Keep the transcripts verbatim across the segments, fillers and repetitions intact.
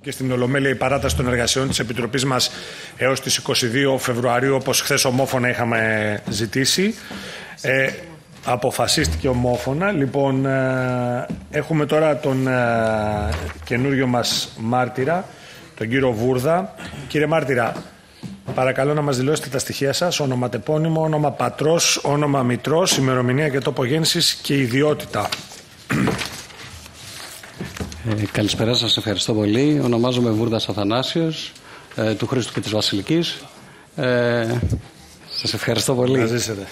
Και στην Ολομέλεια η παράταση των εργασιών της Επιτροπής μας έως τις είκοσι δύο Φεβρουαρίου, όπως χθες ομόφωνα είχαμε ζητήσει. Ε, αποφασίστηκε ομόφωνα. Λοιπόν, ε, έχουμε τώρα τον ε, καινούριο μας μάρτυρα, τον κύριο Βούρδα. Κύριε μάρτυρα, παρακαλώ να μας δηλώσετε τα στοιχεία σας, όνομα τεπώνυμο, όνομα πατρός, όνομα μητρός, ημερομηνία και τόπο γέννησης και ιδιότητα. Ε, καλησπέρα σας, ευχαριστώ πολύ. Ονομάζομαι Βούρδας Αθανάσιος, ε, του Χρήστου και της Βασιλικής. Ε, σας ευχαριστώ πολύ. Να ζήσετε.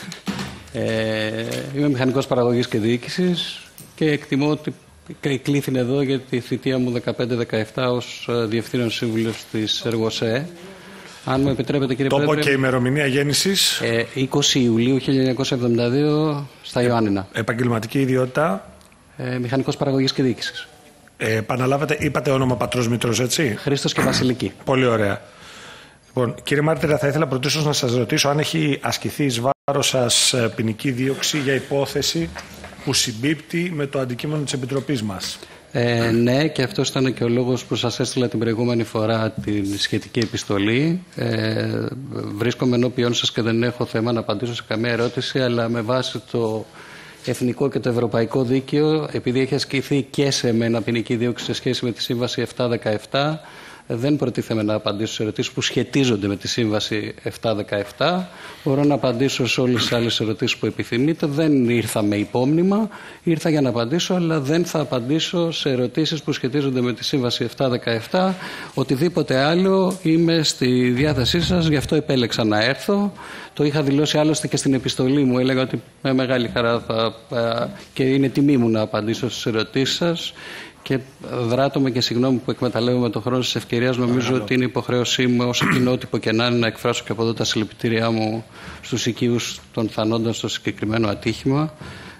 Ε, είμαι μηχανικός παραγωγής και διοίκησης και εκτιμώ ότι κλήθην εδώ για τη θητεία μου δεκαπέντε δεκαεπτά ως Διευθύνων Σύμβουλος της Εργοσέ. Αν μου επιτρέπετε, κύριε Τόπο Πρόεδρε. Και ημερομηνία γέννησης. Ε, είκοσι Ιουλίου χίλια εννιακόσια εβδομήντα δύο στα Ιωάννινα. Επαγγελματική ιδιότητα. Ε, μηχανικός παραγωγής και διοίκησης. Ε, επαναλάβατε, είπατε όνομα πατρός μητρός, έτσι. Χρήστος και Βασιλική. Πολύ ωραία. Λοιπόν, κύριε μάρτυρα, θα ήθελα πρωτίστως να σας ρωτήσω αν έχει ασκηθεί εις βάρος σας ποινική δίωξη για υπόθεση που συμπίπτει με το αντικείμενο της Επιτροπής μας. Ε, ναι, και αυτός ήταν και ο λόγος που σας έστειλα την προηγούμενη φορά την σχετική επιστολή. Ε, βρίσκομαι ενώπιον σας και δεν έχω θέμα να απαντήσω σε καμία ερώτηση, αλλά με βάση το εθνικό και το ευρωπαϊκό δίκαιο, επειδή έχει ασκηθεί και σε μένα ποινική δίωξη σε σχέση με τη Σύμβαση επτακόσια δεκαεπτά, δεν προτίθεμαι να απαντήσω σε ερωτήσεις που σχετίζονται με τη Σύμβαση επτακόσια δεκαεπτά. Μπορώ να απαντήσω σε όλες τις άλλες ερωτήσεις που επιθυμείτε. Δεν ήρθα με υπόμνημα, ήρθα για να απαντήσω, αλλά δεν θα απαντήσω σε ερωτήσεις που σχετίζονται με τη Σύμβαση επτακόσια δεκαεπτά. Οτιδήποτε άλλο είμαι στη διάθεσή σας, γι' αυτό επέλεξα να έρθω. Το είχα δηλώσει άλλωστε και στην επιστολή μου. Έλεγα ότι με μεγάλη χαρά θα, και είναι τιμή μου να απαντήσω στις ερωτήσεις σας. Και δράτομαι και συγγνώμη που εκμεταλλεύομαι τον χρόνο της ευκαιρίας. Νομίζω ότι είναι υποχρέωσή μου, όσο κοινότυπο και να είναι, να εκφράσω και από εδώ τα συλληπιτήριά μου στους οικείους των θανόντων στο συγκεκριμένο ατύχημα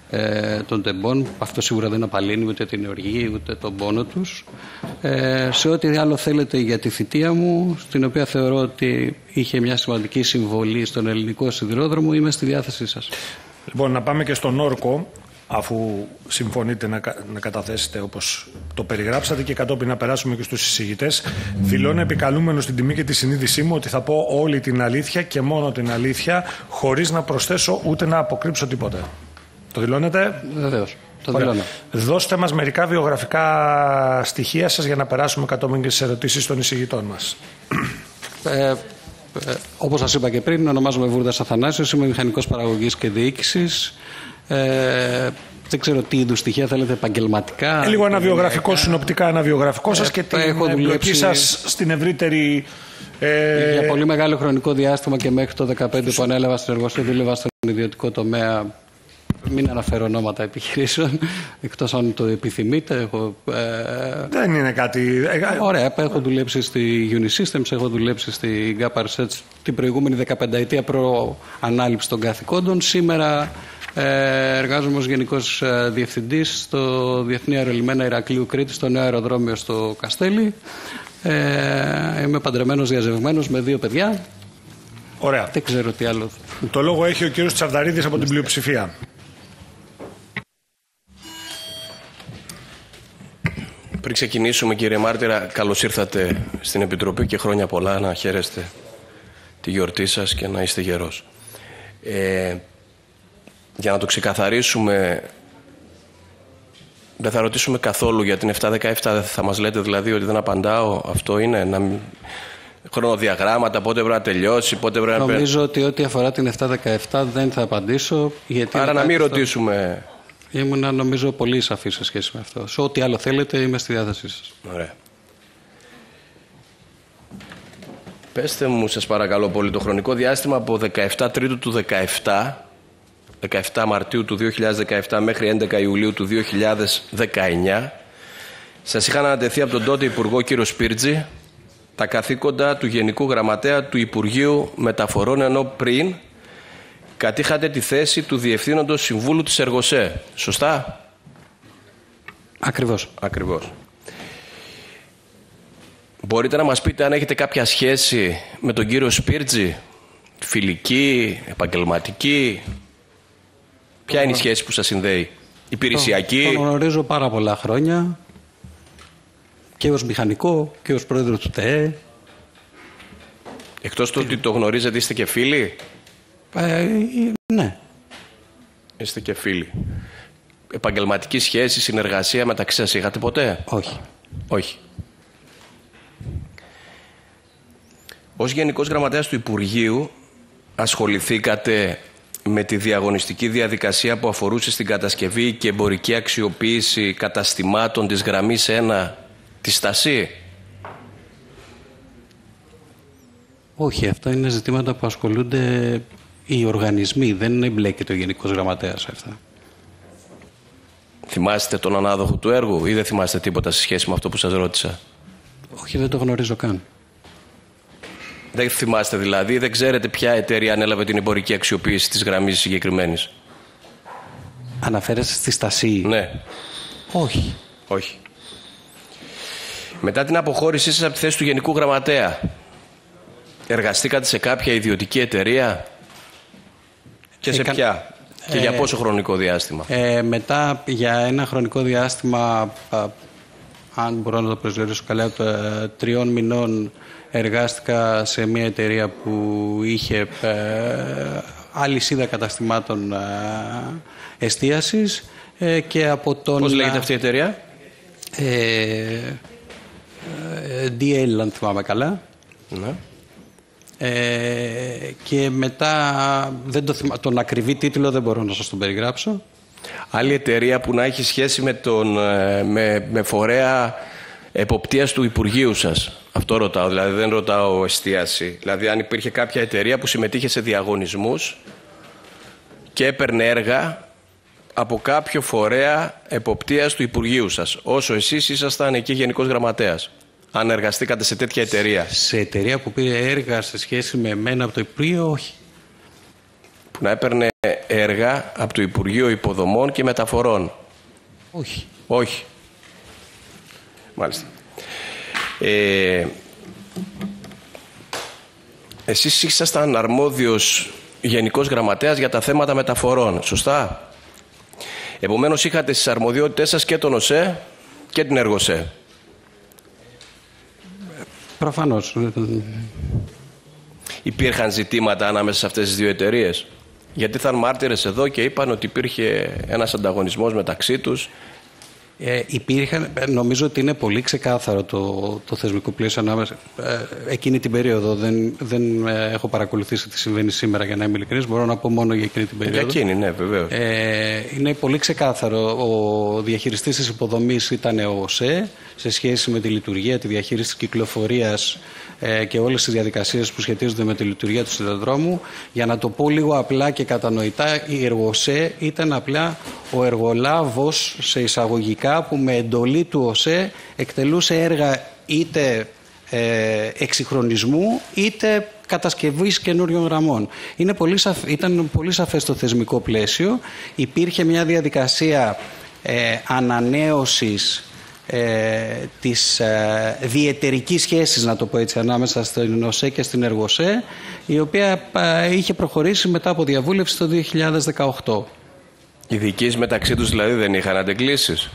ε, των τεμπών. Αυτό σίγουρα δεν απαλύνει ούτε την οργή ούτε τον πόνο τους. Ε, σε ό,τι άλλο θέλετε για τη θητεία μου, στην οποία θεωρώ ότι είχε μια σημαντική συμβολή στον ελληνικό σιδηρόδρομο, είμαι στη διάθεσή σας. Λοιπόν, να πάμε και στον όρκο, αφού συμφωνείτε να, να καταθέσετε όπως το περιγράψατε, και κατόπιν να περάσουμε και στους εισηγητές. Δηλώνω επικαλούμενο στην τιμή και τη συνείδησή μου ότι θα πω όλη την αλήθεια και μόνο την αλήθεια, χωρίς να προσθέσω ούτε να αποκρύψω τίποτε. Το δηλώνετε? Βεβαίως. Το δηλώνω. Δώστε μας μερικά βιογραφικά στοιχεία σας για να περάσουμε κατόπιν και στις ερωτήσεις των εισηγητών μας. Ε, ε, όπως σας είπα και πριν, ονομάζομαι Βούρδας Αθανάσιος, είμαι μηχανικός παραγωγής και διοίκησης. Ε, δεν ξέρω τι είδους στοιχεία θέλετε, επαγγελματικά. Ε, λίγο ένα βιογραφικό, συνοπτικά ένα βιογραφικό ε, σας και την εμπλοκή σας στην ευρύτερη. Ε... Για πολύ μεγάλο χρονικό διάστημα και μέχρι το δύο χιλιάδες δεκαπέντε που ανέλαβα στην εργοσία, δούλευα στον ιδιωτικό τομέα. Μην αναφέρω ονόματα επιχειρήσεων, εκτός αν το επιθυμείτε. Έχω, ε... Δεν είναι κάτι. Ωραία, έχω δουλέψει στη Unisystems, έχω δουλέψει στη Gapar Research την προηγούμενη δεκαπενταετία προ ανάληψη των καθηκόντων. Σήμερα ε, εργάζομαι ως Γενικός Διευθυντής στο Διεθνή Αερολιμένα Ηρακλείου Κρήτη, στο νέο αεροδρόμιο στο Καστέλι. Ε, είμαι παντρεμένος, διαζευμένος με δύο παιδιά. Ωραία. Δεν ξέρω τι άλλο. Το λόγο έχει ο κύριος Τσαρδαρίδης από την πλειοψηφία. Πριν ξεκινήσουμε, κύριε μάρτυρα, καλώς ήρθατε στην Επιτροπή και χρόνια πολλά, να χαίρεστε τη γιορτή σας και να είστε γερός. Ε, για να το ξεκαθαρίσουμε, δεν θα ρωτήσουμε καθόλου για την επτακόσια δεκαεπτά, θα μας λέτε δηλαδή ότι δεν απαντάω, αυτό είναι, να μην... χρονοδιαγράμματα, πότε πρέπει να τελειώσει, πότε πρέπει να... Νομίζω ότι ό,τι αφορά την επτακόσια δεκαεπτά δεν θα απαντήσω. Γιατί άρα να μην ρωτήσουμε... Ήμουνα νομίζω πολύ σαφή σε σχέση με αυτό. Σε ό,τι άλλο θέλετε είμαι στη διάθεσή σας. Ωραία. Πέστε μου, σας παρακαλώ πολύ, το χρονικό διάστημα από δεκαεπτά Τρίτου του δεκαεπτά, δεκαεπτά Μαρτίου του δύο χιλιάδες δεκαεπτά μέχρι έντεκα Ιουλίου του δύο χιλιάδες δεκαεννιά, σας είχαν ανατεθεί από τον τότε Υπουργό κύριο Σπίρτζη τα καθήκοντα του Γενικού Γραμματέα του Υπουργείου Μεταφορών, ενώ πριν κατήχατε τη θέση του Διευθύνοντος Συμβούλου της Εργοσέ. Σωστά? Ακριβώς. Ακριβώς. Μπορείτε να μας πείτε αν έχετε κάποια σχέση με τον κύριο Σπίρτζη, φιλική, επαγγελματική? Ποια είναι η σχέση που σας συνδέει? Υπηρεσιακή? Τον γνωρίζω πάρα πολλά χρόνια. Και ως μηχανικό και ως πρόεδρο του ΤΕΕ. Εκτός του ότι το γνωρίζετε, είστε και φίλοι. Ε, ναι. Είστε και φίλοι. Επαγγελματική σχέση, συνεργασία μεταξύ σας είχατε ποτέ? Όχι. Όχι. Ως Γενικός Γραμματέας του Υπουργείου ασχοληθήκατε με τη διαγωνιστική διαδικασία που αφορούσε στην κατασκευή και εμπορική αξιοποίηση καταστημάτων της γραμμής ένα της Στασί? Όχι, αυτά είναι ζητήματα που ασχολούνται οι οργανισμοί. Δεν εμπλέκεται ο Γενικός Γραμματέας σε αυτά. Θυμάστε τον ανάδοχο του έργου ή δεν θυμάστε τίποτα σε σχέση με αυτό που σας ρώτησα? Όχι, δεν το γνωρίζω καν. Δεν θυμάστε δηλαδή, δεν ξέρετε ποια εταιρεία ανέλαβε την εμπορική αξιοποίηση της γραμμής συγκεκριμένης? Αναφέρεστε στη Στασί? Ναι. Όχι. Όχι. Μετά την αποχώρησή σας από τη θέση του Γενικού Γραμματέα, εργαστήκατε σε κάποια ιδιωτική εταιρεία? Και σε Εκα... ποια? Και ε... για πόσο χρονικό διάστημα? Ε, μετά για ένα χρονικό διάστημα, α, αν μπορώ να το προσδιορίσω καλά, το, ε, τριών μηνών εργάστηκα σε μια εταιρεία που είχε ε, αλυσίδα καταστημάτων ε, εστίασης ε, και από τον... Πώς λέγεται αυτή η εταιρεία? Ε, ε, ντι ελ, αν θυμάμαι καλά. Ναι. Ε, και μετά, δεν το θυμά, τον ακριβή τίτλο δεν μπορώ να σας τον περιγράψω. Άλλη εταιρεία που να έχει σχέση με, τον, με, με φορέα εποπτείας του Υπουργείου σας? Αυτό ρωτάω, δηλαδή δεν ρωτάω εστίαση. Δηλαδή αν υπήρχε κάποια εταιρεία που συμμετείχε σε διαγωνισμούς και έπαιρνε έργα από κάποιο φορέα εποπτείας του Υπουργείου σας, όσο εσείς ήσασταν εκεί Γενικός Γραμματέας. Αν εργαστήκατε σε τέτοια εταιρεία. Σε εταιρεία που πήρε έργα σε σχέση με εμένα από το Υπουργείο, όχι. Που να έπαιρνε έργα από το Υπουργείο Υποδομών και Μεταφορών? Όχι. Όχι. Μάλιστα. Ε, εσείς ήσασταν αρμόδιος Γενικός Γραμματέας για τα θέματα μεταφορών, σωστά? Επομένως είχατε στις αρμοδιότητές σας και τον ΟΣΕ και την Εργοσέ. Προφανώς. Υπήρχαν ζητήματα ανάμεσα σε αυτές τις δύο εταιρείες? Γιατί θα μάρτυρες εδώ και είπαν ότι υπήρχε ένας ανταγωνισμός μεταξύ τους. Ε, υπήρχαν, νομίζω ότι είναι πολύ ξεκάθαρο το, το θεσμικό πλαίσιο ανάμεσα. Ε, εκείνη την περίοδο δεν, δεν ε, έχω παρακολουθήσει τι συμβαίνει σήμερα, για να είμαι ειλικρινής. Μπορώ να πω μόνο για εκείνη την περίοδο. Για εκείνη, ναι, βεβαίως. Ε, είναι πολύ ξεκάθαρο. Ο διαχειριστής της υποδομής ήταν ο ΟΣΕ σε σχέση με τη λειτουργία, τη διαχείριση της κυκλοφορίας ε, και όλες τις διαδικασίες που σχετίζονται με τη λειτουργία του σιδηροδρόμου. Για να το πω λίγο απλά και κατανοητά, η Εργοσέ ήταν απλά ο εργολάβος σε εισαγωγικά που με εντολή του ΟΣΕ εκτελούσε έργα είτε ε, εξυγχρονισμού είτε κατασκευής καινούριων γραμμών. Είναι πολύ σαφ... Ήταν πολύ σαφές το θεσμικό πλαίσιο. Υπήρχε μια διαδικασία ε, ανανέωσης ε, της ε, διεταιρικής σχέσης, να το πω έτσι, ανάμεσα στην ΟΣΕ και στην Εργοσέ, η οποία ε, είχε προχωρήσει μετά από διαβούλευση το δύο χιλιάδες δεκαοκτώ. Οι διοικήσεις μεταξύ τους δηλαδή δεν είχαν αντεγκλήσεις?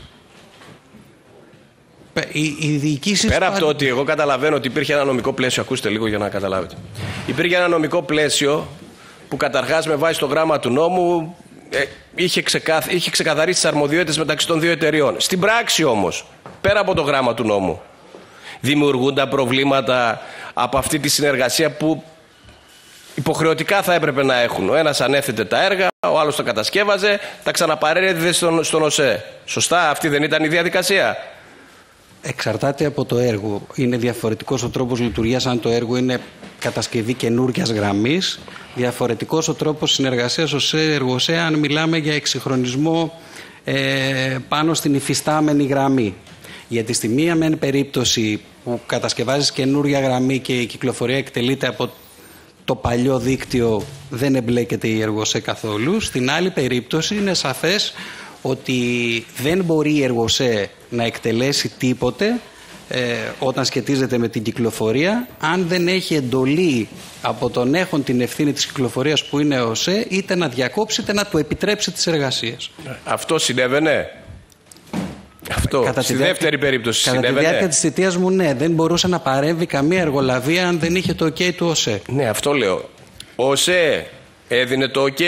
Οι, οι διοικήσεις... Πέρα από το ότι εγώ καταλαβαίνω ότι υπήρχε ένα νομικό πλαίσιο, ακούστε λίγο για να καταλάβετε. Υπήρχε ένα νομικό πλαίσιο που καταρχάς με βάση το γράμμα του νόμου ε, είχε, ξεκαθ, είχε ξεκαθαρίσει τις αρμοδιότητες μεταξύ των δύο εταιριών. Στην πράξη όμως, πέρα από το γράμμα του νόμου, δημιουργούνται προβλήματα από αυτή τη συνεργασία που υποχρεωτικά θα έπρεπε να έχουν. Ο ένας ανέθετε τα έργα, ο άλλος τα κατασκεύαζε, τα ξαναπαρέδιδε στον, στον ΟΣΕ. Σωστά, αυτή δεν ήταν η διαδικασία? Εξαρτάται από το έργο. Είναι διαφορετικός ο τρόπος λειτουργίας αν το έργο είναι κατασκευή καινούργιας γραμμής. Διαφορετικός ο τρόπος συνεργασίας ΟΣΕ-Εργοσέ αν μιλάμε για εξυγχρονισμό ε, πάνω στην υφιστάμενη γραμμή. Γιατί στη μία μεν περίπτωση που κατασκευάζεις καινούργια γραμμή και η κυκλοφορία εκτελείται από το παλιό δίκτυο, δεν εμπλέκεται η Εργοσέ καθόλου. Στην άλλη περίπτωση είναι σαφές ότι δεν μπορεί η Εργοσέ να εκτελέσει τίποτε ε, όταν σχετίζεται με την κυκλοφορία αν δεν έχει εντολή από τον έχον την ευθύνη της κυκλοφορίας που είναι ο ΟΣΕ είτε να διακόψει είτε να του επιτρέψει τις εργασίες. Αυτό συνέβαινε? αυτό. Κατά Στη τη δεύτερη περίπτωση κατά συνέβαινε. Κατά τη διάρκεια της θητείας μου, ναι, δεν μπορούσε να παρέμβει καμία εργολαβία αν δεν είχε το OK του ΟΣΕ. Ναι, αυτό λέω. Ο ΟΣΕ έδινε το OK.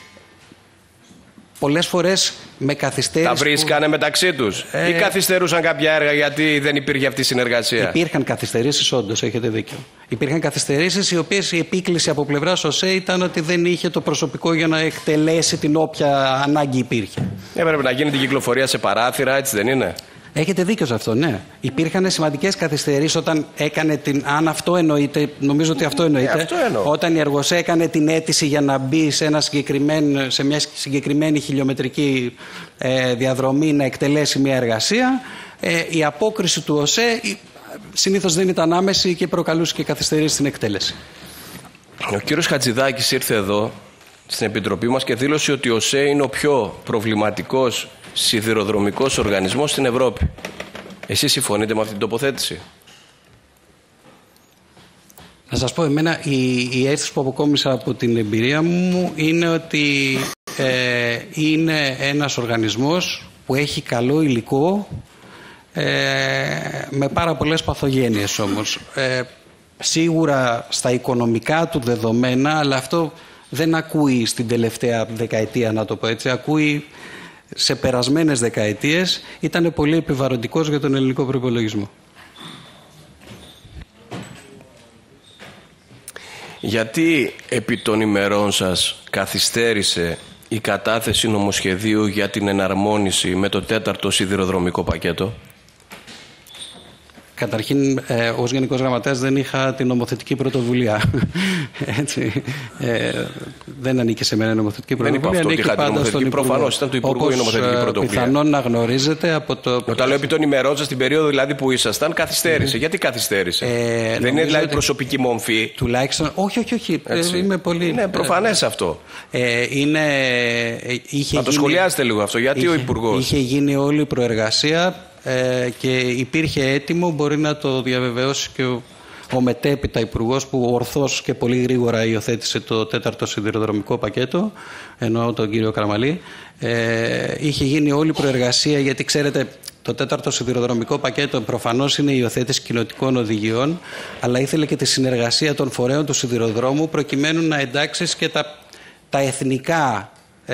Πολλές φορές με καθυστέρηση. Τα βρίσκανε που... μεταξύ τους ε... ή καθυστερούσαν κάποια έργα γιατί δεν υπήρχε αυτή η συνεργασία? Υπήρχαν καθυστερήσεις, όντως, έχετε δίκιο. Υπήρχαν καθυστερήσεις οι οποίες η επίκληση από πλευράς ΟΣΕ ήταν ότι δεν είχε το προσωπικό για να εκτελέσει την όποια ανάγκη υπήρχε. Έπρεπε να γίνει την κυκλοφορία σε παράθυρα, έτσι δεν είναι? Έχετε δίκιο σε αυτό, ναι. Υπήρχαν σημαντικές καθυστερήσεις όταν έκανε την. Αν αυτό εννοείται, νομίζω ότι αυτό εννοείται. Ε, αυτό όταν η Εργοσέ έκανε την αίτηση για να μπει σε, ένα σε μια συγκεκριμένη χιλιομετρική ε, διαδρομή να εκτελέσει μια εργασία, ε, η απόκριση του ΟΣΕ συνήθως δεν ήταν άμεση και προκαλούσε και καθυστερήσεις στην εκτέλεση. Ο κύριος Χατζηδάκης ήρθε εδώ στην Επιτροπή μας και δήλωσε ότι ο ΟΣΕ είναι ο πιο προβληματικός σιδηροδρομικός οργανισμός στην Ευρώπη. Εσείς συμφωνείτε με αυτή την τοποθέτηση? Να σας πω, εμένα η, η αίσθηση που αποκόμισα από την εμπειρία μου είναι ότι ε, είναι ένας οργανισμός που έχει καλό υλικό, ε, με πάρα πολλές παθογένειες όμως. Ε, σίγουρα στα οικονομικά του δεδομένα, αλλά αυτό δεν ακούει στην τελευταία δεκαετία, να το πω έτσι, ακούει σε περασμένες δεκαετίες, ήταν πολύ επιβαρυντικός για τον ελληνικό προϋπολογισμό. Γιατί επί των ημερών σας καθυστέρησε η κατάθεση νομοσχεδίου για την εναρμόνιση με το τέταρτο σιδηροδρομικό πακέτο? Καταρχήν, ε, ως Γενικός Γραμματέας δεν είχα την νομοθετική πρωτοβουλία. Έτσι, ε, δεν ανήκε σε μένα η νομοθετική πρωτοβουλία. Δεν είπα αυτό ότι είχα την νομοθετική. Προφανώς ήταν του Υπουργού η νομοθετική πρωτοβουλία. Πιθανόν να γνωρίζετε από το. Όταν λέω επί των ημερών σας, την περίοδο δηλαδή που ήσασταν, καθυστέρησε. Mm-hmm. Γιατί καθυστέρησε? Ε, δεν είναι δηλαδή προσωπική μομφή? Τουλάχιστον. Όχι, όχι, όχι. Ε, είμαι πολύ. Είναι προφανές ε, αυτό. Ε, είναι, είχε να το γίνει... σχολιάσετε λίγο αυτό. Γιατί είχε, ο Υπουργός? Είχε γίνει όλη η προεργασία. Ε, και υπήρχε έτοιμο, μπορεί να το διαβεβαιώσει και ο, ο μετέπειτα υπουργός που ορθώς και πολύ γρήγορα υιοθέτησε το τέταρτο σιδηροδρομικό πακέτο, εννοώ τον κύριο Καραμαλή. Ε, είχε γίνει όλη η προεργασία, γιατί ξέρετε το τέταρτο σιδηροδρομικό πακέτο προφανώς είναι η υιοθέτηση κοινοτικών οδηγιών, αλλά ήθελε και τη συνεργασία των φορέων του σιδηροδρόμου προκειμένου να εντάξεις και τα, τα εθνικά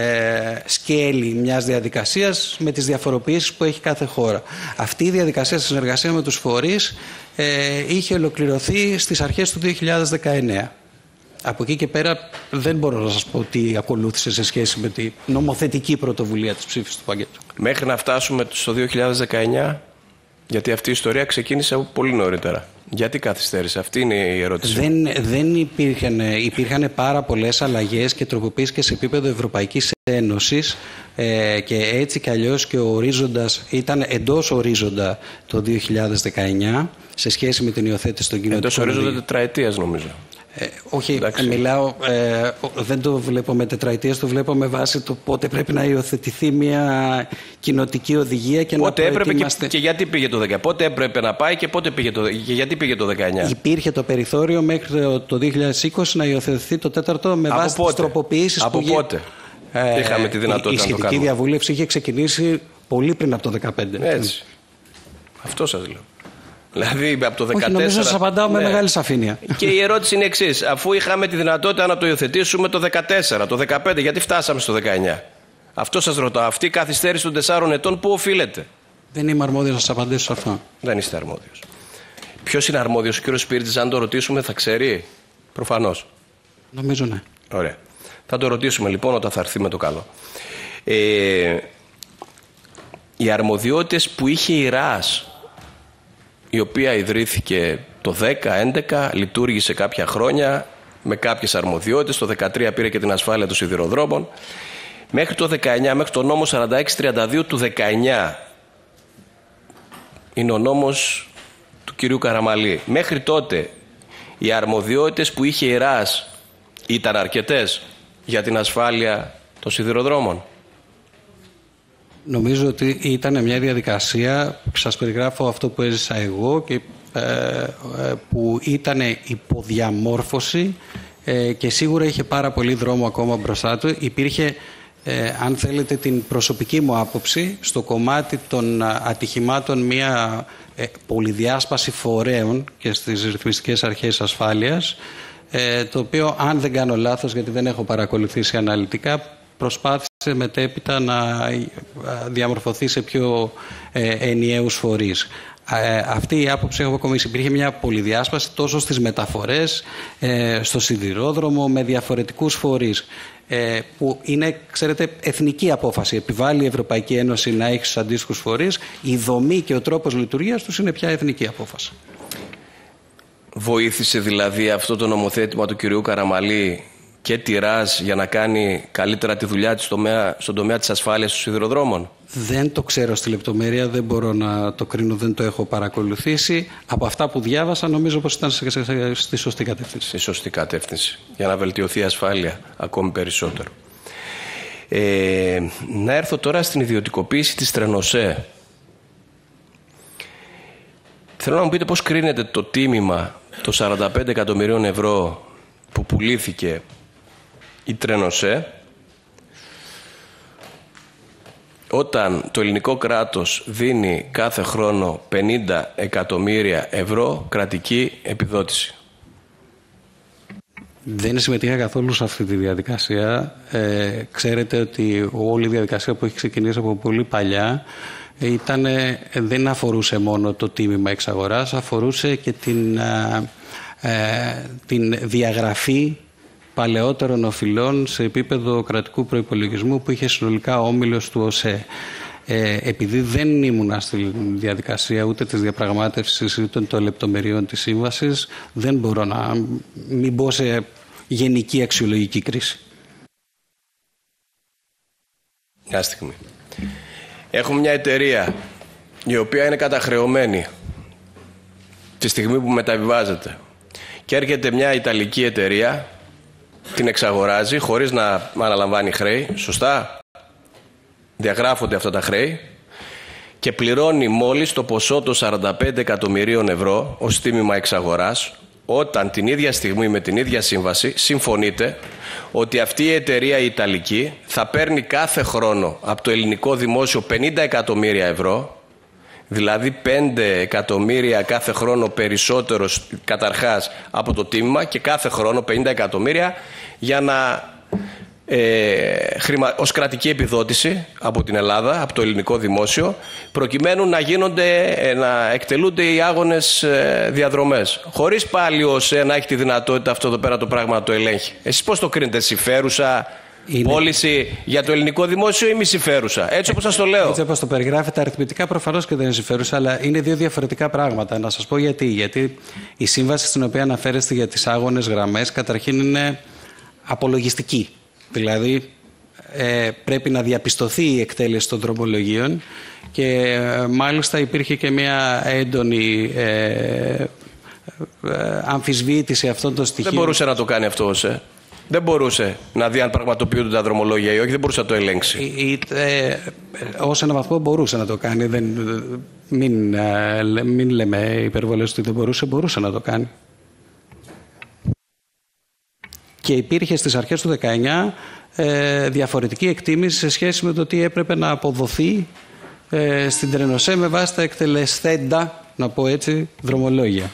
Ε, σκέλη μιας διαδικασίας με τις διαφοροποιήσεις που έχει κάθε χώρα. Αυτή η διαδικασία στη συνεργασία με τους φορείς ε, είχε ολοκληρωθεί στις αρχές του δύο χιλιάδες δεκαεννέα. Από εκεί και πέρα δεν μπορώ να σας πω τι ακολούθησε σε σχέση με τη νομοθετική πρωτοβουλία της ψήφισης του πακέτου. Μέχρι να φτάσουμε στο δύο χιλιάδες δεκαεννέα, γιατί αυτή η ιστορία ξεκίνησε από πολύ νωρίτερα. Γιατί καθυστέρησε? Αυτή είναι η ερώτηση. Δεν, δεν υπήρχαν, υπήρχαν πάρα πολλές αλλαγές και τροποποίησεις και σε επίπεδο Ευρωπαϊκής Ένωσης ε, και έτσι κι αλλιώς και ο ορίζοντας ήταν εντός ορίζοντα το δύο χιλιάδες δεκαεννέα σε σχέση με την υιοθέτηση των κοινοτικών. Εντός ορίζοντα τετραετίας νομίζω. Ε, όχι, ε, μιλάω, ε, δεν το βλέπω με τετραετίες, το βλέπω με βάση το πότε πρέπει να υιοθετηθεί μια κοινοτική οδηγία και πότε να έπρεπε προετοιμαστε... και, και γιατί πήγε το δεκαεννέα. Πότε έπρεπε να πάει και, πότε πήγε το, και γιατί πήγε το δεκαεννέα. Υπήρχε το περιθώριο μέχρι το, το δύο χιλιάδες είκοσι να υιοθετηθεί το τέταρτο με βάση τις τροποποιήσεις από που... πότε ε, είχαμε τη δυνατότητα η, να το κάνουμε. Η σχετική διαβούλευση είχε ξεκινήσει πολύ πριν από το δύο χιλιάδες δεκαπέντε. Έτσι. Αυτό σας λέω. Δηλαδή από το δεκατέσσερα. Όχι, νομίζω σας απαντάω ναι. με μεγάλη σαφήνεια. Και η ερώτηση είναι εξής. Αφού είχαμε τη δυνατότητα να το υιοθετήσουμε το δεκατέσσερα, το δεκαπέντε, γιατί φτάσαμε στο δεκαεννέα? Αυτό σας ρωτάω. Αυτή η καθυστέρηση των τεσσάρων ετών πού οφείλεται? Δεν είμαι αρμόδιος να σας απαντήσω σε αυτό. Δεν είστε αρμόδιος. Ποιος είναι αρμόδιος? Ο κύριος Σπίρτζης, αν το ρωτήσουμε, θα ξέρει? Προφανώς. Νομίζω ναι. Ωραία. Θα το ρωτήσουμε λοιπόν όταν θα έρθει με το καλό. Ε, οι αρμοδιότητες που είχε η ΡΑΣ, η οποία ιδρύθηκε το δέκα έντεκα, λειτουργήσε κάποια χρόνια με κάποιες αρμοδιότητες, το δεκατρία πήρε και την ασφάλεια των σιδηροδρόμων. Μέχρι το δεκαεννέα, μέχρι το νόμο σαράντα έξι τριάντα δύο του δεκαεννέα, είναι ο νόμος του κυρίου Καραμαλή. Μέχρι τότε οι αρμοδιότητες που είχε η ΡΑΣ ήταν αρκετές για την ασφάλεια των σιδηροδρόμων? Νομίζω ότι ήταν μια διαδικασία, σας περιγράφω αυτό που έζησα εγώ, και, ε, που ήταν υποδιαμόρφωση ε, και σίγουρα είχε πάρα πολύ δρόμο ακόμα μπροστά του. Υπήρχε ε, αν θέλετε την προσωπική μου άποψη, στο κομμάτι των ατυχημάτων μια ε, πολυδιάσπαση φορέων και στις ρυθμιστικές αρχές ασφάλειας, ε, το οποίο, αν δεν κάνω λάθος, γιατί δεν έχω παρακολουθήσει αναλυτικά, προσπάθησε μετέπειτα να διαμορφωθεί σε πιο ε, ενιαίους φορείς. Ε, αυτή η άποψη έχω αποκομίσει. Υπήρχε μια πολυδιάσπαση τόσο στις μεταφορές, ε, στο σιδηρόδρομο, με διαφορετικούς φορείς, ε, που είναι, ξέρετε, εθνική απόφαση. Επιβάλλει η Ευρωπαϊκή Ένωση να έχει στους αντίστοιχους φορείς. Η δομή και ο τρόπος λειτουργίας τους είναι πια εθνική απόφαση. Βοήθησε δηλαδή αυτό το νομοθέτημα του κυρίου Καραμαλή και τη ΡΑΣ για να κάνει καλύτερα τη δουλειά της στον τομέα της ασφάλειας των σιδηροδρόμων? Δεν το ξέρω στη λεπτομέρεια, δεν μπορώ να το κρίνω, δεν το έχω παρακολουθήσει. Από αυτά που διάβασα νομίζω πως ήταν στη σωστή κατεύθυνση. Στη σωστή κατεύθυνση, για να βελτιωθεί η ασφάλεια ακόμη περισσότερο. Ε, να έρθω τώρα στην ιδιωτικοποίηση της Τρενοσέ. Θέλω να μου πείτε πώς κρίνεται το τίμημα των σαράντα πέντε εκατομμυρίων ευρώ που πουλήθηκε η Τρενοσέ, όταν το ελληνικό κράτος δίνει κάθε χρόνο πενήντα εκατομμύρια ευρώ κρατική επιδότηση. Δεν συμμετείχα καθόλου σε αυτή τη διαδικασία. Ε, ξέρετε ότι όλη η διαδικασία που έχει ξεκινήσει από πολύ παλιά ήταν, δεν αφορούσε μόνο το τίμημα εξαγοράς, αφορούσε και την, ε, την διαγραφή παλαιότερων οφειλών σε επίπεδο κρατικού προϋπολογισμού που είχε συνολικά ο όμιλος του ΟΣΕ. Ε, επειδή δεν ήμουνα στη διαδικασία ούτε της διαπραγμάτευσης ούτε των λεπτομεριών της σύμβασης, δεν μπορώ να μην μπω σε γενική αξιολογική κρίση. Μια στιγμή. Έχουμε μια εταιρεία η οποία είναι καταχρεωμένη τη στιγμή που μεταβιβάζεται και έρχεται μια Ιταλική εταιρεία, την εξαγοράζει χωρίς να αναλαμβάνει χρέη, σωστά? Διαγράφονται αυτά τα χρέη και πληρώνει μόλις το ποσό των σαράντα πέντε εκατομμυρίων ευρώ ως τίμημα εξαγοράς, όταν την ίδια στιγμή με την ίδια σύμβαση συμφωνείται ότι αυτή η εταιρεία η Ιταλική θα παίρνει κάθε χρόνο από το ελληνικό δημόσιο πενήντα εκατομμύρια ευρώ, δηλαδή πέντε εκατομμύρια κάθε χρόνο περισσότερο καταρχάς από το τίμημα και κάθε χρόνο πενήντα εκατομμύρια για να, ε, χρημα, ως κρατική επιδότηση από την Ελλάδα, από το ελληνικό δημόσιο, προκειμένου να, γίνονται, ε, να εκτελούνται οι άγονες ε, διαδρομές. Χωρίς πάλι ο ΟΣΕ να έχει τη δυνατότητα αυτό εδώ πέρα το πράγμα να το ελέγχει. Εσείς πώς το κρίνετε, συμφέρουσα είναι πώληση για το ελληνικό δημόσιο ή μη συμφέρουσα? Έτσι όπως σας το λέω. Έτσι όπως το περιγράφετε αριθμητικά προφανώς και δεν είναι συμφέρουσα, αλλά είναι δύο διαφορετικά πράγματα. Να σας πω γιατί. Γιατί η σύμβαση στην οποία αναφέρεστε για τις άγονες γραμμές καταρχήν είναι απολογιστική. Δηλαδή ε, πρέπει να διαπιστωθεί η εκτέλεση των δρομολογίων και ε, μάλιστα υπήρχε και μια έντονη ε, ε, αμφισβήτηση αυτών των στοιχείων. Δεν μπορούσε να το κάνει αυτό ΟΣΕ. Δεν μπορούσε να δει αν πραγματοποιούνται τα δρομολόγια ή όχι, δεν μπορούσε να το ελέγξει. Ή, ε, ως ένα βαθμό μπορούσε να το κάνει. Δεν, μην, ε, μην λέμε υπερβολές ότι δεν μπορούσε, μπορούσε να το κάνει. Και υπήρχε στις αρχές του δεκαεννιά ε, διαφορετική εκτίμηση σε σχέση με το τι έπρεπε να αποδοθεί ε, στην Τρενοσέ με βάση τα εκτελεσθέντα, να πω έτσι, δρομολόγια.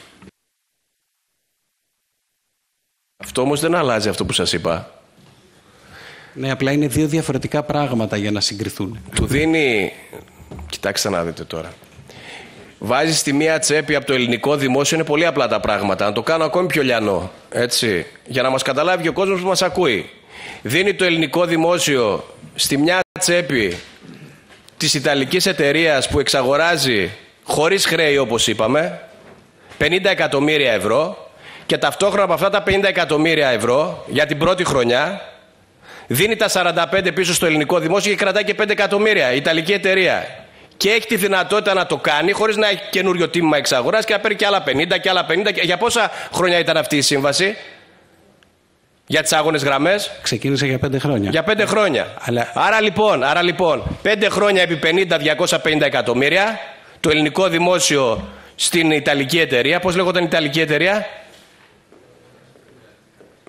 Αυτό όμως δεν αλλάζει αυτό που σας είπα. Ναι, απλά είναι δύο διαφορετικά πράγματα για να συγκριθούν. Του δίνει... Κοιτάξτε να δείτε τώρα. Βάζει στη μία τσέπη από το ελληνικό δημόσιο, είναι πολύ απλά τα πράγματα. Να το κάνω ακόμη πιο λιανό, έτσι, για να μας καταλάβει ο κόσμος που μας ακούει. Δίνει το ελληνικό δημόσιο στη μια τσέπη της Ιταλικής εταιρείας που εξαγοράζει χωρίς χρέη, όπως είπαμε, πενήντα εκατομμύρια ευρώ, και ταυτόχρονα από αυτά τα πενήντα εκατομμύρια ευρώ για την πρώτη χρονιά δίνει τα σαράντα πέντε πίσω στο ελληνικό δημόσιο και κρατάει και πέντε εκατομμύρια η Ιταλική εταιρεία. Και έχει τη δυνατότητα να το κάνει χωρίς να έχει καινούριο τίμημα εξαγοράς και να παίρνει και άλλα πενήντα και άλλα πενήντα. Για πόσα χρόνια ήταν αυτή η σύμβαση? Για τις άγονες γραμμές? Ξεκίνησε για πέντε χρόνια. Για πέντε χρόνια. Αλλά... Άρα λοιπόν, άρα λοιπόν, πέντε χρόνια επί πενήντα, διακόσια πενήντα εκατομμύρια, το ελληνικό δημόσιο στην Ιταλική εταιρεία. Πώς λέγονταν η Ιταλική εταιρεία?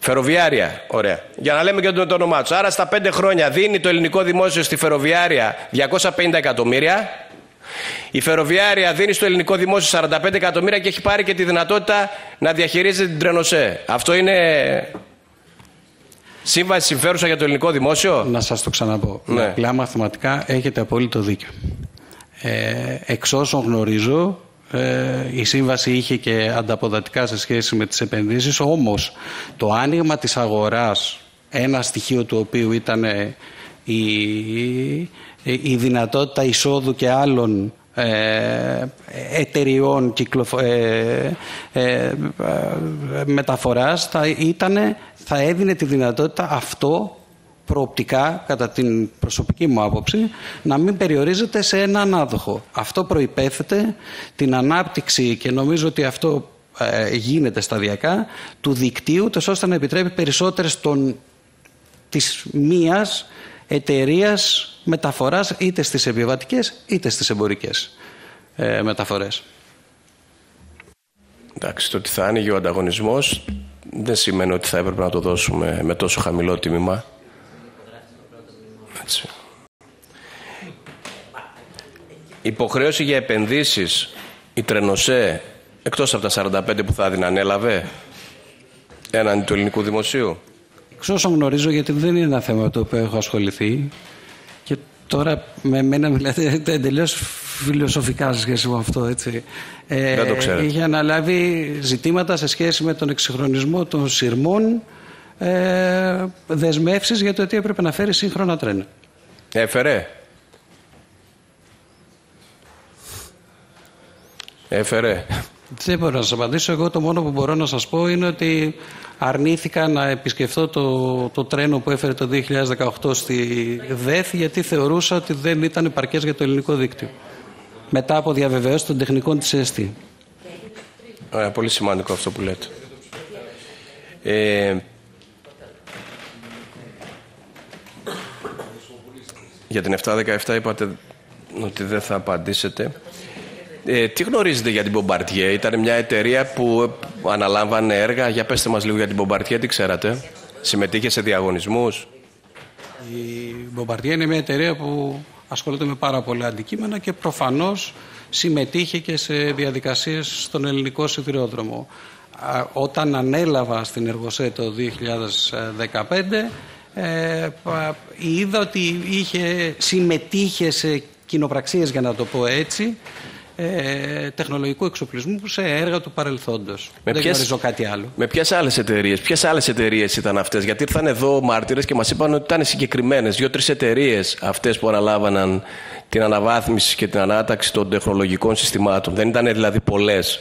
Φεροβιάρια, ωραία. Για να λέμε και το, το όνομά του. Άρα στα πέντε χρόνια δίνει το ελληνικό δημόσιο στη Φεροβιάρια διακόσια πενήντα εκατομμύρια. Η Φεροβιάρια δίνει στο ελληνικό δημόσιο σαράντα πέντε εκατομμύρια και έχει πάρει και τη δυνατότητα να διαχειρίζεται την Τρενοσέ. Αυτό είναι σύμβαση συμφέρουσα για το ελληνικό δημόσιο. Να σας το ξαναπώ. Ναι. Απλά μαθηματικά έχετε απόλυτο δίκιο. Ε, εξ όσων γνωρίζω, ε, η σύμβαση είχε και ανταποδοτικά σε σχέση με τις επενδύσεις, όμως το άνοιγμα της αγοράς, ένα στοιχείο του οποίου ήταν η, η δυνατότητα εισόδου και άλλων ε, εταιριών κυκλοφο, ε, ε, ε, μεταφοράς, θα, ήτανε, θα έδινε τη δυνατότητα αυτό προοπτικά, κατά την προσωπική μου άποψη, να μην περιορίζεται σε έναν άδοχο. Αυτό προϋπέθεται την ανάπτυξη, και νομίζω ότι αυτό ε, γίνεται σταδιακά, του δικτύου, ώστε να επιτρέπει περισσότερες των, της μίας εταιρείας μεταφοράς, είτε στις επιβατικές είτε στις εμπορικές ε, μεταφορές. Εντάξει, το ότι θα άνοιγε ο ανταγωνισμός δεν σημαίνει ότι θα έπρεπε να το δώσουμε με τόσο χαμηλό τίμημα. Έτσι. Υποχρέωση για επενδύσεις η Τρενοσέ, εκτός από τα σαράντα πέντε που θα έδινε, ανέλαβε έναντι του ελληνικού δημοσίου. Εξ όσων γνωρίζω, γιατί δεν είναι ένα θέμα με το οποίο έχω ασχοληθεί, και τώρα με εμένα μιλάτε εντελώς φιλοσοφικά σε σχέση με αυτό, έτσι. Ε, δεν το ξέρετε. Είχε αναλάβει ζητήματα σε σχέση με τον εξυγχρονισμό των σειρμών, ε, δεσμεύσεις για το ότι έπρεπε να φέρει σύγχρονα τρένα. Έφερε. Έφερε. Δεν μπορώ να σας απαντήσω. Εγώ το μόνο που μπορώ να σας πω είναι ότι αρνήθηκα να επισκεφθώ το, το τρένο που έφερε το δύο χιλιάδες δεκαοκτώ στη ΔΕΘ, γιατί θεωρούσα ότι δεν ήταν επαρκές για το ελληνικό δίκτυο. Μετά από διαβεβαιώσεις των τεχνικών της ΕΣΤΗ. Ωραία, πολύ σημαντικό αυτό που λέτε. Ε, για την επτά δεκαεπτά είπατε ότι δεν θα απαντήσετε. Ε, τι γνωρίζετε για την Bombardier? Ήταν μια εταιρεία που αναλάμβανε έργα. Για πέστε μας λίγο για την Bombardier, τι ξέρατε? Συμμετείχε σε διαγωνισμούς? Η Bombardier είναι μια εταιρεία που ασχολείται με πάρα πολλά αντικείμενα και προφανώς συμμετείχε και σε διαδικασίες στον ελληνικό σιδηρόδρομο. Όταν ανέλαβα στην Εργοσέ το δύο χιλιάδες δεκαπέντε, ε, είδα ότι είχε, συμμετείχε σε κοινοπραξίες, για να το πω έτσι, ε, τεχνολογικού εξοπλισμού σε έργα του παρελθόντος. Με Δεν ποιες, γνωρίζω κάτι άλλο. Με ποιες άλλες εταιρείες, ποιες άλλες εταιρείες ήταν αυτές? Γιατί ήρθαν εδώ μάρτυρες και μας είπαν ότι ήταν συγκεκριμένες δύο-τρεις εταιρείες αυτές που αναλάβαναν την αναβάθμιση και την ανάταξη των τεχνολογικών συστημάτων. Δεν ήταν δηλαδή πολλές?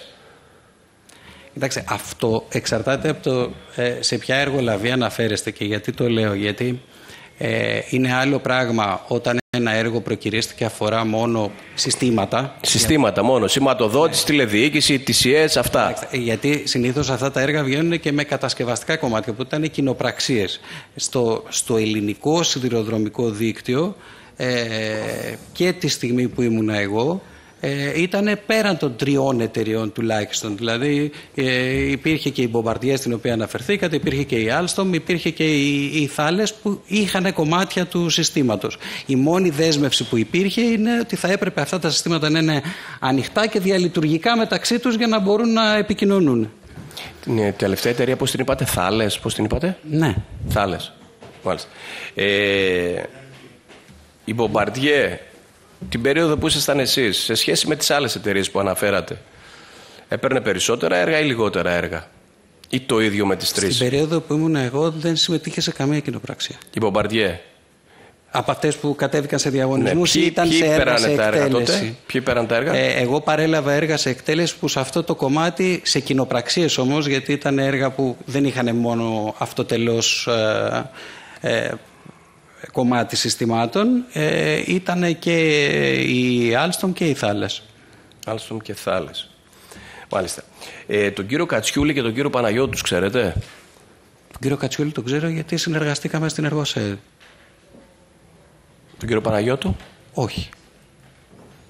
Κοιτάξτε, αυτό εξαρτάται από το ε, σε ποια εργολαβία αναφέρεστε και γιατί το λέω. Γιατί ε, είναι άλλο πράγμα όταν ένα έργο προκυρίστηκε αφορά μόνο συστήματα. Συστήματα για... μόνο. Σηματοδότηση, ναι. Τηλεδιοίκηση, τι σι ες, αυτά. Κοιτάξτε, γιατί συνήθως αυτά τα έργα βγαίνουν και με κατασκευαστικά κομμάτια που ήταν κοινοπραξίες. Στο, στο ελληνικό σιδηροδρομικό δίκτυο ε, και τη στιγμή που ήμουνα εγώ, Ε, ήταν πέραν των τριών εταιριών τουλάχιστον. Δηλαδή ε, υπήρχε και η Bombardier στην οποία αναφερθήκατε, υπήρχε και η Alstom, υπήρχε και οι, οι Thales που είχαν κομμάτια του συστήματος. Η μόνη δέσμευση που υπήρχε είναι ότι θα έπρεπε αυτά τα συστήματα να είναι ανοιχτά και διαλειτουργικά μεταξύ τους για να μπορούν να επικοινωνούν. Την τελευταία εταιρεία πώς την είπατε? Thales, πώς την είπατε? Ναι. Thales. Μάλιστα. Ε, η Bombardier, την περίοδο που ήσασταν εσείς, σε σχέση με τις άλλες εταιρείες που αναφέρατε, έπαιρνε περισσότερα έργα ή λιγότερα έργα? Ή το ίδιο με τις τρεις? Στην περίοδο που ήμουν εγώ δεν συμμετείχε σε καμία κοινοπραξία. Η Bombardier. Από αυτές που κατέβηκαν σε διαγωνισμούς, ναι, ποιοι, ήταν ποιοι σε έργα σε τα έργα εκτέλεση. Τότε? Ποιοι πέραν τα έργα? Ε, εγώ παρέλαβα έργα σε εκτέλεση που σε αυτό το κομμάτι, σε κοινοπραξίες όμως, γιατί ήταν έργα που δεν είχαν μόνο αυτοτελώς ε, ε, κομμάτι συστημάτων, ε, ήταν και η Alstom και η Thales. Alstom και Thales. Μάλιστα. Ε, τον κύριο Κατσιούλη και τον κύριο Παναγιώτου τους ξέρετε? Τον κύριο Κατσιούλη τον ξέρω γιατί συνεργαστήκαμε στην Εργοσέ. Τον κύριο Παναγιώτου? Όχι.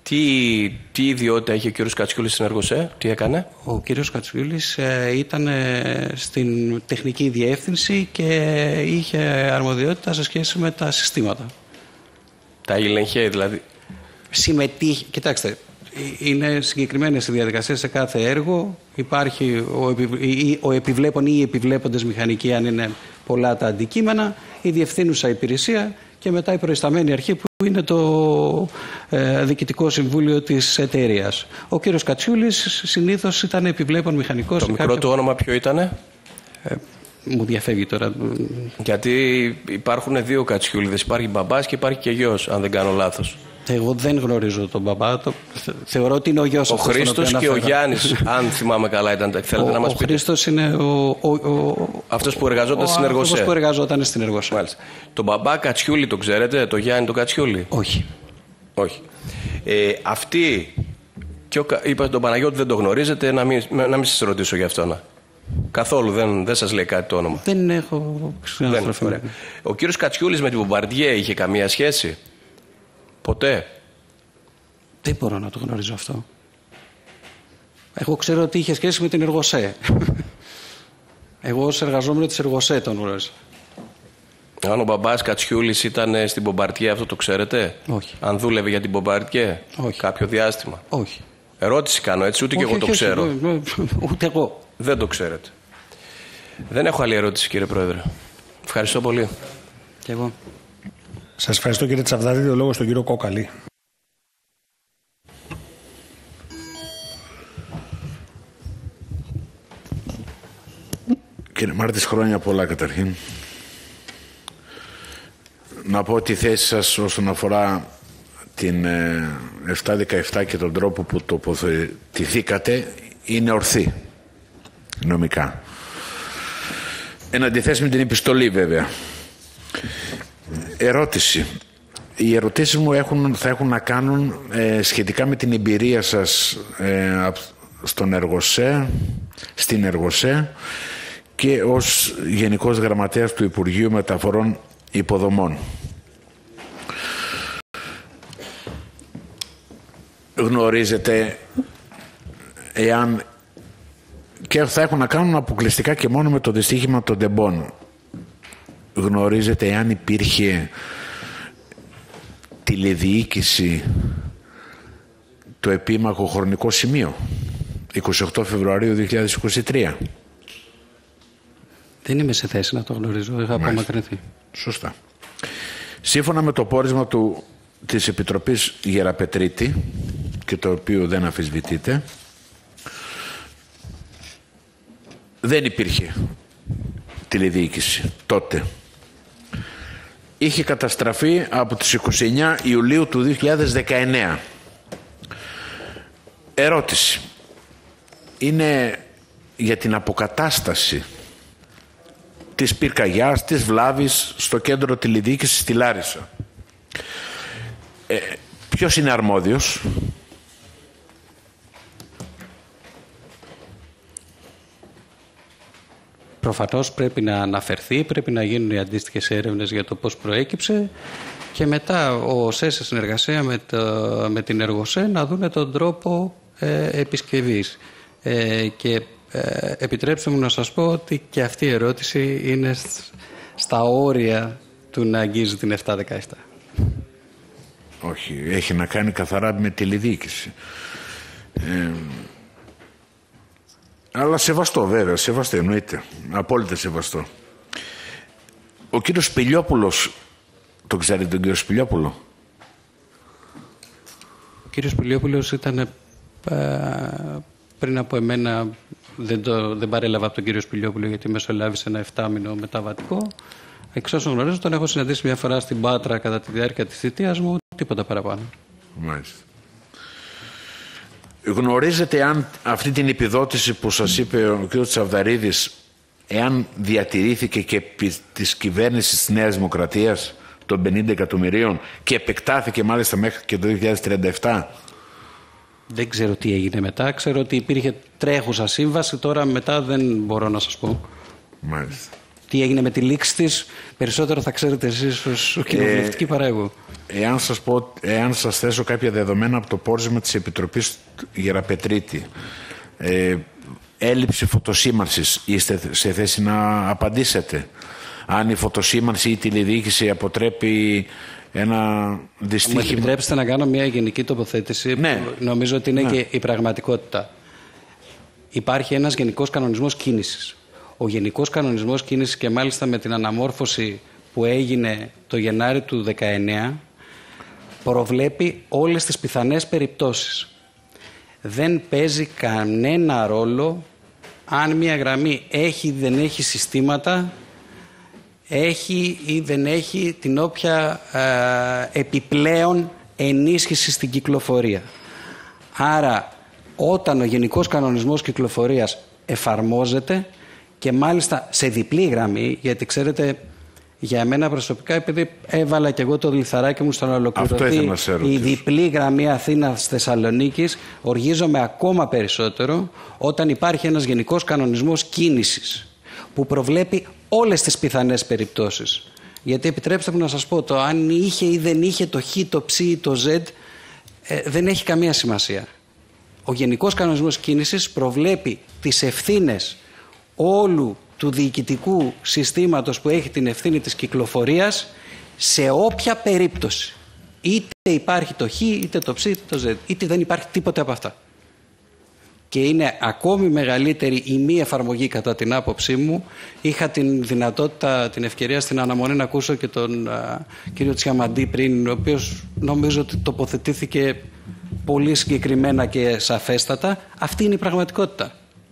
Τι, τι ιδιότητα είχε ο κύριος Κατσιούλης στην Εργοσέ, τι έκανε? Ο κύριος Κατσιούλης ε, ήταν ε, στην τεχνική διεύθυνση και είχε αρμοδιότητα σε σχέση με τα συστήματα. Τα έλεγχε δηλαδή? Συμμετείχε, κοιτάξτε, είναι συγκεκριμένες οι διαδικασίες σε κάθε έργο. Υπάρχει ο, επι, ο επιβλέπων ή οι επιβλέποντες μηχανικοί, αν είναι πολλά τα αντικείμενα, η διευθύνουσα υπηρεσία και μετά η προϊσταμένη αρχή που είναι το ε, διοικητικό συμβούλιο της εταιρείας. Ο κύριος Κατσιούλης συνήθως ήταν επιβλέπων μηχανικός. Το μικρό κάποια... του όνομα ποιο ήτανε? Ε, μου διαφεύγει τώρα. Γιατί υπάρχουν δύο Κατσιούληδες. Υπάρχει μπαμπάς και υπάρχει και γιος, αν δεν κάνω λάθος. Εγώ δεν γνωρίζω τον μπαμπά. Το... Θεωρώ ότι είναι ο γιος. Ο Χρήστος και ο Γιάννης, αν θυμάμαι καλά, ήταν. Θέλετε ο, να μας ο πείτε? Ο Χρήστος είναι ο, ο, ο, αυτός που εργαζόταν ο, στην Εργοσέ. Αυτός που εργαζόταν στην Εργοσέ. Μάλιστα. Τον μπαμπά Κατσιούλη τον ξέρετε, τον Γιάννη τον Κατσιούλη? Όχι. Όχι. Ε, αυτή, και ο, είπα τον Παναγιώτη δεν το γνωρίζετε, να μην, να μην σας ρωτήσω για αυτόν. Καθόλου, δεν, δεν σας λέει κάτι το όνομα? Δεν έχω ξαναστροφή. Ο κύριος Κατσιούλης με την Μπομπαρδιέ είχε καμία σχέση? Ποτέ? Δεν μπορώ να το γνωρίζω αυτό. Εγώ ξέρω ότι είχε σχέση με την Εργοσέ. Εγώ ως εργαζόμενο της Εργοσέ τον γνώριζα. Αν ο μπαμπάς Κατσιούλης ήταν στην Μπομπαρδιέ, αυτό το ξέρετε? Όχι. Αν δούλευε για την Μπομπαρδιέ κάποιο διάστημα? Όχι. Ερώτηση κάνω έτσι, ούτε όχι, και εγώ όχι, το ξέρω. Όχι, ούτε εγώ. Δεν το ξέρετε. Δεν έχω άλλη ερώτηση, κύριε Πρόεδρε. Ευχαριστώ πολύ. Και εγώ. Σας ευχαριστώ, κύριε Τσαβδαρίδη. Ο λόγος στον κύριο Κόκαλη. Κύριε Μάρτης, χρόνια πολλά καταρχήν. Να πω τη θέση σας όσον αφορά την επτακόσια δεκαεπτά και τον τρόπο που τοποθετηθήκατε είναι ορθή νομικά. Εν αντιθέσει με την επιστολή βέβαια. Ερώτηση. Οι ερωτήσεις μου έχουν, θα έχουν να κάνουν ε, σχετικά με την εμπειρία σας ε, στον Εργοσέ, στην Εργοσέ και ως Γενικός Γραμματέας του Υπουργείου Μεταφορών Υποδομών. Γνωρίζετε εάν, και θα έχουν να κάνουν αποκλειστικά και μόνο με το δυστύχημα των Ντεμπών, γνωρίζετε εάν υπήρχε τηλεδιοίκηση το επίμαχο χρονικό σημείο είκοσι οκτώ Φεβρουαρίου δύο χιλιάδες είκοσι τρία? Δεν είμαι σε θέση να το γνωρίζω, είχα απομακρυνθεί. Σωστά. Σύμφωνα με το πόρισμα του, της Επιτροπής Γεραπετρίτη, και το οποίο δεν αμφισβητείται, δεν υπήρχε τηλεδιοίκηση τότε. Είχε καταστραφεί από τις είκοσι εννέα Ιουλίου του δύο χιλιάδες δεκαεννέα. Ερώτηση. Είναι για την αποκατάσταση της πυρκαγιάς, της βλάβης στο κέντρο τηλεδιοίκησης στη Λάρισα. Ε, ποιος είναι αρμόδιος? Προφανώς πρέπει να αναφερθεί, πρέπει να γίνουν οι αντίστοιχες έρευνες για το πώς προέκυψε και μετά ο ΣΕ σε συνεργασία με, το, με την Εργοσέ να δούνε τον τρόπο ε, επισκευής. Ε, και ε, επιτρέψτε μου να σας πω ότι και αυτή η ερώτηση είναι στα όρια του να αγγίζει την επτακόσια δεκαεπτά. Όχι, έχει να κάνει καθαρά με τηλεδιοίκηση. Ε, αλλά σεβαστό βέβαια, σεβαστό εννοείται. Απόλυτα σεβαστό. Ο κύριος Σπηλιόπουλος, το ξέρετε τον κύριο Σπηλιόπουλο? Ο κύριος Σπηλιόπουλος ήταν ε, πριν από εμένα, δεν, το, δεν παρέλαβα από τον κύριο Σπηλιόπουλο γιατί μεσολάβησε ένα εφτάμηνο μεταβατικό. Εξ όσων γνωρίζω τον έχω συναντήσει μια φορά στην Πάτρα κατά τη διάρκεια της θητείας μου, τίποτα παραπάνω. Μάλιστα. Γνωρίζετε αν αυτή την επιδότηση που σας είπε ο κ. Τσαβδαρίδης, εάν διατηρήθηκε και επί της κυβέρνησης της Νέας Δημοκρατίας των πενήντα εκατομμυρίων και επεκτάθηκε μάλιστα μέχρι και το δύο χιλιάδες τριάντα επτά? Δεν ξέρω τι έγινε μετά. Ξέρω ότι υπήρχε τρέχουσα σύμβαση, τώρα μετά δεν μπορώ να σας πω. Μάλιστα. Τι έγινε με τη λήξη της, περισσότερο θα ξέρετε εσείς ως κοινοβουλευτικοί ε, παρά εγώ. Εάν σας, πω, εάν σας θέσω κάποια δεδομένα από το πόρισμα της Επιτροπής Γεραπετρίτη, ε, έλλειψη φωτοσήμανσης, είστε σε θέση να απαντήσετε? Αν η φωτοσήμανση ή η τηλεδιοίκηση αποτρέπει ένα δυστύχημα? Μου επιτρέψετε να κάνω μια γενική τοποθέτηση, ναι. που νομίζω ότι είναι ναι. και η πραγματικότητα. Υπάρχει ένας γενικός κανονισμός κίνησης. Ο γενικός κανονισμός κίνησης, και μάλιστα με την αναμόρφωση που έγινε το Γενάρη του δεκαεννέα, προβλέπει όλες τις πιθανές περιπτώσεις. Δεν παίζει κανένα ρόλο αν μια γραμμή έχει ή δεν έχει συστήματα, έχει ή δεν έχει την όποια ε, επιπλέον ενίσχυση στην κυκλοφορία. Άρα, όταν ο Γενικός Κανονισμός Κυκλοφορίας εφαρμόζεται, και μάλιστα σε διπλή γραμμή, γιατί ξέρετε, για μένα προσωπικά, επειδή έβαλα και εγώ το λιθαράκι μου στο να ολοκληρωθεί η διπλή γραμμή Αθήνας-Θεσσαλονίκης, οργίζομαι ακόμα περισσότερο όταν υπάρχει ένας γενικός κανονισμός κίνησης που προβλέπει όλες τις πιθανές περιπτώσεις. Γιατί επιτρέψτε μου να σας πω, το αν είχε ή δεν είχε το χ, το ψ ή το ζ, ε, δεν έχει καμία σημασία. Ο γενικός κανονισμός κίνησης προβλέπει τις ευθύνες όλου του διοικητικού συστήματος που έχει την ευθύνη της κυκλοφορίας σε όποια περίπτωση. Είτε υπάρχει το χ, είτε το ψ, είτε το ζ, είτε δεν υπάρχει τίποτε από αυτά. Και είναι ακόμη μεγαλύτερη η μη εφαρμογή κατά την άποψή μου. Είχα την δυνατότητα, την ευκαιρία στην αναμονή να ακούσω και τον α, κύριο Τσιαμαντή πριν, ο οποίος νομίζω ότι τοποθετήθηκε πολύ συγκεκριμένα και σαφέστατα. Αυτή είναι η πραγματικότητα.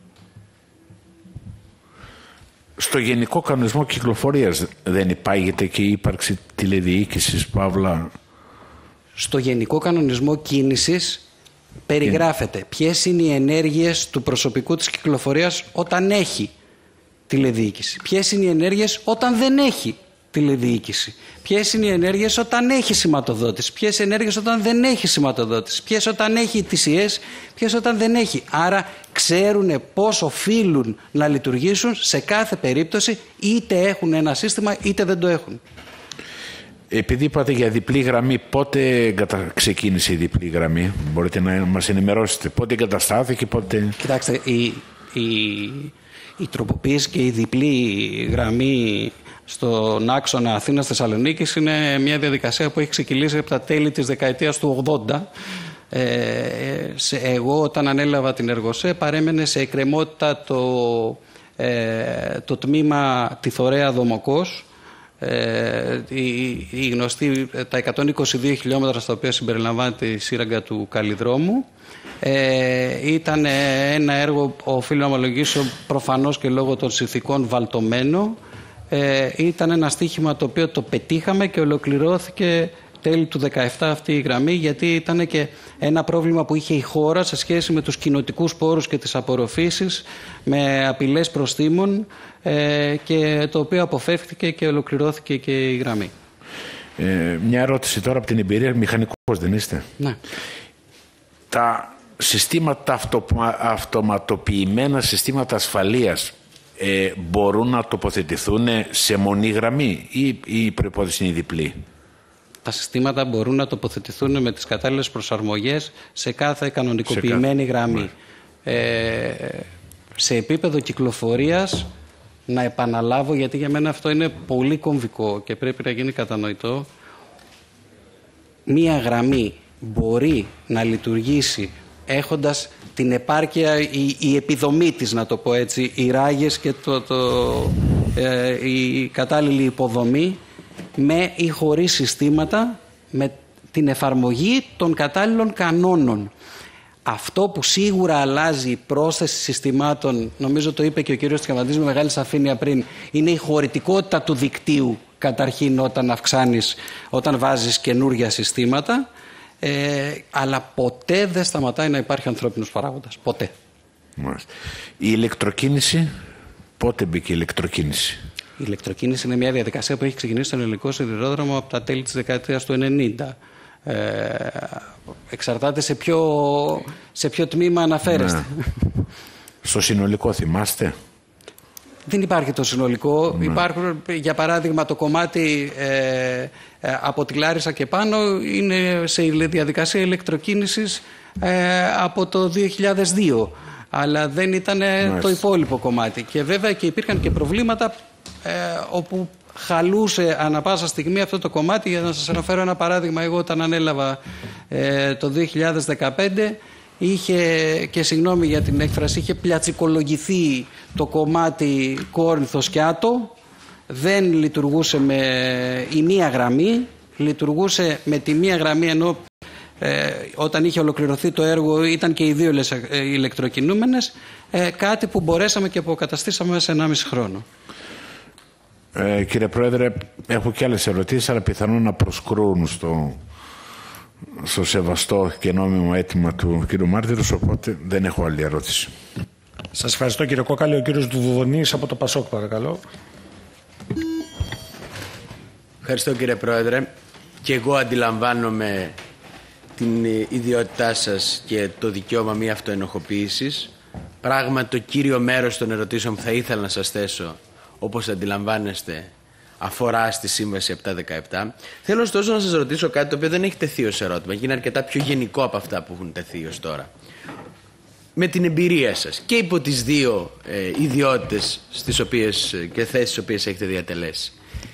Στο Γενικό Κανονισμό Κυκλοφορίας δεν υπάγεται και η ύπαρξη τηλεδιοίκησης, παύλα? Στο Γενικό Κανονισμό Κίνησης περιγράφεται yeah. ποιες είναι οι ενέργειες του προσωπικού της κυκλοφορίας όταν έχει τηλεδιοίκηση. Ποιες είναι οι ενέργειες όταν δεν έχει τηλεδιοίκηση. Ποιες είναι οι ενέργειες όταν έχει σηματοδότηση. Ποιες ενέργειες όταν δεν έχει σηματοδότηση. Ποιες όταν έχει τι σι ες, ποιες όταν δεν έχει. Άρα ξέρουν πώς οφείλουν να λειτουργήσουν σε κάθε περίπτωση, είτε έχουν ένα σύστημα είτε δεν το έχουν. Επειδή είπατε για διπλή γραμμή, πότε ξεκίνησε η διπλή γραμμή? Μπορείτε να μας ενημερώσετε πότε εγκαταστάθηκε, πότε... Κοιτάξτε, η, η, η τροποποίηση και η διπλή γραμμή στον άξονα Αθήνας-Θεσσαλονίκης είναι μια διαδικασία που έχει ξεκινήσει από τα τέλη της δεκαετίας του ογδόντα. Ε, σε, εγώ όταν ανέλαβα την Εργοσέ παρέμενε σε εκκρεμότητα το, ε, το τμήμα Τιθωρέα Δομοκός, ε, η, η γνωστή, τα εκατόν είκοσι δύο χιλιόμετρα στα οποία συμπεριλαμβάνεται η σύραγγα του Καλλιδρόμου. Ε, ήταν ένα έργο, οφείλω να ομολογήσω, προφανώς και λόγω των συνθηκών βαλτωμένο. Ε, ήταν ένα στοίχημα το οποίο το πετύχαμε και ολοκληρώθηκε τέλη του δεκαεπτά αυτή η γραμμή, γιατί ήταν και ένα πρόβλημα που είχε η χώρα σε σχέση με τους κοινοτικούς πόρους και τις απορροφήσεις, με απειλές προστίμων, ε, και το οποίο αποφεύθηκε και ολοκληρώθηκε και η γραμμή. Ε, μια ερώτηση τώρα από την εμπειρία. Μηχανικός δεν είστε? Ναι. Τα συστήματα, αυτο, αυτοματοποιημένα συστήματα ασφαλείας, ε, μπορούν να τοποθετηθούν σε μονή γραμμή ή η προϋπόθεση είναι διπλή? Τα συστήματα μπορούν να τοποθετηθούν με τις κατάλληλες προσαρμογές σε κάθε κανονικοποιημένη σε κάθε... γραμμή. Ε, σε επίπεδο κυκλοφορίας, να επαναλάβω, γιατί για μένα αυτό είναι πολύ κομβικό και πρέπει να γίνει κατανοητό, μία γραμμή μπορεί να λειτουργήσει έχοντας την επάρκεια, η, η επιδομή της, να το πω έτσι, οι ράγες και το, το, ε, η κατάλληλη υποδομή, με ή χωρίς συστήματα, με την εφαρμογή των κατάλληλων κανόνων. Αυτό που σίγουρα αλλάζει η πρόσθεση συστημάτων, νομίζω το είπε και ο κύριος Τσιαμαντής με μεγάλη σαφήνεια πριν, είναι η χωρητικότητα του δικτύου καταρχήν όταν αυξάνεις, όταν βάζεις καινούργια συστήματα, ε, αλλά ποτέ δεν σταματάει να υπάρχει ανθρώπινος παράγοντας. Ποτέ. Μάλιστα. Η ηλεκτροκίνηση, πότε μπήκε η ηλεκτροκίνηση? Η ηλεκτροκίνηση είναι μια διαδικασία που έχει ξεκινήσει στον ελληνικό σιδηρόδρομο από τα τέλη της δεκαετίας του ενενήντα. Ε, εξαρτάται σε ποιο, σε ποιο τμήμα αναφέρεστε. Ναι. Στο συνολικό θυμάστε? Δεν υπάρχει το συνολικό. Ναι. Υπάρχουν, για παράδειγμα, το κομμάτι ε, ε, από τη Λάρισα και πάνω είναι σε διαδικασία ηλεκτροκίνησης ε, από το δύο χιλιάδες δύο. Αλλά δεν ήταν Μάλιστα. το υπόλοιπο κομμάτι. Και βέβαια και υπήρχαν και προβλήματα ε, όπου χαλούσε ανα πάσα στιγμή αυτό το κομμάτι. Για να σας αναφέρω ένα παράδειγμα, εγώ όταν ανέλαβα ε, το δύο χιλιάδες δεκαπέντε, είχε, και συγγνώμη για την έκφραση, είχε πλιατσικολογηθεί το κομμάτι Κόρινθος και Άτο. Δεν λειτουργούσε με η μία γραμμή, λειτουργούσε με τη μία γραμμή, ενώ ε, όταν είχε ολοκληρωθεί το έργο ήταν και οι δύο ηλεκτροκινούμενες, ε, κάτι που μπορέσαμε και αποκαταστήσαμε σε ενάμιση χρόνο. Ε, κύριε Πρόεδρε, έχω και άλλες ερωτήσεις, αλλά πιθανόν να προσκρούν στο, στο σεβαστό και νόμιμο αίτημα του κύριου Μάρτυρος, οπότε δεν έχω άλλη ερώτηση. Σας ευχαριστώ κύριε Κόκαλη. Ο κύριος Δουδονής από το Πασόκ, παρακαλώ. Ευχαριστώ κύριε Πρόεδρε. Και εγώ αντιλαμβάνομαι την ιδιότητά σας και το δικαίωμα μη αυτοενοχοποίησης. Πράγματι το κύριο μέρος των ερωτήσεων που θα ήθελα να σας θέσω, όπως αντιλαμβάνεστε, αφορά στη Σύμβαση επτακόσια δεκαεπτά. Θέλω ωστόσο να σας ρωτήσω κάτι το οποίο δεν έχει τεθεί ως ερώτημα και είναι αρκετά πιο γενικό από αυτά που έχουν τεθεί ως τώρα. Με την εμπειρία σας και υπό τις δύο ε, ιδιότητες στις οποίες, και θέσεις στις οποίες έχετε διατελέσει,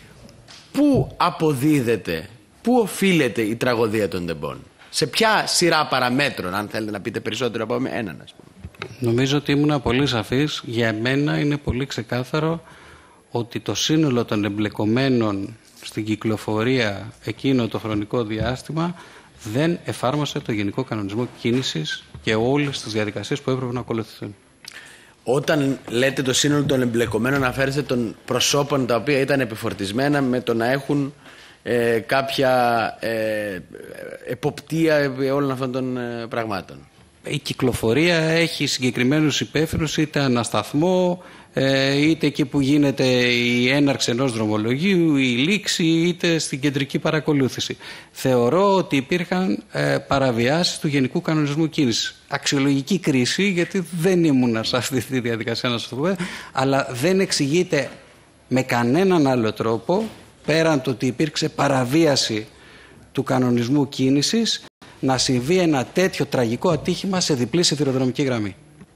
πού αποδίδεται, πού οφείλεται η τραγωδία των Τεμπών, σε ποια σειρά παραμέτρων, αν θέλετε να πείτε περισσότερο από έναν, ας πούμε? Νομίζω ότι ήμουν πολύ σαφής. Για μένα είναι πολύ ξεκάθαρο ότι το σύνολο των εμπλεκομένων στην κυκλοφορία εκείνο το χρονικό διάστημα δεν εφάρμοσε το Γενικό Κανονισμό Κίνησης και όλες τις διαδικασίες που έπρεπε να ακολουθηθούν. Όταν λέτε το σύνολο των εμπλεκομένων, αναφέρεστε των προσώπων τα οποία ήταν επιφορτισμένα με το να έχουν ε, κάποια ε, εποπτεία όλων αυτών των ε, πραγμάτων. Η κυκλοφορία έχει συγκεκριμένους υπεύθυνους, είτε ανασταθμό, είτε εκεί που γίνεται η έναρξη ενός δρομολογίου, η λήξη, είτε στην κεντρική παρακολούθηση. Θεωρώ ότι υπήρχαν παραβιάσεις του Γενικού Κανονισμού Κίνησης. Αξιολογική κρίση, γιατί δεν ήμουν σε αυτή τη διαδικασία, να σας το πω, αλλά δεν εξηγείται με κανέναν άλλο τρόπο, πέραν το ότι υπήρξε παραβίαση του κανονισμού κίνησης, να συμβεί ένα τέτοιο τραγικό ατύχημα σε διπλή σιδηροδρομική γραμμή.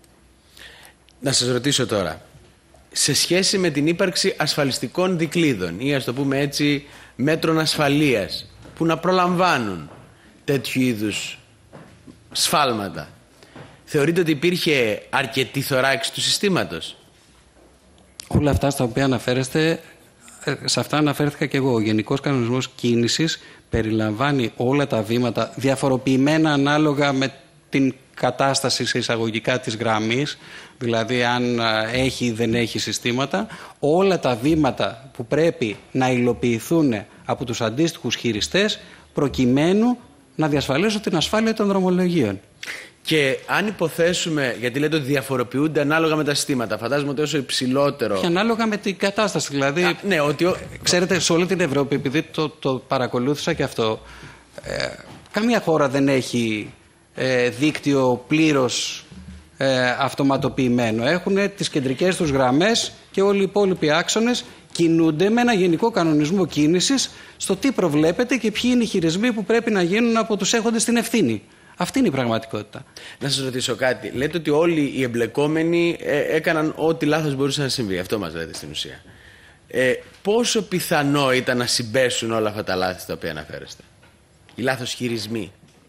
Να σας ρωτήσω τώρα, σε σχέση με την ύπαρξη ασφαλιστικών δικλείδων ή, ας το πούμε έτσι, μέτρων ασφαλείας που να προλαμβάνουν τέτοιου είδους σφάλματα, θεωρείτε ότι υπήρχε αρκετή θωράξη του συστήματος? Όλα αυτά στα οποία αναφέρεστε, σε αυτά αναφέρθηκα και εγώ. Ο Γενικός Κανονισμός Κίνησης περιλαμβάνει όλα τα βήματα, διαφοροποιημένα ανάλογα με την κατάσταση σε εισαγωγικά της γραμμής, δηλαδή αν έχει ή δεν έχει συστήματα, όλα τα βήματα που πρέπει να υλοποιηθούν από τους αντίστοιχους χειριστές προκειμένου να διασφαλίσουν την ασφάλεια των δρομολογίων. Και αν υποθέσουμε, γιατί λέτε ότι διαφοροποιούνται ανάλογα με τα συστήματα, φαντάζομαι ότι όσο υψηλότερο. Και ανάλογα με την κατάσταση. Δηλαδή, Α, ναι, ότι ο... ξέρετε, σε όλη την Ευρώπη, επειδή το, το παρακολούθησα και αυτό, ε, καμία χώρα δεν έχει ε, δίκτυο πλήρως ε, αυτοματοποιημένο. Έχουν τις κεντρικές τους γραμμές και όλοι οι υπόλοιποι άξονες κινούνται με ένα γενικό κανονισμό κίνησης στο τι προβλέπεται και ποιοι είναι οι χειρισμοί που πρέπει να γίνουν από τους έχοντες την ευθύνη. Αυτή είναι η πραγματικότητα. Να σας ρωτήσω κάτι. Λέτε ότι όλοι οι εμπλεκόμενοι ε, έκαναν ό,τι λάθος μπορούσε να συμβεί. Αυτό μας λέτε στην ουσία. Ε, πόσο πιθανό ήταν να συμπέσουν όλα αυτά τα λάθη τα οποία αναφέρεστε? Οι λάθος χειρισμοί.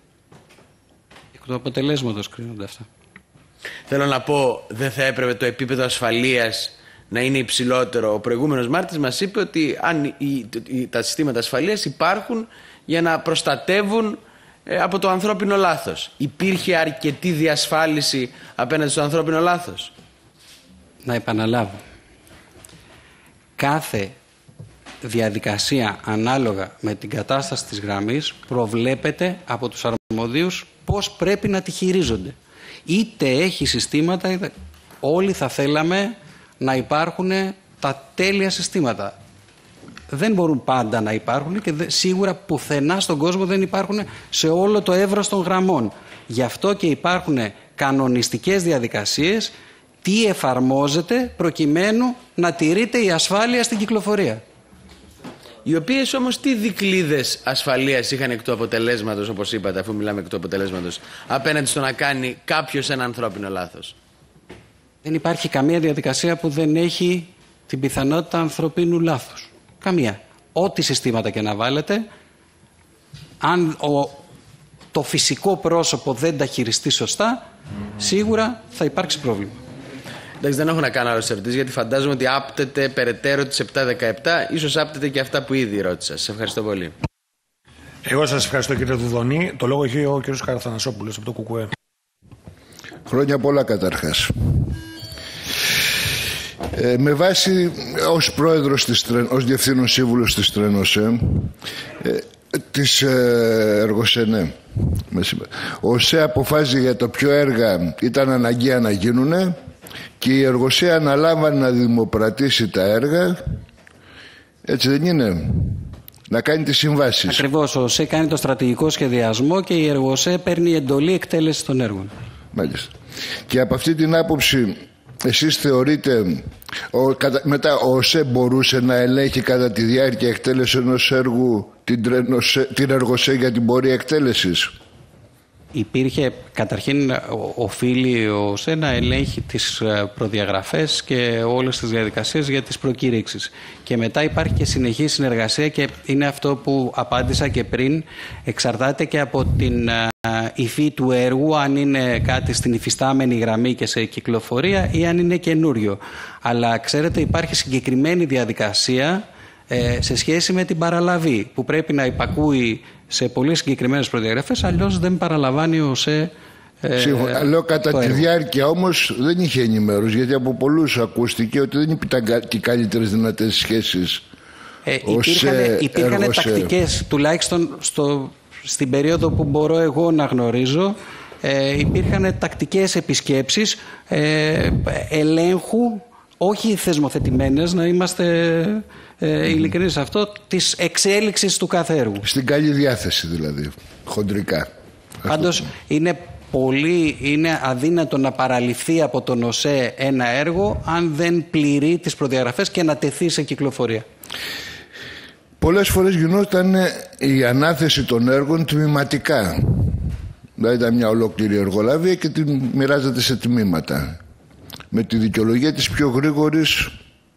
Εκ του αποτελέσματος κρίνονται αυτά. Θέλω να πω, δεν θα έπρεπε το επίπεδο ασφαλείας να είναι υψηλότερο? Ο προηγούμενος Μάρτης μας είπε ότι αν οι, οι, τα συστήματα ασφαλείας υπάρχουν για να προστατεύουν από το ανθρώπινο λάθος. Υπήρχε αρκετή διασφάλιση απέναντι στο ανθρώπινο λάθος? Να επαναλάβω. Κάθε διαδικασία ανάλογα με την κατάσταση της γραμμής προβλέπεται από τους αρμοδίους πώς πρέπει να τη χειρίζονται. Είτε έχει συστήματα, είτε... όλοι θα θέλαμε να υπάρχουν τα τέλεια συστήματα. Δεν μπορούν πάντα να υπάρχουν και σίγουρα πουθενά στον κόσμο δεν υπάρχουν σε όλο το εύρος των γραμμών. Γι' αυτό και υπάρχουν κανονιστικές διαδικασίες τι εφαρμόζεται προκειμένου να τηρείται η ασφάλεια στην κυκλοφορία. Οι οποίες όμως τι δικλείδες ασφαλείας είχαν εκ του αποτελέσματος, όπως είπατε, αφού μιλάμε εκ του αποτελέσματος, απέναντι στο να κάνει κάποιος ένα ανθρώπινο λάθος? Δεν υπάρχει καμία διαδικασία που δεν έχει την πιθανότητα ανθρωπίνου λάθους. Καμία. Ό,τι συστήματα και να βάλετε, αν ο, το φυσικό πρόσωπο δεν τα χειριστεί σωστά, σίγουρα θα υπάρξει πρόβλημα. Εντάξει, δεν έχω να κάνω άλλες ερωτήσεις, γιατί φαντάζομαι ότι άπτεται περαιτέρω τις επτά δεκαεπτά, ίσως άπτεται και αυτά που ήδη ρώτησα. Σας ευχαριστώ πολύ. Εγώ σας ευχαριστώ, κύριε Δουδονή. Το λόγο έχει ο κύριος Καραθανασόπουλος από το ΚΚΕ. Χρόνια πολλά καταρχάς. Ε, με βάση ως πρόεδρος της, ως διευθύνων σύμβουλος της Τρένοσέ, ε, της ε, Εργοσενέ, ο ΟΣΕ αποφάσισε για το ποιο έργα ήταν αναγκαία να γίνουνε και η Εργοσέ αναλάμβανε να δημοπρατήσει τα έργα. Έτσι δεν είναι? Να κάνει τις συμβάσεις. Ακριβώς, ο ΟΣΕ κάνει το στρατηγικό σχεδιασμό και η Εργοσέ παίρνει εντολή εκτέλεση των έργων. Μάλιστα. Και από αυτή την άποψη εσείς θεωρείτε ο, κατα, μετά ο ΟΣΕ μπορούσε να ελέγχει κατά τη διάρκεια εκτέλεση ενός έργου την, τρένοσέ, την Εργοσέ για την πορεία εκτέλεσης? Υπήρχε, καταρχήν οφείλει ο ΟΣΕ να ελέγχει τις προδιαγραφές και όλες τις διαδικασίες για τις προκήρυξεις. Και μετά υπάρχει και συνεχή συνεργασία και είναι αυτό που απάντησα και πριν. Εξαρτάται και από την υφή του έργου, αν είναι κάτι στην υφιστάμενη γραμμή και σε κυκλοφορία ή αν είναι καινούριο. Αλλά ξέρετε, υπάρχει συγκεκριμένη διαδικασία ε, σε σχέση με την παραλαβή που πρέπει να υπακούει σε πολύ συγκεκριμένες προδιαγραφές, αλλιώς δεν παραλαμβάνει ο ΟΣΕ. Ε, Σύμφωνα. Λέω κατά τη έργο. Διάρκεια όμως δεν είχε ενημέρωση, γιατί από πολλούς ακούστηκε ότι δεν υπήρχαν και καλύτερες δυνατές σχέσεις. Ε, υπήρχαν υπήρχαν τακτικές, τουλάχιστον στο, στην περίοδο που μπορώ εγώ να γνωρίζω, ε, υπήρχαν τακτικές επισκέψεις ε, ελέγχου, όχι θεσμοθετημένες, να είμαστε ε, ειλικρινείς σε αυτό, της εξέλιξης του κάθε έργου. Στην καλή διάθεση δηλαδή, χοντρικά. Πάντως είναι πολύ, είναι αδύνατο να παραλυφθεί από τον ΟΣΕ ένα έργο αν δεν πληρεί τις προδιαγραφές και να τεθεί σε κυκλοφορία. Πολλές φορές γινόταν η ανάθεση των έργων τμηματικά. Δηλαδή ήταν μια ολόκληρη εργολαβία και την μοιράζεται σε τμήματα, με τη δικαιολογία της πιο γρήγορης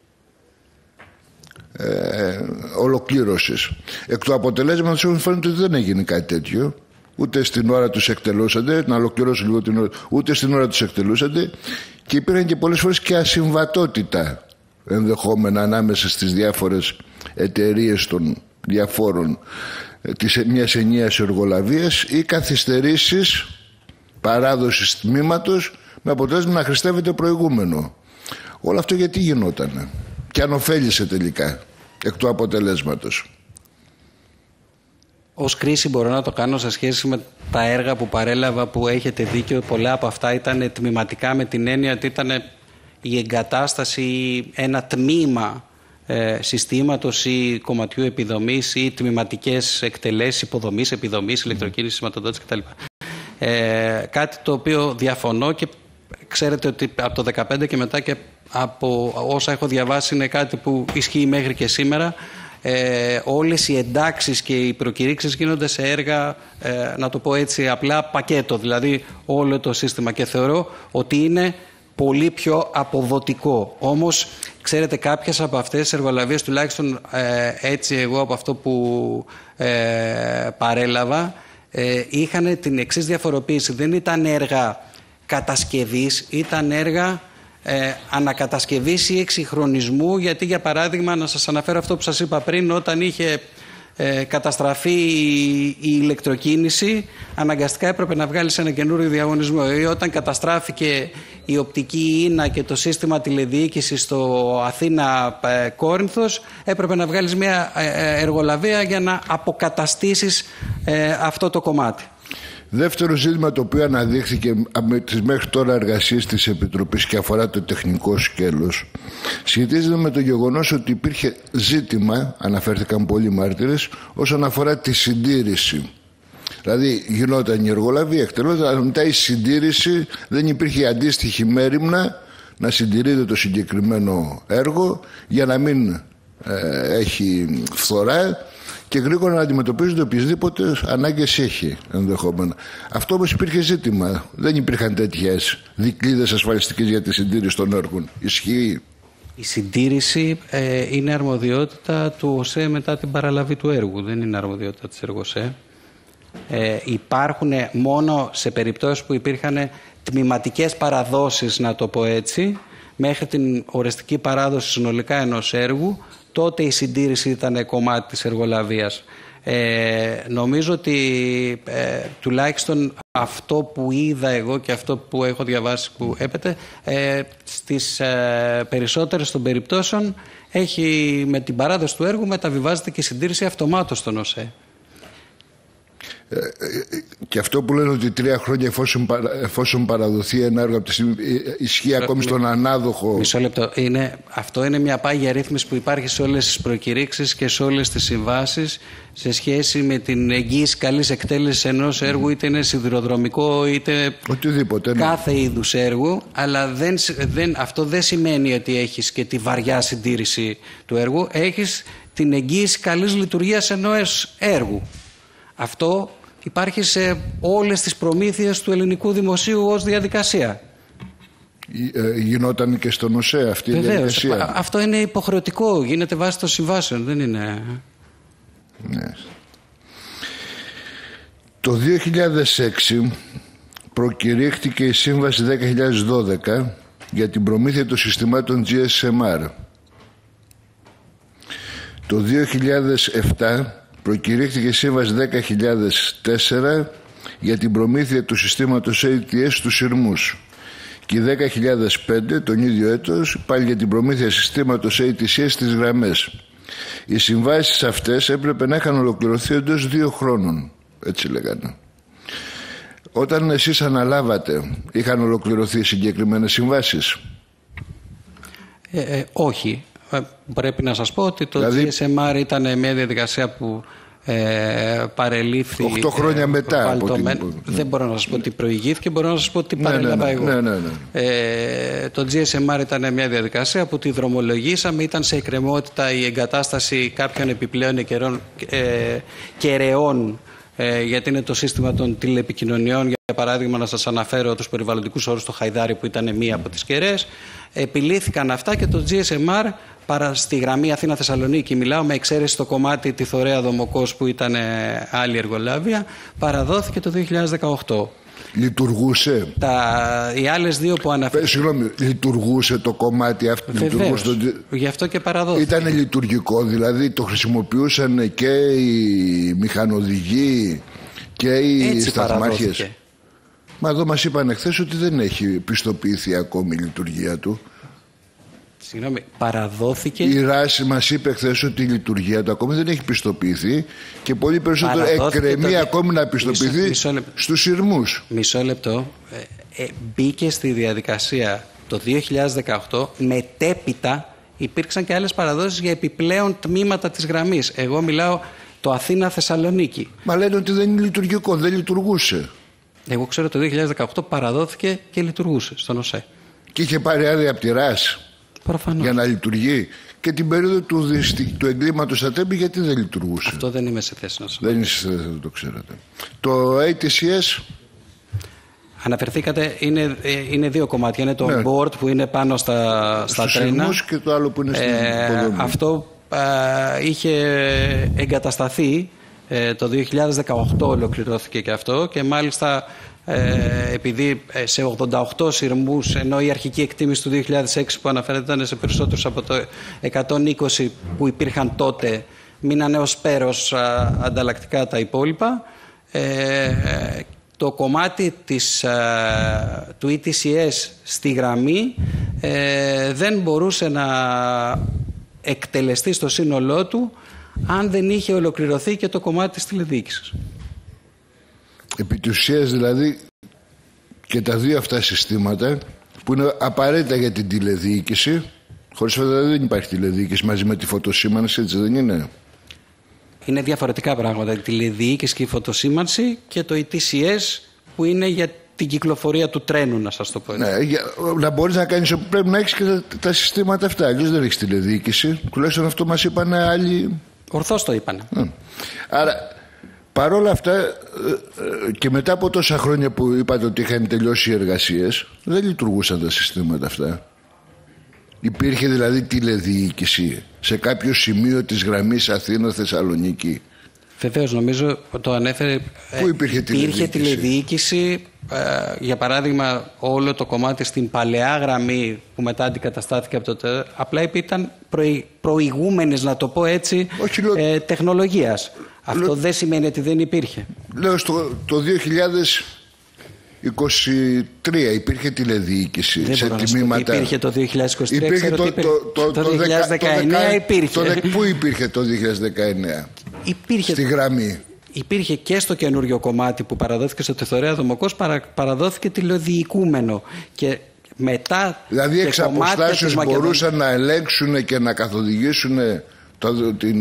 ε, ολοκλήρωσης. Εκ του αποτελέσματος όμως φαίνεται ότι δεν έγινε κάτι τέτοιο. Ούτε στην ώρα τους εκτελούσατε, να ολοκληρώσω λίγο την ώρα, ούτε στην ώρα τους εκτελούσατε, και υπήρχαν και πολλές φορές και ασυμβατότητα ενδεχόμενα ανάμεσα στις διάφορες εταιρείες των διαφόρων της μιας ενιαίας εργολαβίας ή καθυστερήσεις παράδοσης τμήματος με αποτέλεσμα να χρηστεύεται προηγούμενο. Όλο αυτό γιατί γινότανε και αν ωφέλησε τελικά εκ του αποτελέσματος? Ως κρίση μπορώ να το κάνω σε σχέση με τα έργα που παρέλαβα, που έχετε δίκιο, πολλά από αυτά ήταν τμηματικά, με την έννοια ότι ήταν η εγκατάσταση, ένα τμήμα ε, συστήματος ή κομματιού επιδομής ή τμηματικές εκτελέσεις υποδομής, επιδομής, ηλεκτροκίνησης, σηματοδότηση κτλ. Ε, κάτι το οποίο διαφωνώ και ξέρετε ότι από το δύο χιλιάδες δεκαπέντε και μετά και από όσα έχω διαβάσει είναι κάτι που ισχύει μέχρι και σήμερα. Ε, όλες οι εντάξεις και οι προκηρύξεις γίνονται σε έργα, ε, να το πω έτσι απλά, πακέτο, δηλαδή όλο το σύστημα, και θεωρώ ότι είναι πολύ πιο αποδοτικό. Όμως, ξέρετε, κάποιες από αυτές τις εργολαβίες, τουλάχιστον ε, έτσι εγώ από αυτό που ε, παρέλαβα, ε, είχαν την εξής διαφοροποίηση. Δεν ήταν έργα κατασκευής, ήταν έργα Ε, ανακατασκευής ή εξυγχρονισμού, γιατί για παράδειγμα να σας αναφέρω αυτό που σας είπα πριν, όταν είχε ε, καταστραφεί η, η ηλεκτροκίνηση, αναγκαστικά έπρεπε να βγάλεις ένα καινούριο διαγωνισμό, ή όταν καταστράφηκε η οπτική ίνα και το σύστημα τηλεδιοίκησης στο Αθήνα ε, Κόρινθος, έπρεπε να βγάλεις μια ε, εργολαβία για να αποκαταστήσεις ε, αυτό το κομμάτι. Δεύτερο ζήτημα το οποίο αναδείχθηκε με τις μέχρι τώρα εργασίες της Επιτροπής και αφορά το τεχνικό σκέλος, σχετίζεται με το γεγονός ότι υπήρχε ζήτημα, αναφέρθηκαν πολλοί μάρτυρες, όσον αφορά τη συντήρηση. Δηλαδή γινόταν η εργολαβία, εκτελόταν, αλλά μετά η συντήρηση δεν υπήρχε αντίστοιχη μέριμνα να συντηρείται το συγκεκριμένο έργο για να μην ε, έχει φθορά και γρήγορα να αντιμετωπίζονται οποιασδήποτε ανάγκες έχει ενδεχόμενα. Αυτό όμως υπήρχε ζήτημα. Δεν υπήρχαν τέτοιες δικλείδες ασφαλιστικές για τη συντήρηση των έργων. Ισχύει? Η συντήρηση ε, είναι αρμοδιότητα του ΟΣΕ μετά την παραλαβή του έργου. Δεν είναι αρμοδιότητα της ΕΡΓΟΣΕ. Ε, υπάρχουν μόνο σε περιπτώσεις που υπήρχαν τμηματικές παραδόσεις, να το πω έτσι, μέχρι την οριστική παράδοση συνολικά ενός έργου, τότε η συντήρηση ήταν κομμάτι της εργολαβίας. Ε, νομίζω ότι ε, τουλάχιστον αυτό που είδα εγώ και αυτό που έχω διαβάσει που έπεται, ε, στις ε, περισσότερες των περιπτώσεων έχει, με την παράδοση του έργου μεταβιβάζεται και η συντήρηση αυτομάτως στον ΟΣΕ. Ε, ε, και αυτό που λένε ότι τρία χρόνια εφόσον, παρα, εφόσον παραδοθεί ένα έργο από τη στιγμή, ισχύει Ρο, ακόμη στον ανάδοχο. Μισό λεπτό. Είναι, αυτό είναι μια πάγια ρύθμιση που υπάρχει σε όλες τις προκηρύξεις και σε όλες τις συμβάσεις σε σχέση με την εγγύηση καλής εκτέλεσης ενός έργου, είτε είναι σιδηροδρομικό είτε οτιδήποτε, ναι. κάθε είδους έργου, αλλά δεν, δεν, αυτό δεν σημαίνει ότι έχεις και τη βαριά συντήρηση του έργου. Έχεις την εγγύηση καλής λειτουργίας ενός έργου. Αυτό υπάρχει σε όλες τις προμήθειες του ελληνικού δημοσίου ως διαδικασία. Ε, γινόταν και στον ΟΣΕ αυτή η διαδικασία. Αυτό είναι υποχρεωτικό, γίνεται βάσει των συμβάσεων, δεν είναι... Ναι. Το δύο χιλιάδες έξι προκηρύχθηκε η Σύμβαση δέκα χιλιάδες δώδεκα για την προμήθεια των συστημάτων τζι ες εμ αρ. Το δύο χιλιάδες επτά προκηρύχθηκε η Σύμβαση δέκα χιλιάδες τέσσερα για την προμήθεια του συστήματος έι τι ες στους σειρμούς και η δέκα χιλιάδες πέντε, τον ίδιο έτος, πάλι για την προμήθεια συστήματος έι τι ες στις γραμμές. Οι συμβάσεις αυτές έπρεπε να είχαν ολοκληρωθεί εντός δύο χρόνων, έτσι λέγανε. Όταν εσείς αναλάβατε, είχαν ολοκληρωθεί συγκεκριμένες συμβάσεις? Ε, ε, όχι. Ε, πρέπει να σας πω ότι το δηλαδή... τζι ες εμ αρ ήταν μια διαδικασία που ε, παρελήφθη οκτώ χρόνια ε, μετά από την... Δεν μπορώ να σας πω ότι προηγήθηκε, μπορώ να σας πω ότι ναι, παρέλαβα ναι, εγώ. Ναι, ναι, ναι. Ε, το τζι ες εμ αρ ήταν μια διαδικασία που τη δρομολογήσαμε, ήταν σε εκκρεμότητα η εγκατάσταση κάποιων επιπλέον καιρών, ε, κεραιών, ε, γιατί είναι το σύστημα των τηλεπικοινωνιών. Για παράδειγμα, να σας αναφέρω τους περιβαλλοντικούς όρους στο Χαϊδάρι, που ήταν μία από τις κεραίες. Επιλύθηκαν αυτά και το τζι ες εμ αρ παρά στη γραμμή Αθήνα-Θεσσαλονίκη, μιλάω με εξαίρεση το κομμάτι τη Θωρέα Δομοκός που ήταν άλλη εργολάβια, παραδόθηκε το δύο χιλιάδες δεκαοκτώ. Λειτουργούσε. Τα, οι άλλες δύο που αναφέρω. Συγγνώμη, λειτουργούσε το κομμάτι αυτό? Βεβαίως, το... γι' αυτό και παραδόθηκε. Ήταν λειτουργικό, δηλαδή το χρησιμοποιούσαν και οι μηχανοδηγοί και οι σταθμάρχες. Μα εδώ μας είπαν εχθές ότι δεν έχει πιστοποιηθεί ακόμη η λειτουργία του. Συγγνώμη, παραδόθηκε. Η Ράση μας είπε χθες ότι η λειτουργία του ακόμη δεν έχει πιστοποιηθεί και πολύ περισσότερο εκκρεμεί το... ακόμη να πιστοποιηθεί μισό, μισό στους σειρμούς. Μισό λεπτό. Ε, ε, μπήκε στη διαδικασία το δύο χιλιάδες δεκαοκτώ, μετέπειτα υπήρξαν και άλλες παραδόσεις για επιπλέον τμήματα της γραμμής. Εγώ μιλάω το Αθήνα-Θεσσαλονίκη. Μα λένε ότι δεν είναι λειτουργικό, δεν λειτουργούσε. Εγώ ξέρω το δύο χιλιάδες δεκαοκτώ παραδόθηκε και λειτουργούσε στον ΟΣΕ. Και είχε πάρει άδεια από τη Ράση. Προφανώς. Για να λειτουργεί. Και την περίοδο του, του εγκλήματος στα Τέμπη, γιατί δεν λειτουργούσε? Αυτό δεν είμαι σε θέση να σας πω. Δεν είσαι σε θέση, δεν το ξέρετε. Το έι τι σι ες. Αναφερθήκατε, είναι, είναι δύο κομμάτια. Είναι το ναι. board που είναι πάνω στα, στα τρένα. Και το άλλο που είναι στην ε, αυτό ε, είχε εγκατασταθεί ε, το δύο χιλιάδες δεκαοκτώ, ολοκληρώθηκε και αυτό, και μάλιστα Ε, επειδή σε ογδόντα οκτώ σειρμούς, ενώ η αρχική εκτίμηση του δύο χιλιάδες έξι που αναφέρεται ήταν σε περισσότερους από το εκατόν είκοσι που υπήρχαν τότε, μείνανε ως πέρος α, ανταλλακτικά τα υπόλοιπα. Ε, το κομμάτι της, α, του ι τι σι ες στη γραμμή ε, δεν μπορούσε να εκτελεστεί στο σύνολό του αν δεν είχε ολοκληρωθεί και το κομμάτι της τηλεδιοίκησης. Επί της ουσίας δηλαδή και τα δύο αυτά συστήματα που είναι απαραίτητα για την τηλεδιοίκηση, χωρίς αυτό δεν υπάρχει τηλεδιοίκηση μαζί με τη φωτοσήμανση, έτσι δεν είναι? Είναι διαφορετικά πράγματα, η τηλεδιοίκηση και η φωτοσήμανση, και το ι τι σι ες που είναι για την κυκλοφορία του τρένου, να σας το πω. Ναι, για, να μπορείς να κάνεις, πρέπει να έχεις και τα, τα συστήματα αυτά. Αλλιώς δεν έχεις τηλεδιοίκηση. Τουλάχιστον αυτό μας είπαν άλλοι. Ορθώς το είπανε. Mm. Άρα, παρόλα αυτά, και μετά από τόσα χρόνια που είπατε ότι είχαν τελειώσει οι εργασίες, δεν λειτουργούσαν τα συστήματα αυτά. Υπήρχε δηλαδή τηλεδιοίκηση σε κάποιο σημείο της γραμμής Αθήνα-Θεσσαλονίκη. Βεβαίως, νομίζω το ανέφερε. Πού υπήρχε τηλεδιοίκηση? Υπήρχε τηλεδιοίκηση, ε, για παράδειγμα, όλο το κομμάτι στην παλαιά γραμμή που μετά αντικαταστάθηκε από το ΤΕ, απλά ήταν προη, προηγούμενης, να το πω έτσι, Όχι, λέω... ε, τεχνολογίας. Αυτό λέω... δεν σημαίνει ότι δεν υπήρχε. Λέω στο το δύο χιλιάδες είκοσι τρία υπήρχε τηλεδιοίκηση δεν σε τμήματα. Υπήρχε το δύο χιλιάδες είκοσι τρία, υπήρχε το, υπήρχε. Το, το, το, το δύο χιλιάδες δεκαεννιά υπήρχε. Το, πού υπήρχε το δύο χιλιάδες δεκαεννιά? Υπήρχε, στη γραμμή. Υπήρχε και στο καινούριο κομμάτι που παραδόθηκε στο Τεθωρέα Δομοκός, παρα, παραδόθηκε τηλεδιοικούμενο. Και μετά. Δηλαδή εξ αποστάσεως μπορούσαν να ελέγξουν και να καθοδηγήσουν το, την.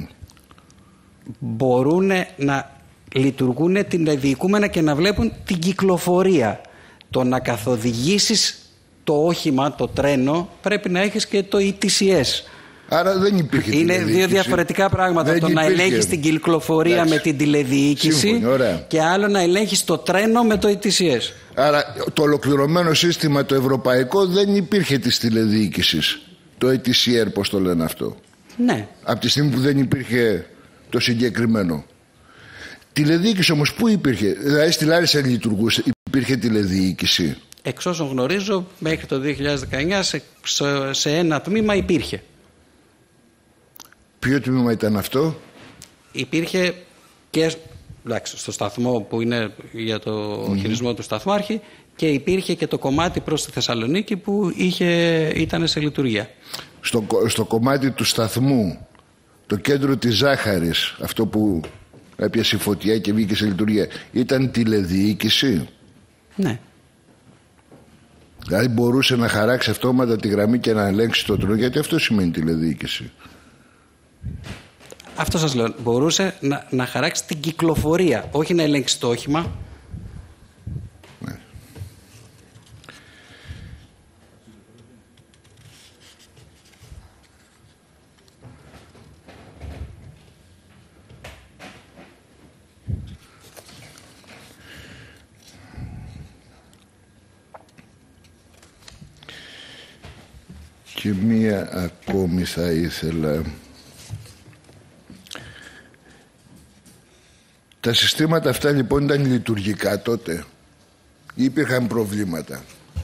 Μπορούν να λειτουργούν τηλεδιοικούμενα και να βλέπουν την κυκλοφορία. Το να καθοδηγήσεις το όχημα, το τρένο, πρέπει να έχεις και το ι τι σι ες. Άρα δεν υπήρχε Είναι δύο διαφορετικά πράγματα. Δεν το υπήρχε. Να ελέγχεις την κυκλοφορία Εντάξει. με την τηλεδιοίκηση Σύμφωνη, και άλλο να ελέγχεις το τρένο με το ι τι σι ες. Άρα το ολοκληρωμένο σύστημα το ευρωπαϊκό δεν υπήρχε της τηλεδιοίκησης. Το έι τι σι αρ, πώς το λένε αυτό. Ναι. Από τη στιγμή που δεν υπήρχε το συγκεκριμένο. Τηλεδιοίκηση όμως πού υπήρχε? Δηλαδή στη Λάρισα λειτουργούσε, υπήρχε τηλεδιοίκηση? Εξ όσων γνωρίζω, μέχρι το δύο χιλιάδες δεκαεννιά σε, σε, σε ένα τμήμα υπήρχε. Ποιο τμήμα ήταν αυτό? Υπήρχε και εντάξει, στο σταθμό που είναι για το mm. χειρισμό του σταθμάρχη, και υπήρχε και το κομμάτι προς τη Θεσσαλονίκη που είχε, ήταν σε λειτουργία. Στο, στο κομμάτι του σταθμού, το κέντρο της Ζάχαρης, αυτό που έπιασε φωτιά και βγήκε σε λειτουργία, ήταν τηλεδιοίκηση? Ναι. Δηλαδή μπορούσε να χαράξει αυτόματα τη γραμμή και να ελέγξει το τρένο, γιατί αυτό σημαίνει τηλεδιοίκηση. Αυτό σας λέω. Μπορούσε να, να χαράξει την κυκλοφορία, όχι να ελέγξει το όχημα. Ναι. Και μία ακόμη θα ήθελα. Τα συστήματα αυτά λοιπόν ήταν λειτουργικά τότε ή υπήρχαν προβλήματα?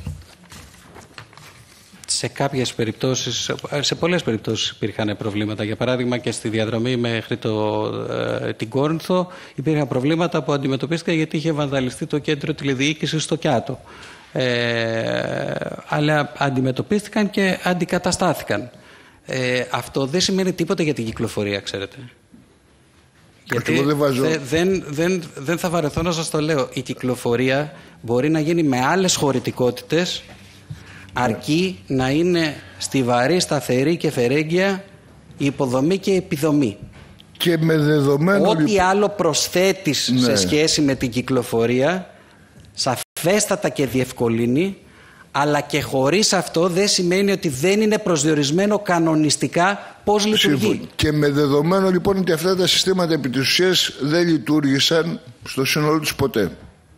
Σε κάποιες περιπτώσεις, σε πολλές περιπτώσεις υπήρχαν προβλήματα. Για παράδειγμα και στη διαδρομή μέχρι το, ε, την Κόρινθο υπήρχαν προβλήματα που αντιμετωπίστηκαν γιατί είχε βανδαλιστεί το κέντρο τηλεδιοίκησης στο Κιάτο. Ε, αλλά αντιμετωπίστηκαν και αντικαταστάθηκαν. Ε, αυτό δεν σημαίνει τίποτα για την κυκλοφορία, ξέρετε. Γιατί δεν, βάζω... δε, δεν, δεν, δεν θα βαρεθώ να σας το λέω. Η κυκλοφορία μπορεί να γίνει με άλλες χωρητικότητες, αρκεί να είναι στιβαρή, σταθερή και φερέγγια η υποδομή και η επιδομή. Και με δεδομένο... Ό,τι λοιπόν... άλλο προσθέτεις ναι. σε σχέση με την κυκλοφορία σαφέστατα και διευκολύνει, αλλά και χωρίς αυτό δεν σημαίνει ότι δεν είναι προσδιορισμένο κανονιστικά πώς λειτουργεί. Σύμφωνο. Και με δεδομένο λοιπόν ότι αυτά τα συστήματα επί της ουσίας δεν λειτουργήσαν στο σύνολό τους ποτέ.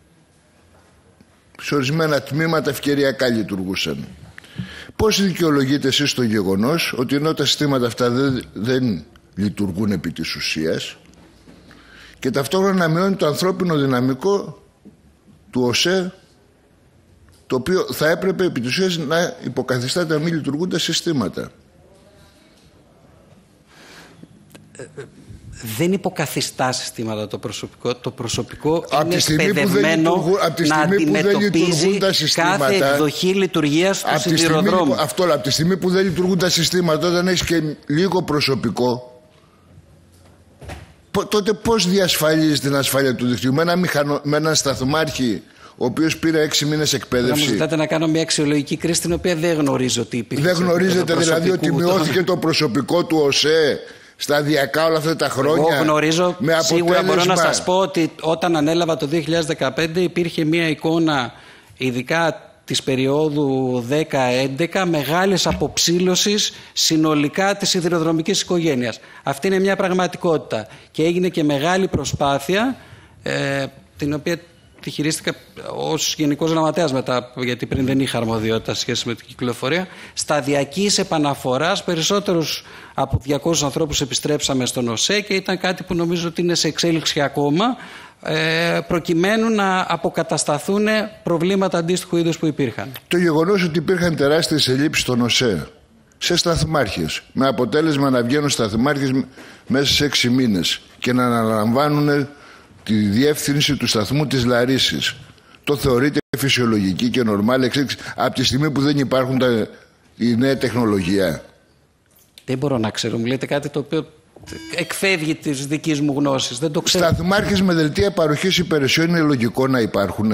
Σε ορισμένα τμήματα ευκαιριακά λειτουργούσαν. Πώς δικαιολογείτε εσείς το γεγονός ότι ενώ τα συστήματα αυτά δεν, δεν λειτουργούν επί της ουσίας και ταυτόχρονα μειώνει το ανθρώπινο δυναμικό του ΟΣΕ, το οποίο θα έπρεπε επί της ουσίας να υποκαθιστάται να μην λειτουργούν τα συστήματα? Δεν υποκαθιστά συστήματα το προσωπικό. Το προσωπικό από είναι εκπαιδευμένο να αντιμετωπίζει κάθε εκδοχή λειτουργίας του σιδηροδρόμου. Αυτό, από τη στιγμή που δεν λειτουργούν τα συστήματα, όταν έχεις και λίγο προσωπικό, τότε πώς διασφαλίζεις την ασφάλεια του δικτύου? Με, ένα μηχανο, με έναν σταθμάρχη ο οποίος πήρε έξι μήνες εκπαίδευση. Να μου ζητάτε να κάνω μια αξιολογική κρίση την οποία δεν γνωρίζω τι υπήρχε. Δεν γνωρίζετε δηλαδή ότι μειώθηκε το προσωπικό του ΟΣΕ σταδιακά όλα αυτά τα χρόνια. Εγώ γνωρίζω, με σίγουρα μπορώ να σας πω ότι όταν ανέλαβα το δύο χιλιάδες δεκαπέντε υπήρχε μια εικόνα, ειδικά της περίοδου δέκα έντεκα, μεγάλης αποψήλωσης συνολικά της σιδηροδρομικής οικογένειας. Αυτή είναι μια πραγματικότητα και έγινε και μεγάλη προσπάθεια, ε, την οποία τη χειρίστηκα ως Γενικός Γραμματέας μετά, γιατί πριν δεν είχα αρμοδιότητα σε σχέση με την κυκλοφορία, σταδιακής επαναφοράς. Περισσότερους από διακόσιους ανθρώπους επιστρέψαμε στον ΟΣΕ και ήταν κάτι που νομίζω ότι είναι σε εξέλιξη ακόμα, ε, προκειμένου να αποκατασταθούν προβλήματα αντίστοιχου είδους που υπήρχαν. Το γεγονός ότι υπήρχαν τεράστιες ελλείψεις στον ΟΣΕ σε σταθμάρχες, με αποτέλεσμα να βγαίνουν σταθμάρχες μέσα σε έξι μήνες και να αναλαμβάνουν τη διεύθυνση του σταθμού της Λαρίσης. Το θεωρείται φυσιολογική και νορμάλ εξέλιξη από τη στιγμή που δεν υπάρχουν τα, η νέα τεχνολογία? Δεν μπορώ να ξέρω. Μου λέτε κάτι το οποίο εκφεύγει της δικής μου γνώσης. Δεν το ξέρω. Σταθμάρχες με δελτία παροχής υπηρεσιών είναι λογικό να υπάρχουν?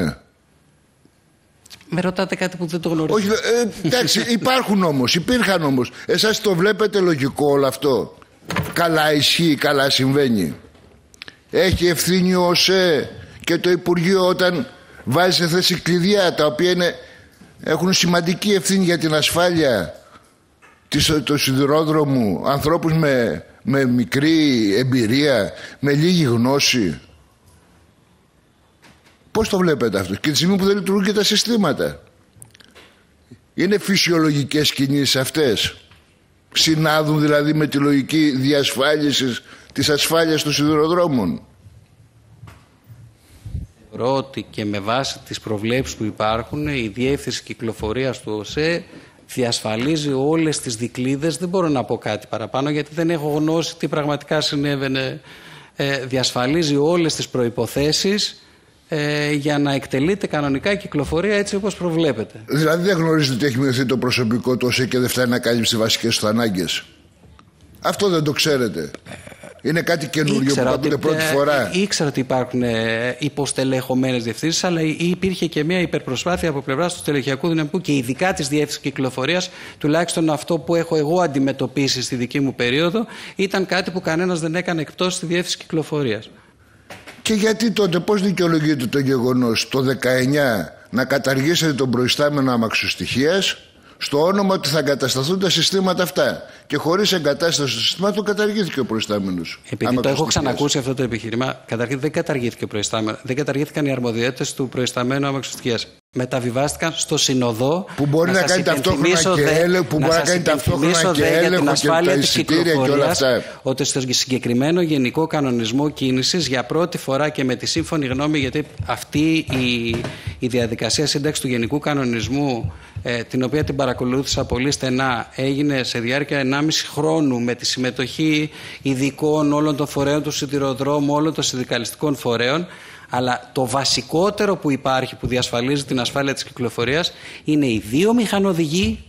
Με ρωτάτε κάτι που δεν το γνωρίζω. Όχι, ε, εντάξει, υπάρχουν όμως, υπήρχαν όμως. Εσάς το βλέπετε λογικό όλο αυτό? Καλά ισχύει, καλά συμβαίνει? Έχει ευθύνη ο ΟΣΕ και το Υπουργείο όταν βάζει σε θέση κλειδιά τα οποία είναι, έχουν σημαντική ευθύνη για την ασφάλεια του σιδηρόδρομου, ανθρώπους με, με μικρή εμπειρία, με λίγη γνώση? Πώς το βλέπετε αυτό? Και τη στιγμή που δεν λειτουργούν και τα συστήματα, είναι φυσιολογικές κινήσεις αυτές? Συνάδουν δηλαδή με τη λογική διασφάλισης της ασφάλειας των σιδηροδρόμων? Θεωρώ ότι και με βάση τις προβλέψεις που υπάρχουν, η διεύθυνση κυκλοφορίας του ΟΣΕ διασφαλίζει όλες τις δικλείδες. Δεν μπορώ να πω κάτι παραπάνω γιατί δεν έχω γνώση τι πραγματικά συνέβαινε. Ε, διασφαλίζει όλες τις προϋποθέσεις ε, για να εκτελείται κανονικά η κυκλοφορία έτσι όπως προβλέπεται. Δηλαδή δεν γνωρίζετε ότι έχει μειωθεί το προσωπικό του ΟΣΕ και δεν φτάνει να καλύψει βασικές του ανάγκες? Αυτό δεν το ξέρετε? Είναι κάτι καινούριο που το ακούτε πρώτη φορά? Ήξερα ότι υπάρχουν υποστελεχωμένες διευθύνσεις, αλλά υπήρχε και μια υπερπροσπάθεια από πλευράς του στελεχειακού δυναμικού και ειδικά της διεύθυνσης κυκλοφορίας. Τουλάχιστον αυτό που έχω εγώ αντιμετωπίσει στη δική μου περίοδο ήταν κάτι που κανένας δεν έκανε εκπτώσεις στη διεύθυνση κυκλοφορίας. Και γιατί τότε, πώς δικαιολογείται το γεγονός το δεκαεννιά να καταργήσετε τον προϊστάμενο αμαξοστοιχείας στο όνομα ότι θα εγκατασταθούν τα συστήματα αυτά, και χωρίς εγκατάσταση του συστήματος καταργήθηκε ο προϊστάμενος? Επειδή το έχω ξανακούσει αυτό το επιχείρημα, καταρχήν δεν καταργήθηκε ο προϊστάμενο, δεν καταργήθηκαν οι αρμοδιότητες του προϊσταμένου αμαξοστοιχείας. Μεταβιβάστηκαν στο Συνοδό, που μπορεί να, να κάνει ταυτόχρονα και έλεγχο, που μπορεί να κάνει ταυτόχρονα και έλεγχο και τα εισιτήρια και όλα αυτά. Ότι στο συγκεκριμένο Γενικό Κανονισμό Κίνησης για πρώτη φορά και με τη σύμφωνη γνώμη, γιατί αυτή η, η διαδικασία σύνταξη του Γενικού Κανονισμού, ε, την οποία την παρακολούθησα πολύ στενά, έγινε σε διάρκεια ενάμιση χρόνου με τη συμμετοχή ειδικών όλων των φορέων του σιδηροδρόμου, όλων των συνδικαλιστικών φορέων. Αλλά το βασικότερο που υπάρχει, που διασφαλίζει την ασφάλεια της κυκλοφορίας, είναι οι δύο μηχανοδηγοί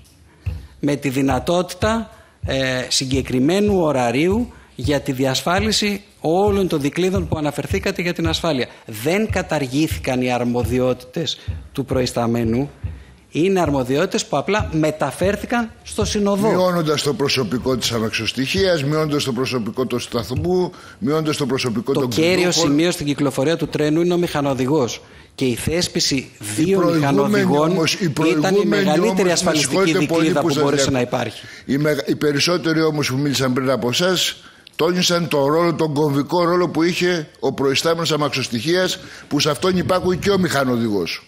με τη δυνατότητα ε, συγκεκριμένου ωραρίου για τη διασφάλιση όλων των δικλείδων που αναφερθήκατε για την ασφάλεια. Δεν καταργήθηκαν οι αρμοδιότητες του προϊσταμένου. Είναι αρμοδιότητες που απλά μεταφέρθηκαν στο Συνοδό. Μειώνοντας το προσωπικό της αμαξοστοιχείας, μειώνοντας το προσωπικό του σταθμού, μειώνοντας το προσωπικό των κτηνούχων. Το κέριο σημείο στην κυκλοφορία του τρένου είναι ο μηχανοδηγός. Και η θέσπιση δύο μηχανοδηγών όμως, ήταν η μεγαλύτερη όμως, ασφαλιστική δικλείδα που, που μπορούσε να υπάρχει. Οι, με, οι περισσότεροι όμως που μίλησαν πριν από εσάς τόνισαν τον ρόλο, τον κομβικό ρόλο που είχε ο προϊστάμενος αμαξοστοιχείας, που σε αυτόν υπάκουει και ο μηχανοδηγός.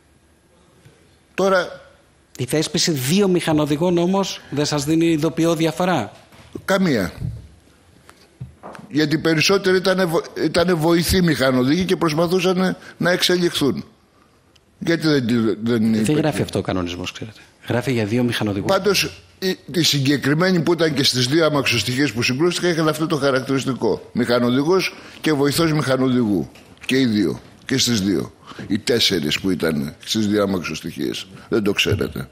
Τώρα, η θέσπιση δύο μηχανοδηγών όμως δεν σας δίνει ειδοποιώ διαφορά? Καμία. Γιατί περισσότεροι ήταν, ήταν βοηθοί μηχανοδηγοί και προσπαθούσαν να εξελιχθούν. Γιατί δεν, δεν, δεν γράφει αυτό ο κανονισμός, ξέρετε. Γράφει για δύο μηχανοδηγούς. Πάντως η, η συγκεκριμένη που ήταν και στις δύο αμαξοστοιχείες που συγκρούστηκαν είχαν αυτό το χαρακτηριστικό. Μηχανοδηγός και βοηθός μηχανοδηγού. Και οι δύο. Και στις δύο. Οι τέσσερις που ήταν στις δύο αμαξοστοιχείες. Δεν το ξέρετε.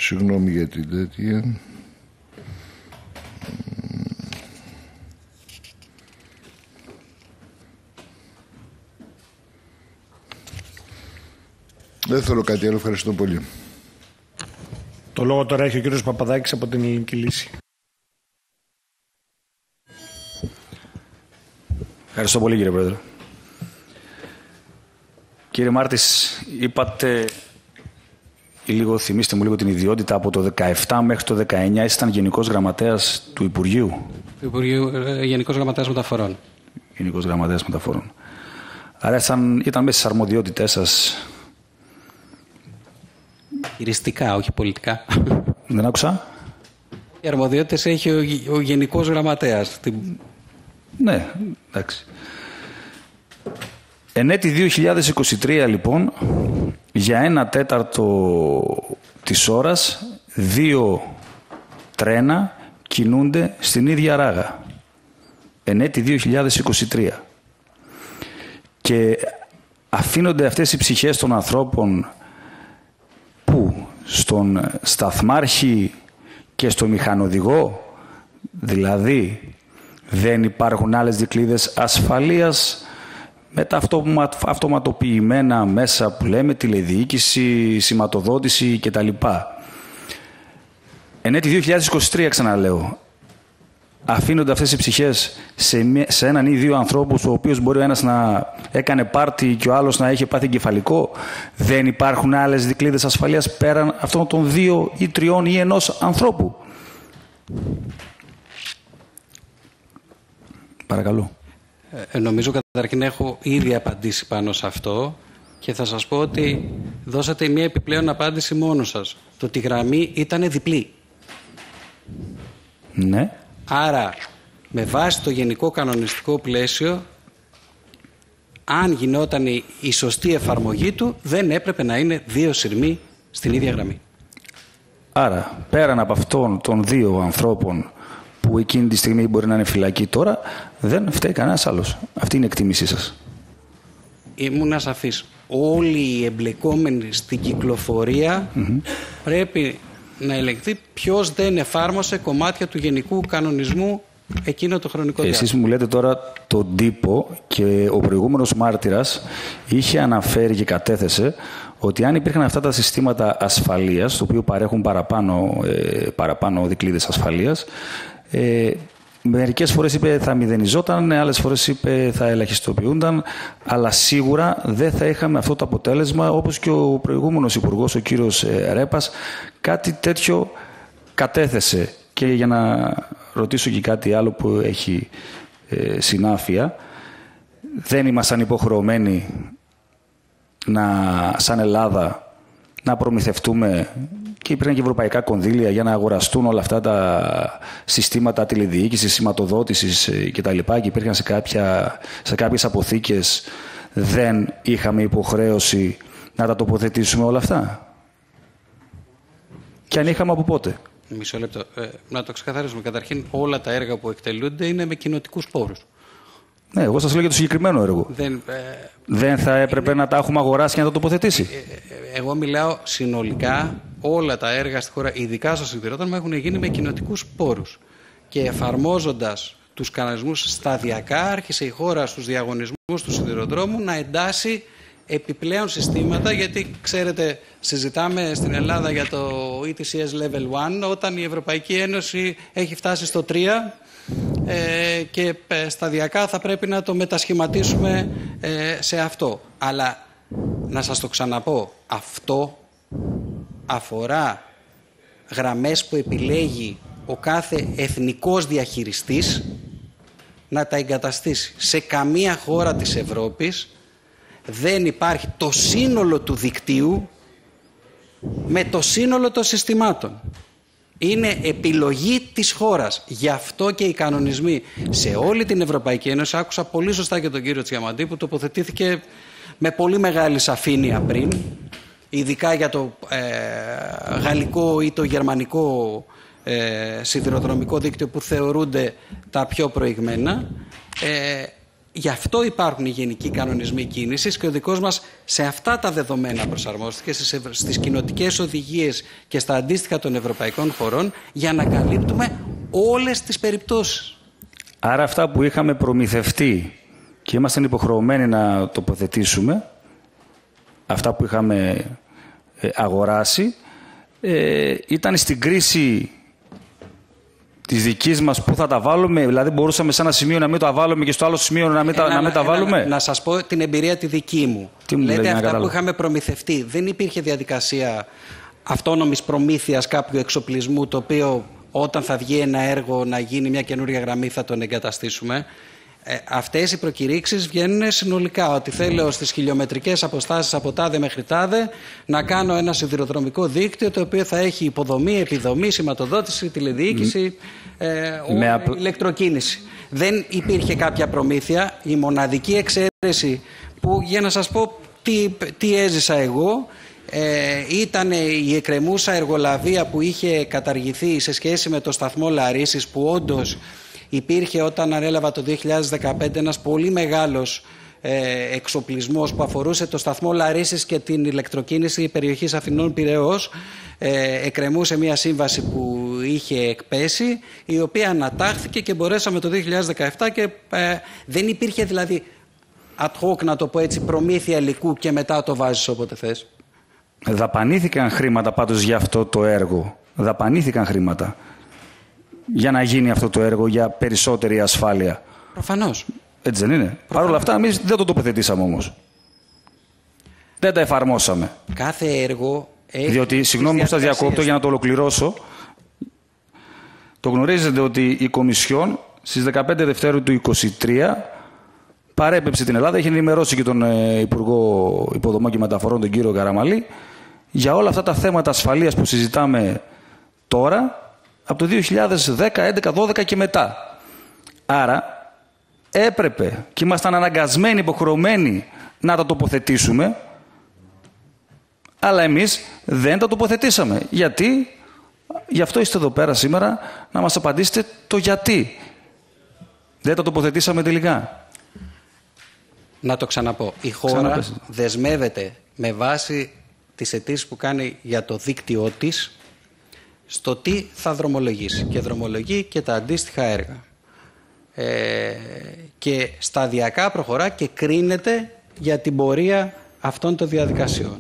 Συγγνώμη για την τέτοια. Δεν θέλω κάτι άλλο. Ευχαριστώ πολύ. Το λόγο τώρα έχει ο κύριος Παπαδάκης από την Ελληνική Λύση. Ευχαριστώ πολύ, κύριε Πρόεδρε. Κύριε Μάρτης, είπατε, ή λίγο θυμίστε μου λίγο την ιδιότητα, από το δεκαεπτά μέχρι το δεκαεννιά ήσταν Γενικός Γραμματέας του Υπουργείου. Του Υπουργείου, ε, Γενικός Γραμματέας Μεταφορών. Γενικός Γραμματέας Μεταφορών. Άρα ήταν, ήταν μέσα στις αρμοδιότητές σας. Χειριστικά, όχι πολιτικά. Δεν άκουσα. Οι αρμοδιότητες έχει ο, ο Γενικός Γραμματέας. Ναι, εντάξει. Εν έτη δύο χιλιάδες είκοσι τρία, λοιπόν, για ένα τέταρτο της ώρας, δύο τρένα κινούνται στην ίδια ράγα. Εν έτη δύο χιλιάδες είκοσι τρία. Και αφήνονται αυτές οι ψυχές των ανθρώπων που στον σταθμάρχη και στο μηχανοδηγό, δηλαδή δεν υπάρχουν άλλες δικλείδες ασφαλείας με τα αυτοματοποιημένα μέσα που λέμε, τηλεδιοίκηση, σηματοδότηση κτλ. Εν έτη δύο χιλιάδες είκοσι τρία, ξαναλέω, αφήνονται αυτές οι ψυχές σε, σε έναν ή δύο ανθρώπους, ο οποίος μπορεί ο ένας να έκανε πάρτι και ο άλλος να είχε πάθει εγκεφαλικό. Δεν υπάρχουν άλλες δικλείδες ασφαλείας πέραν αυτών των δύο ή τριών ή ενός ανθρώπου. Παρακαλώ. Ε, νομίζω καταρχήν έχω ήδη απαντήσει πάνω σε αυτό και θα σας πω ότι δώσατε μια επιπλέον απάντηση μόνος σας. Το ότι η γραμμή ήταν διπλή. Ναι. Άρα, με βάση το γενικό κανονιστικό πλαίσιο, αν γινόταν η σωστή εφαρμογή του, δεν έπρεπε να είναι δύο σειρμοί στην ίδια γραμμή. Άρα, πέραν από αυτών των δύο ανθρώπων που εκείνη τη στιγμή μπορεί να είναι φυλακή τώρα, δεν φταίει κανένας άλλος. Αυτή είναι η εκτίμησή σας. Ήμουν ασαφής. Όλοι οι εμπλεκόμενοι στην κυκλοφορία mm-hmm. πρέπει να ελεγχθεί ποιος δεν εφάρμοσε κομμάτια του γενικού κανονισμού εκείνο το χρονικό διάστημα. Εσείς μου λέτε τώρα τον τύπο και ο προηγούμενος μάρτυρας είχε αναφέρει και κατέθεσε ότι αν υπήρχαν αυτά τα συστήματα ασφαλείας, το οποίο παρέχουν παραπάνω, ε, παραπάνω δικλείδες ασφαλείας, ε, μερικές φορές είπε θα μηδενιζόταν, άλλες φορές είπε θα ελαχιστοποιούνταν, αλλά σίγουρα δεν θα είχαμε αυτό το αποτέλεσμα, όπως και ο προηγούμενος υπουργός, ο κύριος Ρέπας, κάτι τέτοιο κατέθεσε. Και για να ρωτήσω και κάτι άλλο που έχει ε, συνάφεια, δεν ήμασταν υποχρεωμένοι να, σαν Ελλάδα, να προμηθευτούμε, και υπήρχαν και ευρωπαϊκά κονδύλια για να αγοραστούν όλα αυτά τα συστήματα τηλεδιοίκησης, σηματοδότησης κτλ. Και υπήρχαν σε, κάποια, σε κάποιες αποθήκες, δεν είχαμε υποχρέωση να τα τοποθετήσουμε όλα αυτά. Και αν είχαμε, από πότε? Μισό λεπτό. Ε, να το ξεκαθαρίσουμε. Καταρχήν, όλα τα έργα που εκτελούνται είναι με κοινοτικούς πόρους. Ναι, εγώ σας λέω για το συγκεκριμένο έργο. Δεν, ε, δεν θα έπρεπε είναι... να τα έχουμε αγοράσει και να τα τοποθετήσει? Ε, εγώ μιλάω συνολικά. Όλα τα έργα στη χώρα, ειδικά στο σιδηρόδρομο, έχουν γίνει με κοινοτικούς πόρους. Και εφαρμόζοντας τους κανονισμούς σταδιακά, άρχισε η χώρα στους διαγωνισμούς του σιδηροδρόμου να εντάσσει επιπλέον συστήματα, γιατί ξέρετε, συζητάμε στην Ελλάδα για το ι τι σι ες Level ένα, όταν η Ευρωπαϊκή Ένωση έχει φτάσει στο τρία ε, και ε, σταδιακά θα πρέπει να το μετασχηματίσουμε ε, σε αυτό. Αλλά να σας το ξαναπώ, αυτό αφορά γραμμές που επιλέγει ο κάθε εθνικός διαχειριστής να τα εγκαταστήσει. Σε καμία χώρα της Ευρώπης δεν υπάρχει το σύνολο του δικτύου με το σύνολο των συστημάτων. Είναι επιλογή της χώρας. Γι' αυτό και οι κανονισμοί σε όλη την Ευρωπαϊκή Ένωση, άκουσα πολύ σωστά και τον κύριο Τσιαμαντή που τοποθετήθηκε με πολύ μεγάλη σαφήνεια πριν, ειδικά για το ε, γαλλικό ή το γερμανικό ε, σιδηροδρομικό δίκτυο που θεωρούνται τα πιο προηγμένα. Ε, Γι' αυτό υπάρχουν οι γενικοί κανονισμοί κίνησης και ο δικός μας σε αυτά τα δεδομένα προσαρμόστηκε στις, στις κοινοτικές οδηγίες και στα αντίστοιχα των ευρωπαϊκών χωρών για να καλύπτουμε όλες τις περιπτώσεις. Άρα αυτά που είχαμε προμηθευτεί και ήμασταν υποχρεωμένοι να τοποθετήσουμε, αυτά που είχαμε αγοράσει, ε, ήταν στην κρίση της δικής μας που θα τα βάλουμε, δηλαδή μπορούσαμε σε ένα σημείο να μην τα βάλουμε και στο άλλο σημείο να μην, τα, ένα, να μην τα βάλουμε. Ένα, να σας πω την εμπειρία τη δική μου. Τι μου Λέτε λέει, αυτά που είχαμε προμηθευτεί. Δεν υπήρχε διαδικασία αυτόνομης προμήθειας κάποιου εξοπλισμού, το οποίο όταν θα βγει ένα έργο να γίνει μια καινούργια γραμμή θα τον εγκαταστήσουμε. Ε, αυτές οι προκηρύξεις βγαίνουν συνολικά, ότι θέλω στις χιλιομετρικές αποστάσεις από τάδε μέχρι τάδε να κάνω ένα σιδηροδρομικό δίκτυο το οποίο θα έχει υποδομή, επιδομή, σηματοδότηση, τηλεδιοίκηση, ε, Με απ... ηλεκτροκίνηση. Δεν υπήρχε κάποια προμήθεια. Η μοναδική εξαίρεση που, για να σας πω τι, τι έζησα εγώ, ε, ήταν η εκκρεμούσα εργολαβία που είχε καταργηθεί σε σχέση με το σταθμό Λαρίσης, που όντως υπήρχε όταν ανέλαβα το δύο χιλιάδες δεκαπέντε ένας πολύ μεγάλος ε, εξοπλισμός που αφορούσε το σταθμό Λαρίσης και την ηλεκτροκίνηση περιοχής Αθηνών Πειραιώς. Ε, εκκρεμούσε μια σύμβαση που είχε εκπέσει, η οποία ανατάχθηκε και μπορέσαμε το δύο χιλιάδες δεκαεπτά και ε, δεν υπήρχε δηλαδή ad hoc, να το πω έτσι, προμήθεια υλικού και μετά το βάζεις όποτε θες. Δαπανήθηκαν χρήματα πάντως για αυτό το έργο. Δαπανήθηκαν χρήματα για να γίνει αυτό το έργο, για περισσότερη ασφάλεια. Προφανώς. Έτσι δεν είναι? Παρ' όλα αυτά, εμείς δεν το τοποθετήσαμε όμως. Δεν τα εφαρμόσαμε. Κάθε έργο έχει... Διότι, συγγνώμη που σας διακόπτω για να το ολοκληρώσω, το γνωρίζετε ότι η Κομισιόν στις δεκαπέντε Δευτέρου του είκοσι τρία παρέπεψε την Ελλάδα, είχε ενημερώσει και τον ε, Υπουργό Υποδομών και Μεταφορών, τον κύριο Καραμαλή, για όλα αυτά τα θέματα ασφαλείας που συζητάμε τώρα, από το δύο χιλιάδες δέκα, έντεκα, δώδεκα και μετά. Άρα έπρεπε και ήμασταν αναγκασμένοι, υποχρεωμένοι να τα τοποθετήσουμε, αλλά εμείς δεν τα τοποθετήσαμε. Γιατί? Γι' αυτό είστε εδώ πέρα σήμερα, να μας απαντήσετε το γιατί δεν τα τοποθετήσαμε τελικά. Να το ξαναπώ. Η χώρα Ξαναπέστε. δεσμεύεται με βάση τις αιτήσεις που κάνει για το δίκτυό της στο τι θα δρομολογήσει, και δρομολογεί και τα αντίστοιχα έργα. Ε, και σταδιακά προχωρά και κρίνεται για την πορεία αυτών των διαδικασιών.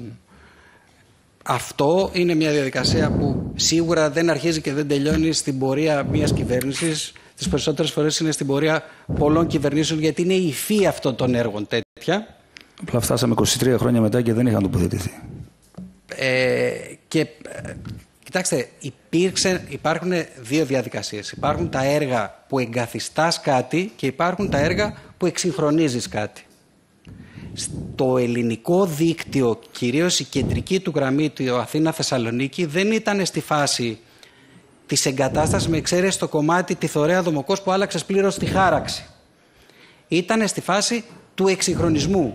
Αυτό είναι μια διαδικασία που σίγουρα δεν αρχίζει και δεν τελειώνει στην πορεία μιας κυβέρνησης. Τις περισσότερες φορές είναι στην πορεία πολλών κυβερνήσεων, γιατί είναι η υφή αυτών των έργων τέτοια. Απλά φτάσαμε είκοσι τρία χρόνια μετά και δεν είχαν τοποθετηθεί. Ε, και ε, κοιτάξτε, υπήρξε, υπάρχουν δύο διαδικασίες. Υπάρχουν τα έργα που εγκαθιστάς κάτι και υπάρχουν τα έργα που εξυγχρονίζεις κάτι. Στο ελληνικό δίκτυο, κυρίως η κεντρική του γραμμή του Αθήνα-Θεσσαλονίκη, δεν ήταν στη φάση της εγκατάστασης, με εξαίρεση το κομμάτι τη Θωρέα Δομοκός που άλλαξες πλήρως τη χάραξη. Ήταν στη φάση του εξυγχρονισμού.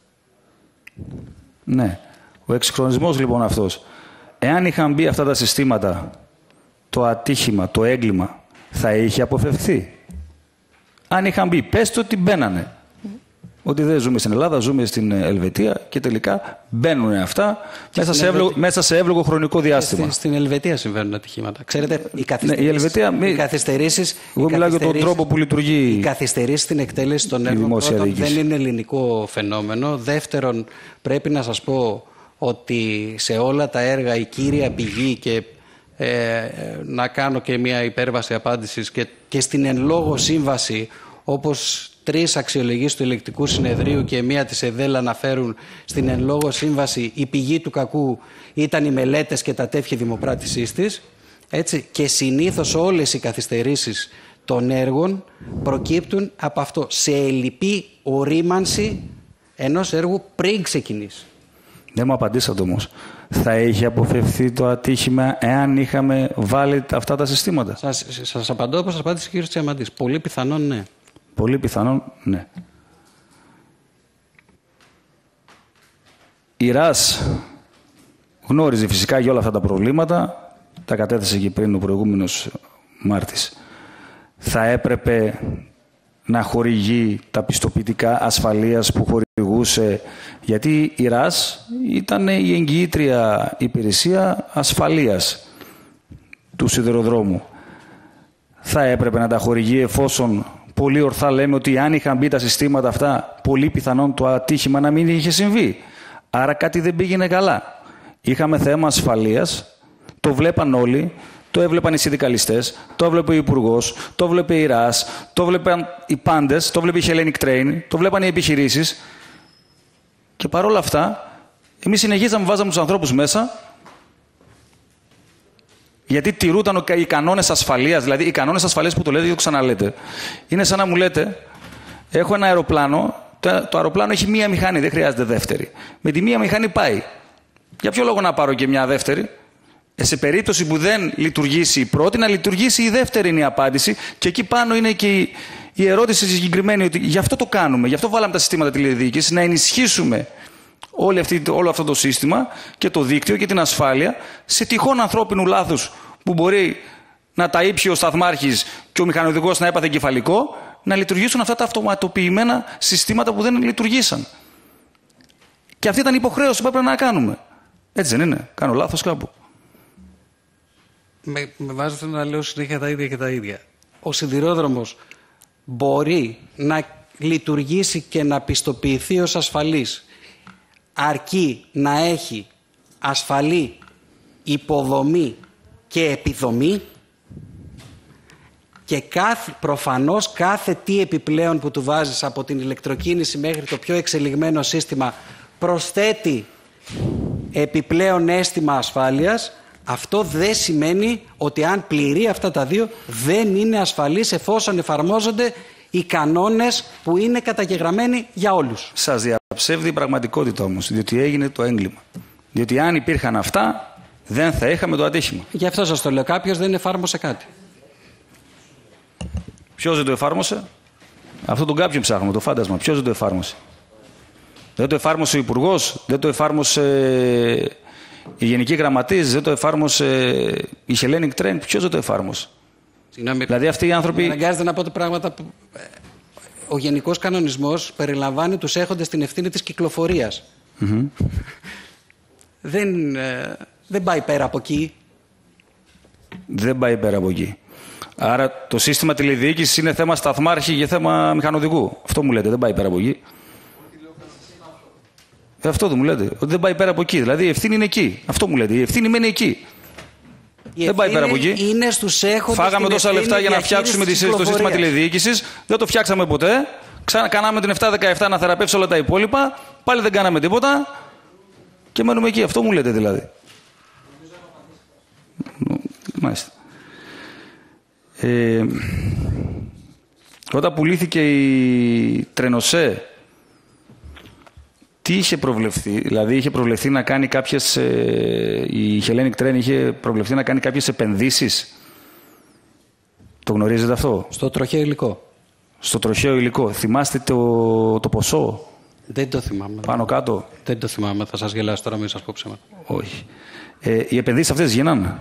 Ναι. Ο εξυγχρονισμός λοιπόν αυτός. Εάν είχαν μπει αυτά τα συστήματα, το ατύχημα, το έγκλημα θα είχε αποφευθεί. Αν είχαν μπει, πες το ότι μπαίνανε. Ότι δεν ζούμε στην Ελλάδα, ζούμε στην Ελβετία και τελικά μπαίνουν αυτά μέσα σε, εύλογο, μέσα σε εύλογο χρονικό διάστημα. Στην, στην Ελβετία συμβαίνουν ατυχήματα. Ξέρετε, οι καθυστερήσεις. Ναι, η Ελβετία, μη... οι καθυστερήσεις Εγώ μιλάω για τον τρόπο που λειτουργεί. Οι καθυστερήσεις στην εκτέλεση των έργων δεν είναι ελληνικό φαινόμενο. Δεύτερον, πρέπει να σας πω ότι σε όλα τα έργα η κύρια πηγή, και ε, να κάνω και μια υπέρβαση απάντησης, και, και στην εν λόγω σύμβαση, όπως τρεις αξιολογήσεις του Ελεκτικού Συνεδρίου και μία της ΕΔΕΛ αναφέρουν, στην εν λόγω σύμβαση η πηγή του κακού ήταν οι μελέτες και τα τεύχη δημοπράτησής της. Έτσι, και συνήθως όλες οι καθυστερήσεις των έργων προκύπτουν από αυτό, σε ελλειπή ορίμανση ενός έργου πριν ξεκινήσει. Δεν μου απαντήσατε όμως. Θα είχε αποφευθεί το ατύχημα εάν είχαμε βάλει αυτά τα συστήματα? Σας, σας απαντώ όπως σας απάντησε ο κύριος Τσιαμαντής. Πολύ πιθανόν ναι. Πολύ πιθανόν ναι. Η ΡΑΣ γνώριζε φυσικά για όλα αυτά τα προβλήματα. Τα κατέθεσε και πριν ο προηγούμενος Μάρτης. Θα έπρεπε να χορηγεί τα πιστοποιητικά ασφαλείας που χορηγούσε, γιατί η ΡΑΣ ήταν η εγγυήτρια υπηρεσία ασφαλείας του σιδηροδρόμου. Θα έπρεπε να τα χορηγεί, εφόσον πολύ ορθά λέμε ότι αν είχαν μπει τα συστήματα αυτά, πολύ πιθανόν το ατύχημα να μην είχε συμβεί. Άρα κάτι δεν πήγαινε καλά. Είχαμε θέμα ασφαλείας, το βλέπαν όλοι, το έβλεπαν οι συνδικαλιστές, το έβλεπε ο Υπουργός, το έβλεπε η ΡΑΣ, το βλέπαν οι πάντες, το βλέπει η Hellenic Train, το βλέπαν οι επιχειρήσεις. Και παρόλα αυτά, εμείς συνεχίζαμε, βάζαμε τους ανθρώπους μέσα, γιατί τηρούταν οι κανόνες ασφαλείας. Δηλαδή, οι κανόνες ασφαλείας που το λέτε και το ξαναλέτε. Είναι σαν να μου λέτε, έχω ένα αεροπλάνο, το αεροπλάνο έχει μία μηχανή, δεν χρειάζεται δεύτερη. Με τη μία μηχανή πάει. Για ποιο λόγο να πάρω και μια δεύτερη? Ε, σε περίπτωση που δεν λειτουργήσει η πρώτη, να λειτουργήσει η δεύτερη είναι η απάντηση. Και εκεί πάνω είναι και η, η ερώτηση συγκεκριμένη, ότι γι' αυτό το κάνουμε, γι' αυτό βάλαμε τα συστήματα τηλεδιοίκησης, να ενισχύσουμε όλη αυτή, όλο αυτό το σύστημα και το δίκτυο και την ασφάλεια σε τυχόν ανθρώπινου λάθους που μπορεί να τα ήπιε ο σταθμάρχης και ο μηχανοδηγός να έπαθε εγκεφαλικό, να λειτουργήσουν αυτά τα αυτοματοποιημένα συστήματα που δεν λειτουργήσαν. Και αυτή ήταν η υποχρέωση που έπρεπε να κάνουμε. Έτσι δεν είναι? Κάνω λάθος κάπου? Με, με βάζετε να λέω συνέχεια τα ίδια και τα ίδια. Ο σιδηρόδρομος μπορεί να λειτουργήσει και να πιστοποιηθεί ως ασφαλής, αρκεί να έχει ασφαλή υποδομή και επιδομή, και κάθε, προφανώς κάθε τι επιπλέον που του βάζεις, από την ηλεκτροκίνηση μέχρι το πιο εξελιγμένο σύστημα, προσθέτει επιπλέον αίσθημα ασφάλειας. Αυτό δεν σημαίνει ότι αν πληρεί αυτά τα δύο δεν είναι ασφαλής, εφόσον εφαρμόζονται οι κανόνες που είναι καταγεγραμμένοι για όλους. Σας διαψεύδει η πραγματικότητα όμως, διότι έγινε το έγκλημα. Διότι αν υπήρχαν αυτά, δεν θα είχαμε το ατύχημα. Γι' αυτό σας το λέω. Κάποιος δεν εφάρμοσε κάτι. Ποιος δεν το εφάρμοσε? Αυτό τον κάποιον ψάχνουμε, το φάντασμα. Ποιος δεν το εφάρμοσε? Δεν το εφάρμοσε ο Υπουργός, δεν το εφάρμοσε η Γενική Γραμματής, δεν το εφάρμοσε η Hellenic Train. Ποιος δεν το εφάρμοσε? Συγγνώμη, δηλαδή αυτοί οι άνθρωποι... αναγκάζεται να πω τα πράγματα που... Ο Γενικός Κανονισμός περιλαμβάνει τους έχοντες την ευθύνη της κυκλοφορίας. Mm-hmm. δεν, ε, δεν πάει πέρα από εκεί. Δεν πάει πέρα από εκεί. Άρα το σύστημα τηλεδιοίκησης είναι θέμα σταθμάρχη και θέμα μηχανοδηγού. Αυτό μου λέτε, δεν πάει πέρα από εκεί. Ε, αυτό δεν μου λέτε, ότι δεν πάει πέρα από εκεί. Δηλαδή η ευθύνη είναι εκεί. Αυτό μου λέτε, η ευθύνη μένει εκεί. Η δεν πάει πέρα από εκεί. Είναι στους έχοντες. Φάγαμε τόσα λεφτά για να φτιάξουμε το σύστημα τηλεδιοίκησης. Δεν το φτιάξαμε ποτέ. Ξανά κάναμε την επτά δεκαεπτά να θεραπεύσει όλα τα υπόλοιπα. Πάλι δεν κάναμε τίποτα. Και μένουμε εκεί. Αυτό μου λέτε δηλαδή. Μάλιστα. Ε, όταν πουλήθηκε η Τρενοσέ, τι είχε προβλεφθεί? Δηλαδή είχε προβλεφθεί να κάνει κάποιες, ε, η Hellenic Train είχε προβλεφθεί να κάνει κάποιες επενδύσεις. Το γνωρίζετε αυτό? Στο τροχαίο υλικό. Στο τροχαίο υλικό. Θυμάστε το, το ποσό? Δεν το θυμάμαι. Πάνω κάτω. Δεν το θυμάμαι. Θα σας γελάσω τώρα, μην σας πω ψέματα. Όχι. Ε, οι επενδύσεις αυτές γίνανε?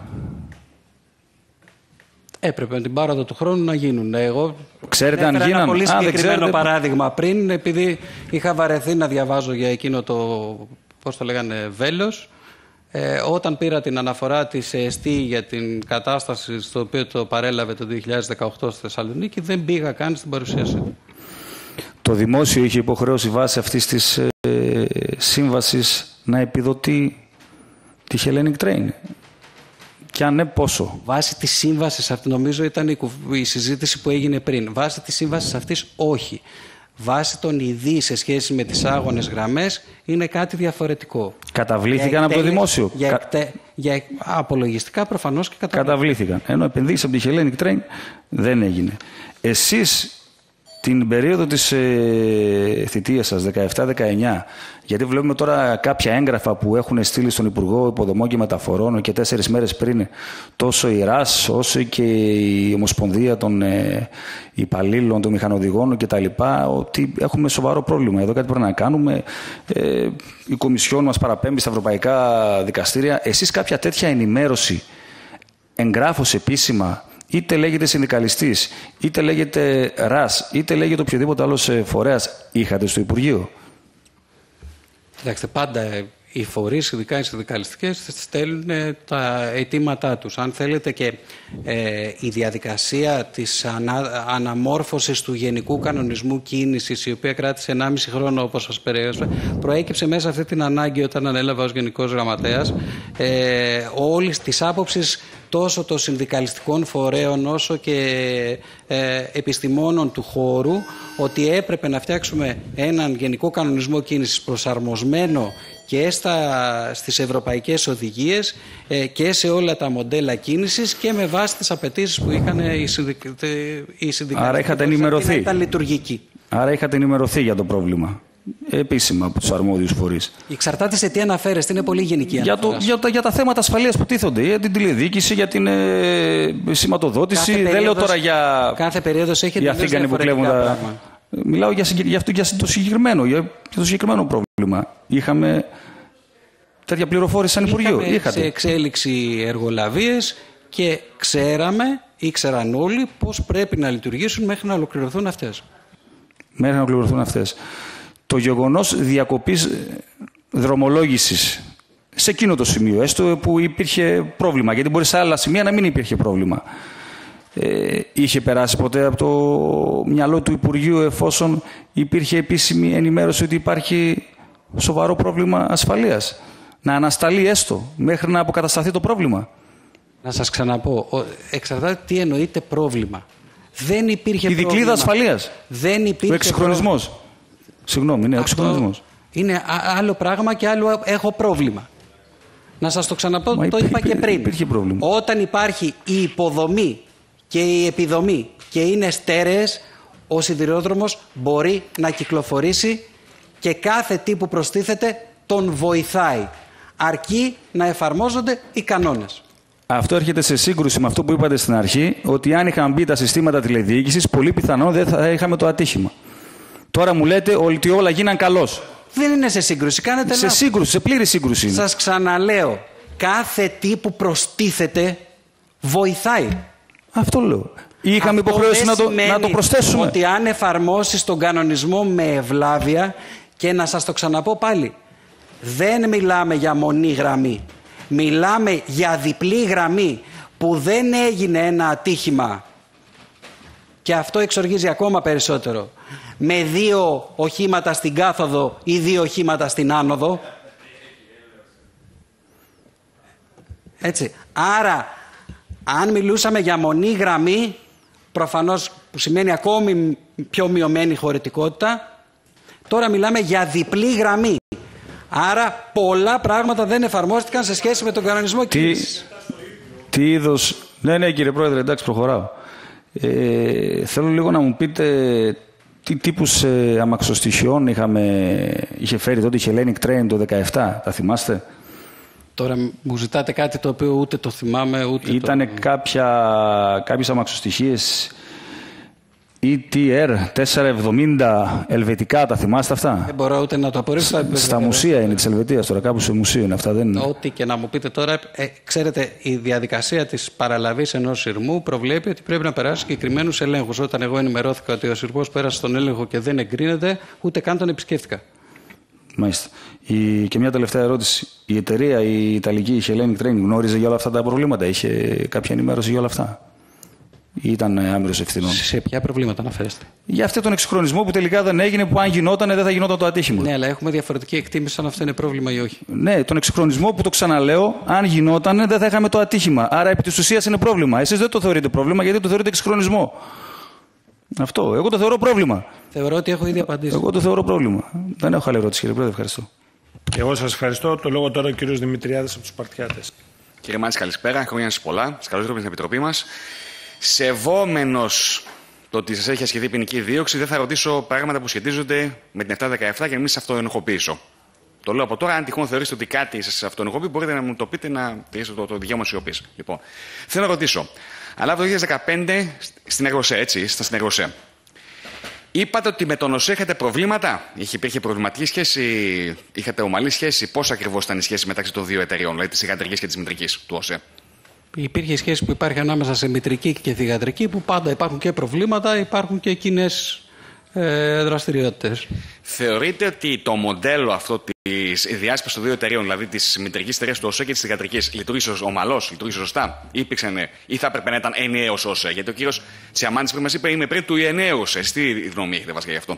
Έπρεπε την πάροδο του χρόνου να γίνουν. Εγώ ξέρετε αν γίνανε? Ένα πολύ συγκεκριμένο Α, παράδειγμα πριν, επειδή είχα βαρεθεί να διαβάζω για εκείνο το, πώς το λέγανε, βέλος. Ε, όταν πήρα την αναφορά της ΕΣΤΗ για την κατάσταση στο οποίο το παρέλαβε το δύο χιλιάδες δεκαοκτώ στη Θεσσαλονίκη, δεν πήγα καν στην παρουσίαση του. Το δημόσιο είχε υποχρέωση βάσει αυτής της ε, σύμβασης να επιδοτεί τη Hellenic Train. Και αν ναι, πόσο? Βάσει της σύμβασης αυτή, νομίζω ήταν η, η συζήτηση που έγινε πριν. Βάσει της σύμβασης αυτής, όχι. Βάσει των ιδίων σε σχέση με τις άγονες γραμμές είναι κάτι διαφορετικό. Καταβλήθηκαν από το δημόσιο. Για, εκτε, για απολογιστικά προφανώς και καταβλήθηκαν. Καταβλήθηκαν. Ενώ επενδύσεις από τη Hellenic Train δεν έγινε. Εσείς την περίοδο της ε, θητείας σας, δεκαεπτά δεκαεννιά, γιατί βλέπουμε τώρα κάποια έγγραφα που έχουν στείλει στον Υπουργό Υποδομών και Μεταφορών και τέσσερις μέρες πριν, τόσο η ΡΑΣ όσο και η Ομοσπονδία των ε, Υπαλλήλων, των Μηχανοδηγών κτλ., ότι έχουμε σοβαρό πρόβλημα. Εδώ κάτι πρέπει να κάνουμε. Ε, η Κομισιόν μας παραπέμπει στα ευρωπαϊκά δικαστήρια. Εσείς κάποια τέτοια ενημέρωση εγγράφως επίσημα είτε λέγεται συνδικαλιστής, είτε λέγεται ΡΑΣ, είτε λέγεται οποιοδήποτε άλλος φορέας, είχατε στο Υπουργείο? Κοιτάξτε, πάντα οι φορείς, ειδικά οι συνδικαλιστικές, στέλνουν τα αιτήματά τους. Αν θέλετε, και ε, η διαδικασία της ανα, αναμόρφωσης του Γενικού Κανονισμού Κίνησης, η οποία κράτησε ενάμιση χρόνο, όπως σας περιέγραψα, προέκυψε μέσα αυτή την ανάγκη όταν ανέλαβα ως Γενικός Γραμματέας, ε, όλης της άποψης τόσο των συνδικαλιστικών φορέων όσο και ε, επιστημόνων του χώρου, ότι έπρεπε να φτιάξουμε έναν Γενικό Κανονισμό Κίνησης προσαρμοσμένο και στα, στις ευρωπαϊκές οδηγίες ε, και σε όλα τα μοντέλα κίνησης και με βάση τις απαιτήσεις που είχαν οι, συνδικ... οι συνδικαλιστές. Άρα είχατε ενημερωθεί. Ήταν λειτουργική. Άρα είχατε ενημερωθεί για το πρόβλημα. Επίσημα από τους αρμόδιους φορείς. Εξαρτάται σε τι αναφέρεστε, είναι πολύ γενική για, το, για, τα, για τα θέματα ασφαλείας που τίθονται, για την τηλεδιοίκηση, για την ε, σηματοδότηση. Κάθε Δεν περίοδος, λέω τώρα για. Κάθε περίοδος έχει διαφορετικά που κλέβουν τα. Μιλάω για, για, αυτό, για το συγκεκριμένο, για, για το συγκεκριμένο πρόβλημα. Είχαμε τέτοια πληροφόρηση σαν Υπουργείο? Είχαμε σε εξέλιξη εργολαβίες και ξέραμε, ήξεραν όλοι πώς πρέπει να λειτουργήσουν μέχρι να ολοκληρωθούν αυτές. Μέχρι να ολοκληρωθούν αυτές. Το γεγονός διακοπής δρομολόγησης σε εκείνο το σημείο, έστω που υπήρχε πρόβλημα, γιατί μπορεί σε άλλα σημεία να μην υπήρχε πρόβλημα, ε, είχε περάσει ποτέ από το μυαλό του Υπουργείου, εφόσον υπήρχε επίσημη ενημέρωση ότι υπάρχει σοβαρό πρόβλημα ασφαλείας, να ανασταλεί έστω μέχρι να αποκατασταθεί το πρόβλημα? Να σας ξαναπώ, εξαρτάται τι εννοείται πρόβλημα. Δεν υπήρχε η δικλείδα ασφαλείας, δεν υπήρχε ο εξυγχρονισμός. Συγγνώμη, είναι ο εξυγχρονισμός. Είναι άλλο πράγμα και άλλο έχω πρόβλημα. Να σας το ξαναπώ, Μα το είπα υπή, και πριν. Υπήρχε πρόβλημα. Όταν υπάρχει η υποδομή και η επιδομή και είναι στέρεες, ο σιδηρόδρομος μπορεί να κυκλοφορήσει και κάθε τι που προστίθεται τον βοηθάει. Αρκεί να εφαρμόζονται οι κανόνες. Αυτό έρχεται σε σύγκρουση με αυτό που είπατε στην αρχή, ότι αν είχαν μπει τα συστήματα τηλεδιοίκησης, πολύ πιθανό δεν θα είχαμε το ατύχημα. Τώρα μου λέτε ότι όλα γίναν καλώς. Δεν είναι σε σύγκρουση. Κάνετε σε λάθος. σύγκρουση, σε πλήρη σύγκρουση. Σας ξαναλέω, κάθε τι που προστίθεται βοηθάει. Αυτό λέω. Είχαμε αυτό υποχρέωση να το, να το προσθέσουμε. Ότι αν εφαρμόσεις τον κανονισμό με ευλάβεια, και να σας το ξαναπώ πάλι, δεν μιλάμε για μονή γραμμή. Μιλάμε για διπλή γραμμή που δεν έγινε ένα ατύχημα. Και αυτό εξοργίζει ακόμα περισσότερο. Με δύο οχήματα στην κάθοδο ή δύο οχήματα στην άνοδο. Έτσι. Άρα, αν μιλούσαμε για μονή γραμμή, προφανώς που σημαίνει ακόμη πιο μειωμένη χωρητικότητα, τώρα μιλάμε για διπλή γραμμή. Άρα, πολλά πράγματα δεν εφαρμόστηκαν σε σχέση με τον κανονισμό κίνησης. Τι είδος... Ναι, ναι, κύριε Πρόεδρε, εντάξει, προχωράω. Ε, θέλω λίγο να μου πείτε τι τύπους ε, αμαξοστοιχειών είχαμε, είχε φέρει τότε η Hellenic Train το δεκαεπτά, τα θυμάστε? Τώρα μου ζητάτε κάτι το οποίο ούτε το θυμάμαι ούτε Ήτανε το... κάποια, κάποιες αμαξοστοιχίες ι τι αρ τετρακόσια εβδομήντα ελβετικά, τα θυμάστε αυτά? Δεν μπορώ ούτε να το απορρίψω. Στα, στα μουσεία είναι της Ελβετίας τώρα, κάπου σε μουσείο είναι αυτά, δεν είναι? Ό,τι και να μου πείτε τώρα, ε, ξέρετε, η διαδικασία της παραλαβής ενός σειρμού προβλέπει ότι πρέπει να περάσει συγκεκριμένους ελέγχους. Όταν εγώ ενημερώθηκα ότι ο σειρμός πέρασε τον έλεγχο και δεν εγκρίνεται, ούτε καν τον επισκέφτηκα. Μάλιστα. Η... Και μια τελευταία ερώτηση. Η εταιρεία, η Ιταλική, η Hellenic Train, γνώριζε για όλα αυτά τα προβλήματα? Είχε κάποια ενημέρωση για όλα αυτά? Ή ήταν άμυρος ευθυνών? Σε ποια προβλήματα αναφέρεστε? Για αυτόν τον εξυγχρονισμό που τελικά δεν έγινε, που αν γινόταν δεν θα γινόταν το ατύχημα. Ναι, αλλά έχουμε διαφορετική εκτίμηση αν αυτό είναι πρόβλημα ή όχι. Ναι, τον εξυγχρονισμό που, το ξαναλέω, αν γινόταν δεν θα είχαμε το ατύχημα. Άρα επί της ουσίας είναι πρόβλημα. Εσείς δεν το θεωρείτε πρόβλημα, γιατί το θεωρείτε εξυγχρονισμό. Αυτό. Εγώ το θεωρώ πρόβλημα. Θεωρώ ότι έχω ήδη απαντήσει. Εγώ το θεωρώ πρόβλημα. Δεν έχω άλλη ερώτηση, κύριε Πρόεδρε. Ευχαριστώ. Και εγώ σας ευχαριστώ. Το λόγο τώρα ο κύριος Δημητριάδης από τους Σπαρτιάτες. Κύριε Μάτση, καλησπέρα. Χρόνια σας πολλά. Σας καλωσορίζω στην Επιτροπή μας. Σεβόμενος το ότι σας έχει ασκηθεί ποινική δίωξη, δεν θα ρωτήσω πράγματα που σχετίζονται με την επτά δεκαεπτά και να μην σας αυτοενοχοποιήσω. Το λέω από τώρα. Αν τυχόν θεωρήσετε ότι κάτι σας αυτοενοχοποιεί, μπορείτε να μου το πείτε, να τηρήσετε το, το δικαίωμα σιωπής. Λοιπόν, θέλω να ρωτήσω. Αλλά το δύο χιλιάδες δεκαπέντε στην Εργοσέ, έτσι, στα στην Εργοσέ. Είπατε ότι με τον ΟΣΕ είχατε προβλήματα. Είχε, υπήρχε προβληματική σχέση, είχατε ομαλή σχέση. Πώς ακριβώς ήταν η σχέση μεταξύ των δύο εταιριών, δηλαδή της θηγατρικής και της μητρικής του ΟΣΕ? υπήρχε σχέση που υπάρχει ανάμεσα σε μητρική και θυγατρική, που πάντα υπάρχουν και προβλήματα, υπάρχουν και κοινές ε, δραστηριότητες. Θεωρείτε ότι το μοντέλο αυτό της διάσπασης των δύο εταιρείων, δηλαδή της μητρικής εταιρείας του ΟΣΕ και της θυγατρικής, λειτουργήσε ομαλώς, λειτουργήσε σωστά, ή, υπήρξαν, ή θα έπρεπε να ήταν ενιαίος ΟΣΕ? Γιατί ο κύριος Τσιαμάνης πριν μας είπε είμαι πριν του ενιαίου ΟΣΕ. Εσείς τι γνώμη έχετε βασικά γι' αυτό?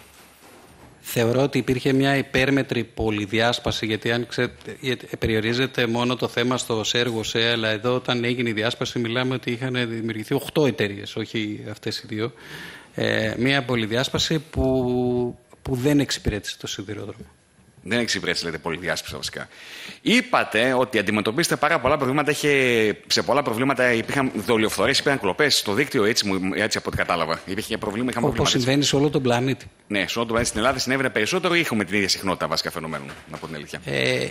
Θεωρώ ότι υπήρχε μια υπέρμετρη πολυδιάσπαση, γιατί αν ξέρετε, περιορίζεται μόνο το θέμα στο έργο ΣΕ, αλλά εδώ όταν έγινε η διάσπαση μιλάμε ότι είχαν δημιουργηθεί οκτώ εταιρείες, όχι αυτές οι δύο. Ε, μια πολυδιάσπαση που, που δεν εξυπηρέτησε το σιδηρόδρομο. Δεν εξυπηρέτησε, λέτε, πολυδιάσπαση βασικά. Είπατε ότι αντιμετωπίσετε πάρα πολλά προβλήματα. Είχε, σε πολλά προβλήματα υπήρχαν δολιοφθορές, υπήρχαν κλοπές στο δίκτυο, έτσι, έτσι από ό,τι κατάλαβα. Υπήρχε προβλήμα, όπως συμβαίνει σε όλο τον πλανήτη. Ναι, σε όλο τον πλανήτη. Στην Ελλάδα συνέβαινε περισσότερο ή είχαμε την ίδια συχνότητα βασικά φαινομένων, να πω την αλήθεια? Ε,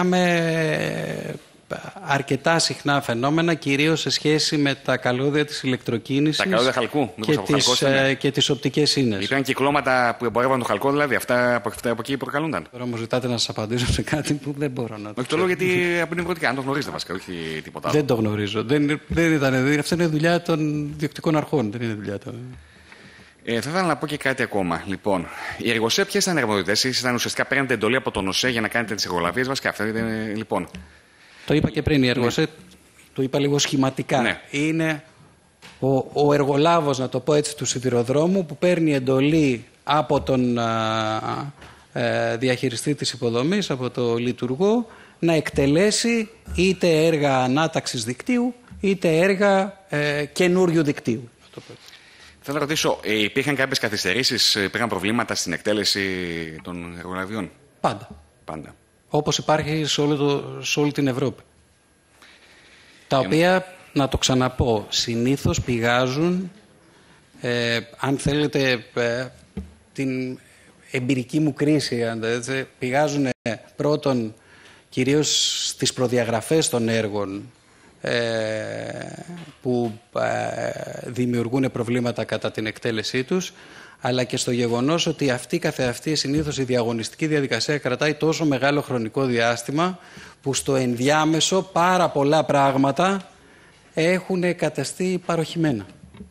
είχαμε αρκετά συχνά φαινόμενα, κυρίως σε σχέση με τα καλώδια της ηλεκτροκίνησης. Τα καλώδια χαλκού, και, τις, ε, και τις οπτικές ίνες. Υπήρχαν κυκλώματα που εμπορεύαν το χαλκό, δηλαδή αυτά από, αυτά από εκεί προκαλούνταν. Τώρα μου ζητάτε να σας απαντήσω σε κάτι που δεν μπορώ να το. Όχι το λέω γιατί από την ευρωτικά, αν το γνωρίζετε βασικά, όχι τίποτα άλλο. Δεν το γνωρίζω. Δεν, δεν ήταν, αυτό είναι δουλειά των διοκτικών αρχών, δεν είναι δουλειά των. Ε, θα ήθελα να πω και κάτι ακόμα. Λοιπόν, η εργοσέ, ποιες ήταν οι αρμοδιότητες? Εσείς ήταν ουσιαστικά παίρνετε εντολή από τον ΟΣΕ για να κάνετε τις εργολαβίες βασικά. Αυτά ήταν, λοιπόν. Το είπα και πριν, η εργοσέ, ναι. Το είπα λίγο σχηματικά. Ναι. Είναι ο, ο εργολάβος, να το πω έτσι, του σιδηροδρόμου που παίρνει εντολή από τον α, α, διαχειριστή της υποδομής, από το λειτουργό, να εκτελέσει είτε έργα ανάταξης δικτύου, είτε έργα ε, καινούριου δικτύου. Θέλω να ρωτήσω, ε, υπήρχαν κάποιες καθυστερήσεις, υπήρχαν προβλήματα στην εκτέλεση των εργολαβιών? Πάντα. Πάντα. Όπως υπάρχει σε, όλο το, σε όλη την Ευρώπη. Τα ε, οποία, να το ξαναπώ, συνήθως πηγάζουν, ε, αν θέλετε, ε, την εμπειρική μου κρίση, αν θέλετε, πηγάζουν ε, πρώτον κυρίως στις προδιαγραφές των έργων, που δημιουργούν προβλήματα κατά την εκτέλεσή τους, αλλά και στο γεγονός ότι αυτή καθεαυτή συνήθως η διαγωνιστική διαδικασία κρατάει τόσο μεγάλο χρονικό διάστημα που στο ενδιάμεσο πάρα πολλά πράγματα έχουν καταστεί παροχημένα.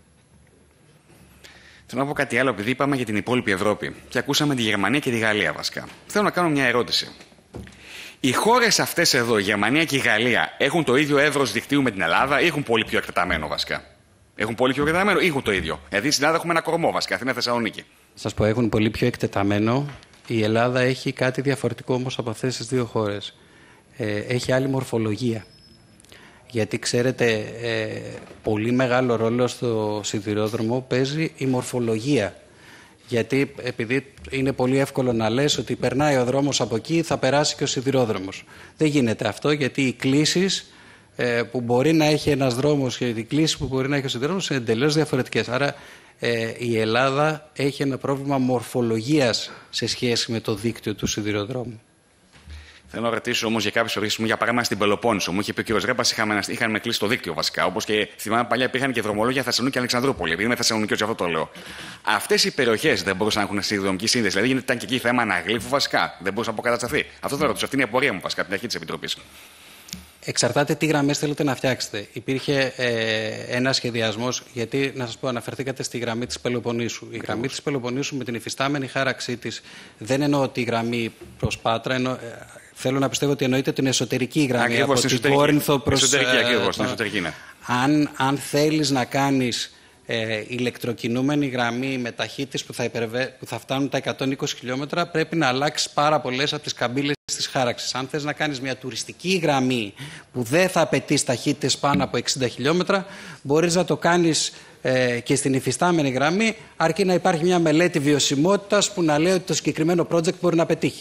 Θέλω να πω κάτι άλλο, επειδή είπαμε για την υπόλοιπη Ευρώπη και ακούσαμε τη Γερμανία και τη Γαλλία βασικά. Θέλω να κάνω μια ερώτηση. Οι χώρες αυτές εδώ, η Γερμανία και η Γαλλία, έχουν το ίδιο εύρος δικτύου με την Ελλάδα ή έχουν πολύ πιο εκτεταμένο βασικά? Έχουν πολύ πιο εκτεταμένο ή έχουν το ίδιο? Δηλαδή στην Ελλάδα έχουμε ένα κορμό βασικά, Αθήνα, Θεσσαλονίκη. Σας πω, έχουν πολύ πιο εκτεταμένο. Η Ελλάδα έχει κάτι διαφορετικό όμως από αυτές τις δύο χώρες. Ε, έχει άλλη μορφολογία. Γιατί ξέρετε, ε, πολύ μεγάλο ρόλο στο σιδηρόδρομο παίζει η μορφολογία. Γιατί επειδή είναι πολύ εύκολο να λες ότι περνάει ο δρόμος από εκεί, θα περάσει και ο σιδηρόδρομος. Δεν γίνεται αυτό, γιατί οι κλίσεις ε, που μπορεί να έχει ένας δρόμος και οι κλίσεις που μπορεί να έχει ο σιδηρόδρομος είναι εντελώς διαφορετικές. Άρα ε, η Ελλάδα έχει ένα πρόβλημα μορφολογίας σε σχέση με το δίκτυο του σιδηροδρόμου. Θέλω να ρωτήσω όμως για κάποιους ορισμούς, για παράδειγμα στην Πελοπόννησο. Μου είχε πει ο κ. Ρέπας, είχαμε, είχαμε κλείσει το δίκτυο βασικά. Όπως και θυμάμαι παλιά υπήρχαν και δρομολόγια Θεσσαλονίκη και Αλεξανδρούπολη. Επειδή είμαι Θεσσαλονικιός, γι' αυτό το λέω. Αυτές οι περιοχές δεν μπορούσαν να έχουν σιδηροδρομική σύνδεση. Δηλαδή ήταν και εκεί θέμα αναγλύφου βασικά. Δεν μπορούσε να αποκατασταθεί. Αυτό θα ρωτήσω. Αυτή είναι η απορία μου βασικά από την αρχή της Επιτροπής. Εξαρτάται τι γραμμές θέλετε να φτιάξετε. Υπήρχε ε, ένα σχεδιασμός, γιατί να σας πω, αναφερθήκατε στη γραμμή της Πελοποννήσου. Η γραμμή της Πελοποννήσου με την υφιστάμενη χάραξή της, δεν εννοώ τη γραμμή προς Πάτρα, εννοώ, ε, θέλω να πιστεύω ότι εννοείται την εσωτερική γραμμή. Ακριβώς, από την Κόρινθο προς... Εσωτερική, ακριβώς, την εσωτερική, ναι. Αν, αν θέλεις να κάνεις ε, ηλεκτροκινούμενη γραμμή με ταχύτητες που θα, υπερβε... που θα φτάνουν τα εκατόν είκοσι χιλιόμετρα, πρέπει να αλλάξεις πάρα πολλές από τις καμπύλες της χάραξης. Αν θες να κάνεις μια τουριστική γραμμή που δεν θα απαιτείς ταχύτητες πάνω από εξήντα χιλιόμετρα, μπορείς να το κάνεις ε, και στην υφιστάμενη γραμμή, αρκεί να υπάρχει μια μελέτη βιωσιμότητας που να λέει ότι το συγκεκριμένο project μπορεί να πετύχει.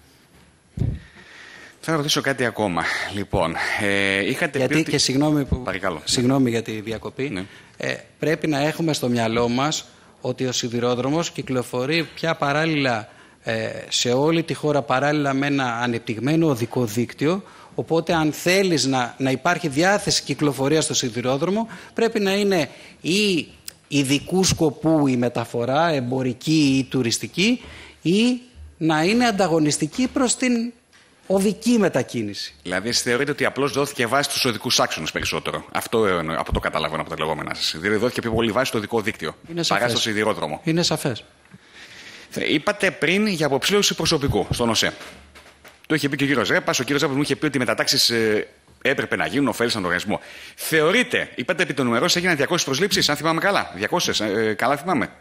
Θα ρωτήσω κάτι ακόμα. Λοιπόν, ε, είχατε Γιατί πει ότι... και συγγνώμη, που... συγγνώμη για τη διακοπή, ναι. ε, πρέπει να έχουμε στο μυαλό μας ότι ο σιδηρόδρομος κυκλοφορεί πια παράλληλα ε, σε όλη τη χώρα, παράλληλα με ένα ανεπτυγμένο οδικό δίκτυο. Οπότε αν θέλεις να, να υπάρχει διάθεση κυκλοφορίας στο σιδηρόδρομο, πρέπει να είναι ή ειδικού σκοπού η μεταφορά, εμπορική ή τουριστική, ή να είναι ανταγωνιστική προς την οδική μετακίνηση. Δηλαδή, θεωρείτε ότι απλώς δόθηκε βάση στους οδικούς άξονες περισσότερο. Αυτό ε, από το καταλαβαίνω από τα λεγόμενά σας. Δηλαδή, δόθηκε πιο πολύ βάση στο οδικό δίκτυο. Παρά στο σιδηρόδρομο. Είναι σαφές. Είπατε πριν για αποψήλωση προσωπικού στον ΟΣΕ. Το είχε πει και ο κύριος Ρέπας. Ο κύριος Ρέπας μου είχε πει ότι οι μετατάξεις ε, έπρεπε να γίνουν, ωφέλησαν τον οργανισμό. Θεωρείτε, είπατε επί των νούμερων, έγιναν διακόσιες προσλήψεις, αν θυμάμαι καλά. διακόσιες, ε, καλά θυμάμαι.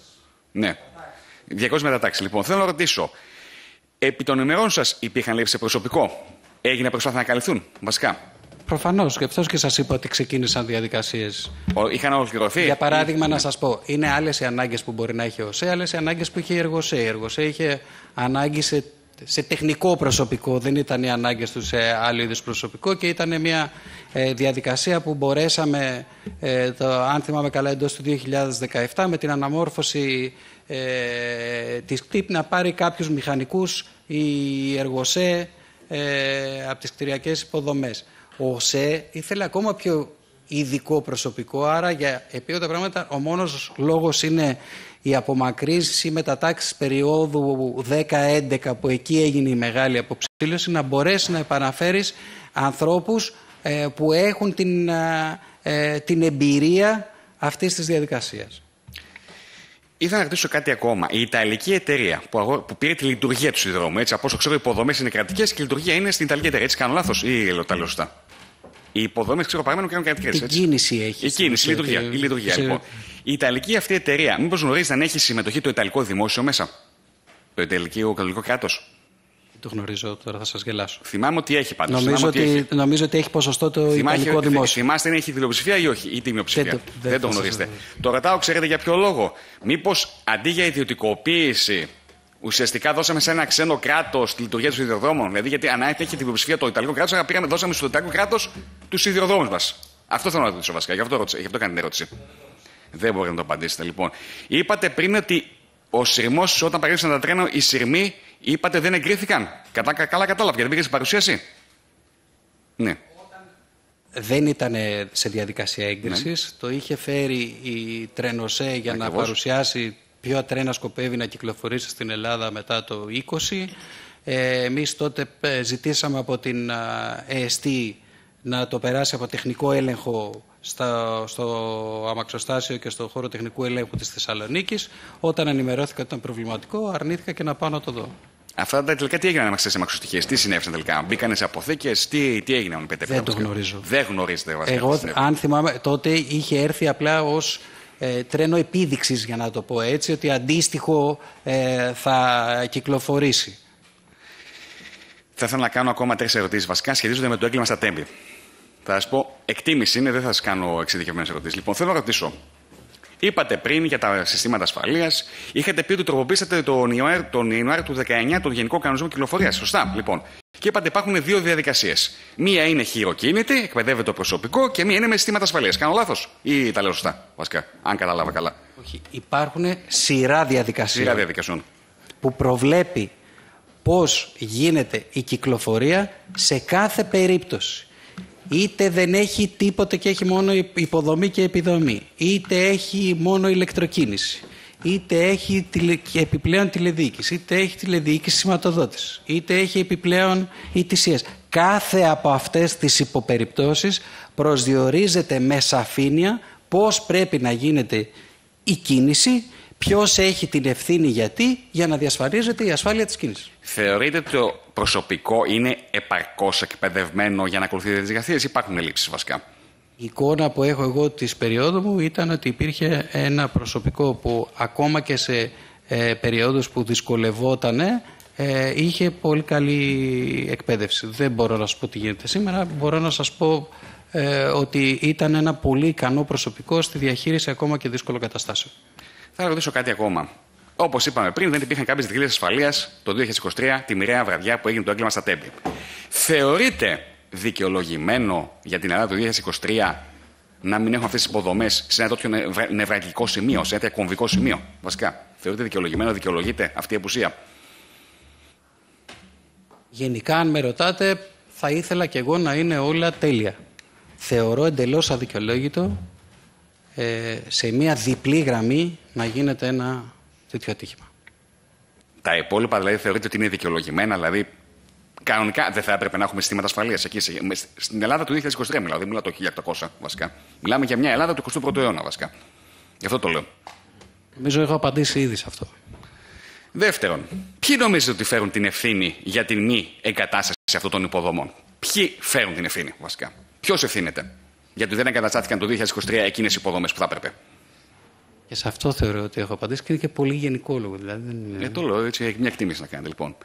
Ναι. διακόσιες μετατάξεις. Λοιπόν, θέλω να ρωτήσω, επί των ημερών σας υπήρχαν λήψεις σε προσωπικό? Έγινε προσπάθεια να καλυφθούν, βασικά? Προφανώς, και αυτός και σας είπα ότι ξεκίνησαν διαδικασίες. Είχαν ολοκληρωθεί. Για παράδειγμα, ή... να σας πω, είναι άλλες οι ανάγκες που μπορεί να έχει ο ΟΣΕ, άλλες οι ανάγκες που είχε η ΕΡΓΟΣΕ. Η ΕΡΓΟΣΕ είχε ανάγκη σε, σε τεχνικό προσωπικό, δεν ήταν οι ανάγκες του σε άλλο είδους προσωπικό και ήταν μια ε, διαδικασία που μπορέσαμε, ε, το, αν θυμάμαι καλά, εντός του δύο χιλιάδες δεκαεπτά με την αναμόρφωση ε, της ΚΤΙΠ να πάρει κάποιους μηχανικούς η ΕΡΓΟΣΕ ε, από τις κτηριακές υποδομές. Ο ΟΣΕ ήθελε ακόμα πιο ειδικό προσωπικό, άρα για επίγοντα πράγματα ο μόνος λόγος είναι η απομακρύνση μετατάξεις περίοδου δέκα έντεκα που εκεί έγινε η μεγάλη αποψήλωση, να μπορέσει να επαναφέρεις ανθρώπους ε, που έχουν την, ε, την εμπειρία αυτής της διαδικασίας. Ήθελα να ρωτήσω κάτι ακόμα. Η Ιταλική εταιρεία που, αγο... που πήρε τη λειτουργία του σιδηροδρόμου, έτσι, από όσο ξέρω, οι υποδομές είναι κρατικές και η λειτουργία είναι στην Ιταλική εταιρεία. Έτσι, κάνω λάθος ή τα λέω σωστά? Οι υποδομές, ξέρω, παραμένουν και είναι κρατικές. Η κίνηση έχει. Η κίνηση, η λειτουργία. Η, λειτουργία σε... λοιπόν. Η Ιταλική αυτή εταιρεία, μήπως γνωρίζετε αν έχει συμμετοχή το Ιταλικό δημόσιο μέσα? Το Ιταλικό κατοικικό κράτος? Το γνωρίζω, τώρα θα σας γελάσω. Θυμάμαι ότι έχει πάντως. Νομίζω, ότι, ότι, έχει... νομίζω ότι έχει ποσοστό το Θυμάχει, Ιταλικό ότι, δημόσιο. Θυμάστε αν έχει πλειοψηφία ή όχι, ή τη μειοψηφία? Δεν το, δεν δεν το γνωρίζετε. Το ρωτάω, ξέρετε για ποιο λόγο? Μήπως αντί για ιδιωτικοποίηση, ουσιαστικά δώσαμε σε ένα ξένο κράτος τη λειτουργία του σιδηροδρόμων? Δηλαδή, γιατί αν έχει την πλειοψηφία το Ιταλικό κράτος, πήραμε, δώσαμε στο Ιταλικό κράτος του σιδηροδρόμους μας. Αυτό θέλω να ρωτήσω βασικά. Γι' αυτό, γι' αυτό κάνει την ερώτηση. Δεν μπορείτε να το απαντήσετε λοιπόν. Είπατε πριν ότι ο σειρμός, όταν παρήγγειλαν τα τρένα, οι σειρμοί, είπατε δεν εγκρίθηκαν. Κατά, καλά κατάλαβα, γιατί πήγε στην παρουσίαση. Ναι. Δεν ήταν σε διαδικασία έγκρισης. Ναι. Το είχε φέρει η Τρένοσέ για Ακριβώς. να παρουσιάσει ποιο τρένα σκοπεύει να κυκλοφορήσει στην Ελλάδα μετά το είκοσι. Ε, εμείς τότε ζητήσαμε από την ε ες τι να το περάσει από τεχνικό έλεγχο στα, στο αμαξοστάσιο και στο χώρο τεχνικού ελέγχου της Θεσσαλονίκης. Όταν ενημερώθηκα ότι ήταν προβληματικό, αρνήθηκα και να πάω να το δω. Αυτά τα τελικά τι έγιναν με αυτές τις αμαξοστοιχίες, τι συνέβησαν τελικά? Μπήκανε σε αποθήκες, τι, τι έγινε με πέντε? Δεν το γνωρίζω. Δεν γνωρίζετε βασικά? Εγώ, αν θυμάμαι, τότε είχε έρθει απλά ως ε, τρένο επίδειξης, για να το πω έτσι, ότι αντίστοιχο ε, θα κυκλοφορήσει. Θα ήθελα να κάνω ακόμα τρεις ερωτήσεις. Βασικά σχετίζονται με το έγκλημα στα Τέμπη. Θα σας πω, εκτίμηση είναι, δεν θα σας κάνω εξειδικευμένες ερωτήσεις. Λοιπόν, θέλω να ρωτήσω. Είπατε πριν για τα συστήματα ασφαλείας, είχατε πει ότι τροποποίησατε τον Ιανουάριο, τον Ιανουάριο του δεκαεννιά τον Γενικό Κανονισμό Κυκλοφορίας. Σωστά, λοιπόν. Και είπατε υπάρχουν δύο διαδικασίες. Μία είναι χειροκίνητη, εκπαιδεύεται το προσωπικό, και μία είναι με συστήματα ασφαλείας. Κάνω λάθος ή τα λέω σωστά, βασικά, αν κατάλαβα καλά? Όχι. Υπάρχουν σειρά διαδικασιών. Σειρά διαδικασιών. Που προβλέπει πώς γίνεται η κυκλοφορία σε κάθε περίπτωση. Είτε δεν έχει τίποτε και έχει μόνο υποδομή και επιδομή, είτε έχει μόνο ηλεκτροκίνηση, είτε έχει τηλε... επιπλέον τηλεδιοίκηση, είτε έχει τηλεδιοίκηση σηματοδότηση, είτε έχει επιπλέον ι τι σι ες. Κάθε από αυτές τις υποπεριπτώσεις προσδιορίζεται με σαφήνεια πώς πρέπει να γίνεται η κίνηση, ποιος έχει την ευθύνη γιατί, για να διασφαλίζεται η ασφάλεια της κίνησης. Θεωρείτε ότι το προσωπικό είναι επαρκώς εκπαιδευμένο για να ακολουθεί τις διαδικασίες ή υπάρχουν ελλείψεις βασικά? Η εικόνα που έχω εγώ της περίοδου μου ήταν ότι υπήρχε ένα προσωπικό που ακόμα και σε ε, περιόδους που δυσκολευόταν ε, είχε πολύ καλή εκπαίδευση. Δεν μπορώ να σας πω τι γίνεται σήμερα, μπορώ να σας πω ε, ότι ήταν ένα πολύ ικανό προσωπικό στη διαχείριση ακόμα και δύσκολων καταστάσεων. Θα ρωτήσω κάτι ακόμα. Όπως είπαμε πριν, δεν υπήρχαν κάποιες δικλείδες ασφαλείας το δύο χιλιάδες είκοσι τρία, τη μοιραία βραδιά που έγινε το έγκλημα στα Τέμπη. Θεωρείτε δικαιολογημένο για την Ελλάδα το δύο χιλιάδες είκοσι τρία να μην έχουν αυτές τις υποδομές σε ένα τέτοιο νευραλγικό σημείο, σε ένα τέτοιο κομβικό σημείο? Βασικά, θεωρείτε δικαιολογημένο, δικαιολογείται αυτή η απουσία? Γενικά, αν με ρωτάτε, θα ήθελα κι εγώ να είναι όλα τέλεια. Θεωρώ εντελώς αδικαιολόγητο ε, σε μια διπλή γραμμή να γίνεται ένα τέτοιο ατύχημα. Τα υπόλοιπα δηλαδή θεωρείτε ότι είναι δικαιολογημένα, δηλαδή Κανονικά δεν θα έπρεπε να έχουμε συστήματα ασφαλείας εκεί. Στην Ελλάδα του δύο χιλιάδες είκοσι τρία μιλάω, δεν μιλάω το χίλια οκτακόσια βασικά. Μιλάμε για μια Ελλάδα του εικοστού πρώτου αιώνα βασικά. Γι' αυτό το λέω. Νομίζω έχω απαντήσει ήδη σε αυτό. Δεύτερον, ποιοι νομίζετε ότι φέρουν την ευθύνη για την μη εγκατάσταση αυτών των υποδομών? Ποιοι φέρουν την ευθύνη βασικά? Ποιος ευθύνεται γιατί δεν εγκαταστάθηκαν το δύο χιλιάδες είκοσι τρία εκείνες οι υποδομές που θα έπρεπε? Και σε αυτό θεωρώ ότι έχω απαντήσει και είναι και πολύ γενικόλογο. Δηλαδή δεν... ε, το λέω έτσι, έχει μια εκτίμηση να κάνετε λοιπόν.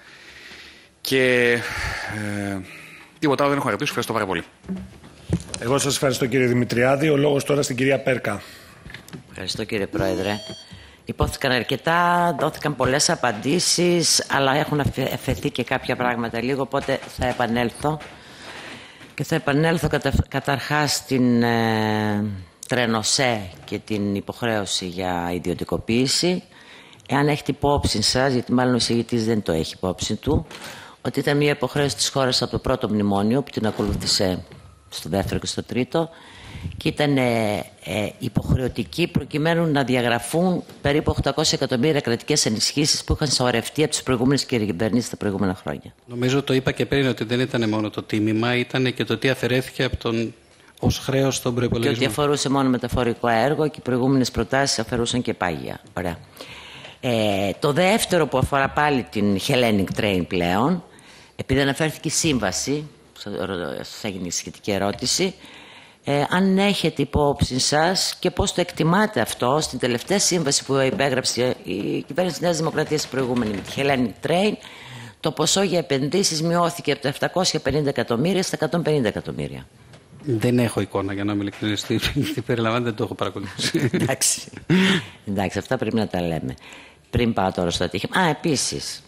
Και ε, τίποτα άλλο δεν έχω να ρωτήσω. Ευχαριστώ πάρα πολύ. Εγώ σας ευχαριστώ κύριε Δημητριάδη. Ο λόγος τώρα στην κυρία Πέρκα. Ευχαριστώ κύριε Πρόεδρε. Υπόθηκαν αρκετά, δόθηκαν πολλές απαντήσεις, αλλά έχουν αφαιθεί και κάποια πράγματα λίγο, οπότε θα επανέλθω. Και θα επανέλθω κατα... καταρχάς στην ε, Τρενοσέ και την υποχρέωση για ιδιωτικοποίηση. Εάν έχετε υπόψη σας, γιατί μάλλον ο εισηγητής δεν το έχει υπόψη του, ότι ήταν μια υποχρέωση της χώρας από το πρώτο μνημόνιο που την ακολούθησε στο δεύτερο και στο τρίτο και ήταν ε, ε, υποχρεωτική προκειμένου να διαγραφούν περίπου οκτακόσια εκατομμύρια κρατικές ενισχύσεις που είχαν σωρευτεί από τις προηγούμενες κυβερνήσεις τα προηγούμενα χρόνια. Νομίζω το είπα και πριν ότι δεν ήταν μόνο το τίμημα, ήταν και το τι αφαιρέθηκε από τον ως χρέος στον προϋπολογισμό. Και ότι αφορούσε μόνο μεταφορικό έργο και οι προηγούμενες προτάσεις αφορούσαν και πάγια. Ωραία. Ε, το δεύτερο που αφορά πάλι την Hellenic Train πλέον, επειδή αναφέρθηκε η σύμβαση, σας έγινε η σχετική ερώτηση, ε, αν έχετε υπόψη σας και πώς το εκτιμάτε αυτό στην τελευταία σύμβαση που υπέγραψε η κυβέρνηση της Νέας Δημοκρατίας προηγούμενη με τη Hellenic Train, το ποσό για επενδύσεις μειώθηκε από τα επτακόσια πενήντα εκατομμύρια στα εκατόν πενήντα εκατομμύρια. Δεν έχω εικόνα για να είμαι ειλικρινής. Τι περιλαμβάνει, δεν το έχω παρακολουθήσει. Εντάξει. Εντάξει, αυτά πρέπει να τα λέμε. Πριν πάω τώρα στο ατύχημα. Α, επίσης.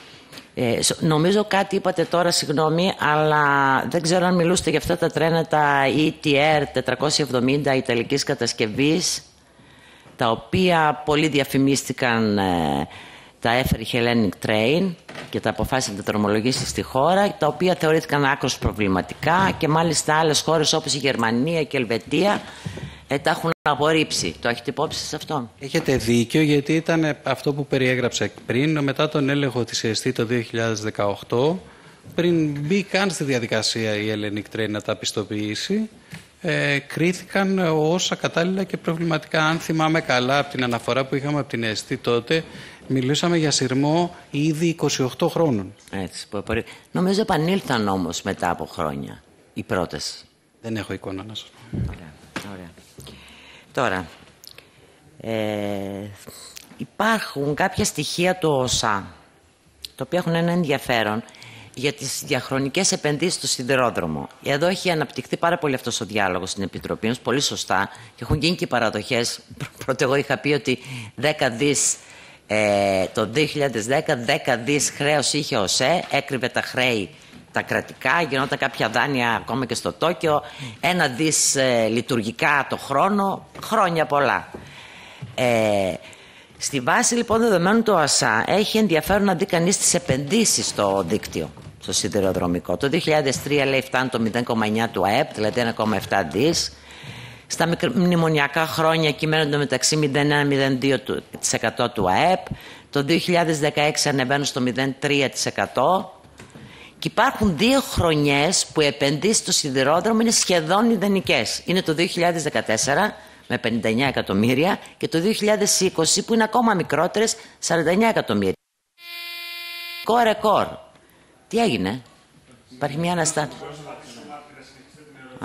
Ε, νομίζω κάτι είπατε τώρα, συγγνώμη, αλλά δεν ξέρω αν μιλούσατε για αυτά τα τρένα, τα ι τι αρ τετρακόσια εβδομήντα ιταλικής κατασκευής, τα οποία πολύ διαφημίστηκαν, ε, τα έφερε η Hellenic Train και τα αποφάσισε να τα δρομολογήσει στη χώρα, τα οποία θεωρήθηκαν άκρως προβληματικά και μάλιστα άλλες χώρες όπως η Γερμανία και η Ελβετία ε, τα έχουν απορρίψει. Το έχετε υπόψη σε αυτό? Έχετε δίκιο, γιατί ήταν αυτό που περιέγραψα πριν, μετά τον έλεγχο της ΕΣΤΗ το δύο χιλιάδες δεκαοκτώ, πριν μπει καν στη διαδικασία η Hellenic Train να τα πιστοποιήσει, ε, κρίθηκαν ως ακατάλληλα και προβληματικά. Αν θυμάμαι καλά από την αναφορά που είχαμε από την ΕΣΤΗ τότε, μιλήσαμε για σειρμό ήδη είκοσι οκτώ χρόνων. Έτσι, νομίζω επανήλθαν όμως μετά από χρόνια η πρόταση. Δεν έχω εικόνα να σας πω. Ωραία, ωραία. Τώρα, ε, υπάρχουν κάποια στοιχεία του ΟΣΑ, τα οποία έχουν ένα ενδιαφέρον για τις διαχρονικές επενδύσεις στο σιδηρόδρομο. Εδώ έχει αναπτυχθεί πάρα πολύ αυτός ο διάλογος στην Επιτροπή μας, πολύ σωστά, και έχουν γίνει και παραδοχές. Πρώτα εγώ είχα πει ότι δέκα δις ε, το δύο χιλιάδες δέκα, δέκα δις χρέος είχε ο ΟΣΕ, έκρυβε τα χρέη τα κρατικά, γινόταν κάποια δάνεια ακόμα και στο Τόκιο, ένα δις ε, λειτουργικά το χρόνο, χρόνια πολλά. Ε, στη βάση λοιπόν δεδομένου του ΟΣΑ έχει ενδιαφέρον να δει κανείς τις επενδύσεις στο δίκτυο, στο σιδηροδρομικό. Το δύο χιλιάδες τρία λέει φτάνει το μηδέν κόμμα εννιά του ΑΕΠ, δηλαδή ένα κόμμα επτά δις. Στα μνημονιακά χρόνια κυμαίνονται μεταξύ μηδέν κόμμα ένα με μηδέν κόμμα δύο τοις εκατό του ΑΕΠ. Το δύο χιλιάδες δεκαέξι ανεβαίνουν στο μηδέν κόμμα τρία τοις εκατό. Και υπάρχουν δύο χρονιές που οι επενδύσεις στο σιδηρόδρομο είναι σχεδόν ιδανικές. Είναι το δύο χιλιάδες δεκατέσσερα με πενήντα εννιά εκατομμύρια και το δύο χιλιάδες είκοσι που είναι ακόμα μικρότερες, σαράντα εννιά εκατομμύρια. Ρεκόρ, ρεκόρ. Τι έγινε? Υπάρχει μια αναστάτωση. Α.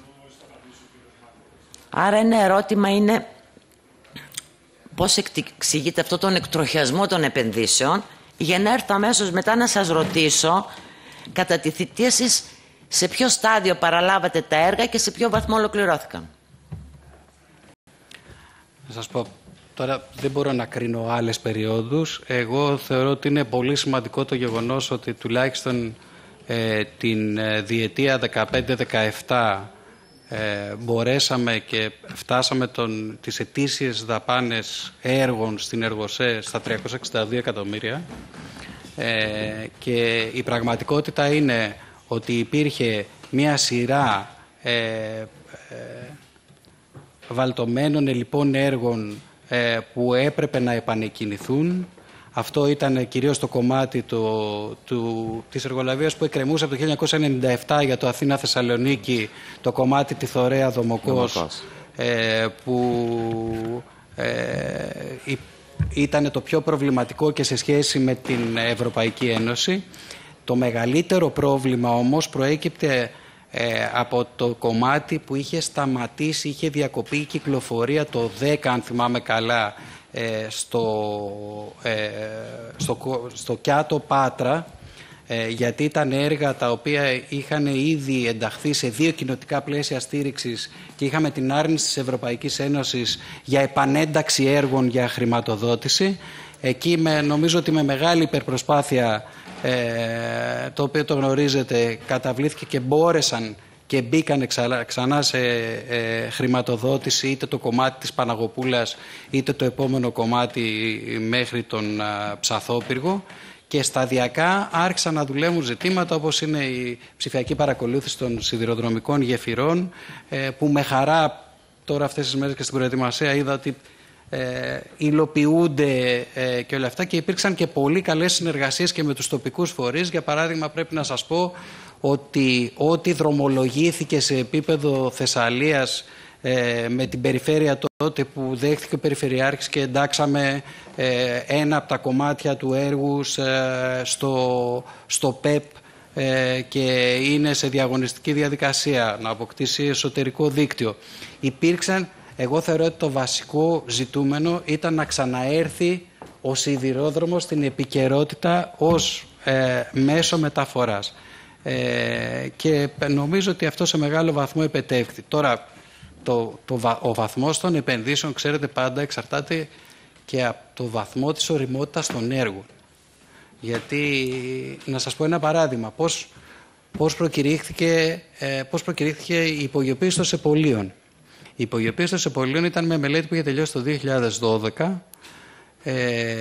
Άρα ένα ερώτημα είναι πώς εξηγείται αυτό τον εκτροχιασμό των επενδύσεων, για να έρθω αμέσως μετά να σας ρωτήσω κατά τη θητεία σας σε ποιο στάδιο παραλάβατε τα έργα και σε ποιο βαθμό ολοκληρώθηκαν. Να σας πω, τώρα δεν μπορώ να κρίνω άλλες περιόδους. Εγώ θεωρώ ότι είναι πολύ σημαντικό το γεγονός ότι τουλάχιστον ε, την ε, διετία δεκαπέντε δεκαεπτά ε, μπορέσαμε και φτάσαμε τον, τις ετήσιες δαπάνες έργων στην Εργοσέ στα τριακόσια εξήντα δύο εκατομμύρια. Ε, και η πραγματικότητα είναι ότι υπήρχε μια σειρά ε, ε, βαλτωμένων λοιπόν έργων ε, που έπρεπε να επανεκκινηθούν. Αυτό ήταν κυρίως το κομμάτι του, του, της εργολαβίας που εκκρεμούσε από το χίλια εννιακόσια ενενήντα επτά για το Αθήνα-Θεσσαλονίκη, το κομμάτι τη Θωρέα Δομοκός, ε, που ε, ήταν το πιο προβληματικό και σε σχέση με την Ευρωπαϊκή Ένωση. Το μεγαλύτερο πρόβλημα όμως προέκυπτε ε, από το κομμάτι που είχε σταματήσει, είχε διακοπεί η κυκλοφορία το δέκα, αν θυμάμαι καλά, ε, στο, ε, στο, στο Κιάτο Πάτρα, ε, γιατί ήταν έργα τα οποία είχαν ήδη ενταχθεί σε δύο κοινοτικά πλαίσια στήριξης και είχαμε την άρνηση της Ευρωπαϊκής Ένωσης για επανένταξη έργων για χρηματοδότηση. Εκεί με, νομίζω ότι με μεγάλη υπερπροσπάθεια, ε, το οποίο το γνωρίζετε, καταβλήθηκε και μπόρεσαν και μπήκαν ξανά σε ε, χρηματοδότηση, είτε το κομμάτι της Παναγοπούλας είτε το επόμενο κομμάτι μέχρι τον α, Ψαθόπυργο, και σταδιακά άρχισαν να δουλεύουν ζητήματα όπως είναι η ψηφιακή παρακολούθηση των σιδηροδρομικών γεφυρών, ε, που με χαρά τώρα αυτές τις μέρες και στην προετοιμασία είδα ότι Ε, υλοποιούνται ε, και όλα αυτά, και υπήρξαν και πολύ καλές συνεργασίες και με τους τοπικούς φορείς. Για παράδειγμα, πρέπει να σας πω ότι ό,τι δρομολογήθηκε σε επίπεδο Θεσσαλίας ε, με την περιφέρεια τότε που δέχτηκε ο Περιφερειάρχης και εντάξαμε ε, ένα από τα κομμάτια του έργου ε, στο, στο ΠΕΠ ε, και είναι σε διαγωνιστική διαδικασία να αποκτήσει εσωτερικό δίκτυο. Υπήρξαν Εγώ θεωρώ ότι το βασικό ζητούμενο ήταν να ξαναέρθει ο σιδηρόδρομος στην επικαιρότητα ως ε, μέσο μεταφοράς. Ε, και νομίζω ότι αυτό σε μεγάλο βαθμό επετεύχθη. Τώρα, το, το, ο βαθμός των επενδύσεων, ξέρετε, πάντα εξαρτάται και από το βαθμό της ωριμότητας των έργων. Γιατί, να σας πω ένα παράδειγμα, πώς, πώς, προκηρύχθηκε, ε, πώς προκηρύχθηκε η υπογειοποίηση των Σεπολίων. Η υπογειοποίηση των Σεπολίων ήταν με μελέτη που είχε τελειώσει το δύο χιλιάδες δώδεκα ε,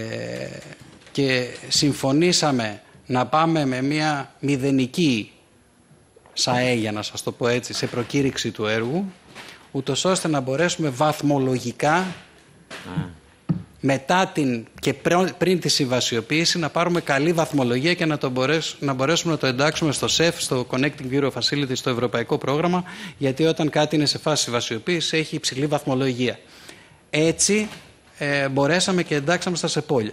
και συμφωνήσαμε να πάμε με μια μηδενική ΣΑΕ, για να σας το πω έτσι, σε προκήρυξη του έργου, ούτως ώστε να μπορέσουμε βαθμολογικά mm. μετά την, και πριν τη συμβασιοποίηση να πάρουμε καλή βαθμολογία και να, το μπορέσουμε, να μπορέσουμε να το εντάξουμε στο ΣΕΦ, στο Connecting Euro Facility, στο ευρωπαϊκό πρόγραμμα, γιατί όταν κάτι είναι σε φάση συμβασιοποίηση έχει υψηλή βαθμολογία. Έτσι ε, μπορέσαμε και εντάξαμε στα ΣΕΠΟΛΙΑ.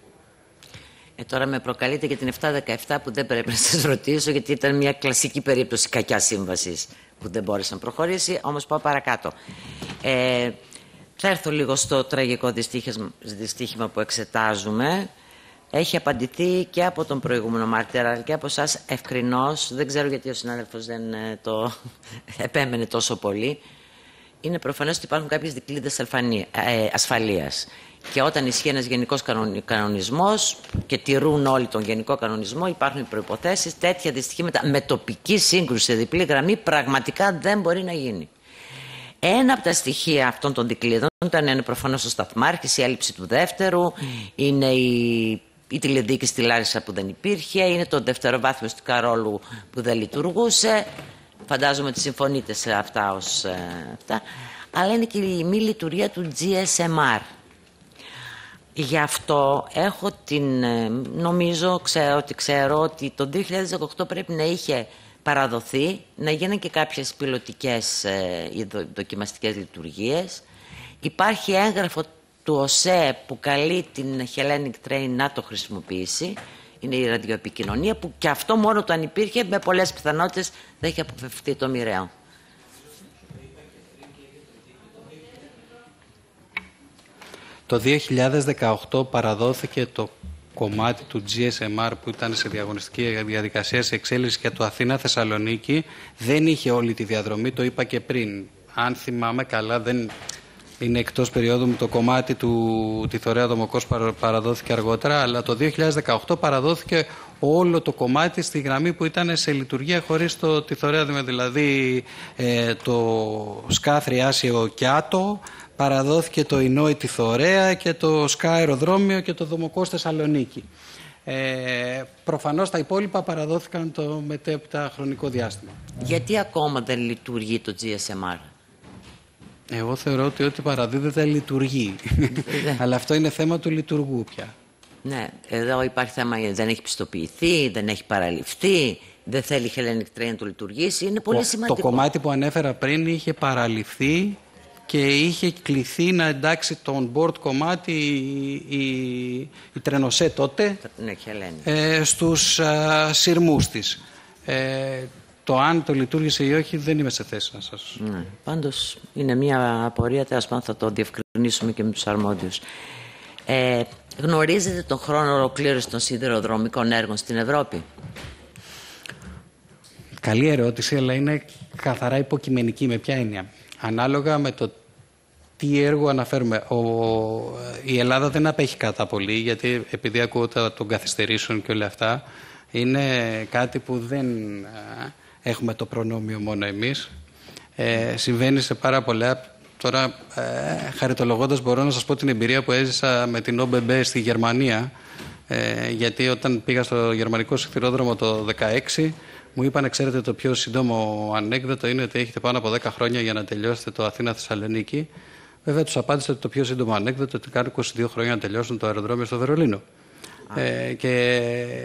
Ε, τώρα με προκαλείτε για την επτά δεκαεπτά που δεν πρέπει να σας ρωτήσω, γιατί ήταν μια κλασική περίπτωση κακιά σύμβασης που δεν μπόρεσε να προχωρήσει, όμως πάω παρακάτω. Ε, θα έρθω λίγο στο τραγικό δυστύχημα που εξετάζουμε. Έχει απαντηθεί και από τον προηγούμενο μάρτυρα αλλά και από εσάς ευκρινώς. Δεν ξέρω γιατί ο συνάδελφος δεν το επέμενε τόσο πολύ. Είναι προφανές ότι υπάρχουν κάποιες δικλείδες ασφαλείας. Και όταν ισχύει ένας γενικός κανονισμός και τηρούν όλοι τον γενικό κανονισμό, υπάρχουν οι προϋποθέσεις. Τέτοια δυστυχήματα με τοπική σύγκρουση σε διπλή γραμμή πραγματικά δεν μπορεί να γίνει. Ένα από τα στοιχεία αυτών των δικλείδων ήταν είναι προφανώς ο σταθμάρχης, η έλλειψη του δεύτερου, είναι η, η τηλεδίκη στη Λάρισα που δεν υπήρχε, είναι το δευτεροβάθμιο του Καρόλου που δεν λειτουργούσε. Φαντάζομαι ότι συμφωνείτε σε αυτά ως ε, αυτά. Αλλά είναι και η μη λειτουργία του τζι ες εμ αρ. Γι' αυτό έχω την, νομίζω, ξέρω, ότι ξέρω ότι το δύο χιλιάδες δεκαοκτώ πρέπει να είχε παραδοθεί, να γίνουν και κάποιες πιλωτικές ε, δοκιμαστικές λειτουργίες. Υπάρχει έγγραφο του ΟΣΕ που καλεί την Hellenic Train να το χρησιμοποιήσει. Είναι η ραδιοεπικοινωνία που και αυτό μόνο το αν υπήρχε με πολλές πιθανότητες θα έχει αποφευθεί το μοιραίο. Το δύο χιλιάδες δεκαοκτώ παραδόθηκε το κομμάτι του τζι ες εμ αρ που ήταν σε διαγωνιστική διαδικασία σε εξέλιξη για το Αθήνα-Θεσσαλονίκη. Δεν είχε όλη τη διαδρομή, το είπα και πριν. Αν θυμάμαι καλά, δεν είναι εκτός περίοδου μου το κομμάτι του τη Θωρέα Δομοκός παραδόθηκε αργότερα, αλλά το δύο χιλιάδες δεκαοκτώ παραδόθηκε όλο το κομμάτι στη γραμμή που ήταν σε λειτουργία χωρίς το τη Θωρέα, δηλαδή ε, το Σκάθρι Άσιο Κιάτο, παραδόθηκε το Ινόη τη Θωρέα και το Σκά Αεροδρόμιο και το Δομοκός Θεσσαλονίκη. Ε, προφανώς τα υπόλοιπα παραδόθηκαν το μετέπειτα χρονικό διάστημα. Γιατί ακόμα δεν λειτουργεί το τζι ες εμ αρ? Εγώ θεωρώ ότι ό,τι παραδίδεται λειτουργεί. Αλλά αυτό είναι θέμα του λειτουργού πια. Ναι, εδώ υπάρχει θέμα, δεν έχει πιστοποιηθεί, δεν έχει παραληφθεί, δεν θέλει η Hellenic Train να το λειτουργήσει. Είναι πολύ το, σημαντικό. Το κομμάτι που ανέφερα πριν είχε παραληφθεί και είχε κληθεί να εντάξει το on-board κομμάτι η, η, η Τρενοσέ τότε, ναι, ε, στους α, σειρμούς της. Ε, το αν το λειτουργήσε ή όχι δεν είμαι σε θέση να σας... Ναι, πάντως είναι μια απορία, τέλος πάντων θα το διευκρινίσουμε και με τους αρμόδιους. Ε, γνωρίζετε τον χρόνο ολοκλήρωση των σιδηροδρομικών έργων στην Ευρώπη? Καλή ερώτηση, αλλά είναι καθαρά υποκειμενική. Με ποια έννοια? Ανάλογα με το τι έργο αναφέρουμε. Ο, η Ελλάδα δεν απέχει κατά πολύ, γιατί επειδή ακούω των καθυστερήσεων και όλα αυτά, είναι κάτι που δεν α, έχουμε το προνόμιο μόνο εμείς. Ε, συμβαίνει σε πάρα πολλά. Τώρα, ε, χαριτολογώντας, μπορώ να σας πω την εμπειρία που έζησα με την ΟΜΠΕ στη Γερμανία, ε, γιατί όταν πήγα στο γερμανικό σιδηρόδρομο το δύο χιλιάδες δεκαέξι, μου είπαν, ξέρετε, το πιο σύντομο ανέκδοτο είναι ότι έχετε πάνω από δέκα χρόνια για να τελειώσετε το Αθήνα-Θεσσαλονίκη. Βέβαια, τους απάντησα ότι το πιο σύντομο ανέκδοτο ότι κάνουν είκοσι δύο χρόνια να τελειώσουν το αεροδρόμιο στο Βερολίνο. Ε, και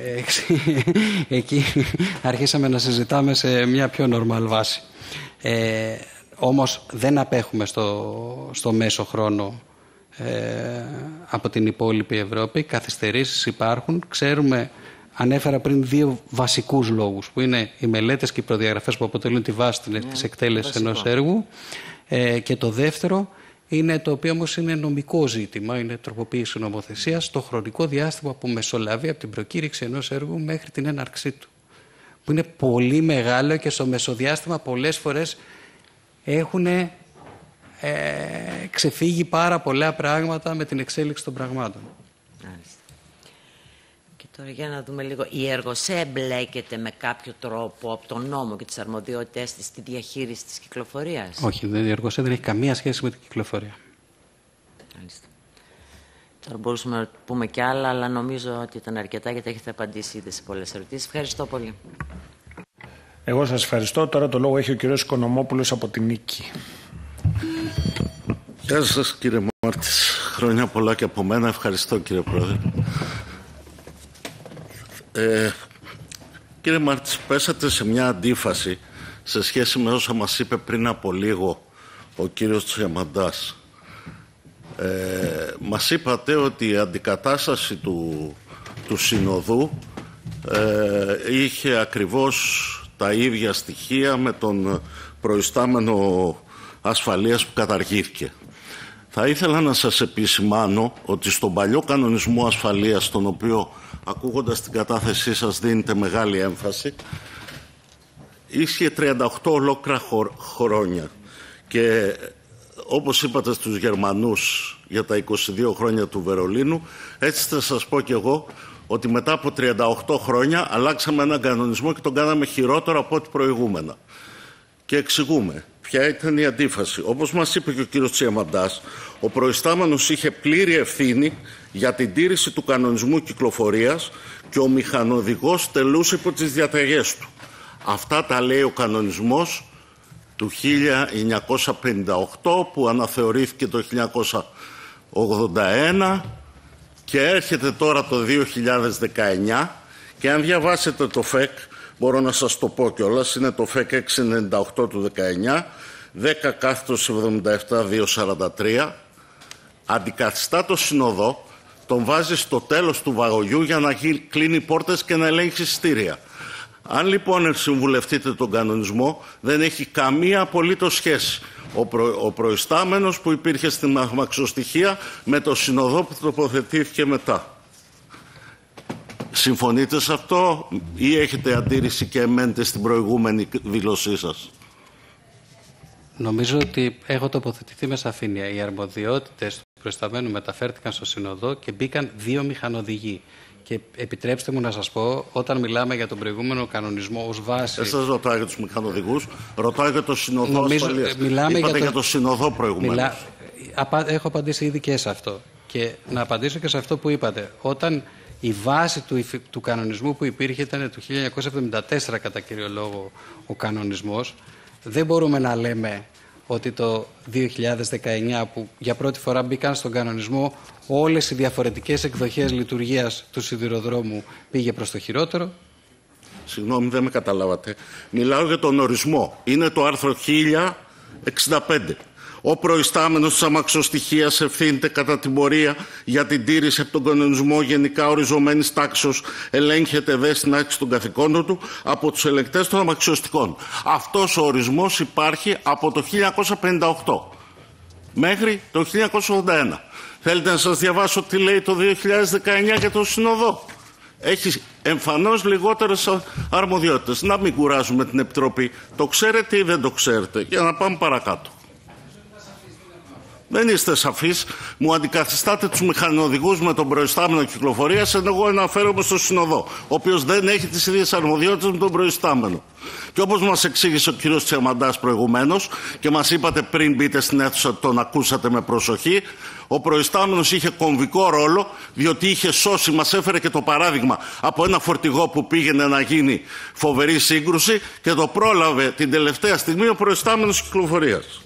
εκεί αρχίσαμε να συζητάμε σε μια πιο νορμάλ βάση. Ε, όμως δεν απέχουμε στο, στο μέσο χρόνο ε, από την υπόλοιπη Ευρώπη. Καθυστερήσεις υπάρχουν. Ξέρουμε, ανέφερα πριν δύο βασικούς λόγους, που είναι οι μελέτες και οι προδιαγραφές που αποτελούν τη βάση yeah, της εκτέλεσης ενός έργου. Ε, και το δεύτερο είναι το οποίο όμως είναι νομικό ζήτημα, είναι τροποποίηση νομοθεσίας, το χρονικό διάστημα που μεσολαβεί από την προκήρυξη ενός έργου μέχρι την έναρξή του. Που είναι πολύ μεγάλο και στο μεσοδιάστημα πολλές φορές έχουν ε, ξεφύγει πάρα πολλά πράγματα με την εξέλιξη των πραγμάτων. Μάλιστα. Και τώρα για να δούμε λίγο. Η Εργοσέ εμπλέκεται με κάποιο τρόπο από τον νόμο και τις αρμοδιότητες της στη διαχείριση της κυκλοφορίας? Όχι, η Εργοσέ δεν έχει καμία σχέση με την κυκλοφορία. Μάλιστα. Τώρα μπορούσαμε να πούμε κι άλλα, αλλά νομίζω ότι ήταν αρκετά γιατί έχετε απαντήσει ήδη σε πολλές ερωτήσεις. Ευχαριστώ πολύ. Εγώ σας ευχαριστώ. Τώρα το λόγο έχει ο κύριος Οικονομόπουλος από την Νίκη. Γεια σας κύριε Μάρτης. Χρόνια πολλά και από μένα. Ευχαριστώ κύριε Πρόεδρε. Ε, κύριε Μάρτης, πέσατε σε μια αντίφαση σε σχέση με όσα μας είπε πριν από λίγο ο κύριος Τσιαμαντάς. Ε, μας είπατε ότι η αντικατάσταση του, του συνοδού ε, είχε ακριβώς τα ίδια στοιχεία με τον προϊστάμενο ασφαλείας που καταργήθηκε. Θα ήθελα να σας επισημάνω ότι στον παλιό κανονισμό ασφαλείας, τον οποίο ακούγοντας την κατάθεσή σας δίνετε μεγάλη έμφαση, ίσχυε τριάντα οκτώ ολόκληρα χρόνια. Και όπως είπατε στους Γερμανούς για τα είκοσι δύο χρόνια του Βερολίνου, έτσι θα σας πω κι εγώ ότι μετά από τριάντα οκτώ χρόνια αλλάξαμε έναν κανονισμό και τον κάναμε χειρότερο από ό,τι προηγούμενα. Και εξηγούμε ποια ήταν η αντίφαση. Όπως μας είπε και ο κύριος Τσιαμαντάς, ο προϊστάμενος είχε πλήρη ευθύνη για την τήρηση του κανονισμού κυκλοφορίας και ο μηχανοδηγός τελούσε υπό τις διαταγές του. Αυτά τα λέει ο κανονισμός του χίλια εννιακόσια πενήντα οκτώ που αναθεωρήθηκε το χίλια εννιακόσια ογδόντα ένα και έρχεται τώρα το δύο χιλιάδες δεκαεννιά και αν διαβάσετε το ΦΕΚ, μπορώ να σας το πω κιόλας, είναι το ΦΕΚ εξακόσια ενενήντα οκτώ του δεκαεννιά, δέκα κάθετος εβδομήντα επτά διακόσια σαράντα τρία, αντικαθιστά το συνοδό, τον βάζει στο τέλος του βαγωγιού για να κλείνει πόρτες και να ελέγχει εισιτήρια. Αν λοιπόν συμβουλευτείτε τον κανονισμό, δεν έχει καμία απολύτως σχέση ο, προ, ο προϊστάμενος που υπήρχε στην αμαξοστοιχεία με το συνοδό που τοποθετήθηκε μετά. Συμφωνείτε σε αυτό ή έχετε αντίρρηση και εμένετε στην προηγούμενη δήλωσή σας? Νομίζω ότι έχω τοποθετηθεί με σαφήνεια. Οι αρμοδιότητες του προϊσταμένου μεταφέρθηκαν στο συνοδό και μπήκαν δύο μηχανοδηγοί. Και επιτρέψτε μου να σας πω, όταν μιλάμε για τον προηγούμενο κανονισμό ως βάση... Δεν σας ρωτάω για τους μηχανοδηγούς, ρωτάω για το συνοδό νομίζω, ασφαλείας. Μιλάμε Είπατε για το, για το συνοδό προηγουμένως. Μιλά... Έχω απαντήσει ήδη και σε αυτό. Και να απαντήσω και σε αυτό που είπατε. Όταν η βάση του, του κανονισμού που υπήρχε ήταν το χίλια εννιακόσια εβδομήντα τέσσερα κατά κύριο λόγο ο κανονισμός, δεν μπορούμε να λέμε ότι το δύο χιλιάδες δεκαεννιά, που για πρώτη φορά μπήκαν στον κανονισμό όλες οι διαφορετικές εκδοχές λειτουργίας του σιδηροδρόμου, πήγε προς το χειρότερο? Συγγνώμη, δεν με καταλάβατε. Μιλάω για τον ορισμό. Είναι το άρθρο χίλια εξήντα πέντε. Ο προϊστάμενος της αμαξοστοιχείας ευθύνεται κατά την πορεία για την τήρηση από τον κανονισμό γενικά οριζομένης τάξεως, ελέγχεται δε στην άσκηση των καθηκόντων του από τους ελεγκτές των αμαξοστοιχών. Αυτός ο ορισμός υπάρχει από το χίλια εννιακόσια πενήντα οκτώ μέχρι το χίλια εννιακόσια ογδόντα ένα. Θέλετε να σας διαβάσω τι λέει το δύο χιλιάδες δεκαεννιά για το Συνοδό? Έχει εμφανώς λιγότερες αρμοδιότητες. Να μην κουράζουμε την Επιτροπή. Το ξέρετε ή δεν το ξέρετε? Για να πάμε παρακάτω. Δεν είστε σαφείς. Μου αντικαθιστάτε τους μηχανοδηγούς με τον προϊστάμενο κυκλοφορίας, ενώ εγώ αναφέρομαι στο Συνοδό, ο οποίος δεν έχει τις ίδιες αρμοδιότητες με τον προϊστάμενο. Και όπως μας εξήγησε ο κύριος Τσιαμαντάς προηγουμένως και μας είπατε πριν μπείτε στην αίθουσα, τον ακούσατε με προσοχή, ο προϊστάμενος είχε κομβικό ρόλο, διότι είχε σώσει, μας έφερε και το παράδειγμα από ένα φορτηγό που πήγαινε να γίνει φοβερή σύγκρουση και το πρόλαβε την τελευταία στιγμή ο προϊστάμενος κυκλοφορίας.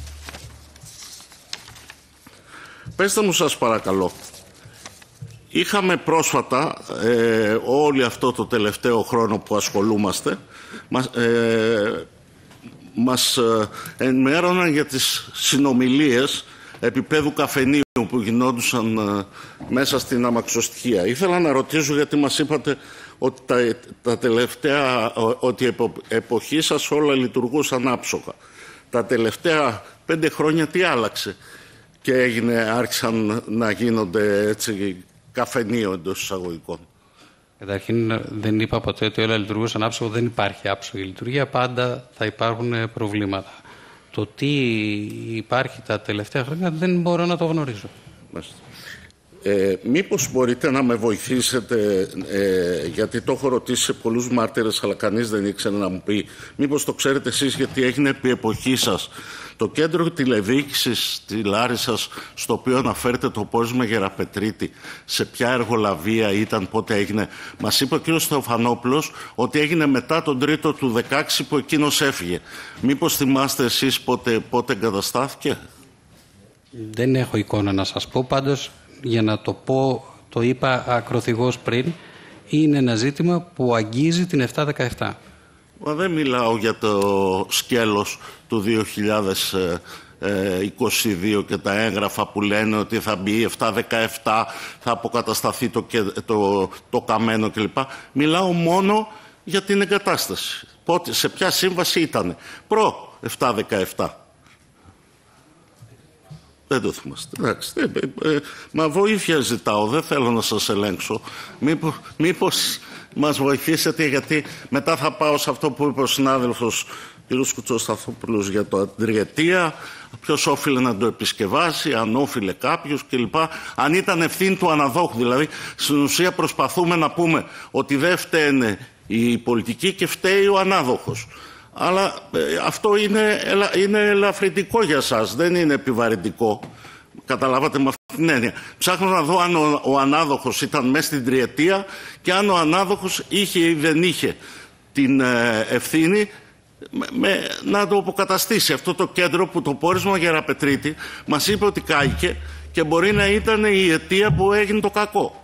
Πέστε μου σας παρακαλώ, είχαμε πρόσφατα, ε, όλη αυτό το τελευταίο χρόνο που ασχολούμαστε, μας, ε, μας ε, ενημέρωναν για τις συνομιλίες επίπεδου καφενείου που γινόντουσαν ε, μέσα στην αμαξοστοιχεία. Ήθελα να ρωτήσω, γιατί μας είπατε ότι τα, τα τελευταία, ότι η επο, εποχή σας όλα λειτουργούσαν άψογα. Τα τελευταία πέντε χρόνια τι άλλαξε και έγινε, άρχισαν να γίνονται έτσι καφενείο εντός εισαγωγικών? Καταρχήν δεν είπα ποτέ ότι όλα λειτουργούσαν άψογα, δεν υπάρχει άψογη λειτουργία, πάντα θα υπάρχουν προβλήματα. Το τι υπάρχει τα τελευταία χρόνια δεν μπορώ να το γνωρίζω. Ε, μήπως μπορείτε να με βοηθήσετε, ε, γιατί το έχω ρωτήσει σε πολλούς μάρτυρες αλλά κανείς δεν ήξερε να μου πει, μήπως το ξέρετε εσείς, γιατί έγινε επί εποχή σας το κέντρο τηλεδιοίκησης στη Λάρισσας, στο οποίο αναφέρεται το πόρισμα Γεραπετρίτη, σε ποια εργολαβία ήταν, πότε έγινε? Μας είπε ο κύριος Θεοφανόπουλος ότι έγινε μετά τον τρίτο του δεκαέξι που εκείνος έφυγε. Μήπως θυμάστε εσείς πότε, πότε εγκαταστάθηκε? Δεν έχω εικόνα να σας πω, πάντως για να το πω, το είπα ακροθυγώς πριν, είναι ένα ζήτημα που αγγίζει την επτά δεκαεπτά. Μα δεν μιλάω για το σκέλος του δύο χιλιάδες είκοσι δύο και τα έγγραφα που λένε ότι θα μπει επτά δεκαεπτά, θα αποκατασταθεί το, το, το καμένο κλπ. Μιλάω μόνο για την εγκατάσταση. Πότε, σε ποια σύμβαση ήταν? Προ επτά δεκαεπτά. Δεν το θυμάστε. Εντάξει, ε, ε, μα βοήθεια ζητάω, δεν θέλω να σας ελέγξω. Μήπως, μήπως μας βοηθήσετε, γιατί μετά θα πάω σε αυτό που είπε ο συνάδελφος κ. Κουτσοσταθόπουλος για το τριετία, ποιος όφιλε να το επισκευάσει, αν όφιλε κάποιος κλπ. Αν ήταν ευθύνη του αναδόχου. Δηλαδή, στην ουσία προσπαθούμε να πούμε ότι δεν φταίνε η πολιτική και φταίει ο ανάδοχος. Αλλά ε, αυτό είναι, είναι ελαφρυντικό για σας, δεν είναι επιβαρυντικό. Καταλάβατε με αυτή την έννοια. Ψάχνω να δω αν ο, ο ανάδοχος ήταν μέσα στην τριετία και αν ο ανάδοχος είχε ή δεν είχε την ε, ευθύνη με, με, να το αποκαταστήσει. Αυτό το κέντρο που το πόρισμα Γεραπετρίτη μας είπε ότι κάηκε και μπορεί να ήταν η αιτία που έγινε το κακό.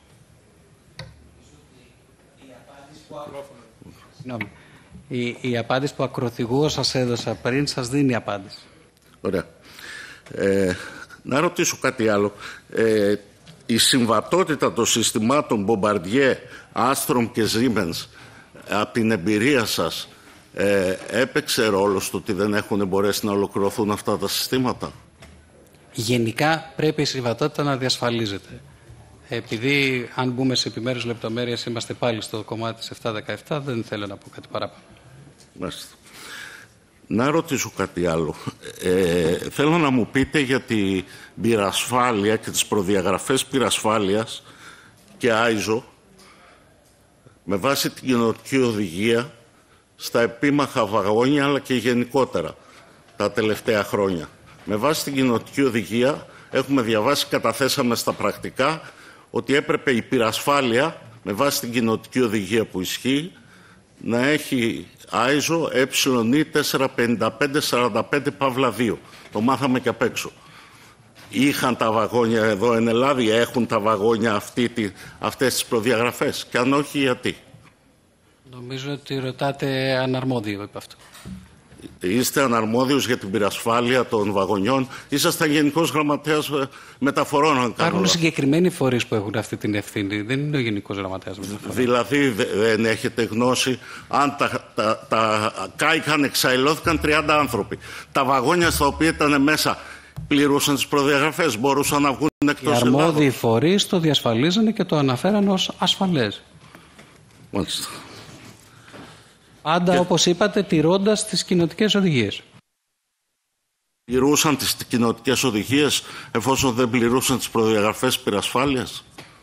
Συγγνώμη. Η, η απάντηση που ακροθυγούω σας έδωσα πριν σας δίνει απάντηση. Ωραία. Ε, να ρωτήσω κάτι άλλο. Ε, η συμβατότητα των συστημάτων Bombardier, Astrom και Siemens από την εμπειρία σας ε, έπαιξε ρόλο στο ότι δεν έχουν μπορέσει να ολοκληρωθούν αυτά τα συστήματα? Γενικά πρέπει η συμβατότητα να διασφαλίζεται. Επειδή αν μπούμε σε επιμέρους λεπτομέρειες είμαστε πάλι στο κομμάτι της επτά δεκαεπτά, δεν θέλω να πω κάτι παράπάνω. Μάλιστα. Να ρωτήσω κάτι άλλο. Ε, θέλω να μου πείτε για την πυρασφάλεια και τις προδιαγραφές πυρασφάλειας και άιζο με βάση την κοινοτική οδηγία στα επίμαχα βαγόνια αλλά και γενικότερα τα τελευταία χρόνια. Με βάση την κοινοτική οδηγία έχουμε διαβάσει, καταθέσαμε στα πρακτικά ότι έπρεπε η πυρασφάλεια με βάση την κοινοτική οδηγία που ισχύει να έχει Άιζο ε ι τέσσερα πέντε πέντε σαράντα πέντε Παύλα δύο. Το μάθαμε και απ' έξω. Είχαν τα βαγόνια εδώ εν Ελλάδα, έχουν τα βαγόνια αυτή, αυτές τις προδιαγραφές? Και αν όχι, γιατί? Νομίζω ότι ρωτάτε αναρμόδιο επ' αυτό. Είστε αναρμόδιος για την πυρασφάλεια των βαγονιών? Ήσασταν Γενικός Γραμματέας Μεταφορών, αν κάνω. Υπάρχουν συγκεκριμένοι φορείς που έχουν αυτή την ευθύνη. Δεν είναι ο Γενικός Γραμματέας Μεταφορών. Δηλαδή δεν έχετε γνώση αν τα, τα, τα κάηκαν, εξαϊλώθηκαν τριάντα άνθρωποι. Τα βαγόνια στα οποία ήταν μέσα πληρούσαν τις προδιαγραφές, μπορούσαν να βγουν εκτός Οι αρμόδιοι Ελλάδος? φορείς το διασφαλίζανε και το αναφέραν ως ασφαλές. Μάλιστα. Πάντα, και... όπως είπατε, τηρώντας τις κοινοτικές οδηγίες. Πληρούσαν τις κοινοτικές οδηγίες εφόσον δεν πληρούσαν τις προδιαγραφές πυρασφάλειας?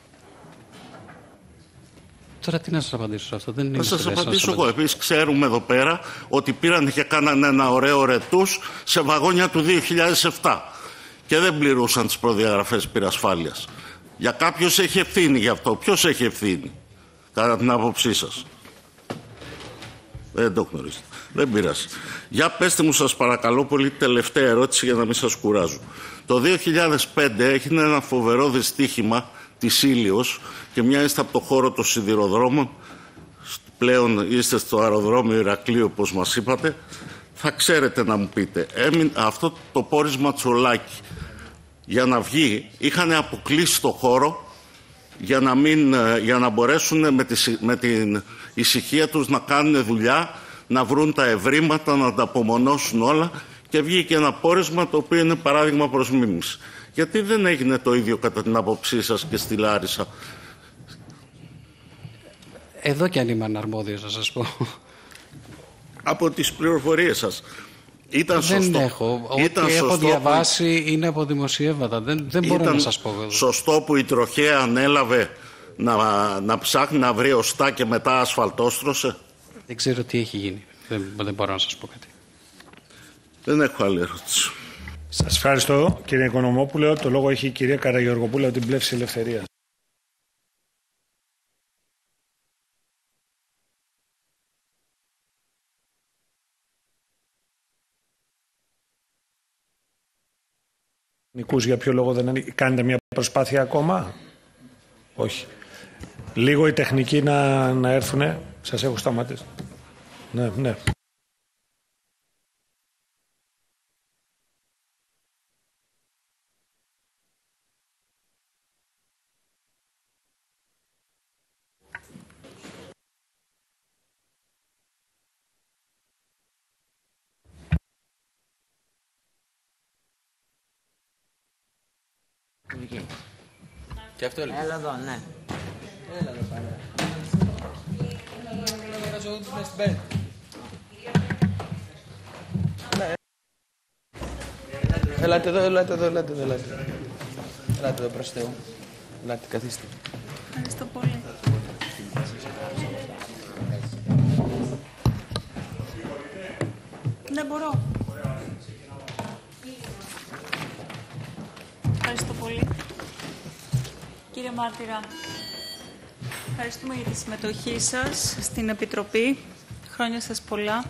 Τώρα τι να σας απαντήσω σε αυτό? Δεν είναι Θα σας να απαντήσω σας εγώ. Επίσης ξέρουμε εδώ πέρα ότι πήραν και κάνανε ένα ωραίο ρετούς σε βαγόνια του δύο χιλιάδες επτά και δεν πληρούσαν τις προδιαγραφές πυρασφάλειας. Για κάποιος έχει ευθύνη γι' αυτό. Ποιος έχει ευθύνη κατά την άποψή σας? Δεν το γνωρίζετε. Δεν πειράζει. Για πέστε μου σας παρακαλώ πολύ τελευταία ερώτηση για να μην σας κουράζω. Το δύο χιλιάδες πέντε έγινε ένα φοβερό δυστύχημα της Ήλιος και μια είστε από το χώρο των σιδηροδρόμων, πλέον είστε στο αεροδρόμιο Ηρακλείου όπως μας είπατε, θα ξέρετε να μου πείτε. Έμειν, αυτό το πόρισμα Τσολάκη για να βγει είχαν αποκλείσει το χώρο για να, μην, για να μπορέσουν με, τη, με την ησυχία τους να κάνουν δουλειά, να βρουν τα ευρήματα, να τα απομονώσουν όλα και βγήκε ένα πόρισμα το οποίο είναι παράδειγμα προς μίμηση. Γιατί δεν έγινε το ίδιο κατά την άποψή σας και στη Λάρισα? Εδώ κι αν είμαι αναρμόδιος να σας πω. Από τις πληροφορίες σας. Ήταν δεν σωστό. έχω. Ήταν Ό,τι έχω διαβάσει που... είναι από δημοσιεύματα. Δεν, δεν μπορώ Ήταν να σας πω. Εδώ. Σωστό που η τροχέα ανέλαβε να, να ψάχνει να βρει οστά και μετά ασφαλτόστρωσε? Δεν ξέρω τι έχει γίνει. Δεν, δεν μπορώ να σας πω κάτι. Δεν έχω άλλη ερώτηση. Σας ευχαριστώ κύριε Οικονομόπουλε. Το λόγο έχει η κυρία Καραγεωργοπούλου από την Πλεύση Ελευθερίας. Νικούς, για ποιο λόγο δεν κάνετε μια προσπάθεια ακόμα? Όχι. Λίγο οι τεχνικοί να, να έρθουνε. Σας έχω σταματήσει. Ναι, ναι. Και αυτό έλεγε. Έλα εδώ, ναι. Έλα εδώ πάλι. Ελάτε εδώ, ελάτε εδώ, ελάτε εδώ, ελάτε. Ελάτε εδώ προς Θεού. Ελάτε, καθίστε. Ευχαριστώ πολύ. Δεν μπορώ. Ευχαριστώ πολύ. Κύριε Μάρτυρα, ευχαριστούμε για τη συμμετοχή σας στην Επιτροπή. Χρόνια σας πολλά.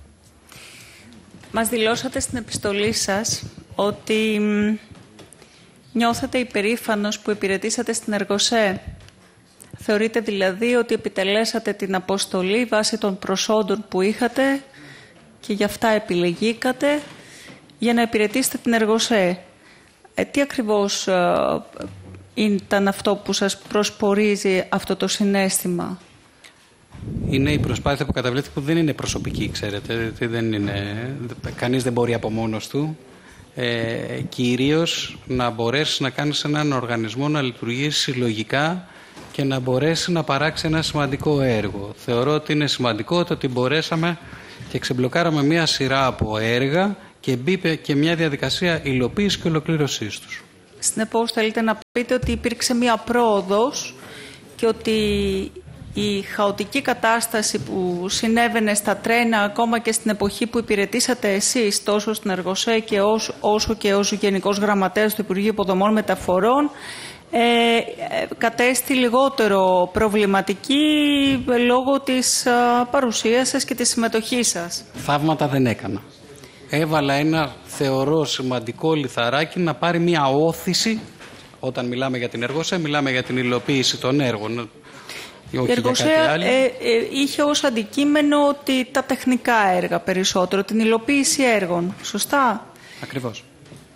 Μας δηλώσατε στην επιστολή σας ότι νιώθετε υπερήφανος που υπηρετήσατε στην Εργοσέ. Θεωρείτε δηλαδή ότι επιτελέσατε την αποστολή βάσει των προσόντων που είχατε και γι' αυτά επιλεγήκατε για να υπηρετήσετε την Εργοσέ. Ε, τι ακριβώς ε, ήταν αυτό που σας προσπορίζει αυτό το συναίσθημα? Είναι η προσπάθεια που καταβλήθηκε, που δεν είναι προσωπική, ξέρετε. Δεν είναι, κανείς δεν μπορεί από μόνος του. Ε, κυρίως να μπορέσει να κάνει σε έναν οργανισμό να λειτουργήσει συλλογικά και να μπορέσει να παράξει ένα σημαντικό έργο. Θεωρώ ότι είναι σημαντικό το ότι μπορέσαμε και ξεμπλοκάραμε μία σειρά από έργα και μπήκε και μια διαδικασία υλοποίησης και ολοκλήρωσής τους. Συνεπώς θέλετε να πείτε ότι υπήρξε μία πρόοδος και ότι η χαοτική κατάσταση που συνέβαινε στα τρένα ακόμα και στην εποχή που υπηρετήσατε εσείς τόσο στην Εργοσέ και όσο, όσο και ως Γενικός Γραμματέας του Υπουργείου Υποδομών Μεταφορών ε, κατέστη λιγότερο προβληματική λόγω της α, παρουσίας σας και της συμμετοχής σας. Θαύματα δεν έκανα. Έβαλα ένα, θεωρώ, σημαντικό λιθαράκι να πάρει μια όθηση. Όταν μιλάμε για την Εργοσέ, μιλάμε για την υλοποίηση των έργων. Η Εργοσέ ε, ε, είχε ως αντικείμενο ότι τα τεχνικά έργα περισσότερο, την υλοποίηση έργων. Σωστά? Ακριβώς.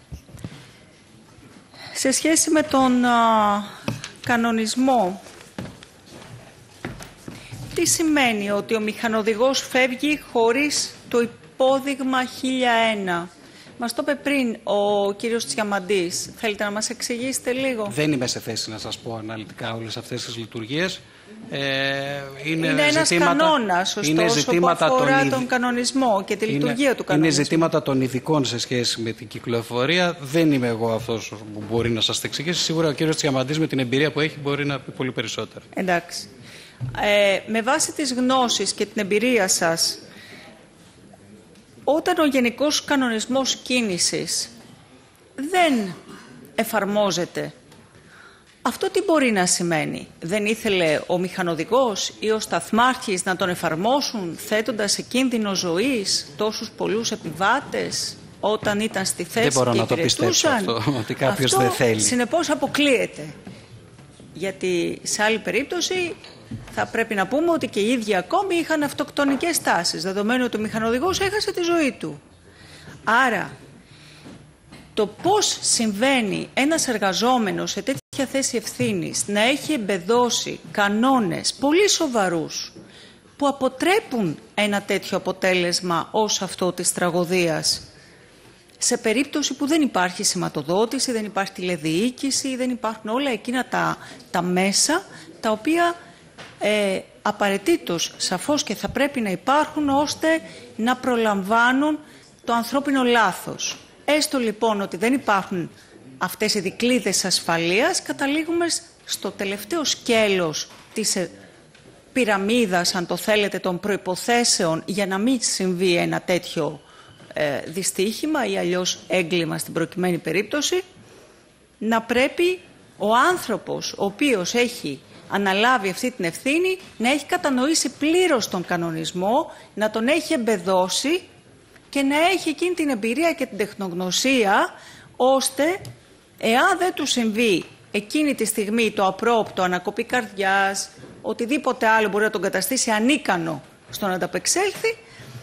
Σε σχέση με τον α, κανονισμό, τι σημαίνει ότι ο μηχανοδηγός φεύγει χωρίς το υπόδειγμα χίλια ένα? Μας το είπε πριν ο κύριος Τσιαμαντής. Θέλετε να μας εξηγήσετε λίγο? Δεν είμαι σε θέση να σας πω αναλυτικά όλες αυτές τις λειτουργίες. Ε, είναι είναι ένας ζητήματα, κανόνας, ωστόσο, που αφορά τον, τον κανονισμό και τη είναι, λειτουργία του κανονισμού. Είναι ζητήματα των ειδικών σε σχέση με την κυκλοφορία. Δεν είμαι εγώ αυτός που μπορεί να σας τα εξηγήσει. Σίγουρα ο κύριος Τσιαμαντής με την εμπειρία που έχει μπορεί να πει πολύ περισσότερα. Εντάξει. Ε, με βάση τις γνώσεις και την εμπειρία σας, όταν ο Γενικός Κανονισμός Κίνησης δεν εφαρμόζεται, αυτό τι μπορεί να σημαίνει? Δεν ήθελε ο μηχανοδηγός ή ο σταθμάρχης να τον εφαρμόσουν, θέτοντας σε κίνδυνο ζωής τόσους πολλούς επιβάτες όταν ήταν στη θέση δεν μπορώ και να το πιστέψω αυτό, ότι κάποιος αυτό, δεν θέλει. Συνεπώς αποκλείεται. Γιατί σε άλλη περίπτωση θα πρέπει να πούμε ότι και οι ίδιοι ακόμη είχαν αυτοκτονικές τάσεις, δεδομένου ότι ο μηχανοδηγός έχασε τη ζωή του. Άρα, το πώς συμβαίνει ένας εργαζόμενος σε τέτοια θέση ευθύνης να έχει εμπεδώσει κανόνες πολύ σοβαρούς που αποτρέπουν ένα τέτοιο αποτέλεσμα ως αυτό της τραγωδίας, σε περίπτωση που δεν υπάρχει σηματοδότηση, δεν υπάρχει τηλεδιοίκηση, δεν υπάρχουν όλα εκείνα τα, τα μέσα τα οποία ε, απαραίτητος σαφώς και θα πρέπει να υπάρχουν ώστε να προλαμβάνουν το ανθρώπινο λάθος. Έστω λοιπόν ότι δεν υπάρχουν αυτές οι δικλείδες ασφαλείας, καταλήγουμε στο τελευταίο σκέλος της πυραμίδας, αν το θέλετε, των προϋποθέσεων για να μην συμβεί ένα τέτοιο ε, δυστύχημα ή αλλιώς έγκλημα στην προκειμένη περίπτωση, να πρέπει ο άνθρωπος ο οποίος έχει αναλάβει αυτή την ευθύνη να έχει κατανοήσει πλήρως τον κανονισμό, να τον έχει εμπεδώσει και να έχει εκείνη την εμπειρία και την τεχνογνωσία, ώστε εάν δεν του συμβεί εκείνη τη στιγμή το απρόοπτο, ανακοπή καρδιάς, οτιδήποτε άλλο μπορεί να τον καταστήσει ανίκανο στο να ανταπεξέλθει,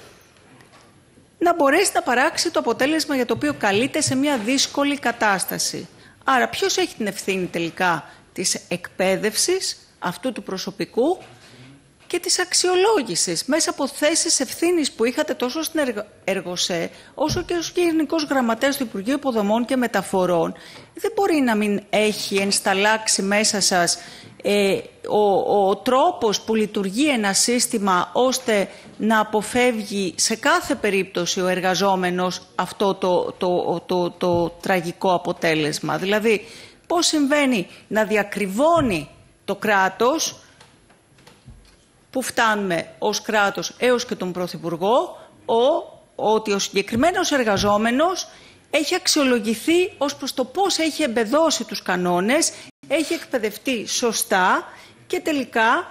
να μπορέσει να παράξει το αποτέλεσμα για το οποίο καλείται σε μια δύσκολη κατάσταση. Άρα ποιος έχει την ευθύνη τελικά της εκπαίδευσης αυτού του προσωπικού και της αξιολόγησης μέσα από θέσεις ευθύνης που είχατε τόσο στην Εργοσέ όσο και ως Γενικός Γραμματέας του Υπουργείου Υποδομών και Μεταφορών? Δεν μπορεί να μην έχει ενσταλλάξει μέσα σας ε, ο, ο τρόπος που λειτουργεί ένα σύστημα ώστε να αποφεύγει σε κάθε περίπτωση ο εργαζόμενος αυτό το, το, το, το, το τραγικό αποτέλεσμα. Δηλαδή, πώς συμβαίνει να διακριβώνει το κράτος, που φτάνουμε ως κράτος έως και τον Πρωθυπουργό, ο, ότι ο συγκεκριμένος εργαζόμενος έχει αξιολογηθεί ως προς το πώς έχει εμπεδώσει τους κανόνες, έχει εκπαιδευτεί σωστά και τελικά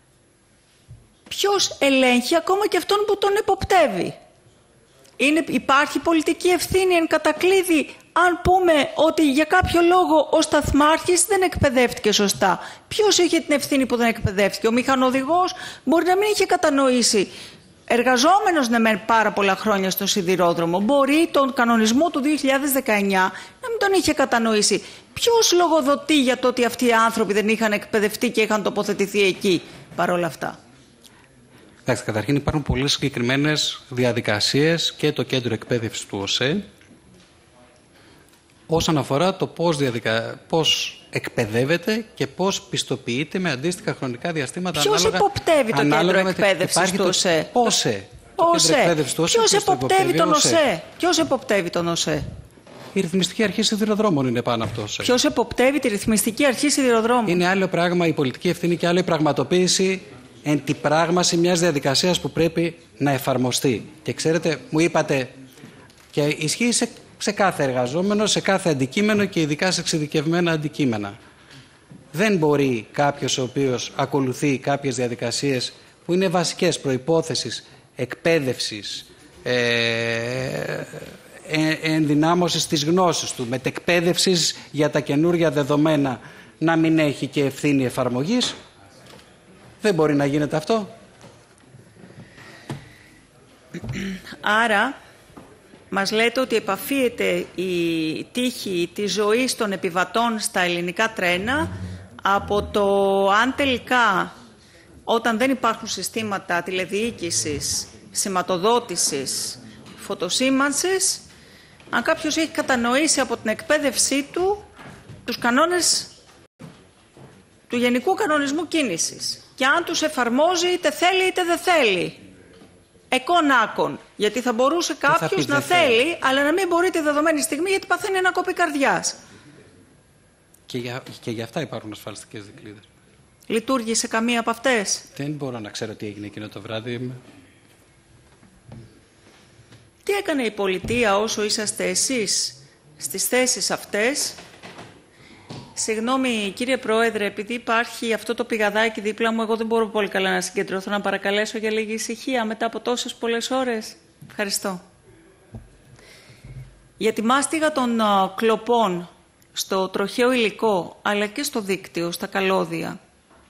ποιος ελέγχει ακόμα και αυτόν που τον εποπτεύει. Είναι, υπάρχει πολιτική ευθύνη εν κατακλείδη αν πούμε ότι για κάποιο λόγο ο σταθμάρχης δεν εκπαιδεύτηκε σωστά. Ποιος είχε την ευθύνη που δεν εκπαιδεύτηκε? Ο μηχανοδηγός μπορεί να μην είχε κατανοήσει. Εργαζόμενος ναι μεν πάρα πολλά χρόνια στο σιδηρόδρομο, μπορεί τον κανονισμό του δύο χιλιάδες δεκαεννιά να μην τον είχε κατανοήσει. Ποιος λογοδοτεί για το ότι αυτοί οι άνθρωποι δεν είχαν εκπαιδευτεί και είχαν τοποθετηθεί εκεί παρόλα αυτά? Εντάξει, καταρχήν υπάρχουν πολλές συγκεκριμένες διαδικασίες και το κέντρο εκπαίδευσης του ΟΣΕ όσον αφορά το πώς, διαδικα... πώς εκπαιδεύεται και πώς πιστοποιείται με αντίστοιχα χρονικά διαστήματα. Ποιος ανάλογα... υποπτεύει το κέντρο εκπαίδευσης του ΟΣΕ? Το ΟΣΕ. Ποιος υποπτεύει τον ΟΣΕ? Ποιος υποπτεύει τον ΟΣΕ? Η Ρυθμιστική Αρχή Σιδηροδρόμων είναι πάνω από το ΟΣΕ. Ποιος εποπτεύει τη Ρυθμιστική Αρχή Σιδηροδρόμων? Είναι άλλο πράγμα η πολιτική ευθύνη και άλλο η πραγματοποίηση εν τη πράγμαση μιας διαδικασίας που πρέπει να εφαρμοστεί. Και ξέρετε, μου είπατε, και ισχύει σε, σε κάθε εργαζόμενο, σε κάθε αντικείμενο και ειδικά σε εξειδικευμένα αντικείμενα. Δεν μπορεί κάποιος ο οποίος ακολουθεί κάποιες διαδικασίες που είναι βασικές προϋπόθεσης εκπαίδευσης, ε, ενδυνάμωσης της γνώσης του, μετεκπαίδευσης για τα καινούργια δεδομένα, να μην έχει και ευθύνη εφαρμογής. Δεν μπορεί να γίνεται αυτό. Άρα, μας λέτε ότι επαφίεται η τύχη της ζωής των επιβατών στα ελληνικά τρένα από το αν τελικά, όταν δεν υπάρχουν συστήματα τηλεδιοίκησης, σηματοδότησης, φωτοσήμανσης, αν κάποιος έχει κατανοήσει από την εκπαίδευσή του τους κανόνες του Γενικού Κανονισμού Κίνησης και αν τους εφαρμόζει είτε θέλει είτε δεν θέλει. Εκόν άκον. Γιατί θα μπορούσε κάποιος να θέλει, αλλά να μην μπορεί τη δεδομένη στιγμή γιατί παθαίνει ένα κόπη καρδιάς. Και για, και για αυτά υπάρχουν ασφαλιστικές δικλείδες. Λειτουργήσε καμία από αυτές? Δεν μπορώ να ξέρω τι έγινε εκείνο το βράδυ. Τι έκανε η πολιτεία όσο είσαστε εσείς στις θέσεις αυτές? Συγγνώμη κύριε Πρόεδρε, επειδή υπάρχει αυτό το πηγαδάκι δίπλα μου, εγώ δεν μπορώ πολύ καλά να συγκεντρωθώ, να παρακαλέσω για λίγη ησυχία μετά από τόσες πολλές ώρες. Ευχαριστώ. Για τη μάστιγα των uh, κλοπών στο τροχαίο υλικό, αλλά και στο δίκτυο, στα καλώδια,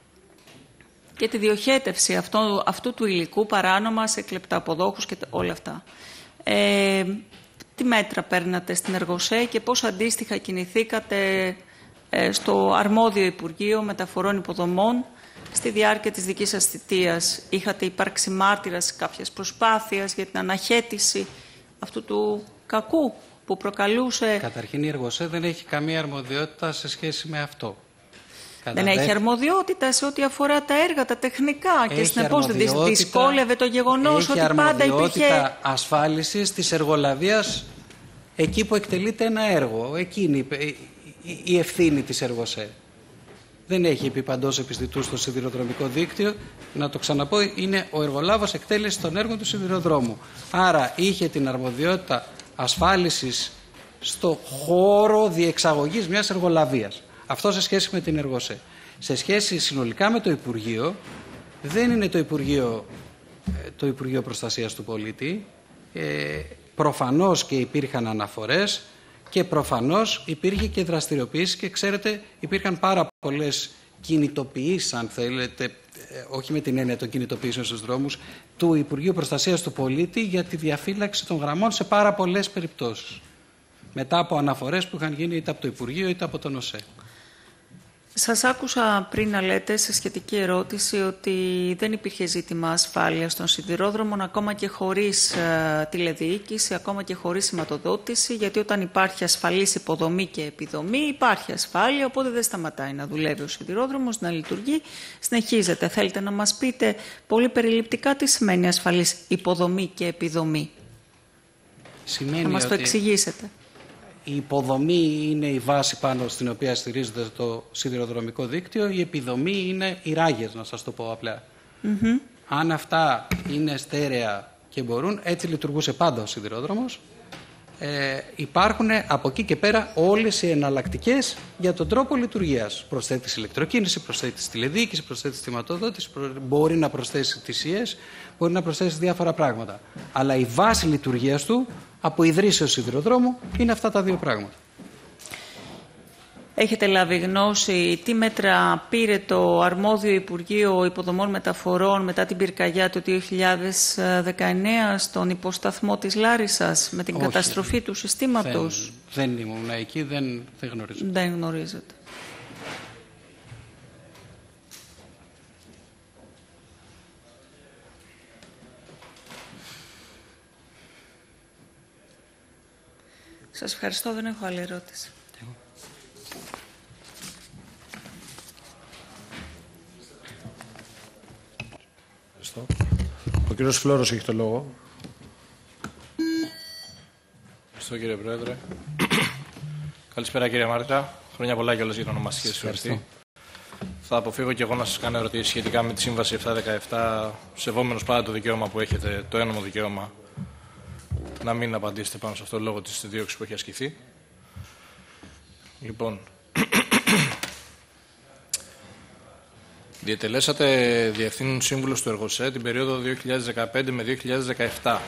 και τη διοχέτευση αυτού, αυτού του υλικού παράνομα σε κλεπταποδόχους και όλα αυτά. Ε, τι μέτρα παίρνατε στην Εργοσέ και πώς αντίστοιχα κινηθήκατε στο αρμόδιο Υπουργείο Μεταφορών Υποδομών στη διάρκεια της δικής σας θητείας? Είχατε υπάρξει μάρτυρας κάποιας προσπάθειας για την αναχέτηση αυτού του κακού που προκαλούσε? Καταρχήν η Εργοσέ δεν έχει καμία αρμοδιότητα σε σχέση με αυτό. Δεν Κατά έχει αρμοδιότητα σε ό,τι αφορά τα έργα, τα τεχνικά και συνεπώς δεν δυσκόλευε το γεγονός ότι πάντα υπήρχε... Έχει αρμοδιότητα ασφάλισης της εργολαβίας εκεί που εκτελείται ένα έργο. Εκείνη η ευθύνη της Εργοσέ. Δεν έχει επί παντός επιστητούς στο σιδηροδρομικό δίκτυο. Να το ξαναπώ, είναι ο εργολάβος εκτέλεση των έργων του σιδηροδρόμου. Άρα είχε την αρμοδιότητα ασφάλισης στο χώρο διεξαγωγής μιας εργολαβίας. Αυτό σε σχέση με την Εργοσέ. Σε σχέση συνολικά με το Υπουργείο, δεν είναι το Υπουργείο, το Υπουργείο Προστασίας του Πολίτη. Ε, προφανώς και υπήρχαν αναφορές και προφανώς υπήρχε και δραστηριοποίηση και ξέρετε υπήρχαν πάρα πολλές κινητοποιήσεις, αν θέλετε, όχι με την έννοια των κινητοποιήσεων στους δρόμους, του Υπουργείου Προστασίας του Πολίτη για τη διαφύλαξη των γραμμών σε πάρα πολλές περιπτώσεις. Μετά από αναφορές που είχαν γίνει είτε από το Υπουργείο είτε από τον ΟΣΕ. Σας άκουσα πριν να λέτε σε σχετική ερώτηση ότι δεν υπήρχε ζήτημα ασφάλειας των σιδηρόδρομων ακόμα και χωρίς uh, τηλεδιοίκηση, ακόμα και χωρίς σηματοδότηση, γιατί όταν υπάρχει ασφαλής υποδομή και επιδομή υπάρχει ασφάλεια, οπότε δεν σταματάει να δουλεύει ο σιδηρόδρομος, να λειτουργεί, συνεχίζεται. Θέλετε να μας πείτε πολύ περιληπτικά τι σημαίνει ασφαλής υποδομή και επιδομή? Σημαίνει να μας ότι... το εξηγήσετε. Η υποδομή είναι η βάση πάνω στην οποία στηρίζεται το σιδηροδρομικό δίκτυο. Η επιδομή είναι οι ράγες, να σας το πω απλά. Mm-hmm. Αν αυτά είναι στέρεα και μπορούν, έτσι λειτουργούσε πάντα ο σιδηρόδρομος. Ε, υπάρχουν από εκεί και πέρα όλες οι εναλλακτικές για τον τρόπο λειτουργίας. Προσθέτεις ηλεκτροκίνηση, προσθέτεις τηλεδιοίκηση, προσθέτεις θυματοδότηση, μπορεί να προσθέσει θυσίες, μπορεί να προσθέσει διάφορα πράγματα. Αλλά η βάση λειτουργίας του από ιδρύσεως σιδηροδρόμου είναι αυτά τα δύο πράγματα. Έχετε λάβει γνώση τι μέτρα πήρε το αρμόδιο Υπουργείο Υποδομών Μεταφορών μετά την πυρκαγιά του δύο χιλιάδες δεκαεννέα στον υποσταθμό της Λάρισσας με την Όχι, καταστροφή του συστήματος? Δεν, δεν ήμουν εκεί, δεν, δεν γνωρίζω. Δεν γνωρίζετε. Σας ευχαριστώ, δεν έχω άλλη ερώτηση. Ευχαριστώ. Ο κύριος Φλόρος έχει το λόγο. Ευχαριστώ κύριε Πρόεδρε. Καλησπέρα κύριε Μάρτρα. Χρόνια πολλά κιόλας για την ονομαστική σας εορτή. Θα αποφύγω και εγώ να σας κάνω ερωτήσεις σχετικά με τη Σύμβαση επτακόσια δεκαεπτά, σεβόμενος πάντα το δικαίωμα που έχετε, το ένομο δικαίωμα, να μην απαντήσετε πάνω σε αυτό λόγω της δίωξης που έχει ασκηθεί. Λοιπόν, Διετελέσατε διευθύνων σύμβουλος του ΕΡΓΟΣΕ την περίοδο δύο χιλιάδες δεκαπέντε με δύο χιλιάδες δεκαεπτά.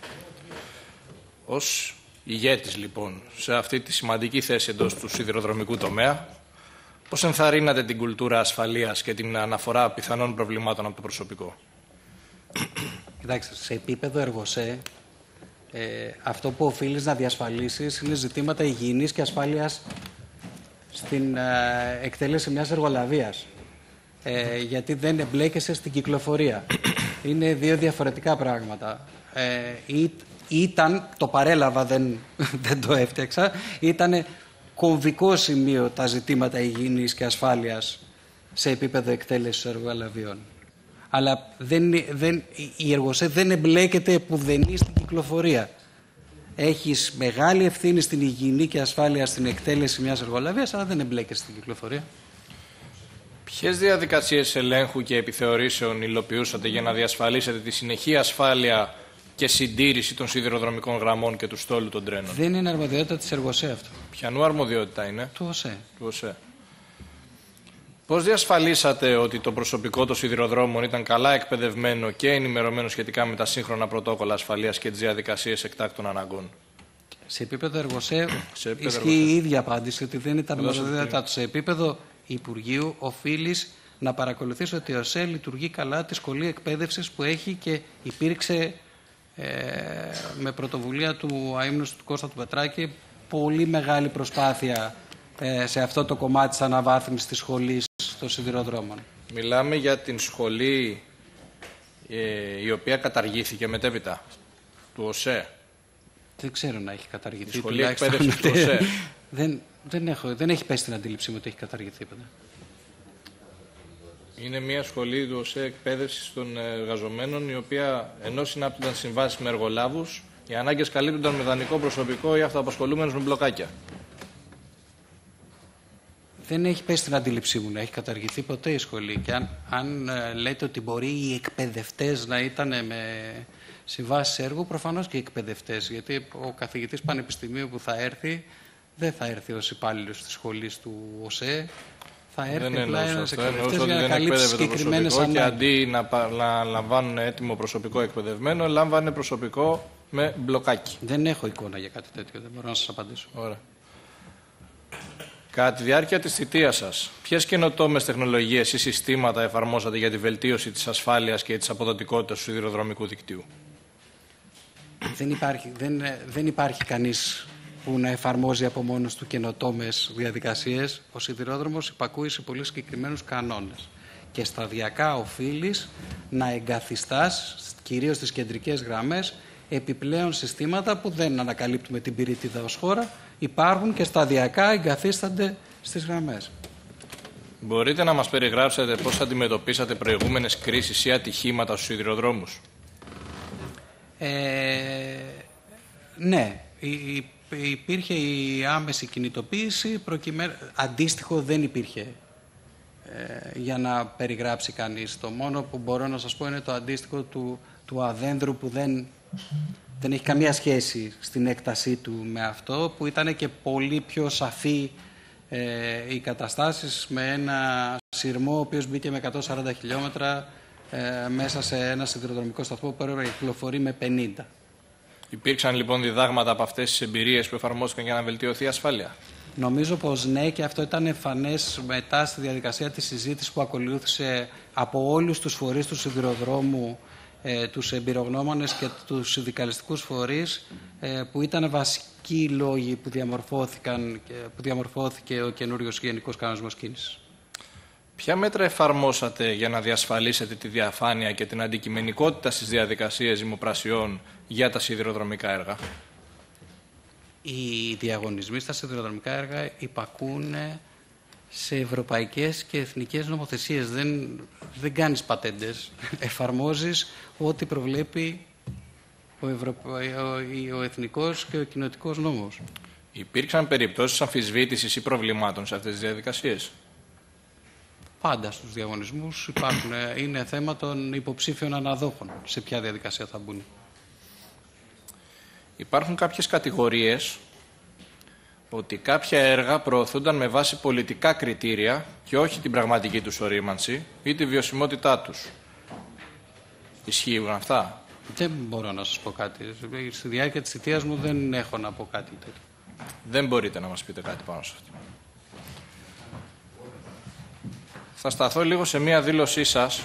Ως ηγέτης, λοιπόν, σε αυτή τη σημαντική θέση εντός του σιδηροδρομικού τομέα, πώς ενθαρρύνατε την κουλτούρα ασφαλείας και την αναφορά πιθανών προβλημάτων από το προσωπικό? Κοιτάξτε, σε επίπεδο ΕΡΓΟΣΕ, ε, αυτό που οφείλεις να διασφαλίσεις είναι ζητήματα υγιεινής και ασφάλειας στην ε, εκτέλεση μιας εργολαβίας. Ε, γιατί δεν εμπλέκεσαι στην κυκλοφορία. Είναι δύο διαφορετικά πράγματα. Ε, ή, ήταν, το παρέλαβα, δεν, δεν το έφτιαξα, ήταν κομβικό σημείο τα ζητήματα υγιεινής και ασφάλειας σε επίπεδο εκτέλεσης εργολαβιών. Αλλά δεν, δεν, η ΕΡΓΟΣΕ δεν εμπλέκεται επουδενή στην κυκλοφορία. Έχεις μεγάλη ευθύνη στην υγιεινή και ασφάλεια στην εκτέλεση μιας εργολαβίας, αλλά δεν εμπλέκεσαι στην κυκλοφορία. Ποιες διαδικασίες ελέγχου και επιθεωρήσεων υλοποιούσατε για να διασφαλίσετε τη συνεχή ασφάλεια και συντήρηση των σιδηροδρομικών γραμμών και του στόλου των τρένων? Δεν είναι αρμοδιότητα της ΕΡΓΟΣΕ αυτό. Ποιανού αρμοδιότητα είναι? Του ΟΣΕ. Του ΟΣΕ. Πώς διασφαλίσατε ότι το προσωπικό των σιδηροδρόμων ήταν καλά εκπαιδευμένο και ενημερωμένο σχετικά με τα σύγχρονα πρωτόκολλα ασφαλείας και τις διαδικασίες εκτάκτων αναγκών? Σε επίπεδο ΕΡΓΟΣΕ επίπεδο ισχύει η ίδια απάντηση, ότι δεν ήταν Δώσε αρμοδιότητά του. Σε επίπεδο Υπουργείου οφείλεις να παρακολουθείς ότι ο ΟΣΕ λειτουργεί καλά τη σχολή εκπαίδευσης που έχει και υπήρξε ε, με πρωτοβουλία του αείμνηστου του Κώστα του Πετράκη πολύ μεγάλη προσπάθεια ε, σε αυτό το κομμάτι της αναβάθμισης της σχολής των σιδηροδρόμων. Μιλάμε για την σχολή ε, η οποία καταργήθηκε μετέπειτα του ΟΣΕ. Δεν ξέρω να έχει καταργηθεί. Η σχολή εκπαίδευσης του ΟΣΕ. δεν, δεν, έχω, δεν έχει πέσει στην αντίληψή μου ότι έχει καταργηθεί ποτέ. Είναι μια σχολή του ΟΣΕ εκπαίδευσης των εργαζομένων, η οποία ενώ συνάπτονταν συμβάσεις με εργολάβους, οι ανάγκες καλύπτονταν με δανεικό προσωπικό ή αυτοαπασχολούμενους με μπλοκάκια. Δεν έχει πέσει στην αντίληψή μου να έχει καταργηθεί ποτέ η σχολή. Και αν, αν ε, λέτε ότι μπορεί οι εκπαιδευτές να ήταν με συμβάσεις έργου, προφανώς και οι εκπαιδευτές. Γιατί ο καθηγητής πανεπιστημίου που θα έρθει, δεν θα έρθει ως υπάλληλος της σχολής του ΟΣΕ. Θα έρθει απλά ένας εκπαιδευτές για να καλύψει συγκεκριμένες ανάγκες. Και αντί να, να λαμβάνουν έτοιμο προσωπικό εκπαιδευμένο, λάμβανε προσωπικό με μπλοκάκι. Δεν έχω εικόνα για κάτι τέτοιο, δεν μπορώ να σας απαντήσω. Ωραία. Κατά τη διάρκεια της θητείας σας, ποιες καινοτόμες τεχνολογίες ή συστήματα εφαρμόσατε για τη βελτίωση της ασφάλειας και της αποδοτικότητας του σιδηροδρομικού δικτύου? Δεν υπάρχει, δεν, δεν υπάρχει κανείς που να εφαρμόζει από μόνος του καινοτόμες διαδικασίες. Ο σιδηρόδρομος υπακούει σε πολύ συγκεκριμένους κανόνες. Και σταδιακά οφείλεις να εγκαθιστάς, κυρίως στις κεντρικές γραμμές, επιπλέον συστήματα που δεν ανακαλύπτουμε την πυρίτιδα ως χώρα, υπάρχουν και σταδιακά εγκαθίστανται στις γραμμές. Μπορείτε να μας περιγράψετε πώς αντιμετωπίσατε προηγούμενες κρίσεις ή ατυχήματα στους σιδηροδρόμους? Ε, ναι, υπήρχε η άμεση κινητοποίηση, προκειμένου, αντίστοιχο δεν υπήρχε ε, για να περιγράψει κανείς. Το μόνο που μπορώ να σας πω είναι το αντίστοιχο του, του Αδένδρου, που δεν, δεν έχει καμία σχέση στην έκτασή του με αυτό, που ήταν και πολύ πιο σαφή ε, οι καταστάσεις, με ένα σειρμό ο οποίος μπήκε με εκατόν σαράντα χιλιόμετρα ε, μέσα σε ένα σιδηροδρομικό σταθμό που έπρεπε να κυκλοφορεί με πενήντα. Υπήρξαν λοιπόν διδάγματα από αυτές τις εμπειρίες που εφαρμόστηκαν για να βελτιωθεί η ασφάλεια? Νομίζω πως ναι, και αυτό ήταν εμφανές μετά στη διαδικασία της συζήτησης που ακολούθησε από όλους τους φορείς του σιδηροδρόμου, ε, τους εμπειρογνώμονες και τους συνδικαλιστικούς φορείς, ε, που ήταν βασικοί λόγοι που, διαμορφώθηκαν, που διαμορφώθηκε ο καινούριος Γενικός Κανονισμός Κίνησης. Ποια μέτρα εφαρμόσατε για να διασφαλίσετε τη διαφάνεια και την αντικειμενικότητα στις διαδικασίες δημοπρασιών για τα σιδηροδρομικά έργα? Οι διαγωνισμοί στα σιδηροδρομικά έργα υπακούν σε ευρωπαϊκές και εθνικές νομοθεσίες. Δεν, δεν κάνεις πατέντες. Εφαρμόζεις ό,τι προβλέπει ο, Ευρωπα... ο, ο εθνικός και ο κοινοτικός νόμος. Υπήρξαν περιπτώσεις αμφισβήτησης ή προβλημάτων σε αυτές τις διαδικασίες? Πάντα στους διαγωνισμούς υπάρχουν. Είναι θέμα των υποψήφιων αναδόχων σε ποια διαδικασία θα μπουν. Υπάρχουν κάποιες κατηγορίες ότι κάποια έργα προωθούνταν με βάση πολιτικά κριτήρια και όχι την πραγματική τους ορίμανση ή τη βιωσιμότητά τους. Ισχύουν αυτά? Δεν μπορώ να σας πω κάτι. Στη διάρκεια της θητείας μου δεν έχω να πω κάτι τέτοιο. Δεν μπορείτε να μας πείτε κάτι πάνω σε αυτό. Θα σταθώ λίγο σε μία δήλωσή σας,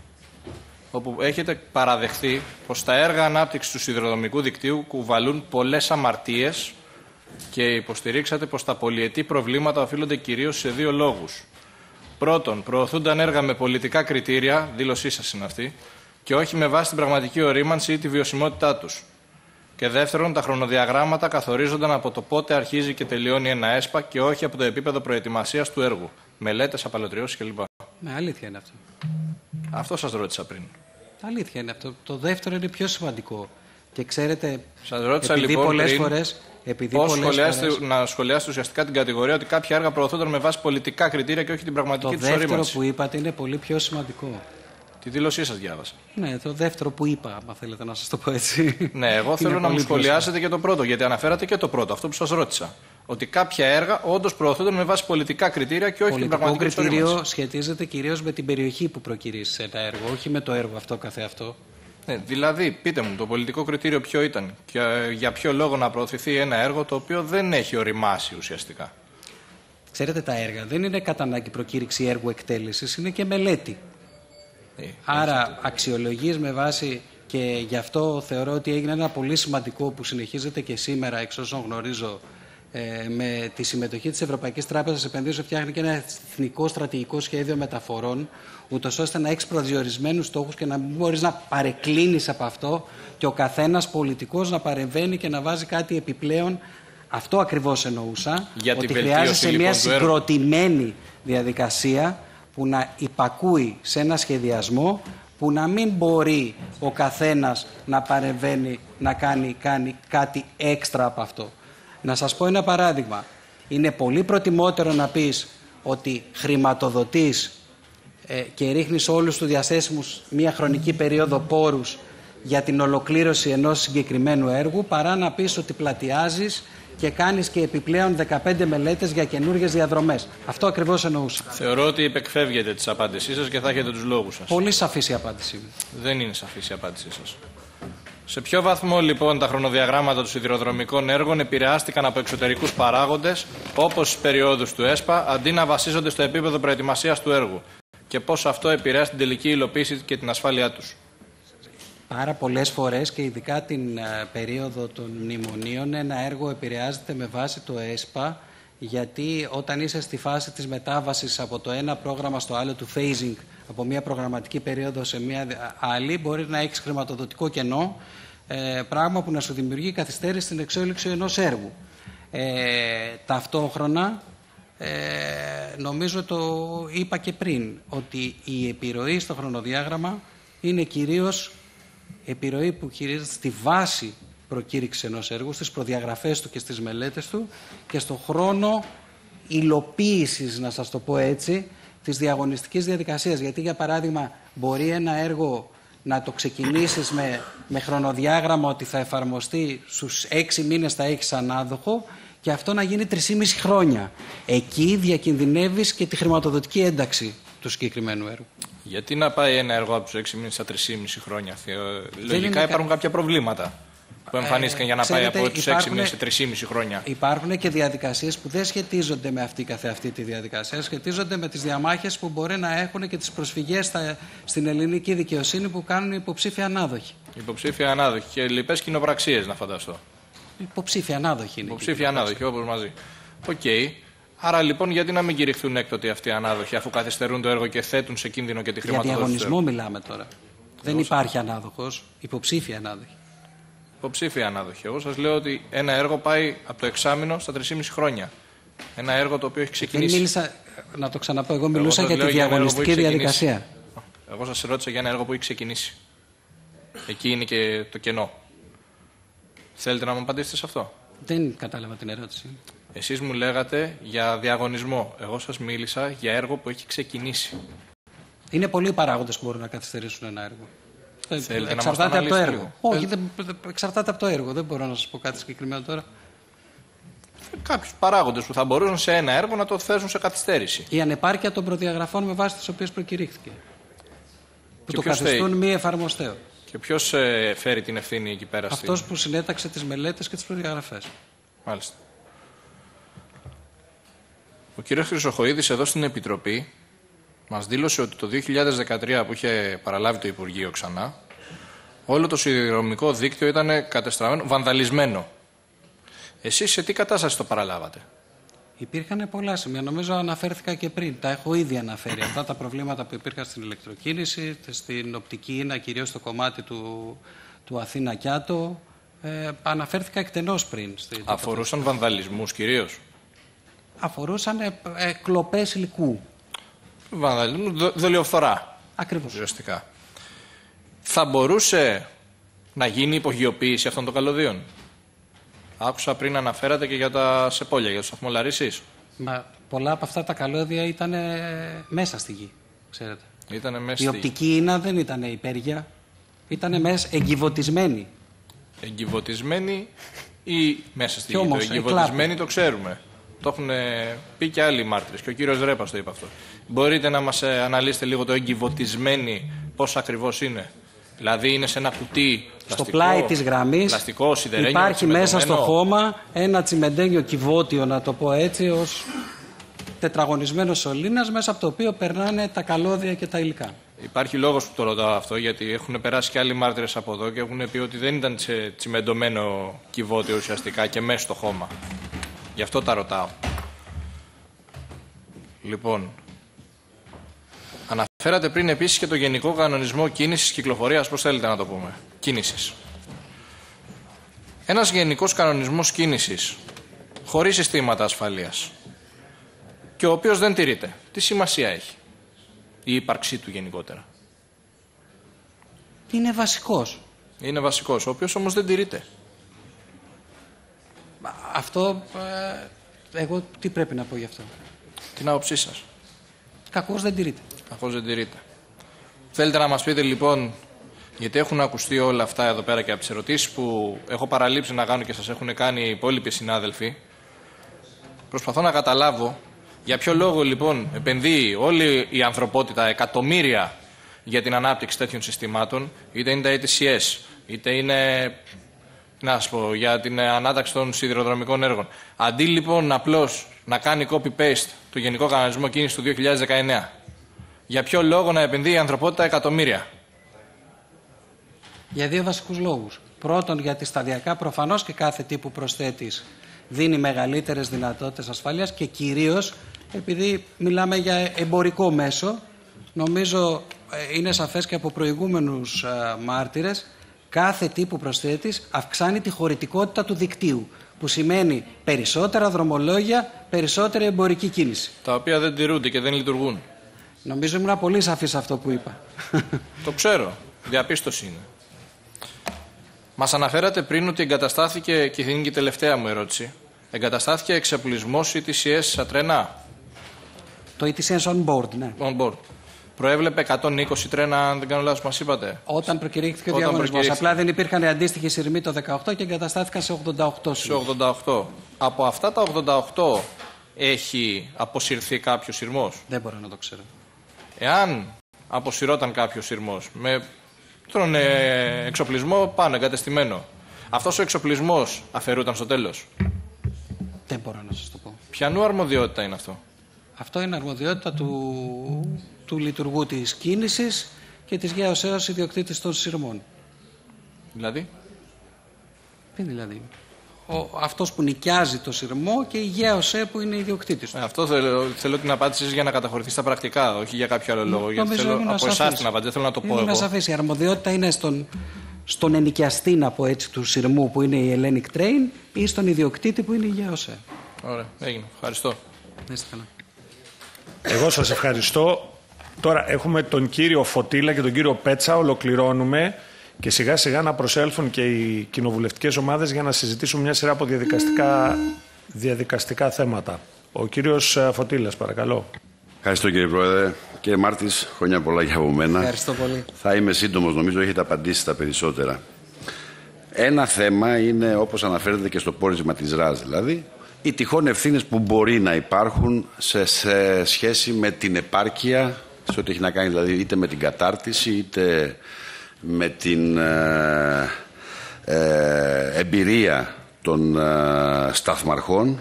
όπου έχετε παραδεχθεί πως τα έργα ανάπτυξης του σιδηροδρομικού δικτύου κουβαλούν πολλές αμαρτίες και υποστηρίξατε πως τα πολυετή προβλήματα οφείλονται κυρίως σε δύο λόγους. Πρώτον, προωθούνταν έργα με πολιτικά κριτήρια, δήλωσή σας είναι αυτή, και όχι με βάση την πραγματική ορίμανση ή τη βιωσιμότητά τους. Και δεύτερον, τα χρονοδιαγράμματα καθορίζονταν από το πότε αρχίζει και τελειώνει ένα ΕΣΠΑ και όχι από το επίπεδο προετοιμασίας του έργου. Μελέτες, απαλωτριώσεις κλπ. Ναι, αλήθεια είναι αυτό. Αυτό σας ρώτησα πριν. Αλήθεια είναι αυτό. Το δεύτερο είναι πιο σημαντικό. Και ξέρετε, σας ρώτησα επειδή λοιπόν πολλές πριν, φορές, επειδή πώς πολλές σχολιάσετε, φορές... να σχολιάσετε ουσιαστικά την κατηγορία ότι κάποια έργα προωθούνταν με βάση πολιτικά κριτήρια και όχι την πραγματική τους ορίμανση. Το δεύτερο που είπατε είναι πολύ πιο σημαντικό. Τη δήλωσή σας διάβασα. Ναι, το δεύτερο που είπα, αν θέλετε να σας το πω έτσι. Ναι, εγώ θέλω να μου σχολιάσετε και το πρώτο, γιατί αναφέρατε και το πρώτο, αυτό που σας ρώτησα. Ότι κάποια έργα όντως προωθούνται με βάση πολιτικά κριτήρια και όχι πολιτικό την πραγματική κριτήριο ορίμανση. σχετίζεται κυρίως με την περιοχή που προκυρήσει ένα έργο, όχι με το έργο αυτό καθεαυτό. Ναι, δηλαδή, πείτε μου, το πολιτικό κριτήριο ποιο ήταν και για ποιο λόγο να προωθηθεί ένα έργο το οποίο δεν έχει οριμάσει ουσιαστικά. Ξέρετε, τα έργα δεν είναι κατά ανάγκη προκήρυξη έργου εκτέλεσης, είναι και μελέτη. Ε, Άρα αξιολογείς με βάση, και γι' αυτό θεωρώ ότι έγινε ένα πολύ σημαντικό που συνεχίζεται και σήμερα, εξ όσων γνωρίζω, ε, με τη συμμετοχή της Ευρωπαϊκής Τράπεζας Επενδύσεων φτιάχνει και ένα εθνικό στρατηγικό σχέδιο μεταφορών, ούτως ώστε να έχεις προδιορισμένους στόχους και να μην μπορείς να παρεκκλίνεις από αυτό και ο καθένας πολιτικός να παρεμβαίνει και να βάζει κάτι επιπλέον. Αυτό ακριβώς εννοούσα, για ότι την χρειάζεσαι λοιπόν, μια συγκροτημένη διαδικασία που να υπακούει σε ένα σχεδιασμό, που να μην μπορεί ο καθένας να παρεμβαίνει, να κάνει, κάνει κάτι έξτρα από αυτό. Να σας πω ένα παράδειγμα. Είναι πολύ προτιμότερο να πεις ότι χρηματοδοτείς ε, και ρίχνεις όλους τους διαθέσιμους μία χρονική περίοδο πόρους για την ολοκλήρωση ενός συγκεκριμένου έργου, παρά να πεις ότι πλατιάζεις και κάνεις και επιπλέον δεκαπέντε μελέτες για καινούργιες διαδρομές. Αυτό ακριβώς εννοούσα. Θεωρώ ότι υπεκφεύγετε τις απάντησής σας και θα έχετε τους λόγους σας. Πολύ σαφής η απάντησή μου. Δεν είναι σαφής η απάντησή σας. Σε ποιο βαθμό λοιπόν τα χρονοδιαγράμματα των σιδηροδρομικών έργων επηρεάστηκαν από εξωτερικούς παράγοντες, όπως στις περιόδους του ΕΣΠΑ, αντί να βασίζονται στο επίπεδο προετοιμασίας του έργου, και πώς αυτό επηρεάζει την τελική υλοποίηση και την ασφάλειά τους? Πάρα πολλές φορές, και ειδικά την uh, περίοδο των μνημονίων, ένα έργο επηρεάζεται με βάση το ΕΣΠΑ, γιατί όταν είσαι στη φάση της μετάβασης από το ένα πρόγραμμα στο άλλο, του phasing, από μια προγραμματική περίοδο σε μια άλλη, μπορεί να έχεις χρηματοδοτικό κενό, ε, πράγμα που να σου δημιουργεί καθυστέρηση στην εξέλιξη ενός έργου. Ε, ταυτόχρονα, ε, νομίζω το είπα και πριν, ότι η επιρροή στο χρονοδιάγραμμα είναι κυρίως επιρροή που χειρίζεται στη βάση προκήρυξη ενός έργου, στις προδιαγραφές του και στις μελέτες του και στο χρόνο υλοποίησης, να σας το πω έτσι, της διαγωνιστικής διαδικασίας. Γιατί, για παράδειγμα, μπορεί ένα έργο να το ξεκινήσεις με, με χρονοδιάγραμμα ότι θα εφαρμοστεί στους έξι μήνες, θα έχεις ανάδοχο, και αυτό να γίνει τρεισήμισι χρόνια. Εκεί διακινδυνεύεις και τη χρηματοδοτική ένταξη του συγκεκριμένου έργου. Γιατί να πάει ένα έργο από τους έξι μήνες στα τρεισήμισι χρόνια? Λογικά υπάρχουν κα... κάποια προβλήματα που εμφανίστηκαν ε, για να ξέρετε, πάει από τους έξι μήνες σε τρεισήμισι χρόνια. Υπάρχουν και διαδικασίες που δεν σχετίζονται με αυτή καθεαυτή τη διαδικασία, σχετίζονται με τις διαμάχες που μπορεί να έχουν και τις προσφυγές στα, στην ελληνική δικαιοσύνη που κάνουν υποψήφια ανάδοχοι. Υποψήφια ανάδοχοι και λοιπές κοινοπραξίες, να φανταστώ. Υποψήφια ανάδοχοι είναι. Υποψήφια ανάδοχοι, όπως μαζί. Οκ. Okay. Άρα λοιπόν, γιατί να μην κηρυχθούν έκτοτε αυτοί οι ανάδοχοι, αφού καθυστερούν το έργο και θέτουν σε κίνδυνο και τη χρηματοδότηση? Για διαγωνισμό μιλάμε τώρα. Δεν υπάρχει ανάδοχος, υποψήφια ανάδοχοι. Υποψήφια ανάδοχοι. Εγώ σας λέω ότι ένα έργο πάει από το εξάμηνο στα τρεισήμισι χρόνια. Ένα έργο το οποίο έχει ξεκινήσει. Δεν μίλησα, να το ξαναπώ, εγώ μιλούσα εγώ για τη διαγωνιστική διαδικασία. Εγώ σας ρώτησα για ένα έργο που έχει ξεκινήσει. Εκεί είναι και το κενό. Θέλετε να μου απαντήσετε σε αυτό? Δεν κατάλαβα την ερώτηση. Εσείς μου λέγατε για διαγωνισμό. Εγώ σας μίλησα για έργο που έχει ξεκινήσει. Είναι πολλοί παράγοντες που μπορούν να καθυστερήσουν ένα έργο. Θέλετε εξαρτάται να από το έργο. λίγο? Όχι, δεν, εξαρτάται από το έργο. Δεν μπορώ να σας πω κάτι συγκεκριμένο τώρα. κάποιους παράγοντες που θα μπορούσαν σε ένα έργο να το θέσουν σε καθυστέρηση. Η ανεπάρκεια των προδιαγραφών με βάση τις οποίες προκηρύχθηκε. Που Και το ποιος καθιστούν θέλει? μη εφαρμοστέο. Και ποιος ε, φέρει την ευθύνη εκεί πέρα? Αυτός στην... που συνέταξε τις μελέτες και τις προδιαγραφές. Μάλιστα. Ο κύριος Χρυσοχοΐδης εδώ στην Επιτροπή μας δήλωσε ότι το δύο χιλιάδες δεκατρία που είχε παραλάβει το Υπουργείο ξανά, όλο το σιδηροδρομικό δίκτυο ήταν κατεστραμμένο, βανδαλισμένο. Εσείς σε τι κατάσταση το παραλάβατε? Υπήρχαν πολλά σημεία. Νομίζω αναφέρθηκα και πριν. Τα έχω ήδη αναφέρει. Αυτά τα προβλήματα που υπήρχαν στην ηλεκτροκίνηση, στην οπτική ίνα, κυρίως στο κομμάτι του, του Αθήνα-Κιάτο. Ε, αναφέρθηκα εκτενώς πριν. Στη, Αφορούσαν βανδαλισμούς κυρίως? Αφορούσαν ε, ε, κλοπές υλικού. Βανδαλισμού, δο, δολιοφθορά. Ακριβώς. Ουσιαστικά. Θα μπορούσε να γίνει υπογειοποίηση αυτών των καλωδίων? Άκουσα πριν αναφέρατε και για τα σεπόλια, για τους σταθμολαρίσεις. Μα πολλά από αυτά τα καλώδια ήταν μέσα στη γη, ξέρετε. Ήτανε μέσα Η στη... οπτική ίνα δεν ήταν υπέργεια, ήταν μέσα εγκυβωτισμένη. Εγκυβωτισμένη ή μέσα στη Κι γη? όμως, Το εγκυβωτισμένη το ξέρουμε. Το έχουν πει και άλλοι μάρτυρες και ο κύριος Ρέπας το είπε αυτό. Μπορείτε να μας αναλύσετε λίγο το εγκυβωτισμένη, πώς ακριβώς είναι? Δηλαδή είναι σε ένα κουτί στο πλαστικό, πλάι της γραμμής πλαστικό, σιδερένιο, υπάρχει μέσα στο τσιμεντωμένο. χώμα ένα τσιμεντένιο κυβότιο, να το πω έτσι, ως τετραγωνισμένο σωλήνας, μέσα από το οποίο περνάνε τα καλώδια και τα υλικά. Υπάρχει λόγος που το ρωτάω αυτό, γιατί έχουν περάσει και άλλοι μάρτυρες από εδώ και έχουν πει ότι δεν ήταν σε τσιμεντωμένο κυβότιο ουσιαστικά και μέσα στο χώμα. Γι' αυτό τα ρωτάω. Λοιπόν, αναφέρατε πριν επίσης και το Γενικό Κανονισμό Κίνησης Κυκλοφορίας, πώς θέλετε να το πούμε, κίνησης. Ένας Γενικός Κανονισμός Κίνησης χωρίς συστήματα ασφαλείας και ο οποίος δεν τηρείται, τι σημασία έχει η ύπαρξή του γενικότερα? Είναι βασικός. Είναι βασικός, ο οποίος όμως δεν τηρείται. Αυτό, ε, εγώ τι πρέπει να πω γι' αυτό? Την άποψή σας? Κακώς δεν τηρείται. Κακώς δεν τηρείται. Θέλετε να μας πείτε λοιπόν, γιατί έχουν ακουστεί όλα αυτά εδώ πέρα και από τις ερωτήσεις που έχω παραλείψει να κάνω και σας έχουν κάνει οι υπόλοιποι συνάδελφοι, προσπαθώ να καταλάβω για ποιο λόγο λοιπόν επενδύει όλη η ανθρωπότητα εκατομμύρια για την ανάπτυξη τέτοιων συστημάτων, είτε είναι τα έι τι σι ες, είτε είναι, να σας πω, για την ανάταξη των σιδηροδρομικών έργων. Αντί λοιπόν απλώς να κάνει copy-paste το Γενικό Κανονισμό Κίνησης του δύο χιλιάδες δεκαεννέα, για ποιο λόγο να επενδύει η ανθρωπότητα εκατομμύρια? Για δύο βασικούς λόγους. Πρώτον, γιατί σταδιακά προφανώς και κάθε τι που προσθέτεις δίνει μεγαλύτερες δυνατότητες ασφάλειας και κυρίως επειδή μιλάμε για εμπορικό μέσο, νομίζω ε, είναι σαφές και από προηγούμενους ε, μάρτυρες, κάθε τι που προσθέτεις αυξάνει τη χωρητικότητα του δικτύου, που σημαίνει περισσότερα δρομολόγια, περισσότερη εμπορική κίνηση. Τα οποία δεν τηρούνται και δεν λειτουργούν. Νομίζω ήμουν πολύ σαφής αυτό που είπα. Το ξέρω. Διαπίστωση είναι. Μας αναφέρατε πριν ότι εγκαταστάθηκε, και είναι και η τελευταία μου ερώτηση, εγκαταστάθηκε εξαπλισμός ι τι σι ες στα τρένα. Το ι τι σι ες on board, ναι. On board. Προέβλεπε εκατόν είκοσι τρένα, αν δεν κάνω λάθος, μας είπατε. Όταν προκηρύχθηκε ο Όταν διαγωνισμός. προκηρύχθηκε. Απλά δεν υπήρχαν αντίστοιχοι σειρμοί το δεκαοκτώ και εγκαταστάθηκαν σε ογδόντα οκτώ. Σε ογδόντα οκτώ. Από αυτά τα ογδόντα οκτώ έχει αποσυρθεί κάποιος σειρμός? Δεν μπορώ να το ξέρω. Εάν αποσυρώταν κάποιος σειρμός με τον ε, εξοπλισμό πάνω εγκατεστημένο, αυτός ο εξοπλισμός αφαιρούταν στο τέλος? Δεν μπορώ να σας το πω. Ποιανού αρμοδιότητα είναι αυτό? Αυτό είναι αρμοδιότητα του, του λειτουργού της κίνησης και της ΓΕΟΣΕ ιδιοκτήτης των σειρμών. Δηλαδή? Τι δηλαδή? Ο, αυτός που νοικιάζει το σειρμό και η ΓΕΟΣΕ που είναι ιδιοκτήτης του. Ε, αυτό θέλω, θέλω την απάντηση για να καταχωρηθεί στα πρακτικά, όχι για κάποιο άλλο λόγο. Γιατί θέλω από εσάς την απάντηση, δεν θέλω να το πω είναι εγώ. Σαφής. Η αρμοδιότητα είναι στον, στον ενοικιαστή, να πω έτσι, του σειρμού που είναι η Hellenic Train ή στον ιδιοκτήτη που είναι η ΓΕΟΣΕ. Ωραία, έγινε. Ευχαριστώ. Να είστε καλά. Εγώ σας ευχαριστώ. Τώρα έχουμε τον κύριο Φωτίλα και τον κύριο Πέτσα, ολοκληρώνουμε και σιγά σιγά να προσέλθουν και οι κοινοβουλευτικές ομάδες για να συζητήσουν μια σειρά από διαδικαστικά, διαδικαστικά θέματα. Ο κύριος Φωτίλας, παρακαλώ. Ευχαριστώ κύριε Πρόεδρε. Κύριε Μάρτης, χρόνια πολλά και από μένα. Ευχαριστώ πολύ. Θα είμαι σύντομος, νομίζω έχετε απαντήσει τα περισσότερα. Ένα θέμα είναι, όπως αναφέρεται και στο πόρισμα της ΡΑΣ, δηλαδή, οι τυχόν ευθύνες που μπορεί να υπάρχουν σε, σε σχέση με την επάρκεια, σε ό,τι έχει να κάνει δηλαδή είτε με την κατάρτιση είτε με την ε, ε, εμπειρία των ε, σταθμαρχών,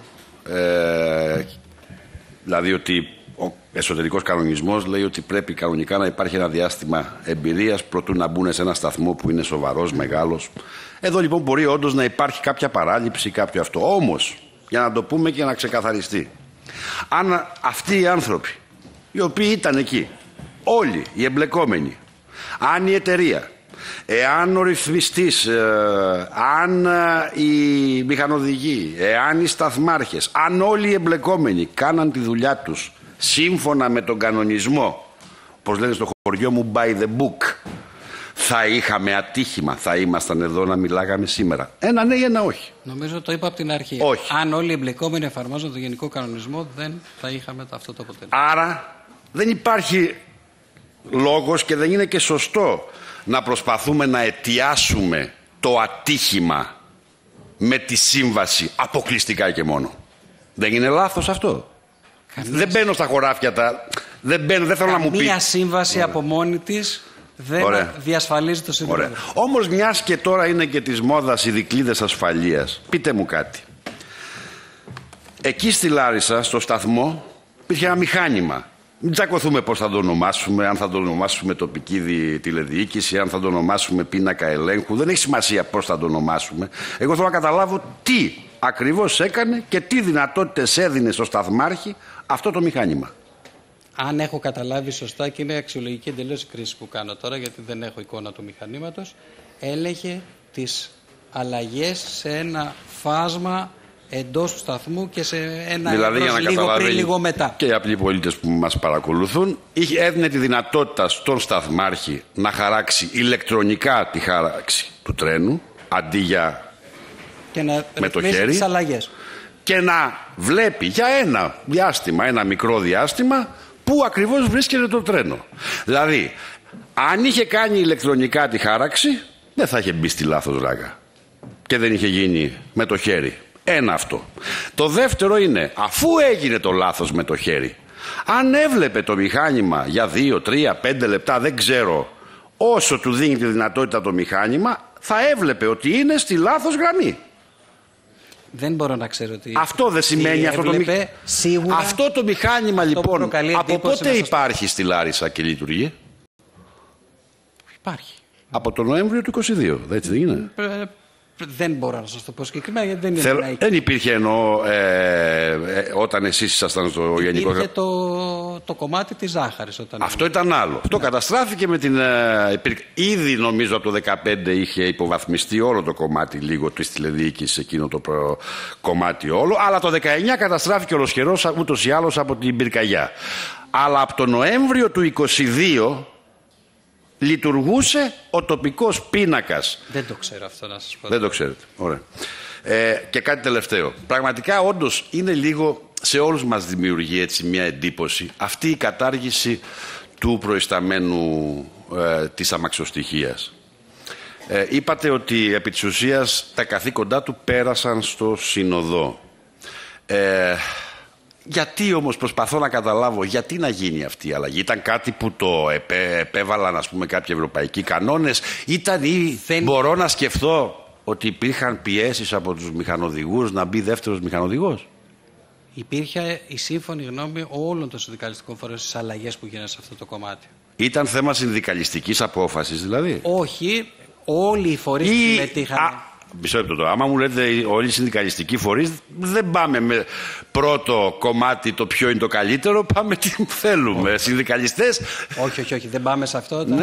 ε, δηλαδή ότι ο εσωτερικός κανονισμός λέει ότι πρέπει κανονικά να υπάρχει ένα διάστημα εμπειρίας προτού να μπουν σε ένα σταθμό που είναι σοβαρός, μεγάλος. Εδώ λοιπόν μπορεί όντως να υπάρχει κάποια παράληψη, κάποιο αυτό. Όμως, για να το πούμε και να ξεκαθαριστεί, αν αυτοί οι άνθρωποι οι οποίοι ήταν εκεί, όλοι οι εμπλεκόμενοι, αν η εταιρεία, εάν ο ρυθμιστής, ε, αν ε, οι μηχανοδηγοί, εάν οι σταθμάρχες, αν όλοι οι εμπλεκόμενοι κάναν τη δουλειά τους σύμφωνα με τον κανονισμό, όπως λένε στο χωριό μου, by the book, θα είχαμε ατύχημα, θα ήμασταν εδώ να μιλάγαμε σήμερα. Ένα ναι ή ένα όχι. Νομίζω το είπα από την αρχή. Όχι. Αν όλοι οι εμπλεκόμενοι εφαρμόζουν τον γενικό κανονισμό, δεν θα είχαμε αυτό το αποτέλεσμα. Άρα δεν υπάρχει λόγος και δεν είναι και σωστό να προσπαθούμε να αιτιάσουμε το ατύχημα με τη σύμβαση αποκλειστικά και μόνο. Δεν είναι λάθος αυτό? Καμία... Δεν μπαίνω στα χωράφια τα... Δεν, μπαίνω, δεν θέλω να μου πει... Καμία σύμβαση Ωραία. από μόνη της δεν Ωραία. διασφαλίζει το σιδηρόδρομο. Όμως μιας και τώρα είναι και της μόδας οι δικλείδες ασφαλείας, πείτε μου κάτι. Εκεί στη Λάρισα, στο σταθμό, υπήρχε ένα μηχάνημα. Μην τσακωθούμε πώς θα το ονομάσουμε, αν θα το ονομάσουμε τοπική τηλεδιοίκηση, αν θα το ονομάσουμε πίνακα ελέγχου. Δεν έχει σημασία πώς θα το ονομάσουμε. Εγώ θέλω να καταλάβω τι ακριβώς έκανε και τι δυνατότητες έδινε στο σταθμάρχη αυτό το μηχάνημα. Αν έχω καταλάβει σωστά, και είναι αξιολογική εντελώς η κρίση που κάνω τώρα, γιατί δεν έχω εικόνα του μηχανήματος, έλεγε τις αλλαγές σε ένα φάσμα εντός του σταθμού και σε ένα δηλαδή, εύρος λίγο πριν, λίγο μετά. Και οι απλοί πολίτες που μας παρακολουθούν, έδινε τη δυνατότητα στον σταθμάρχη να χαράξει ηλεκτρονικά τη χάραξη του τρένου, αντί για και να με το χέρι, τις αλλαγές. Και να βλέπει για ένα διάστημα, ένα μικρό διάστημα, πού ακριβώς βρίσκεται το τρένο. Δηλαδή, αν είχε κάνει ηλεκτρονικά τη χάραξη, δεν θα είχε μπει στη λάθος ράγα και δεν είχε γίνει με το χέρι. Ένα αυτό. Το δεύτερο είναι, αφού έγινε το λάθος με το χέρι, αν έβλεπε το μηχάνημα για δύο, τρία, πέντε λεπτά, δεν ξέρω, όσο του δίνει τη δυνατότητα το μηχάνημα, θα έβλεπε ότι είναι στη λάθος γραμμή. Δεν μπορώ να ξέρω τι. Αυτό δεν σημαίνει αυτό το μηχάνημα. Αυτό το μηχάνημα λοιπόν, από πότε υπάρχει στη Λάρισα και λειτουργεί? Υπάρχει. Από τον Νοέμβριο του είκοσι δύο, έτσι δεν είναι? Ε, δεν μπορώ να σας το πω συγκεκριμένα, γιατί δεν είναι. Θέλω, δεν υπήρχε εννοώ ε, ε, όταν εσείς ήσασταν στο υπήρχε γενικό... Υπήρχε το, το κομμάτι της ζάχαρης. Όταν αυτό ήταν άλλο. Ναι. Αυτό καταστράφηκε με την... Ε, υπήρ... Ήδη νομίζω από το δεκαπέντε είχε υποβαθμιστεί όλο το κομμάτι λίγο της τηλεδιοίκησης, εκείνο το προ... κομμάτι όλο, αλλά το δεκαεννιά καταστράφηκε ολοσχερός ούτως ή άλλως από την πυρκαγιά. Αλλά από τον Νοέμβριο του είκοσι δύο... λειτουργούσε ο τοπικός πίνακας. Δεν το ξέρω αυτό να σας πω. Δεν το ξέρετε. Ωραία. Ε, και κάτι τελευταίο. Πραγματικά όντως είναι λίγο, σε όλους μας δημιουργεί έτσι μια εντύπωση αυτή η κατάργηση του προϊσταμένου ε, της αμαξοστοιχίας. Ε, είπατε ότι επί της ουσίας τα καθήκοντά του πέρασαν στο Συνοδό. Ε, Γιατί όμως προσπαθώ να καταλάβω γιατί να γίνει αυτή η αλλαγή? Ήταν κάτι που το επέ, επέβαλαν ας πούμε κάποιοι ευρωπαϊκοί κανόνες? Ήταν ή Δεν... μπορώ να σκεφτώ ότι υπήρχαν πιέσεις από τους μηχανοδηγούς να μπει δεύτερος μηχανοδηγός? Υπήρχε η σύμφωνη γνώμη όλων των συνδικαλιστικών φορέων στις αλλαγές που γίνανε σε αυτό το κομμάτι. Ήταν θέμα συνδικαλιστικής απόφασης δηλαδή? Όχι, όλοι οι φορείς που συμμετείχαν. Α... Μισό λεπτό τώρα. Άμα μου λέτε όλοι οι συνδικαλιστικοί φορείς, δεν πάμε με πρώτο κομμάτι το ποιο είναι το καλύτερο, πάμε τι θέλουμε. Συνδικαλιστές. Όχι, όχι, όχι, δεν πάμε σε αυτό όταν ναι.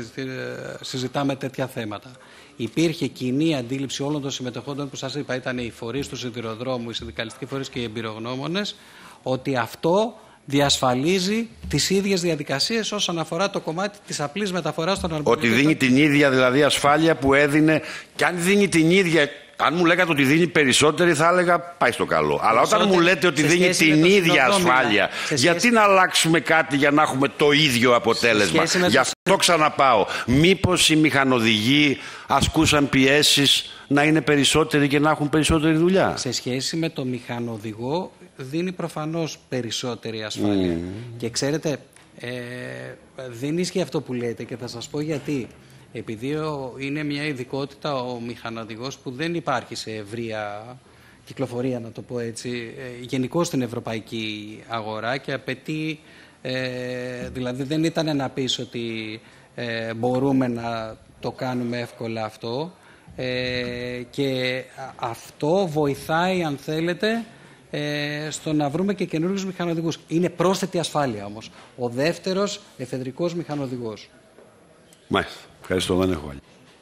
συζητάμε τέτοια θέματα. Υπήρχε κοινή αντίληψη όλων των συμμετεχόντων που σας είπα, ήταν οι φορείς του σιδηροδρόμου, οι συνδικαλιστικοί φορείς και οι εμπειρογνώμονες, ότι αυτό διασφαλίζει τις ίδιες διαδικασίες όσον αφορά το κομμάτι της απλής μεταφοράς των αρμοδιοτήτων. Ότι δίνει την ίδια δηλαδή ασφάλεια που έδινε, και αν δίνει την ίδια, αν μου λέγατε ότι δίνει περισσότερη θα έλεγα πάει στο καλό. Αλλά όταν μου λέτε ότι δίνει την ίδια ασφάλεια, γιατί να αλλάξουμε κάτι για να έχουμε το ίδιο αποτέλεσμα? Γι' αυτό ξαναπάω. Μήπως οι μηχανοδηγοί ασκούσαν πιέσεις να είναι περισσότεροι και να έχουν περισσότερη δουλειά. Σε σχέση με το μηχανοδηγό δίνει προφανώς περισσότερη ασφάλεια. Mm. Και ξέρετε, ε, δεν ισχύει αυτό που λέτε και θα σας πω γιατί. Επειδή είναι μια ειδικότητα ο μηχανοδηγός που δεν υπάρχει σε ευρεία κυκλοφορία, να το πω έτσι, ε, γενικώς στην ευρωπαϊκή αγορά και απαιτεί, ε, δηλαδή δεν ήταν να πεις ότι ε, μπορούμε να το κάνουμε εύκολα αυτό ε, και αυτό βοηθάει, αν θέλετε, ε, στο να βρούμε και καινούργιους μηχανοδηγούς. Είναι πρόσθετη ασφάλεια όμως. Ο δεύτερος εφεδρικός μηχανοδηγός. Μάλιστα. Ευχαριστώ, δεν έχω άλλη.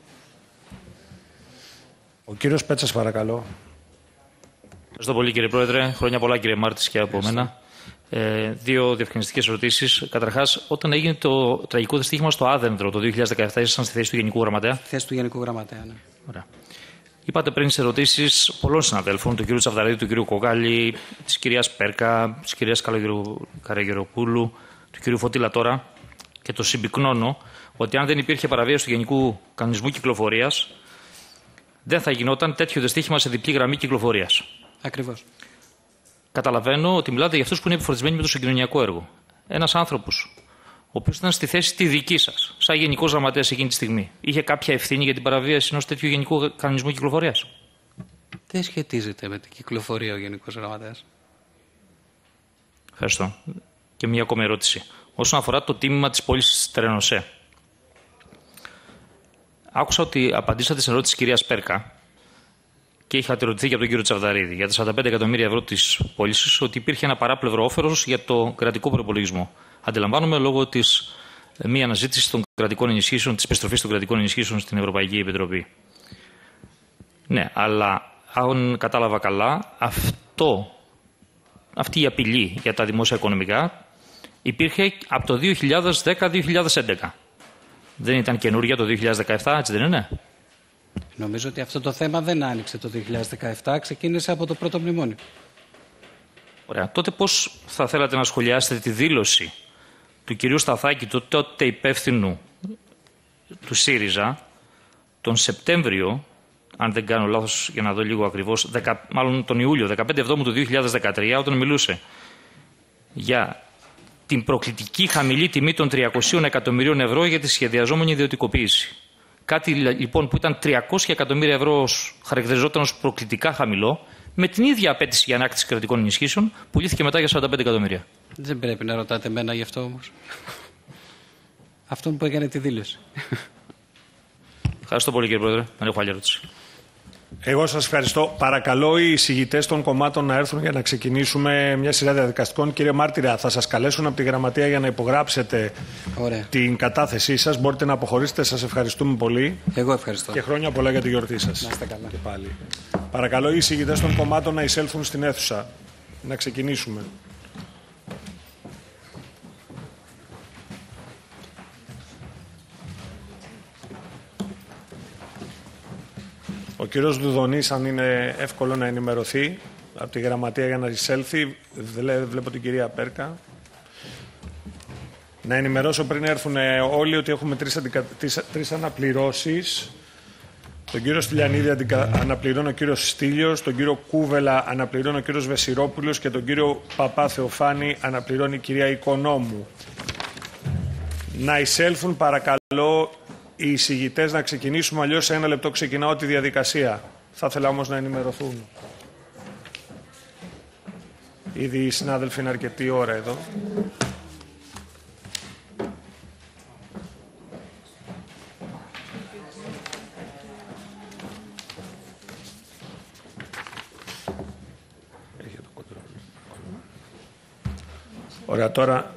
Ο κύριος Πέτσας, παρακαλώ. Ευχαριστώ πολύ, κύριε Πρόεδρε. Χρόνια πολλά, κύριε Μάρτης, και από μένα. Ε, δύο διευκρινιστικές ερωτήσεις. Καταρχάς, όταν έγινε το τραγικό δυστύχημα στο Άδενδρο το δύο χιλιάδες δεκαεπτά, ήσασταν στη θέση του Γενικού Γραμματέα. Θέση του Γενικού Γραμματέα, ναι. Ωραία. Είπατε πριν σε ερωτήσεις πολλών συναδέλφων, του κ. Τσαβδαρίδη, του κ. Κογάλη, της κυρίας Πέρκα, της κυρίας Καραγεροπούλου, του κ. Φωτήλα τώρα, και το συμπυκνώνω, ότι αν δεν υπήρχε παραβίαση του Γενικού Κανονισμού Κυκλοφορίας, δεν θα γινόταν τέτοιο δυστύχημα σε διπλή γραμμή κυκλοφορίας. Ακριβώς. Καταλαβαίνω ότι μιλάτε για αυτούς που είναι επιφορτισμένοι με το συγκοινωνιακό έργο. Ένας άνθρωπος, ο οποίος ήταν στη θέση τη δική σας, σαν Γενικός Γραμματέας εκείνη τη στιγμή, είχε κάποια ευθύνη για την παραβίαση ενός τέτοιου Γενικού Κανονισμού Κυκλοφορίας? Δεν σχετίζεται με την κυκλοφορία ο Γενικός Γραμματέας. Ευχαριστώ. Και μια ακόμη ερώτηση. Όσον αφορά το τίμημα της πώλησης Τρενοσέ. Άκουσα ότι απαντήσατε στην ερώτηση της κυρίας Πέρκα και είχατε ερωτηθεί και από τον κύριο Τσαβδαρίδη για τα σαράντα πέντε εκατομμύρια ευρώ της πώλησης ότι υπήρχε ένα παράπλευρο όφελος για το κρατικό προϋπολογισμό. Αντιλαμβάνομαι λόγω της μη αναζήτησης των κρατικών ενισχύσεων, της επιστροφής των κρατικών ενισχύσεων στην Ευρωπαϊκή Επιτροπή. Ναι, αλλά αν κατάλαβα καλά, αυτό, αυτή η απειλή για τα δημόσια οικονομικά υπήρχε από το δύο χιλιάδες δέκα δύο χιλιάδες έντεκα. Δεν ήταν καινούργια το δύο χιλιάδες δεκαεπτά, έτσι δεν είναι? Νομίζω ότι αυτό το θέμα δεν άνοιξε το δύο χιλιάδες δεκαεπτά, ξεκίνησε από το πρώτο μνημόνιο. Ωραία. Τότε πώς θα θέλατε να σχολιάσετε τη δήλωση του κυρίου Σταθάκη, του τότε υπεύθυνου του ΣΥΡΙΖΑ, τον Σεπτέμβριο, αν δεν κάνω λάθος για να δω λίγο ακριβώς, δεκα, μάλλον τον Ιούλιο, δεκαπέντε Εβδόμου του δύο χιλιάδες δεκατρία, όταν μιλούσε για την προκλητική χαμηλή τιμή των τριακοσίων εκατομμυρίων ευρώ για τη σχεδιαζόμενη ιδιωτικοποίηση. Κάτι λοιπόν που ήταν τριακόσια εκατομμύρια ευρώ χαρακτηριζόταν ως προκλητικά χαμηλό, με την ίδια απέτηση για ανάκτηση κρατικών ενισχύσεων, πουλήθηκε μετά για σαράντα πέντε εκατομμύρια. Δεν πρέπει να ρωτάτε εμένα γι' αυτό όμως. Αυτόν που έκανε τη δήλωση. Ευχαριστώ πολύ, κύριε Πρόεδρε. Δεν έχω άλλη ερώτηση. Εγώ σας ευχαριστώ. Παρακαλώ οι εισηγητές των κομμάτων να έρθουν για να ξεκινήσουμε μια σειρά διαδικαστικών. Κύριε Μάρτυρα, θα σας καλέσουν από τη Γραμματεία για να υπογράψετε Ωραία. την κατάθεσή σας. Μπορείτε να αποχωρήσετε. Σας ευχαριστούμε πολύ. Εγώ ευχαριστώ. Και χρόνια πολλά για τη γιορτή σας. Να είστε καλά. Και πάλι. Παρακαλώ οι εισηγητές των κομμάτων να εισέλθουν στην αίθουσα. Να ξεκινήσουμε. Ο κύριος Δουδονής, αν είναι εύκολο να ενημερωθεί από τη Γραμματεία για να εισέλθει. Βλέπω την κυρία Πέρκα. Να ενημερώσω πριν έρθουν όλοι ότι έχουμε τρεις, αντικα... τρεις αναπληρώσεις. Τον κύριο Στυλιανίδη αντικα... αναπληρώνει ο κύριος Στήλιος, τον κύριο Κούβελα αναπληρώνει ο κύριος Βεσιρόπουλος και τον κύριο Παπά Θεοφάνη αναπληρώνει η κυρία Οικονόμου. Να εισέλθουν παρακαλώ οι εισηγητές να ξεκινήσουμε, αλλιώς σε ένα λεπτό ξεκινάω τη διαδικασία. Θα ήθελα όμως να ενημερωθούν. Ήδη οι συνάδελφοι είναι αρκετή ώρα εδώ. Ωραία, τώρα...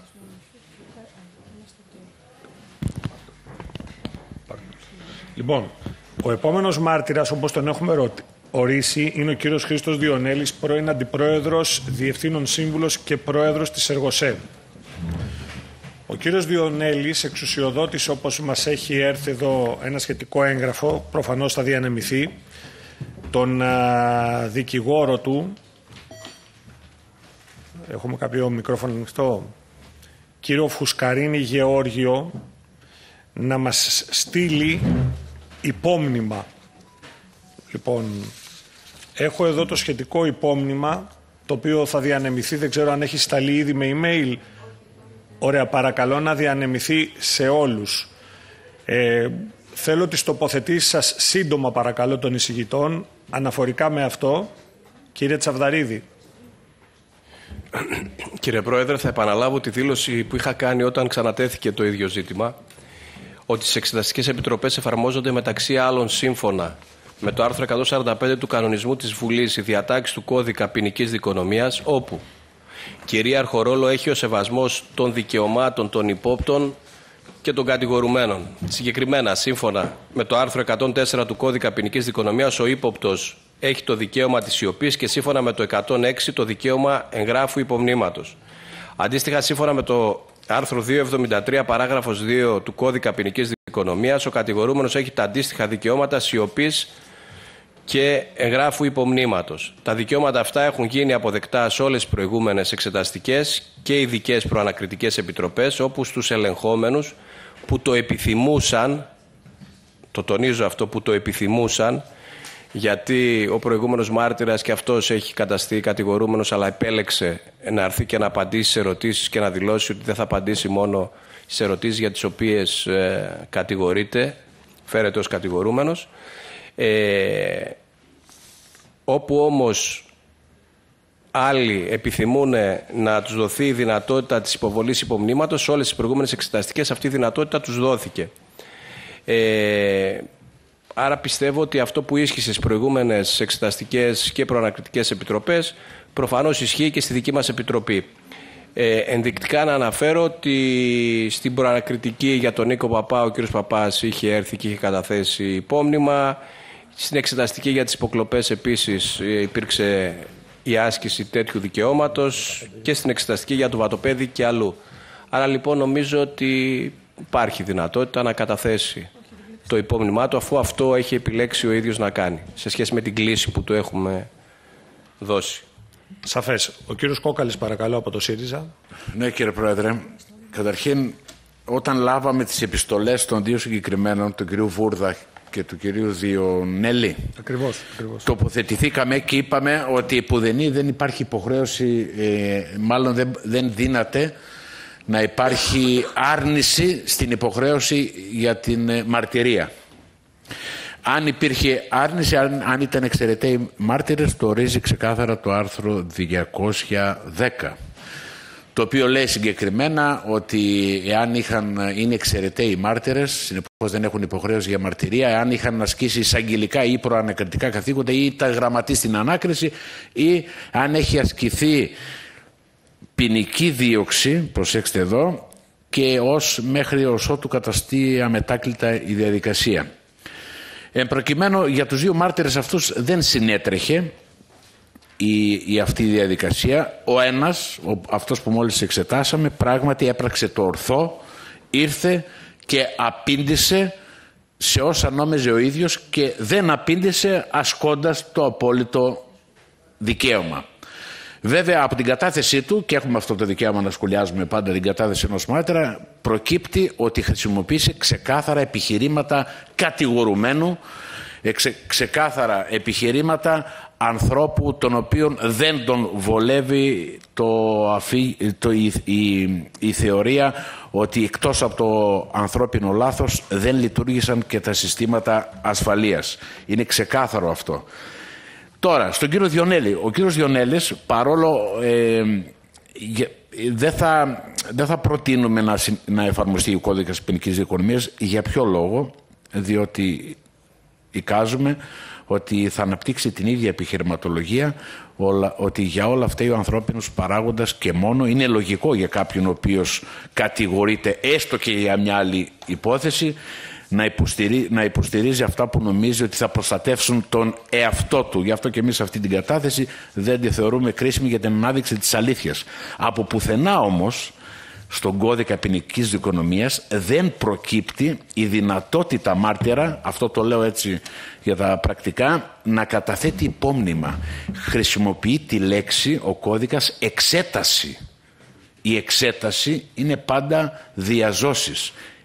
Λοιπόν, ο επόμενος μάρτυρας, όπως τον έχουμε ορίσει, είναι ο κύριος Χρήστος Διονέλης, πρώην Αντιπρόεδρος, Διευθύνων Σύμβουλος και Πρόεδρος της Εργοσέ. Ο κύριος Διονέλης εξουσιοδότησε, όπως μας έχει έρθει εδώ ένα σχετικό έγγραφο, προφανώς θα διανεμηθεί, τον α, δικηγόρο του, έχουμε κάποιο μικρόφωνο ανοιχτό, κύριο Φουσκαρίνη Γεώργιο, να μας στείλει υπόμνημα. Λοιπόν, έχω εδώ το σχετικό υπόμνημα, το οποίο θα διανεμηθεί, δεν ξέρω αν έχει σταλεί ήδη με email. Ωραία, παρακαλώ να διανεμηθεί σε όλους. Ε, θέλω τις τοποθετήσεις σας σύντομα, παρακαλώ, των εισηγητών, αναφορικά με αυτό. Κύριε Τσαβδαρίδη. Κύριε Πρόεδρε, θα επαναλάβω τη δήλωση που είχα κάνει όταν ξανατέθηκε το ίδιο ζήτημα, ότι στις εξεταστικές επιτροπές εφαρμόζονται μεταξύ άλλων σύμφωνα με το άρθρο εκατόν σαράντα πέντε του κανονισμού της Βουλής η διατάξη του κώδικα ποινικής δικονομίας, όπου κυρίαρχο ρόλο έχει ο σεβασμός των δικαιωμάτων των υπόπτων και των κατηγορουμένων. Συγκεκριμένα, σύμφωνα με το άρθρο εκατόν τέσσερα του κώδικα ποινικής δικονομίας, ο ύποπτος έχει το δικαίωμα της σιωπής και σύμφωνα με το εκατόν έξι το δικαίωμα εγγράφου υπομνήματος. Αντίστοιχα, σύμφωνα με το άρθρο διακόσια εβδομήντα τρία παράγραφος δύο του κώδικα ποινικής δικονομίας, ο κατηγορούμενος έχει τα αντίστοιχα δικαιώματα σιωπής και εγγράφου υπομνήματος. Τα δικαιώματα αυτά έχουν γίνει αποδεκτά σε όλες τις προηγούμενες εξεταστικές και ειδικές προανακριτικές επιτροπές, όπου στους ελεγχόμενους που το επιθυμούσαν, το τονίζω αυτό, που το επιθυμούσαν, γιατί ο προηγούμενος μάρτυρας και αυτός έχει καταστεί κατηγορούμενος, αλλά επέλεξε να έρθει και να απαντήσει σε ερωτήσεις και να δηλώσει ότι δεν θα απαντήσει μόνο σε ερωτήσεις για τις οποίες ε, κατηγορείται, φέρεται ως κατηγορούμενος. Ε, όπου όμως άλλοι επιθυμούν να τους δοθεί η δυνατότητα της υποβολής υπομνήματος, σε όλες τις προηγούμενες εξεταστικές αυτή η δυνατότητα τους δόθηκε. Ε, άρα πιστεύω ότι αυτό που ίσχυσε στις προηγούμενες εξεταστικές και προανακριτικές επιτροπές προφανώς ισχύει και στη δική μας επιτροπή. Ε, ενδεικτικά να αναφέρω ότι στην προανακριτική για τον Νίκο Παπά ο κ. Παπάς είχε έρθει και είχε καταθέσει υπόμνημα. Στην εξεταστική για τις υποκλοπές επίσης υπήρξε η άσκηση τέτοιου δικαιώματος και στην εξεταστική για το Βατοπέδι και αλλού. Άρα λοιπόν νομίζω ότι υπάρχει δυνατότητα να καταθέσει το υπόμνημά του, αφού αυτό έχει επιλέξει ο ίδιος να κάνει σε σχέση με την κλίση που του έχουμε δώσει. Σαφές. Ο κύριος Κόκαλης, παρακαλώ, από το ΣΥΡΙΖΑ. Ναι, κύριε Πρόεδρε. Καταρχήν, όταν λάβαμε τις επιστολές των δύο συγκεκριμένων, του κυρίου Βούρδα και του κυρίου Διονέλη, ακριβώς, ακριβώς. τοποθετηθήκαμε και είπαμε ότι επουδενή δεν υπάρχει υποχρέωση, ε, μάλλον δεν, δεν δύναται να υπάρχει άρνηση στην υποχρέωση για την ε, μαρτυρία. Αν υπήρχε άρνηση, αν, αν ήταν εξαιρεταίοι μάρτυρες, το ορίζει ξεκάθαρα το άρθρο διακόσια δέκα. Το οποίο λέει συγκεκριμένα ότι εάν είχαν, είναι εξαιρεταίοι μάρτυρες, συνεπώς δεν έχουν υποχρέωση για μαρτυρία, εάν είχαν ασκήσει εισαγγελικά ή προανακριτικά καθήκοντα ή ήταν γραμματεί στην ανάκριση ή αν έχει ασκηθεί ποινική δίωξη, προσέξτε εδώ, και ως μέχρι ως ότου καταστεί αμετάκλητα η διαδικασία. Εν προκειμένου, για τους δύο μάρτυρες αυτούς δεν συνέτρεχε η, η αυτή η διαδικασία. Ο ένας, ο, αυτός που μόλις εξετάσαμε, πράγματι έπραξε το ορθό, ήρθε και απήντησε σε όσα νόμιζε ο ίδιος και δεν απήντησε ασκώντας το απόλυτο δικαίωμα. Βέβαια, από την κατάθεσή του, και έχουμε αυτό το δικαίωμα να σχολιάζουμε πάντα την κατάθεση ενός μάρτυρα, προκύπτει ότι χρησιμοποίησε ξεκάθαρα επιχειρήματα κατηγορουμένου, εξε, ξεκάθαρα επιχειρήματα ανθρώπου τον οποίον δεν τον βολεύει το, αφή, το, η, η, η θεωρία ότι εκτός από το ανθρώπινο λάθος δεν λειτουργήσαν και τα συστήματα ασφαλείας. Είναι ξεκάθαρο αυτό. Τώρα, στον κύριο Διονέλη. Ο κύριος Διονέλης, παρόλο ε, δεν θα, δεν θα προτείνουμε να, να εφαρμοστεί ο κώδικας ποινικής δικονομίας. Για ποιο λόγο? Διότι εικάζουμε ότι θα αναπτύξει την ίδια επιχειρηματολογία, όλα, ότι για όλα αυτά ο ανθρώπινος παράγοντας και μόνο είναι λογικό για κάποιον ο οποίος κατηγορείται έστω και για μια άλλη υπόθεση να, υποστηρί, να υποστηρίζει αυτά που νομίζει ότι θα προστατεύσουν τον εαυτό του. Γι' αυτό και εμείς αυτή την κατάθεση δεν τη θεωρούμε κρίσιμη για την ανάδειξη της αλήθειας. Από πουθενά όμως στον κώδικα ποινικής δικονομίας δεν προκύπτει η δυνατότητα μάρτυρα, αυτό το λέω έτσι για τα πρακτικά, να καταθέτει υπόμνημα. Χρησιμοποιεί τη λέξη ο κώδικας εξέταση. Η εξέταση είναι πάντα διαζώσεις.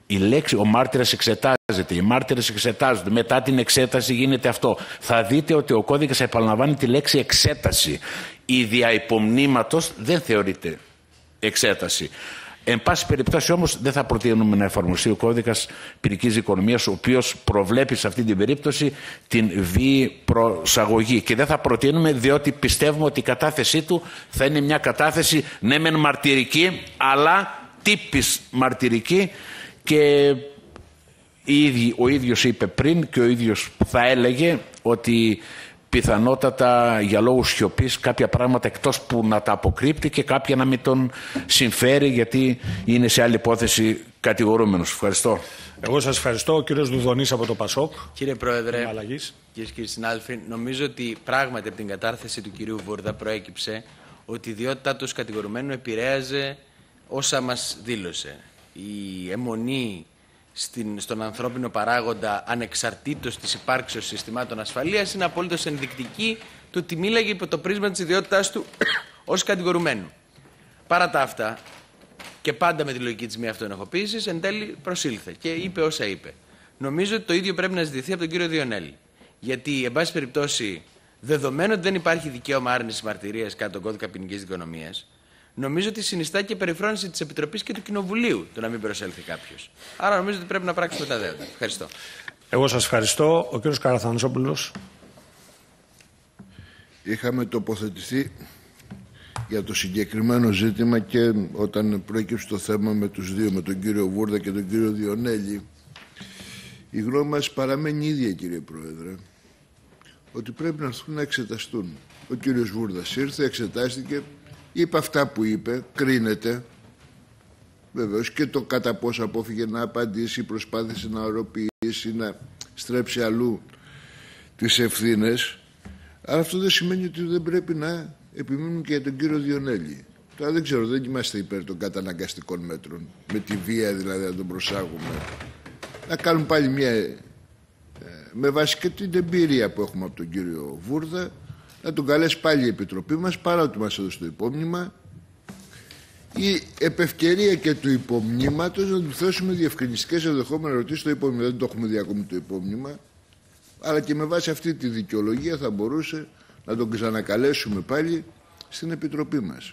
Η λέξη, ο μάρτυρας εξετάζεται, οι μάρτυρες εξετάζονται, μετά την εξέταση γίνεται αυτό. Θα δείτε ότι ο κώδικας επαναλαμβάνει τη λέξη εξέταση. Η διαϋπομνήματος δεν θεωρείται εξέταση. Εν πάση περιπτώσει όμως δεν θα προτείνουμε να εφαρμοστεί ο κώδικας ποινικής δικονομίας, ο οποίος προβλέπει σε αυτή την περίπτωση την βίαιη προσαγωγή. Και δεν θα προτείνουμε διότι πιστεύουμε ότι η κατάθεσή του θα είναι μια κατάθεση ναι μεν μαρτυρική, αλλά τύπης μαρτυρική. Και ο ίδιος είπε πριν και ο ίδιος θα έλεγε ότι πιθανότατα για λόγους σιωπής κάποια πράγματα εκτός που να τα αποκρύπτει και κάποια να μην τον συμφέρει γιατί είναι σε άλλη υπόθεση κατηγορούμενος. Ευχαριστώ. Εγώ σας ευχαριστώ. Ο κύριος Δουδονής από το ΠΑΣΟΚ. Κύριε Πρόεδρε, κυρίες και κύριοι συνάδελφοι, νομίζω ότι πράγματι από την κατάρθεση του κυρίου Βούρδα προέκυψε ότι η ιδιότητά του ως κατηγορουμένου επηρέαζε όσα μας δήλωσε. Η αιμονή στην, στον ανθρώπινο παράγοντα ανεξαρτήτως της υπάρξεως συστημάτων ασφαλείας είναι απολύτως ενδεικτική του ότι μίλαγε υπό το πρίσμα της ιδιότητάς του ως κατηγορουμένου. Παρά τα αυτά, και πάντα με τη λογική της μη αυτοενοχοποίησης, εν τέλει προσήλθε και είπε όσα είπε. Νομίζω ότι το ίδιο πρέπει να ζητηθεί από τον κύριο Διονέλη. Γιατί, εν πάση περιπτώσει, δεδομένου ότι δεν υπάρχει δικαίωμα άρνησης μαρτυρίας κατά τον κώδικα ποινικής δικονομίας, νομίζω ότι συνιστά και περιφρόνηση της Επιτροπής και του Κοινοβουλίου το να μην προσέλθει κάποιος. Άρα νομίζω ότι πρέπει να πράξουμε τα δέοντα. Ευχαριστώ. Εγώ σας ευχαριστώ. Ο κύριος Καραθανσόπουλος. Είχαμε τοποθετηθεί για το συγκεκριμένο ζήτημα και όταν προέκυψε το θέμα με τους δύο, με τον κύριο Βούρδα και τον κύριο Διονέλη, η γνώμη μας παραμένει ίδια, κύριε Πρόεδρε, ότι πρέπει να έρθουν να εξεταστούν. Ο κύριος Βούρδας ήρθε, εξετάστηκε, είπε αυτά που είπε, κρίνεται. Βεβαίως και το κατά πόσο απόφυγε να απαντήσει, προσπάθησε να οροποιήσει, να στρέψει αλλού τις ευθύνες. Αλλά αυτό δεν σημαίνει ότι δεν πρέπει να επιμείνουν και για τον κύριο Διονέλη. Τώρα δεν ξέρω, δεν είμαστε υπέρ των καταναγκαστικών μέτρων, με τη βία δηλαδή να τον προσάγουμε. Να κάνουν πάλι μια, με βάση και την εμπειρία που έχουμε από τον κύριο Βούρδα, να τον καλέσει πάλι η Επιτροπή μας, παρά ότι μας έδωσε το υπόμνημα, η επευκαιρία και του υπομνήματος να του θέσουμε διευκρινιστικές ενδεχόμενες ερωτήσεις στο υπόμνημα. Δεν το έχουμε δει ακόμη το υπόμνημα, αλλά και με βάση αυτή τη δικαιολογία θα μπορούσε να τον ξανακαλέσουμε πάλι στην Επιτροπή μας.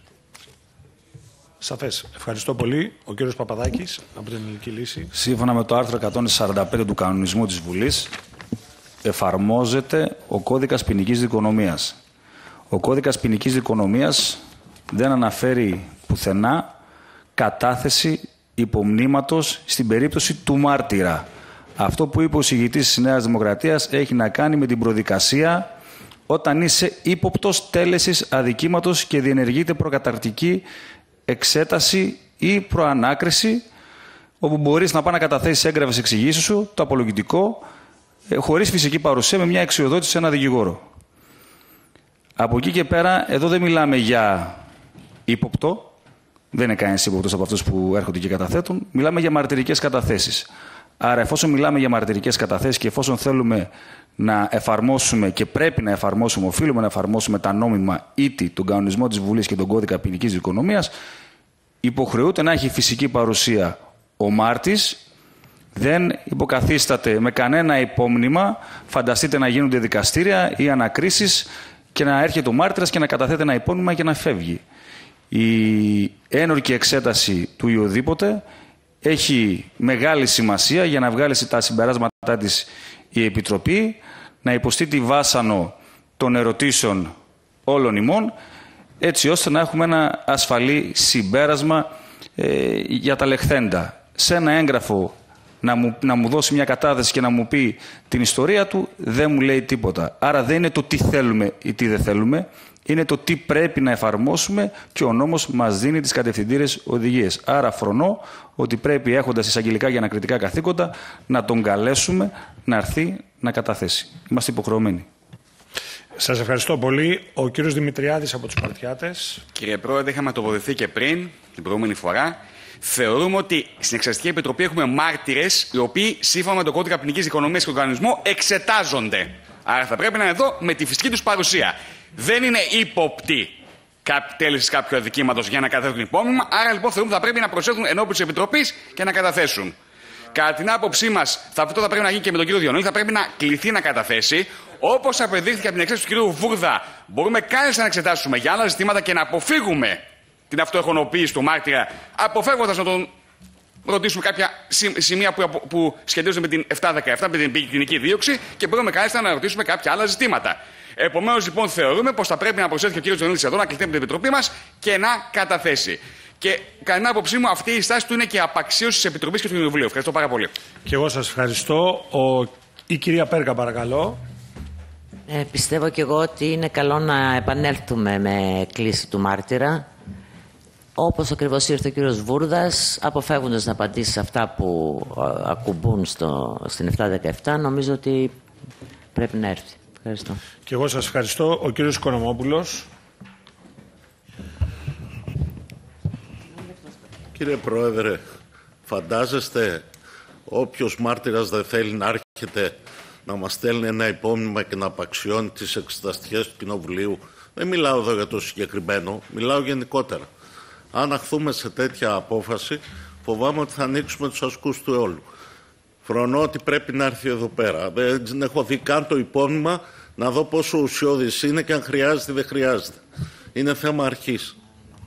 Σαφές. Ευχαριστώ πολύ. Ο κύριος Παπαδάκης από την Ελληνική Λύση. Σύμφωνα με το άρθρο εκατόν σαράντα πέντε του κανονισμού της Βουλής, εφαρμόζεται ο κώδικας ποινικής δικονομίας. Ο κώδικας ποινικής δικονομίας δεν αναφέρει πουθενά κατάθεση υπομνήματος στην περίπτωση του μάρτυρα. Αυτό που είπε ο συγητής της Νέας Δημοκρατίας έχει να κάνει με την προδικασία όταν είσαι ύποπτος τέλεσης αδικήματος και διενεργείται προκαταρκτική εξέταση ή προανάκριση, όπου μπορείς να πάει να καταθέσεις έγγραφες εξηγήσεις σου, το απολογητικό, χωρίς φυσική παρουσία, με μια εξουδότηση σε ένα δικηγόρο. Από εκεί και πέρα, εδώ δεν μιλάμε για ύποπτο, δεν είναι κανένας ύποπτος από αυτούς που έρχονται και καταθέτουν, μιλάμε για μαρτυρικές καταθέσεις. Άρα, εφόσον μιλάμε για μαρτυρικές καταθέσεις και εφόσον θέλουμε να εφαρμόσουμε και πρέπει να εφαρμόσουμε, οφείλουμε να εφαρμόσουμε τα νόμιμα ήτι, τον κανονισμό της Βουλής και τον κώδικα ποινικής δικονομίας, υποχρεούται να έχει φυσική παρουσία ο μάρτης, δεν υποκαθίσταται με κανένα υπόμνημα. Φανταστείτε να γίνονται δικαστήρια ή ανακρίσεις και να έρχεται ο μάρτυρας και να καταθέτει ένα υπόμνημα και να φεύγει. Η ένορκη εξέταση του ή οδήποτε έχει μεγάλη σημασία για να βγάλει τα συμπεράσματά της η Επιτροπή, να υποστεί τη βάσανο των ερωτήσεων όλων ημών, έτσι ώστε να έχουμε ένα ασφαλή συμπέρασμα ε, για τα λεχθέντα. Σε ένα έγγραφο να μου, να μου δώσει μια κατάθεση και να μου πει την ιστορία του, δεν μου λέει τίποτα. Άρα δεν είναι το τι θέλουμε ή τι δεν θέλουμε, είναι το τι πρέπει να εφαρμόσουμε και ο νόμος μας δίνει τις κατευθυντήρες οδηγίες. Άρα φρονώ ότι πρέπει, έχοντας εισαγγελικά και ανακριτικά καθήκοντα, να τον καλέσουμε να έρθει να καταθέσει. Είμαστε υποχρεωμένοι. Σας ευχαριστώ πολύ. Ο κύριος Δημητριάδης από τους Σπαρτιάτες. Κύριε Πρόεδρε, είχαμε τοποθετηθεί και πριν, την προηγούμενη φορά. Θεωρούμε ότι στην Εξεταστική Επιτροπή έχουμε μάρτυρες οι οποίοι, σύμφωνα με τον κώδικα ποινικής δικονομίας και τον κανονισμό, εξετάζονται. Άρα θα πρέπει να είναι εδώ με τη φυσική τους παρουσία. Δεν είναι ύποπτοι τέλεσης κάποιου αδικήματος για να καταθέτουν υπόμνημα. Άρα λοιπόν θεωρούμε ότι θα πρέπει να προσέλθουν ενώπιον της Επιτροπής και να καταθέσουν. Κατά την άποψή μας, αυτό θα πρέπει να γίνει και με τον κύριο Διονέλη, θα πρέπει να κληθεί να καταθέσει. Όπως απεδείχθηκε από την εξέταση του κυρίου Βούρδα, μπορούμε κάλλιστα να εξετάσουμε για άλλα ζητήματα και να αποφύγουμε την αυτοεχονοποίηση του μάρτυρα, αποφεύγοντας να τον ρωτήσουμε κάποια σημεία που, που σχετίζονται με την επτακόσια δεκαεπτά, με την ποινική δίωξη, και μπορούμε κάλλιστα να ρωτήσουμε κάποια άλλα ζητήματα. Επομένως, λοιπόν, θεωρούμε πως θα πρέπει να προσέλθει και ο κύριος Διονέλης εδώ, να κληθεί από την Επιτροπή μας και να καταθέσει. Και κατά την άποψή μου, αυτή η στάση του είναι και απαξίωση της Επιτροπής και του Κοινοβουλίου. Ευχαριστώ πάρα πολύ. Και εγώ σας ευχαριστώ. Ο... Η κυρία Πέρκα, παρακαλώ. Ε, πιστεύω και εγώ ότι είναι καλό να επανέλθουμε με κλίση του μάρτυρα. Όπως ακριβώς ήρθε ο κύριος Βούρδας, αποφεύγοντας να απαντήσει σε αυτά που ακουμπούν στο, στην επτακόσια δεκαεπτά, νομίζω ότι πρέπει να έρθει. Ευχαριστώ. Και εγώ σας ευχαριστώ. Ο κύριος Οικονομόπουλος. Κύριε Πρόεδρε, φαντάζεστε όποιος μάρτυρας δεν θέλει να έρχεται να μας στέλνει ένα υπόμνημα και να απαξιώνει τις εξεταστικές του Κοινοβουλίου? Δεν μιλάω εδώ για το συγκεκριμένο, μιλάω γενικότερα. Αν αχθούμε σε τέτοια απόφαση, φοβάμαι ότι θα ανοίξουμε τους ασκούς του αιώλου. Φρονώ ότι πρέπει να έρθει εδώ πέρα. Δεν έχω δει καν το υπόμνημα να δω πόσο ουσιώδης είναι και αν χρειάζεται ή δεν χρειάζεται. Είναι θέμα αρχής.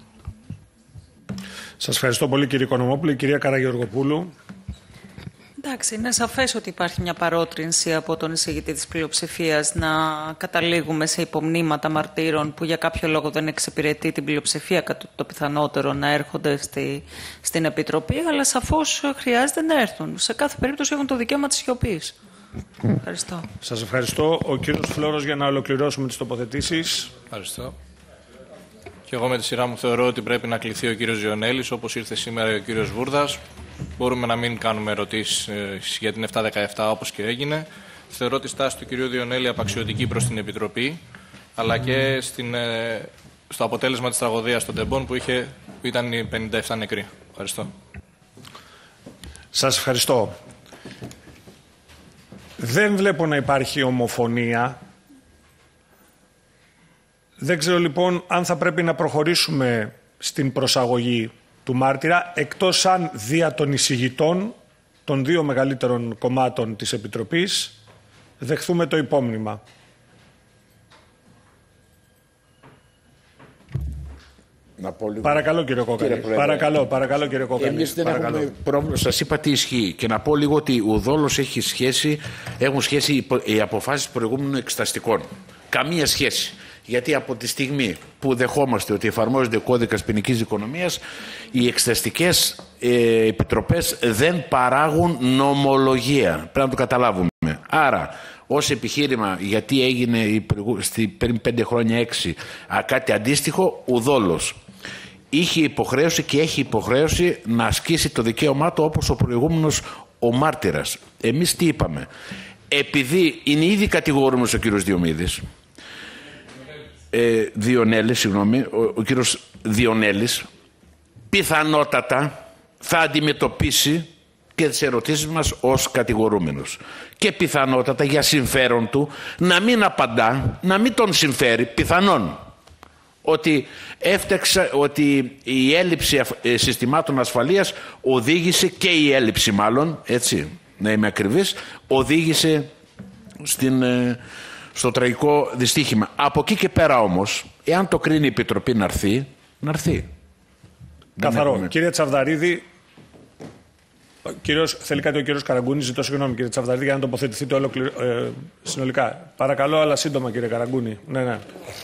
Σας ευχαριστώ πολύ, κύριε Οικονομόπουλο. Η κυρία Καραγεωργοπούλου. Εντάξει, είναι σαφές ότι υπάρχει μια παρότρινση από τον εισηγητή της πλειοψηφίας να καταλήγουμε σε υπομνήματα μαρτύρων που για κάποιο λόγο δεν εξυπηρετεί την πλειοψηφία, κατά το πιθανότερο να έρχονται στη, στην Επιτροπή, αλλά σαφώς χρειάζεται να έρθουν. Σε κάθε περίπτωση έχουν το δικαίωμα της σιωπής. Ευχαριστώ. Σας ευχαριστώ. Ο κύριος Φλόρος, για να ολοκληρώσουμε τις τοποθετήσεις. Ευχαριστώ. Και εγώ με τη σειρά μου θεωρώ ότι πρέπει να κληθεί ο κύριος Διονέλης, όπως ήρθε σήμερα ο κύριος Βούρδας. Μπορούμε να μην κάνουμε ερωτήσεις για την επτακόσια δεκαεπτά όπως και έγινε. Θεωρώ τη στάση του κυρίου Διονέλη απαξιωτική προς την Επιτροπή, αλλά και στην, στο αποτέλεσμα της τραγωδίας των Τεμπών που, είχε, που ήταν οι πενήντα επτά νεκροί. Ευχαριστώ. Σας ευχαριστώ. Δεν βλέπω να υπάρχει ομοφωνία. Δεν ξέρω λοιπόν αν θα πρέπει να προχωρήσουμε στην προσαγωγή του μάρτυρα, εκτός αν δια των εισηγητών των δύο μεγαλύτερων κομμάτων της Επιτροπής δεχθούμε το υπόμνημα. Να πω λίγο. Παρακαλώ, κύριε Κόκαλη. Κύριε παρακαλώ, παρακαλώ, κύριε Κόκαλη. Εμείς δεν παρακαλώ. έχουμε πρόβλημα. Σας είπα τι ισχύει. Και να πω λίγο ότι ουδόλως έχει σχέση, έχουν σχέση οι αποφάσεις προηγούμενων εξεταστικών. Καμία σχέση. Γιατί από τη στιγμή που δεχόμαστε ότι εφαρμόζεται ο κώδικας ποινικής δικονομίας, οι εξεταστικές ε, επιτροπές δεν παράγουν νομολογία. Πρέπει να το καταλάβουμε. Άρα, ως επιχείρημα, γιατί έγινε πριν πέντε χρόνια έξι κάτι αντίστοιχο, ουδόλως είχε υποχρέωση και έχει υποχρέωση να ασκήσει το δικαίωμά του όπως ο προηγούμενος ο μάρτυρας. Εμείς τι είπαμε? Επειδή είναι ήδη κατηγορούμενος ο κύριος Διομήδης, Ε, Διονέλης, συγγνώμη, ο, ο κύριος Διονέλης πιθανότατα θα αντιμετωπίσει και τις ερωτήσεις μας ως κατηγορούμενος και πιθανότατα για συμφέρον του να μην απαντά, να μην τον συμφέρει πιθανόν ότι έφταξε, ότι η έλλειψη συστημάτων ασφαλείας οδήγησε και η έλλειψη μάλλον, έτσι να είμαι ακριβής, οδήγησε στην στο τραγικό δυστύχημα. Από εκεί και πέρα όμως, εάν το κρίνει η Επιτροπή να έρθει, να έρθει. Καθαρό. Έχουμε... Κύριε Τσαβδαρίδη, κύριος, θέλει κάτι ο κύριος Καραγκούνη, ζητώ συγγνώμη κύριε Τσαβδαρίδη για να τοποθετηθείτε ολοκληρω... ε, συνολικά. Παρακαλώ, αλλά σύντομα κύριε Καραγκούνη. Ναι, ναι.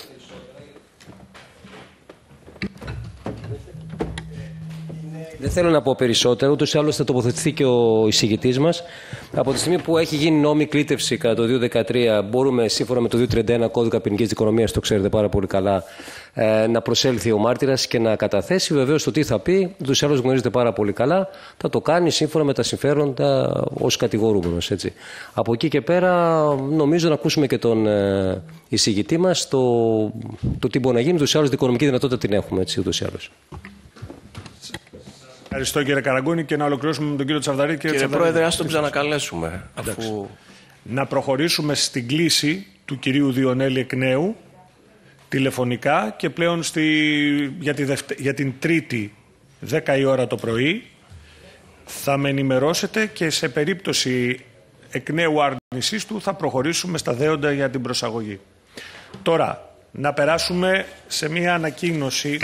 Δεν θέλω να πω περισσότερο, ούτως ή άλλως θα τοποθετηθεί και ο εισηγητής μας. Από τη στιγμή που έχει γίνει νόμιμη κλήτευση κατά το δύο χιλιάδες δεκατρία, μπορούμε σύμφωνα με το διακόσια τριάντα ένα κώδικα ποινικής δικονομίας, το ξέρετε πάρα πολύ καλά, να προσέλθει ο μάρτυρας και να καταθέσει. Βεβαίως το τι θα πει, ούτως ή άλλως γνωρίζετε πάρα πολύ καλά, θα το κάνει σύμφωνα με τα συμφέροντα ως κατηγορούμενος. Έτσι. Από εκεί και πέρα, νομίζω να ακούσουμε και τον εισηγητή μας το, το τι μπορεί να γίνει. Ούτως ή άλλως δικονομική δυνατότητα την έχουμε. Έτσι, ούτως ή άλλως. Ευχαριστώ κύριε Καραγκούνη και να ολοκληρώσουμε με τον κύριο Τσαβδαρίδη. Κύριε, κύριε Πρόεδρε, ας τον ξανακαλέσουμε. Αφού... Να προχωρήσουμε στην κλήση του κυρίου Διονέλη εκ νέου, τηλεφωνικά και πλέον στη... για, τη δευτε... για την Τρίτη δέκα η ώρα το πρωί θα με ενημερώσετε και σε περίπτωση εκ νέου άρνησής του θα προχωρήσουμε στα δέοντα για την προσαγωγή. Τώρα, να περάσουμε σε μία ανακοίνωση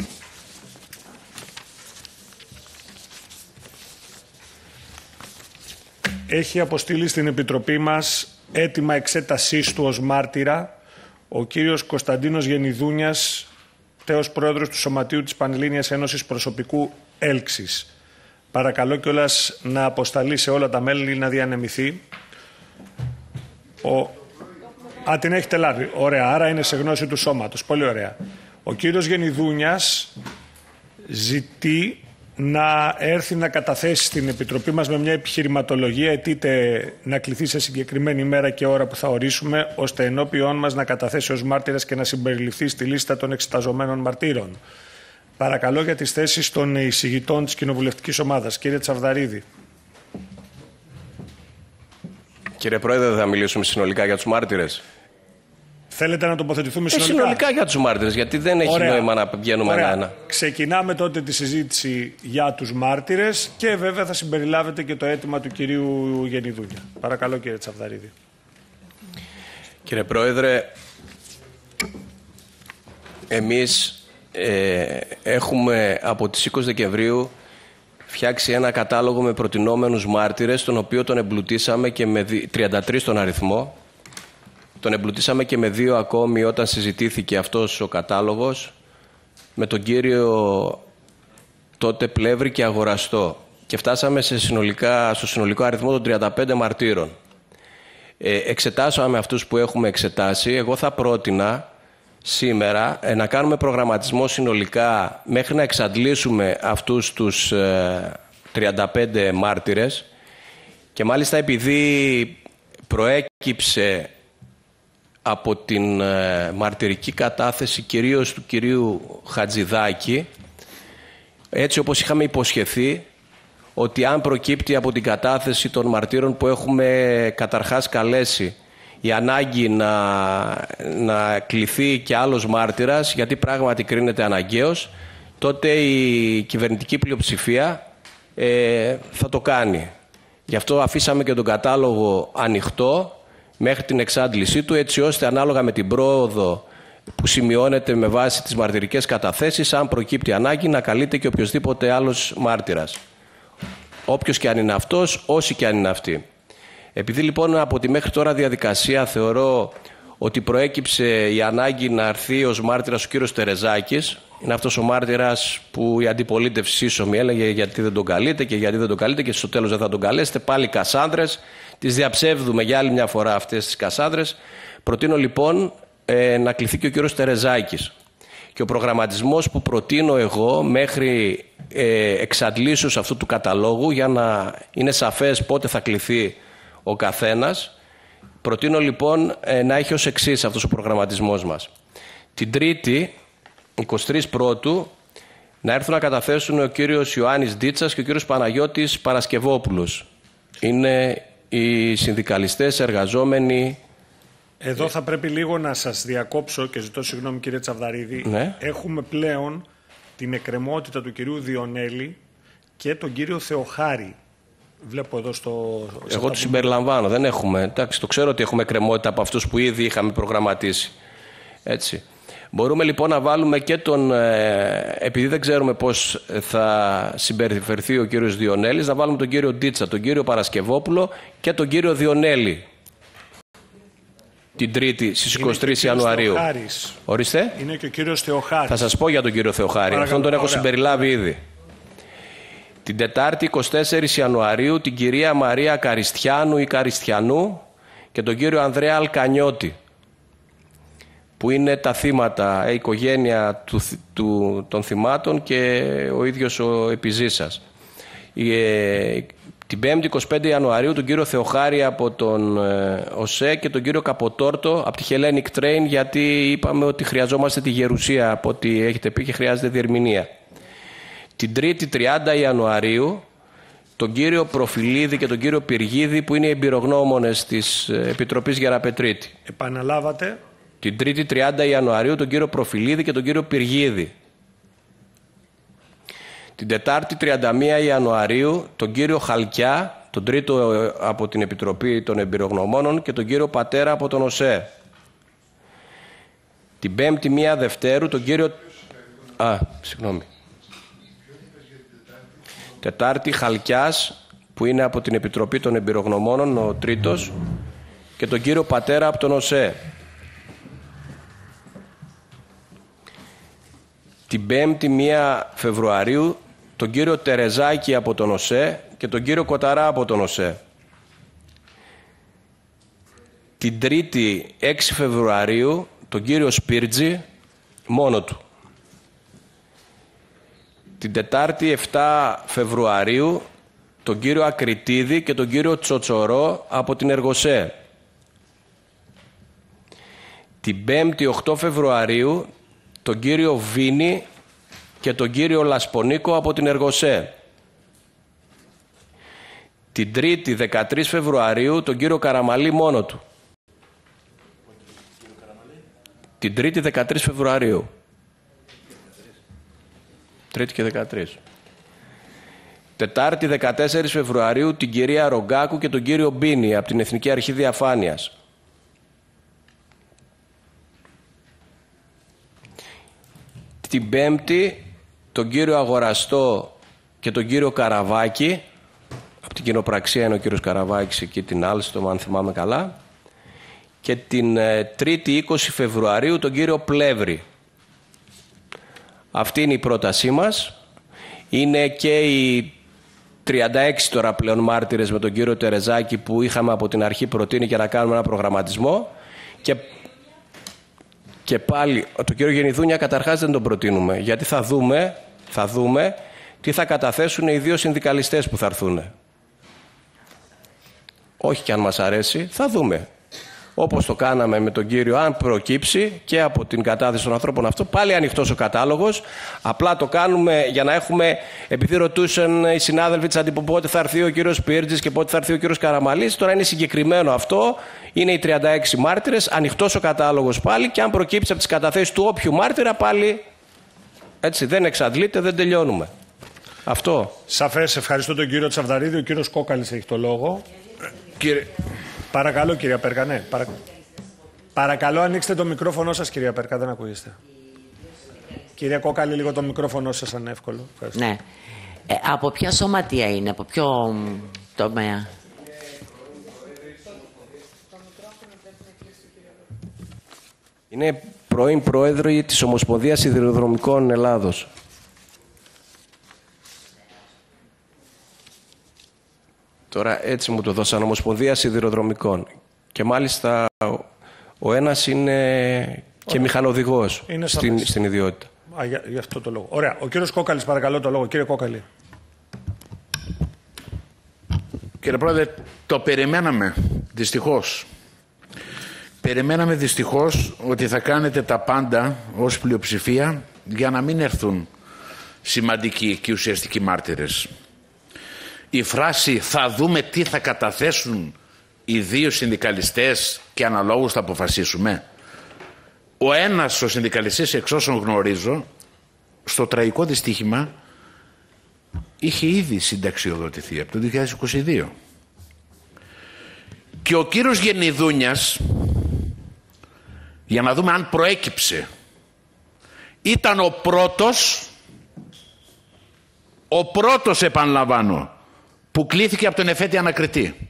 έχει αποστείλει στην Επιτροπή μας έτοιμα εξέτασής του ως μάρτυρα ο κύριος Κωνσταντίνος Γενιδούνιας, τέος πρόεδρος του Σωματείου της Πανελλήνιας Ένωσης Προσωπικού Έλξης. Παρακαλώ κιόλας να αποσταλεί σε όλα τα μέλη να διανεμηθεί. Ο... Α, την έχετε λάβει. Ωραία, άρα είναι σε γνώση του σώματος. Πολύ ωραία. Ο κύριος Γενιδούνιας ζητεί να έρθει να καταθέσει στην Επιτροπή μας με μια επιχειρηματολογία, αιτείται να κληθεί σε συγκεκριμένη ημέρα και ώρα που θα ορίσουμε, ώστε ενώπιόν μας να καταθέσει ως μάρτυρας και να συμπεριληφθεί στη λίστα των εξεταζομένων μαρτύρων. Παρακαλώ για τις θέσεις των εισηγητών της Κοινοβουλευτικής Ομάδας. Κύριε Τσαβδαρίδη. Κύριε Πρόεδρε, δεν θα μιλήσουμε συνολικά για τους μάρτυρες? Θέλετε να τοποθετηθούμε ε, συνολικά? συνολικά για τους μάρτυρες, γιατί δεν έχει Ωραία. νόημα να βγαίνουμε ένα-ένα. Ξεκινάμε τότε τη συζήτηση για τους μάρτυρες και βέβαια θα συμπεριλάβετε και το αίτημα του κυρίου Γενιδούνια. Παρακαλώ κύριε Τσαβδαρίδη. Κύριε Πρόεδρε, εμείς ε, έχουμε από τις είκοσι Δεκεμβρίου φτιάξει ένα κατάλογο με προτινόμενους μάρτυρες, τον οποίο τον εμπλουτίσαμε και με τριάντα τρία τον αριθμό. Τον εμπλουτίσαμε και με δύο ακόμη όταν συζητήθηκε αυτός ο κατάλογος, με τον κύριο τότε Πλεύρη και Αγοραστό. Και φτάσαμε σε συνολικά, στο συνολικό αριθμό των τριάντα πέντε μαρτύρων. Ε, εξετάσαμε αυτούς που έχουμε εξετάσει. Εγώ θα πρότεινα σήμερα ε, να κάνουμε προγραμματισμό συνολικά μέχρι να εξαντλήσουμε αυτούς τους ε, τριάντα πέντε μάρτυρες. Και μάλιστα επειδή προέκυψε από την ε, μαρτυρική κατάθεση κυρίως του κυρίου Χατζηδάκη, έτσι όπως είχαμε υποσχεθεί, ότι αν προκύπτει από την κατάθεση των μαρτύρων που έχουμε καταρχάς καλέσει η ανάγκη να, να κληθεί και άλλος μάρτυρας, γιατί πράγματι κρίνεται αναγκαίος, τότε η κυβερνητική πλειοψηφία ε, θα το κάνει. Γι' αυτό αφήσαμε και τον κατάλογο ανοιχτό μέχρι την εξάντλησή του, έτσι ώστε ανάλογα με την πρόοδο που σημειώνεται με βάση τις μαρτυρικές καταθέσεις, αν προκύπτει ανάγκη, να καλείται και οποιοδήποτε άλλος μάρτυρας. Όποιος και αν είναι αυτός, όσοι και αν είναι αυτοί. Επειδή λοιπόν από τη μέχρι τώρα διαδικασία θεωρώ ότι προέκυψε η ανάγκη να έρθει ως μάρτυρας ο κύριος Τερεζάκης, είναι αυτός ο μάρτυρας που η αντιπολίτευση σύσσωμη έλεγε γιατί δεν τον καλείτε και γιατί δεν τον καλείτε και στο τέλος δεν θα τον καλέσετε, πάλι Κασάνδρες. Τις διαψεύδουμε για άλλη μια φορά αυτές τις Κασάνδρες. Προτείνω λοιπόν ε, να κληθεί και ο κύριος Τερεζάκης. Και ο προγραμματισμός που προτείνω εγώ μέχρι ε, εξαντλήσεως αυτού του καταλόγου, για να είναι σαφές πότε θα κληθεί ο καθένας, προτείνω λοιπόν ε, να έχει ως εξής αυτός ο προγραμματισμός μας. Την Τρίτη, εικοστή τρίτη Πρώτου, να έρθουν να καταθέσουν ο κύριος Ιωάννης Ντίτσας και ο κύριος Παναγιώτης Παρασκευόπουλος. Είναι οι συνδικαλιστές εργαζόμενοι. Εδώ θα πρέπει λίγο να σας διακόψω και ζητώ συγγνώμη κύριε Τσαβδαρίδη. Ναι. Έχουμε πλέον την εκκρεμότητα του κυρίου Διονέλη και τον κύριο Θεοχάρη. Βλέπω εδώ στο... Εγώ του συμπεριλαμβάνω. Δεν έχουμε. Εντάξει, το ξέρω ότι έχουμε εκκρεμότητα από αυτούς που ήδη είχαμε προγραμματίσει. Έτσι. Μπορούμε λοιπόν να βάλουμε και τον, ε, επειδή δεν ξέρουμε πώς θα συμπεριφερθεί ο κύριος Διονέλης, να βάλουμε τον κύριο Ντίτσα, τον κύριο Παρασκευόπουλο και τον κύριο Διονέλη. Την Τρίτη στις εικοστή τρίτη Ιανουαρίου. Ορίστε. Είναι και ο κύριος Θεοχάρης. Θα σας πω για τον κύριο Θεοχάρη. Αυτόν τον έχω συμπεριλάβει ήδη. Την Τετάρτη εικοστή τέταρτη Ιανουαρίου την κυρία Μαρία Καριστιάνου ή Καριστιανού και τον κύριο Ανδρέα Αλκανιώτη, που είναι τα θύματα, η οικογένεια του, του, των θυμάτων και ο ίδιος ο επιζήσας. Η, ε, την Πέμπτη εικοστή πέμπτη Ιανουαρίου τον κύριο Θεοχάρη από τον ε, ΟΣΕ και τον κύριο Καποτόρτο από τη Hellenic Train, γιατί είπαμε ότι χρειαζόμαστε τη γερουσία από ό,τι έχετε πει και χρειάζεται διερμηνία. Την Τρίτη τριάντα Ιανουαρίου τον κύριο Προφιλίδη και τον κύριο Πυργίδη, που είναι οι εμπειρογνώμονες της Επιτροπής Γεραπετρίτη. Επαναλάβατε. Την Τρίτη τριάντα Ιανουαρίου τον κύριο Προφιλίδη και τον κύριο Πυργίδη. Την Τετάρτη τριάντα μία Ιανουαρίου τον κύριο Χαλκιά, τον τρίτο από την Επιτροπή των Εμπειρογνωμόνων, και τον κύριο Πατέρα από τον ΟΣΕ. Την Πέμπτη μία Δευτέρου τον κύριο... Α, συγγνώμη. Τετάρτη Χαλκιάς, που είναι από την Επιτροπή των Εμπειρογνωμόνων, ο τρίτος, και τον κύριο Πατέρα από τον ΟΣΕ. Την Πέμπτη μία Φεβρουαρίου τον κύριο Τερεζάκη από τον ΟΣΕ και τον κύριο Κοταρά από τον ΟΣΕ. Την Τρίτη έξι Φεβρουαρίου τον κύριο Σπίρτζη μόνο του. Την Τετάρτη επτά Φεβρουαρίου τον κύριο Ακριτίδη και τον κύριο Τσοτσορό από την Εργοσέ. Την Πέμπτη οκτώ Φεβρουαρίου τον κύριο Βίνη και τον κύριο Λασπονίκο από την Εργοσέ. Την Τρίτη δεκατρείς Φεβρουαρίου τον κύριο Καραμαλή μόνο του. Την Τρίτη δεκατρείς Φεβρουαρίου. Τρίτη και δεκατρείς. Τετάρτη δεκατέσσερις Φεβρουαρίου την κυρία Ρογκάκου και τον κύριο Μπίνη από την Εθνική Αρχή Διαφάνειας. Την Πέμπτη τον κύριο Αγοραστό και τον κύριο Καραβάκη, από την κοινοπραξία είναι ο κύριος Καραβάκης εκεί την Άλστομ, αν θυμάμαι καλά, και την ε, Τρίτη είκοσι Φεβρουαρίου τον κύριο Πλεύρη. Αυτή είναι η πρότασή μας. Είναι και οι τριάντα έξι τώρα πλέον μάρτυρες με τον κύριο Τερεζάκη που είχαμε από την αρχή προτείνει για να κάνουμε ένα προγραμματισμό, και Και πάλι, τον κύριο Γενιδούνια καταρχάς δεν τον προτείνουμε, γιατί θα δούμε, θα δούμε τι θα καταθέσουν οι δύο συνδικαλιστές που θα έρθουν. Όχι και αν μας αρέσει, θα δούμε. Όπως το κάναμε με τον κύριο, αν προκύψει και από την κατάθεση των ανθρώπων αυτό, πάλι ανοιχτός ο κατάλογος. Απλά το κάνουμε για να έχουμε, επειδή ρωτούσαν οι συνάδελφοι της Αντίπου πότε θα έρθει ο κύριος Πίρτζης και πότε θα έρθει ο κύριος Καραμαλής. Τώρα είναι συγκεκριμένο αυτό. Είναι οι τριάντα έξι μάρτυρες, ανοιχτός ο κατάλογος πάλι, και αν προκύψει από τις καταθέσεις του όποιου μάρτυρα πάλι, έτσι, δεν εξαντλείται, δεν τελειώνουμε. Αυτό. Σαφές, ευχαριστώ τον κύριο Τσαβδαρίδη. Ο κύριος Κόκαλης έχει το λόγο. Κύριε... Παρακαλώ, κυρία Πέρκα, ναι. Παρα... Παρακαλώ, ανοίξτε το μικρόφωνο σας, κυρία Πέρκα, δεν ακούγεστε. Κυρία Κόκαλη, λίγο το μικρόφωνο σας, αν εύκολο. Ευχαριστώ. Ναι. Ε, από ποια σωματεία είναι, από ποιο τομέα? Είναι πρώην πρόεδρο της Ομοσπονδίας Σιδηροδρομικών Ελλάδος. Τώρα έτσι μου το δώσαν, Ομοσπονδία Σιδηροδρομικών. Και μάλιστα ο ένας είναι και μηχανοδηγός στην, στην ιδιότητα. Α, για, για αυτό το λόγο. Ωραία. Ο κύριος Κόκαλης, παρακαλώ το λόγο. Κύριε Κόκαλη. Κύριε Πρόεδρε, το περιμέναμε, δυστυχώς. Περιμέναμε δυστυχώς ότι θα κάνετε τα πάντα ως πλειοψηφία για να μην έρθουν σημαντικοί και ουσιαστικοί μάρτυρες. Η φράση «θα δούμε τι θα καταθέσουν οι δύο συνδικαλιστές και αναλόγως θα αποφασίσουμε». Ο ένας ο συνδικαλιστής, εξ όσων γνωρίζω, στο τραγικό δυστύχημα είχε ήδη συνταξιοδοτηθεί από το δύο χιλιάδες είκοσι δύο. Και ο κύριος Γενιδούνιας, για να δούμε αν προέκυψε, ήταν ο πρώτος, ο πρώτος επαναλαμβάνω, που κλήθηκε από τον εφέτη ανακριτή.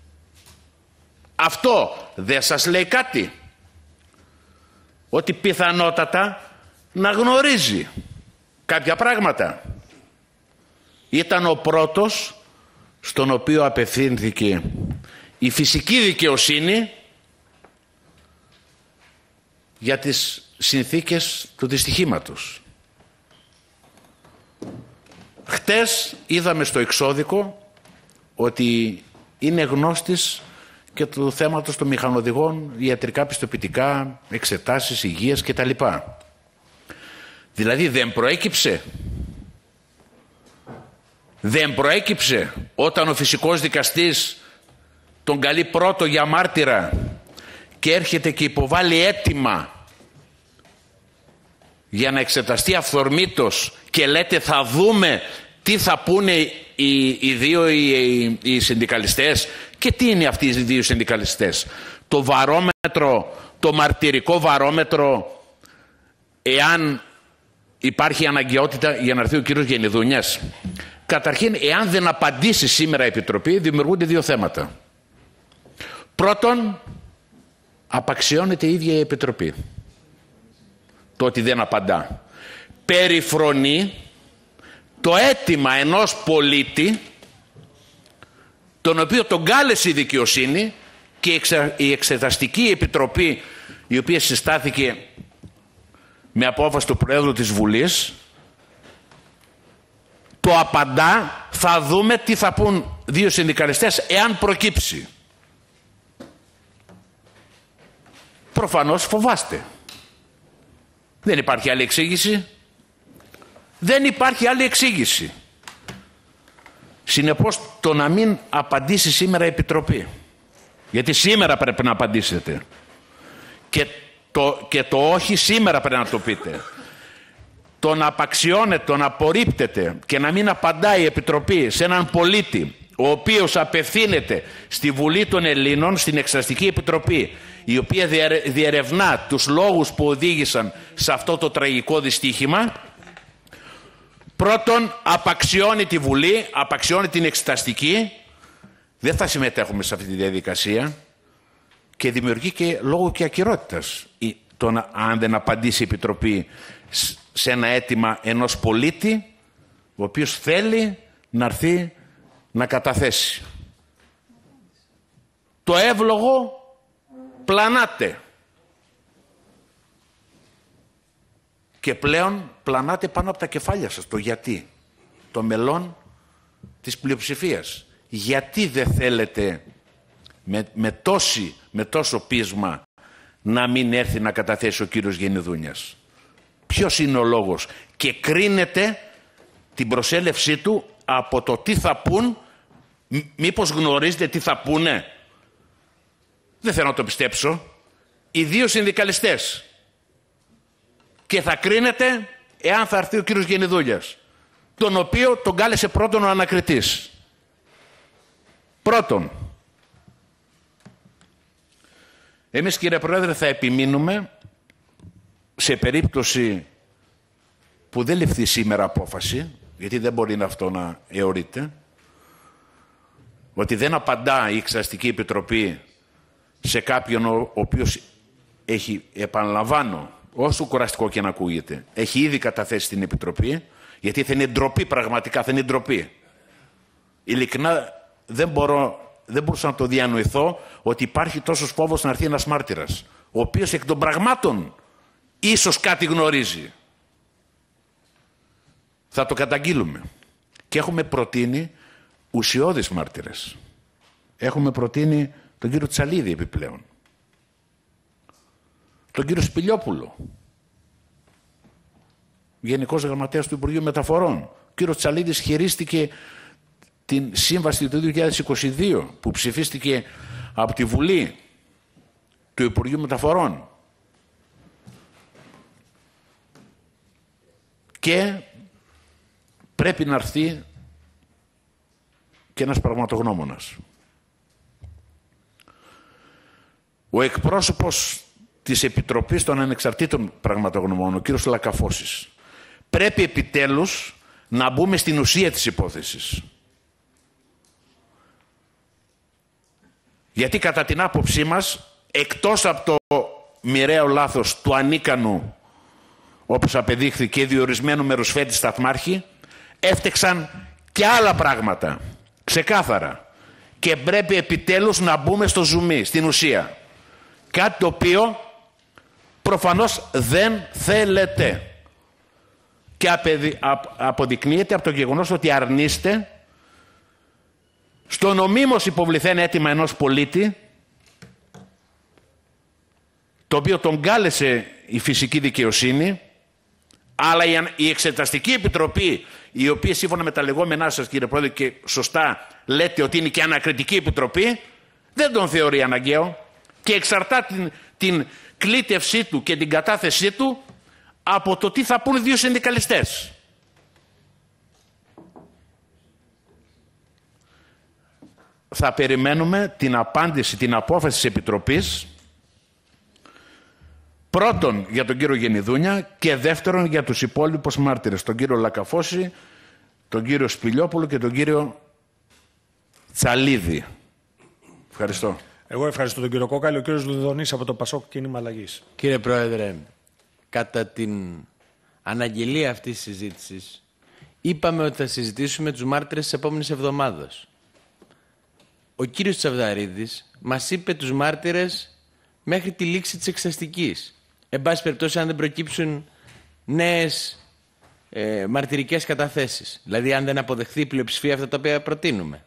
Αυτό δεν σας λέει κάτι? Ότι πιθανότατα να γνωρίζει κάποια πράγματα. Ήταν ο πρώτος στον οποίο απευθύνθηκε η φυσική δικαιοσύνη για τις συνθήκες του δυστυχήματος. Χτες είδαμε στο εξώδικο ότι είναι γνώστης και του θέματος των μηχανοδηγών, ιατρικά πιστοποιητικά, εξετάσεις υγείας κτλ. Δηλαδή δεν προέκυψε. Δεν προέκυψε όταν ο φυσικός δικαστής τον καλεί πρώτο για μάρτυρα και έρχεται και υποβάλλει αίτημα για να εξεταστεί αυθορμήτως και λέτε θα δούμε τι θα πούνε οι, οι δύο οι, οι, οι συνδικαλιστές. Και τι είναι αυτοί οι δύο συνδικαλιστές? Το βαρόμετρο, το μαρτυρικό βαρόμετρο, εάν υπάρχει αναγκαιότητα για να έρθει ο κύριος Γενιδούνιας. Καταρχήν, εάν δεν απαντήσει σήμερα η Επιτροπή, δημιουργούνται δύο θέματα. Πρώτον, απαξιώνεται η ίδια η Επιτροπή. Το ότι δεν απαντά. Περιφρονεί το αίτημα ενός πολίτη, τον οποίο τον κάλεσε η δικαιοσύνη, και η Εξεταστική Επιτροπή, η οποία συστάθηκε με απόφαση του Προέδρου της Βουλής, το απαντά. Θα δούμε τι θα πούν δύο συνδικαλιστές εάν προκύψει. Προφανώς φοβάστε. Δεν υπάρχει άλλη εξήγηση. Δεν υπάρχει άλλη εξήγηση. Συνεπώς, το να μην απαντήσει σήμερα η Επιτροπή, γιατί σήμερα πρέπει να απαντήσετε, και το, και το όχι σήμερα πρέπει να το πείτε, το να απαξιώνετε, το να απορρίπτετε και να μην απαντάει η Επιτροπή σε έναν πολίτη ο οποίος απευθύνεται στη Βουλή των Ελλήνων, στην Εξεταστική Επιτροπή, η οποία διερευνά τους λόγους που οδήγησαν σε αυτό το τραγικό δυστύχημα, πρώτον απαξιώνει τη Βουλή, απαξιώνει την Εξεταστική. Δεν θα συμμετέχουμε σε αυτή τη διαδικασία και δημιουργεί και λόγο και ακυρότητας το να, αν δεν απαντήσει η Επιτροπή σε ένα αίτημα ενός πολίτη ο οποίος θέλει να έρθει να καταθέσει. Το εύλογο πλανάται. Και πλέον πλανάται πάνω από τα κεφάλια σας. Το γιατί. Το μελών της πλειοψηφίας. Γιατί δεν θέλετε με, με, τόση, με τόσο πείσμα να μην έρθει να καταθέσει ο κύριος Γενιδούνιας? Ποιος είναι ο λόγος? Και κρίνετε την προσέλευσή του από το τι θα πούν. Μήπως γνωρίζετε τι θα πούνε? Δεν θέλω να το πιστέψω. Οι δύο συνδικαλιστές. Και θα κρίνετε εάν θα έρθει ο κύριος Γενιδούνιας, τον οποίο τον κάλεσε πρώτον ο ανακριτής. Πρώτον, εμείς, κύριε Πρόεδρε, θα επιμείνουμε σε περίπτωση που δεν ληφθεί σήμερα απόφαση, γιατί δεν μπορεί να αυτό να αιωρείται, ότι δεν απαντά η Εξεταστική Επιτροπή σε κάποιον ο οποίος έχει, επαναλαμβάνω, όσο κουραστικό και να ακούγεται, έχει ήδη καταθέσει στην Επιτροπή, γιατί θα είναι ντροπή, πραγματικά θα είναι ντροπή. Ειλικρινά δεν μπορώ, δεν μπορούσα να το διανοηθώ ότι υπάρχει τόσος φόβος να έρθει ένας μάρτυρας, ο οποίος εκ των πραγμάτων ίσως κάτι γνωρίζει. Θα το καταγγείλουμε. Και έχουμε προτείνει ουσιώδεις μάρτυρες. Έχουμε προτείνει τον κύριο Τσαλίδη επιπλέον, τον κύριο Σπηλιόπουλο, Γενικός Γραμματέας του Υπουργείου Μεταφορών. Ο κύριος Τσαλίδης χειρίστηκε την σύμβαση του δύο χιλιάδες είκοσι δύο που ψηφίστηκε από τη Βουλή του Υπουργείου Μεταφορών. Και πρέπει να έρθει και ένας πραγματογνώμονας. Ο εκπρόσωπος της Επιτροπής των Ανεξαρτήτων Πραγματογνωμόνων, ο κύριος Λακαφώσης, πρέπει επιτέλους να μπούμε στην ουσία της υπόθεσης. Γιατί κατά την άποψή μας, εκτός από το μοιραίο λάθος του ανίκανου, όπως απεδείχθηκε, διορισμένου μερουσφέτη σταθμάρχη, έφτεξαν και άλλα πράγματα, ξεκάθαρα. Και πρέπει επιτέλους να μπούμε στο ζουμί, στην ουσία. Κάτι το οποίο προφανώς δεν θέλετε. Και αποδεικνύεται από το γεγονός ότι αρνείστε στο νομίμως υποβληθέν αίτημα ενός πολίτη, το οποίο τον κάλεσε η φυσική δικαιοσύνη, αλλά η Εξεταστική Επιτροπή, η οποία σύμφωνα με τα λεγόμενά σας, κύριε Πρόεδρε, και σωστά λέτε ότι είναι και ανακριτική επιτροπή, δεν τον θεωρεί αναγκαίο και εξαρτά την, την κλήτευσή του και την κατάθεσή του από το τι θα πούν δύο συνδικαλιστές. θα περιμένουμε την απάντηση, την απόφαση της Επιτροπής, πρώτον για τον κύριο Γενιδούνια και δεύτερον για τους υπόλοιπους μάρτυρες, τον κύριο Λακαφώση, τον κύριο Σπηλιόπουλο και τον κύριο Τσαλίδη. Ευχαριστώ. Εγώ ευχαριστώ τον κύριο Κόκαλη. Ο κύριος Δουδονής από το Πασόκ Κίνημα Αλλαγής. Κύριε Πρόεδρε, κατά την αναγγελία αυτής της συζήτησης, είπαμε ότι θα συζητήσουμε τους μάρτυρες της επόμενης εβδομάδας. Ο κύριος Τσαβδαρίδης μας είπε τους μάρτυρες μέχρι τη λήξη της εξεταστικής. Εν πάση περιπτώσει, αν δεν προκύψουν νέες ε, μαρτυρικές καταθέσεις. Δηλαδή, αν δεν αποδεχθεί η πλειοψηφία αυτά τα οποία προτείνουμε.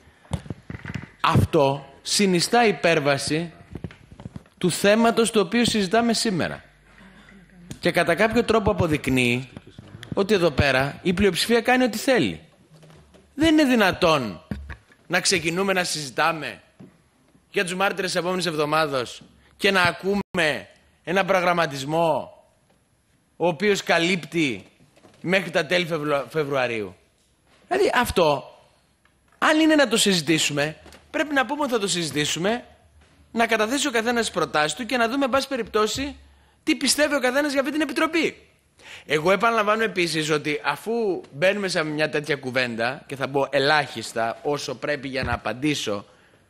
Αυτό συνιστά υπέρβαση του θέματος το οποίο συζητάμε σήμερα. Και κατά κάποιο τρόπο αποδεικνύει ότι εδώ πέρα η πλειοψηφία κάνει ό,τι θέλει. Δεν είναι δυνατόν να ξεκινούμε να συζητάμε για τους μάρτυρες της επόμενης εβδομάδας και να ακούμε ένα προγραμματισμό ο οποίος καλύπτει μέχρι τα τέλη Φεβρουαρίου. Δηλαδή αυτό, αν είναι να το συζητήσουμε, πρέπει να πούμε ότι θα το συζητήσουμε, να καταθέσει ο καθένας τις προτάσεις του και να δούμε, εν πάση περιπτώσει, τι πιστεύει ο καθένας για αυτή την Επιτροπή. Εγώ επαναλαμβάνω επίσης ότι αφού μπαίνουμε σε μια τέτοια κουβέντα, και θα μπω ελάχιστα όσο πρέπει για να απαντήσω,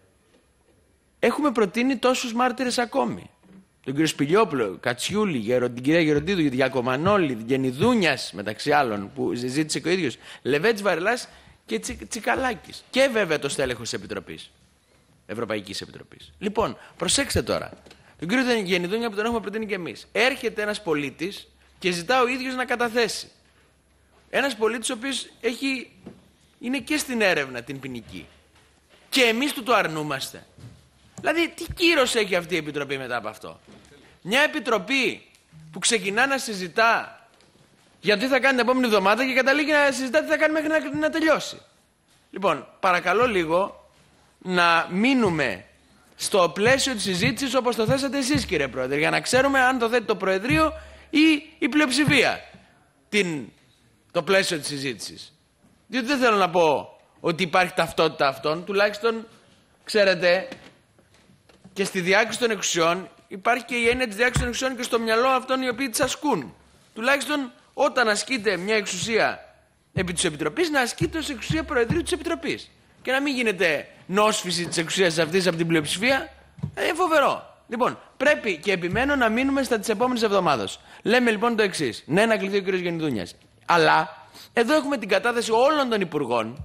έχουμε προτείνει τόσους μάρτυρες ακόμη. Τον κύριο Σπηλιόπουλο, Κατσιούλη, Γερο, την κυρία Γεροντίδου, Γιακομανόλη, Γενιδούνιας μεταξύ άλλων που ζήτησε και ο ίδιος, Λεβέτης Βαρελάς και Τσι, Τσικαλάκης. Και βέβαια το στέλεχος της Επιτροπής, Ευρωπαϊκής Επιτροπής. Λοιπόν, προσέξτε τώρα. Τον κύριο Γενιδούνια που τον έχουμε προτείνει και εμείς. Έρχεται ένας πολίτης και ζητά ο ίδιος να καταθέσει. Ένας πολίτης ο οποίος έχει, είναι και στην έρευνα την ποινική. Και εμείς του το αρνούμαστε. Δηλαδή, τι κύρος έχει αυτή η Επιτροπή μετά από αυτό. Μια Επιτροπή που ξεκινά να συζητά για τι θα κάνει την επόμενη εβδομάδα και καταλήγει να συζητά τι θα κάνει μέχρι να, να τελειώσει. Λοιπόν, παρακαλώ λίγο να μείνουμε στο πλαίσιο της συζήτησης όπως το θέσατε εσείς, κύριε Πρόεδρε, για να ξέρουμε αν το θέτει το Προεδρείο ή η πλειοψηφία την, το πλαίσιο της συζήτησης. Διότι δεν θέλω να πω ότι υπάρχει ταυτότητα αυτών, τουλάχιστον, ξέρετε, και στη διάκριση των εξουσιών υπάρχει και η έννοια της διάκρισης των εξουσιών και στο μυαλό αυτών οι οποίοι τις ασκούν. Τουλάχιστον όταν ασκείται μια εξουσία επί της Επιτροπής, να ασκείται ως εξουσία Προεδρείου της Επιτροπής. Και να μην γίνεται νόσφυση της εξουσίας αυτής από την πλειοψηφία. Είναι φοβερό. Λοιπόν, πρέπει και επιμένω να μείνουμε στα της επόμενης εβδομάδας. Λέμε λοιπόν το εξής. Ναι, να κληθεί ο κ. Γενιδούνιας. Αλλά εδώ έχουμε την κατάθεση όλων των υπουργών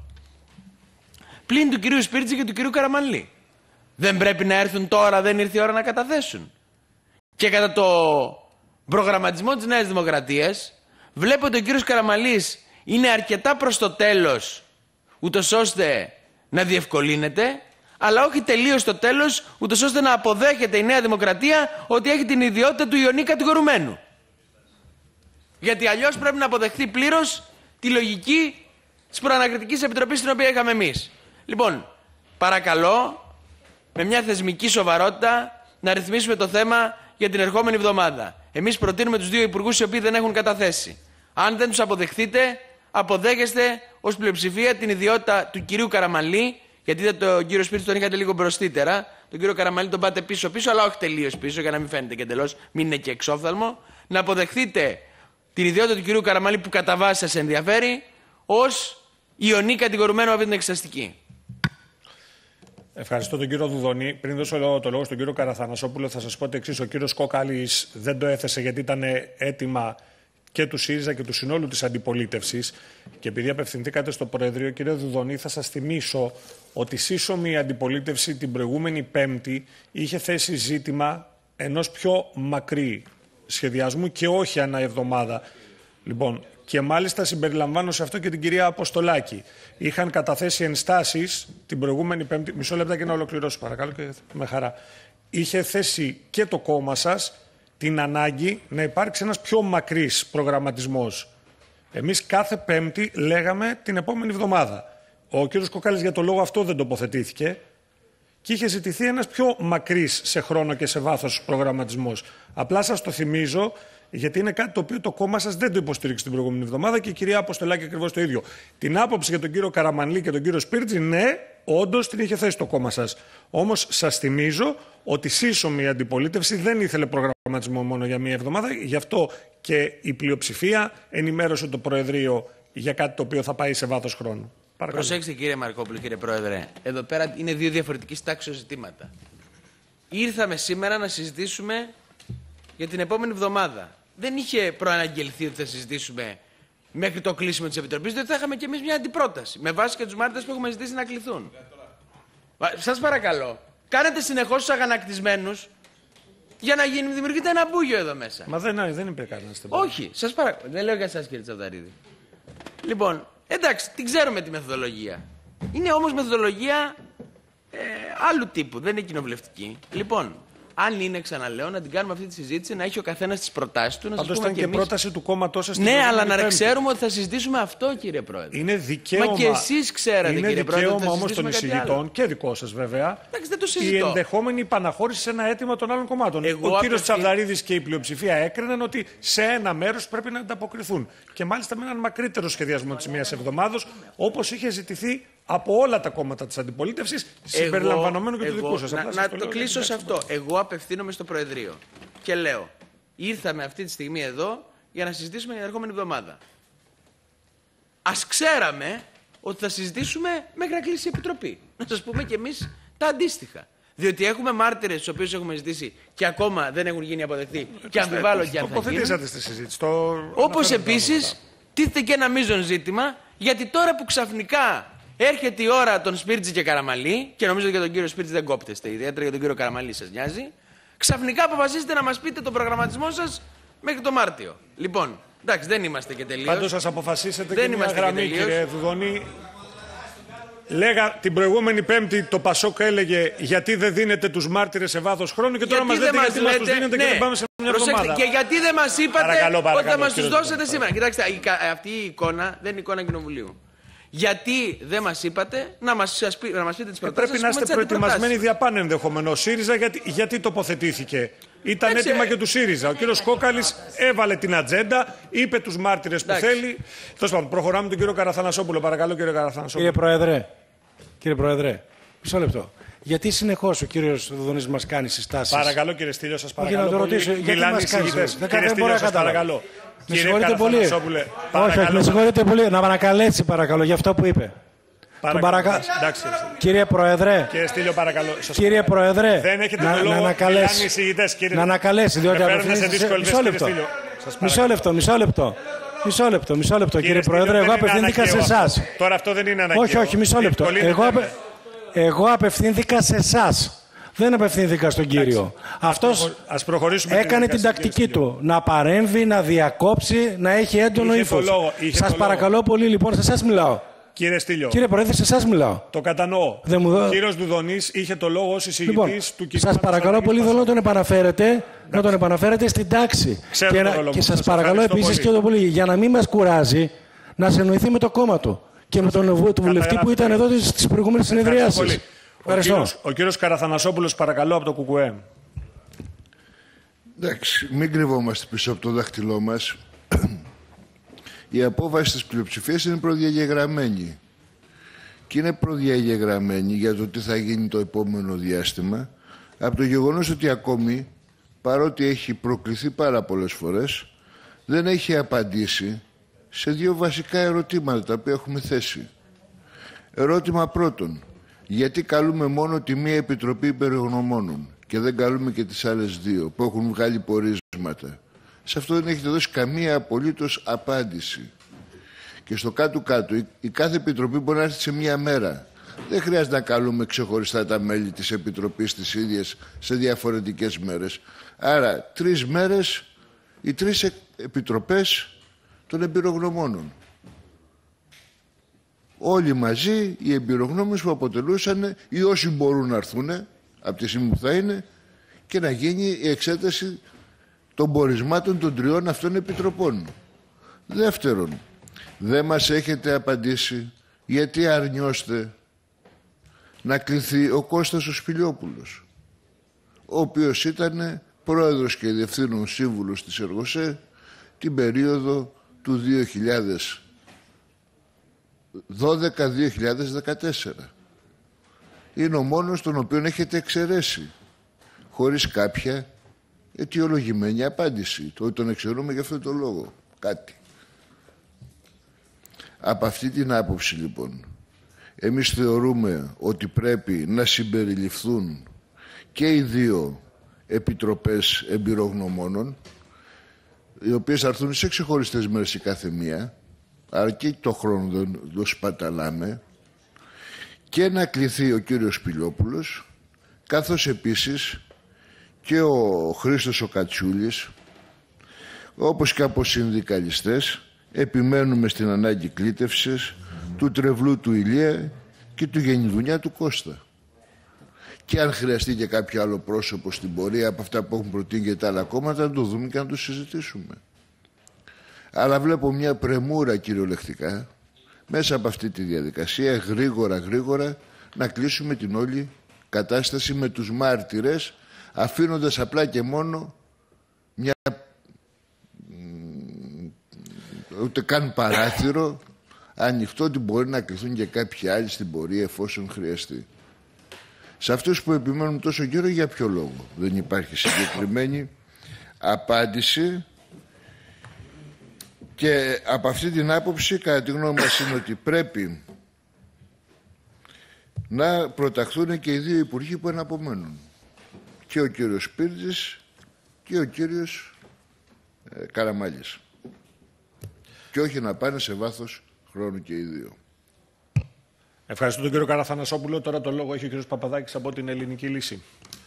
πλην του κ. Σπίρτζη και του κ. Καραμανλή. Δεν πρέπει να έρθουν τώρα, δεν ήρθε η ώρα να καταθέσουν. Και κατά το προγραμματισμό της Νέας Δημοκρατίας, βλέπω ότι ο κύριος Καραμανλής είναι αρκετά προς το τέλος, ούτως ώστε να διευκολύνεται, αλλά όχι τελείως στο τέλος, ούτως ώστε να αποδέχεται η Νέα Δημοκρατία ότι έχει την ιδιότητα του ιονή κατηγορουμένου. Γιατί αλλιώς πρέπει να αποδεχθεί πλήρως τη λογική της προανακριτικής επιτροπής την οποία είχαμε εμείς. Λοιπόν, παρακαλώ, με μια θεσμική σοβαρότητα, να ρυθμίσουμε το θέμα για την ερχόμενη εβδομάδα. Εμείς προτείνουμε τους δύο υπουργούς οι οποίοι δεν έχουν καταθέσει. Αν δεν τους αποδεχθείτε, αποδέχεστε ως πλειοψηφία την ιδιότητα του κυρίου Καραμανλή, γιατί τον κύριο Σπίρτζη τον είχατε λίγο μπροστύτερα, τον κύριο Καραμανλή τον πάτε πίσω-πίσω, αλλά όχι τελείως πίσω, για να μην φαίνεται και εντελώς, μην είναι και εξόφθαλμο. Να αποδεχθείτε την ιδιότητα του κυρίου Καραμανλή που κατά βάση σας ενδιαφέρει, ως ιονή κατηγορουμένο από την εξεταστική. Ευχαριστώ τον κύριο Δουδονή. Πριν δώσω το λόγο στον κύριο Καραθανασόπουλο, θα σας πω το εξής. Ο κύριος Κόκαλης δεν το έθεσε γιατί ήταν έτοιμα και του ΣΥΡΙΖΑ και του συνόλου της αντιπολίτευσης. Και επειδή απευθυνθήκατε στο Προεδρείο, κύριε Δουδονή, θα σας θυμίσω ότι σύσσωμη αντιπολίτευση την προηγούμενη Πέμπτη είχε θέσει ζήτημα ενός πιο μακρύ σχεδιασμού και όχι ανά εβδομάδα. Λοιπόν, και μάλιστα συμπεριλαμβάνω σε αυτό και την κυρία Αποστολάκη. Είχαν καταθέσει ενστάσεις την προηγούμενη Πέμπτη. Μισό λεπτά και να ολοκληρώσω, παρακαλώ, και με χαρά. Είχε θέσει και το κόμμα σας την ανάγκη να υπάρξει ένας πιο μακρύς προγραμματισμός. Εμείς κάθε Πέμπτη λέγαμε την επόμενη εβδομάδα. Ο κύριος Κοκάλης για το λόγο αυτό δεν τοποθετήθηκε και είχε ζητηθεί ένας πιο μακρύς σε χρόνο και σε βάθος προγραμματισμός. Απλά σας το θυμίζω, γιατί είναι κάτι το οποίο το κόμμα σας δεν το υποστήριξε την προηγούμενη εβδομάδα και η κυρία Αποστολάκη ακριβώς το ίδιο. Την άποψη για τον κύριο Καραμανλή και τον κύριο Σπίρτζη, ναι, όντως την είχε θέσει το κόμμα σας. Όμως σας θυμίζω ότι σύσσωμη η αντιπολίτευση δεν ήθελε προγραμματισμό μόνο για μία εβδομάδα. Γι' αυτό και η πλειοψηφία ενημέρωσε το Προεδρείο για κάτι το οποίο θα πάει σε βάθος χρόνου. Παρακαλώ. Προσέξτε κύριε Μαρκόπουλο, κύριε Πρόεδρε. Εδώ πέρα είναι δύο διαφορετικής τάξης ζητήματα. Ήρθαμε σήμερα να συζητήσουμε για την επόμενη εβδομάδα. Δεν είχε προαναγγελθεί ότι θα συζητήσουμε μέχρι το κλείσιμο της Επιτροπής, διότι θα είχαμε κι εμείς μια αντιπρόταση. Με βάση και τους μάρτυρες που έχουμε ζητήσει να κληθούν. Σας παρακαλώ, κάνετε συνεχώς τους αγανακτισμένους για να γίνει, δημιουργείται ένα μπούγιο εδώ μέσα. Μα δεν, δεν είπε κανένας. Όχι, σας παρακαλώ. Δεν λέω για εσάς κύριε Τσαβδαρίδη. Λοιπόν, εντάξει, την ξέρουμε τη μεθοδολογία. Είναι όμως μεθοδολογία ε, άλλου τύπου, δεν είναι κοινοβουλευτική. Λοιπόν, αν είναι, ξαναλέω, να την κάνουμε αυτή τη συζήτηση, να έχει ο καθένας τις προτάσεις του. Πάντως ήταν και, και εμείς... πρόταση του κόμματός σας. Ναι, αλλά να πέμπτη. Ξέρουμε ότι θα συζητήσουμε αυτό, κύριε Πρόεδρε. Είναι δικαίωμα. Μα και εσείς ξέρατε, είναι κύριε Πρόεδρε. Είναι δικαίωμα όμως των εισηγητών και δικό σας βέβαια. Εντάξει, δεν το συζητώ. Η ενδεχόμενη επαναχώρηση σε ένα αίτημα των άλλων κομμάτων. Εγώ ο κύριος απευθύ... Τσαβδαρίδης και η πλειοψηφία έκριναν ότι σε ένα μέρος πρέπει να ανταποκριθούν. Και μάλιστα με έναν μακρύτερο σχεδιασμό της μίας εβδομάδος, όπως είχε ζητηθεί από όλα τα κόμματα της αντιπολίτευσης, συμπεριλαμβανομένου και του δικού σας. Να, να το κλείσω σε αυτό. Εγώ απευθύνομαι στο Προεδρείο και λέω, ήρθαμε αυτή τη στιγμή εδώ για να συζητήσουμε την ερχόμενη εβδομάδα. Ας ξέραμε ότι θα συζητήσουμε μέχρι να κλείσει η Επιτροπή. Να σας πούμε κι εμείς τα αντίστοιχα. Διότι έχουμε μάρτυρες τους οποίους έχουμε ζητήσει και ακόμα δεν έχουν γίνει αποδεκτοί και αμφιβάλλω και αν θα γίνουν. Στη συζήτηση. Το... Όπως επίσης τίθεται και ένα μείζον ζήτημα, γιατί τώρα που ξαφνικά έρχεται η ώρα των Σπίρτζη και Καραμαλή, και νομίζω ότι για τον κύριο Σπίρτζη δεν κόπτεστε, ιδιαίτερα για τον κύριο Καραμαλή σας νοιάζει, ξαφνικά αποφασίσετε να μας πείτε τον προγραμματισμό σας μέχρι το Μάρτιο. Λοιπόν, εντάξει, δεν είμαστε και τελείως. Πάντως σας αποφασίσετε δεν και μια γραμμή, κύριε Δουδονή. Λέγα την προηγούμενη Πέμπτη το Πασόκ έλεγε γιατί δεν δίνετε τους μάρτυρες σε βάθος χρόνου και τώρα μας λέτε γιατί μας τους δίνετε, ναι, και δεν πάμε σε μια εβδομάδα. Και γιατί δεν μας είπατε παρακαλώ, παρακαλώ, ότι θα μας τους δώσετε παρακαλώ. σήμερα. Κοιτάξτε, αυτή η εικόνα δεν είναι εικόνα κοινοβουλίου. Γιατί δεν μας είπατε να μας, να μας πείτε τις προτάσεις. Πρέπει να είστε προετοιμασμένοι διαπάνε ενδεχομένως. ΣΥΡΙΖΑ γιατί, γιατί τοποθετήθηκε. Ήταν Έξε... έτοιμα και του ΣΥΡΙΖΑ. Ο κύριος Κόκαλης έβαλε την ατζέντα, είπε τους μάρτυρες που θέλει. Τέλος πάντων, προχωράμε τον κύριο Καραθανασόπουλο. Παρακαλώ, κύριε Καραθανασόπουλο. Κύριε Πρόεδρε, κύριε Πρόεδρε, μισό λεπτό. Γιατί συνεχώς ο κύριος Δουδονής μας κάνει συστάσεις. Παρακαλώ, κύριε Στήλιο, σας παρακαλώ. Όχι, να το ρωτήσω, γιατί μας κάνει συστάσεις. Κύριε Στήλιο, σας παρακαλώ. Με συγχωρείτε πολύ. Όχι, όχι, με συγχωρείτε πολύ. Να παρακαλέσει, παρακαλώ, για αυτό που είπε. Παρακα... Κύριε Πρόεδρε, κύριε Στήλιο, παρακαλώ. Κύριε Πρόεδρε, δεν έχετε να, το λόγο, να ανακαλέσει. Εισηγητές, κύριε... Να ανακαλέσει, διότι απευθύνεται. Μισό λεπτό. Μισό λεπτό, μισό λεπτό. Μισό λεπτό, μισό λεπτό, κύριε, κύριε Πρόεδρε. Εγώ απευθύνθηκα σε εσάς. Τώρα αυτό δεν είναι αναγκαίο. Όχι, όχι, μισό λεπτό. Εγώ, απε... Εγώ απευθύνθηκα σε εσάς. Δεν απευθύνθηκα στον κύριο. Αυτός ας προχωρήσουμε έκανε την τακτική του. Να παρέμβει, να διακόψει, να έχει έντονο ύφος. Σας παρακαλώ πολύ, λοιπόν, σε εσάς μιλάω. Κύριε Στήλιο. Κύριε Πρόεδρε, σε εσάς μιλάω. Το κατανοώ. Δεν μου δω... Ο κύριος Δουδονής είχε το λόγο ως εισηγητής λοιπόν, του κοινού. Σας παρακαλώ πολύ, θέλω να τον επαναφέρετε, να τον επαναφέρετε στην τάξη. Ξέρω και, το να... ρόλο και μου. σας, σας παρακαλώ επίσης και το πολύ, για να μην μας κουράζει, να συνοηθεί με το κόμμα του και με τον βουλευτή που ήταν εδώ στις προηγούμενες συνεδριάσεις. Ο κύριος, ο κύριος Καραθανασόπουλος, παρακαλώ, από το ΚΚΕ. Εντάξει, μην κρυβόμαστε πίσω από το δάχτυλό μας. Η απόφαση της πλειοψηφίας είναι προδιαγεγραμμένη. Και είναι προδιαγεγραμμένη για το τι θα γίνει το επόμενο διάστημα από το γεγονός ότι ακόμη, παρότι έχει προκληθεί πάρα πολλές φορές, δεν έχει απαντήσει σε δύο βασικά ερωτήματα τα οποία έχουμε θέσει. Ερώτημα πρώτον, γιατί καλούμε μόνο τη μία επιτροπή υπερογνωμόνων και δεν καλούμε και τις άλλες δύο που έχουν βγάλει πορίσματα. Σε αυτό δεν έχετε δώσει καμία απολύτως απάντηση. Και στο κάτω-κάτω, η, η κάθε επιτροπή μπορεί να έρθει σε μία μέρα. Δεν χρειάζεται να καλούμε ξεχωριστά τα μέλη της επιτροπής τις ίδιες σε διαφορετικές μέρες. Άρα, τρεις μέρες, οι τρεις επιτροπές των εμπειρογνωμόνων. Όλοι μαζί, οι εμπειρογνώμονες που αποτελούσαν ή όσοι μπορούν να έρθουν, από τη στιγμή που θα είναι, και να γίνει η εξέταση των πορισμάτων των τριών αυτών επιτροπών. Δεύτερον, δεν μας έχετε απαντήσει γιατί αρνιώστε να κληθεί ο Κώστας ο Σπηλιόπουλος, ο οποίος ήταν πρόεδρος και διευθύνων σύμβουλος της Εργοσέ την περίοδο του δύο χιλιάδες δώδεκα με δύο χιλιάδες δεκατέσσερα. είναι ο μόνος τον οποίο έχετε εξαιρέσει, χωρίς κάποια αιτιολογημένη απάντηση. Το τον εξαιρούμε για αυτόν τον λόγο. Κάτι. Από αυτή την άποψη, λοιπόν, εμείς θεωρούμε ότι πρέπει να συμπεριληφθούν και οι δύο επιτροπές εμπειρογνωμόνων, οι οποίες θα έρθουν σε ξεχωριστές μέρες η κάθε μία, άρα και το χρόνο δεν το σπαταλάμε, και να κληθεί ο κύριος Πιλιόπουλος, καθώς επίσης και ο Χρήστος ο Κατσούλης, όπως και από συνδικαλιστές, επιμένουμε στην ανάγκη κλήτευσης του Τρεβλού του Ηλία και του Γενιδουνιά του Κώστα. Και αν χρειαστεί και κάποιο άλλο πρόσωπο στην πορεία από αυτά που έχουν προτείνει και τα άλλα κόμματα, να το δούμε και να το συζητήσουμε. Αλλά βλέπω μια πρεμούρα κυριολεκτικά μέσα από αυτή τη διαδικασία, γρήγορα γρήγορα, να κλείσουμε την όλη κατάσταση με τους μάρτυρες, αφήνοντας απλά και μόνο μια ούτε καν παράθυρο ανοιχτό, ότι μπορεί να κληθούν και κάποιοι άλλοι στην πορεία εφόσον χρειαστεί. Σε αυτούς που επιμένουν τόσο καιρό, για ποιο λόγο δεν υπάρχει συγκεκριμένη απάντηση? Και από αυτή την άποψη, κατά τη γνώμη μας, είναι ότι πρέπει να προταχθούν και οι δύο υπουργοί που εναπομένουν, και ο κύριος Πύρτζης και ο κύριος ε, Καραμάλης, και όχι να πάνε σε βάθος χρόνου και οι δύο. Ευχαριστώ τον κύριο Καραθανασόπουλο. Τώρα το λόγο έχει ο κύριος Παπαδάκης από την Ελληνική Λύση.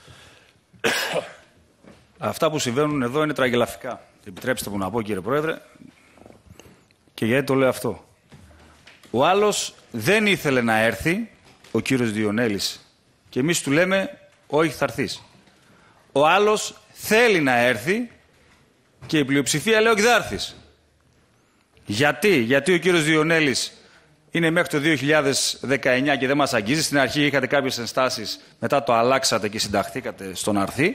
Αυτά που συμβαίνουν εδώ είναι τραγελαφικά. Επιτρέψτε μου να πω, κύριε Πρόεδρε, και γιατί το λέω αυτό. Ο άλλος δεν ήθελε να έρθει, ο κύριος Διονέλης, και εμείς του λέμε όχι, θα έρθεις. Ο άλλος θέλει να έρθει και η πλειοψηφία λέει όχι, δεν θα έρθεις. Γιατί, γιατί ο κύριος Διονέλης είναι μέχρι το δύο χιλιάδες δεκαεννιά και δεν μας αγγίζει. Στην αρχή είχατε κάποιες ενστάσεις, μετά το αλλάξατε και συνταχθήκατε στο να έρθει.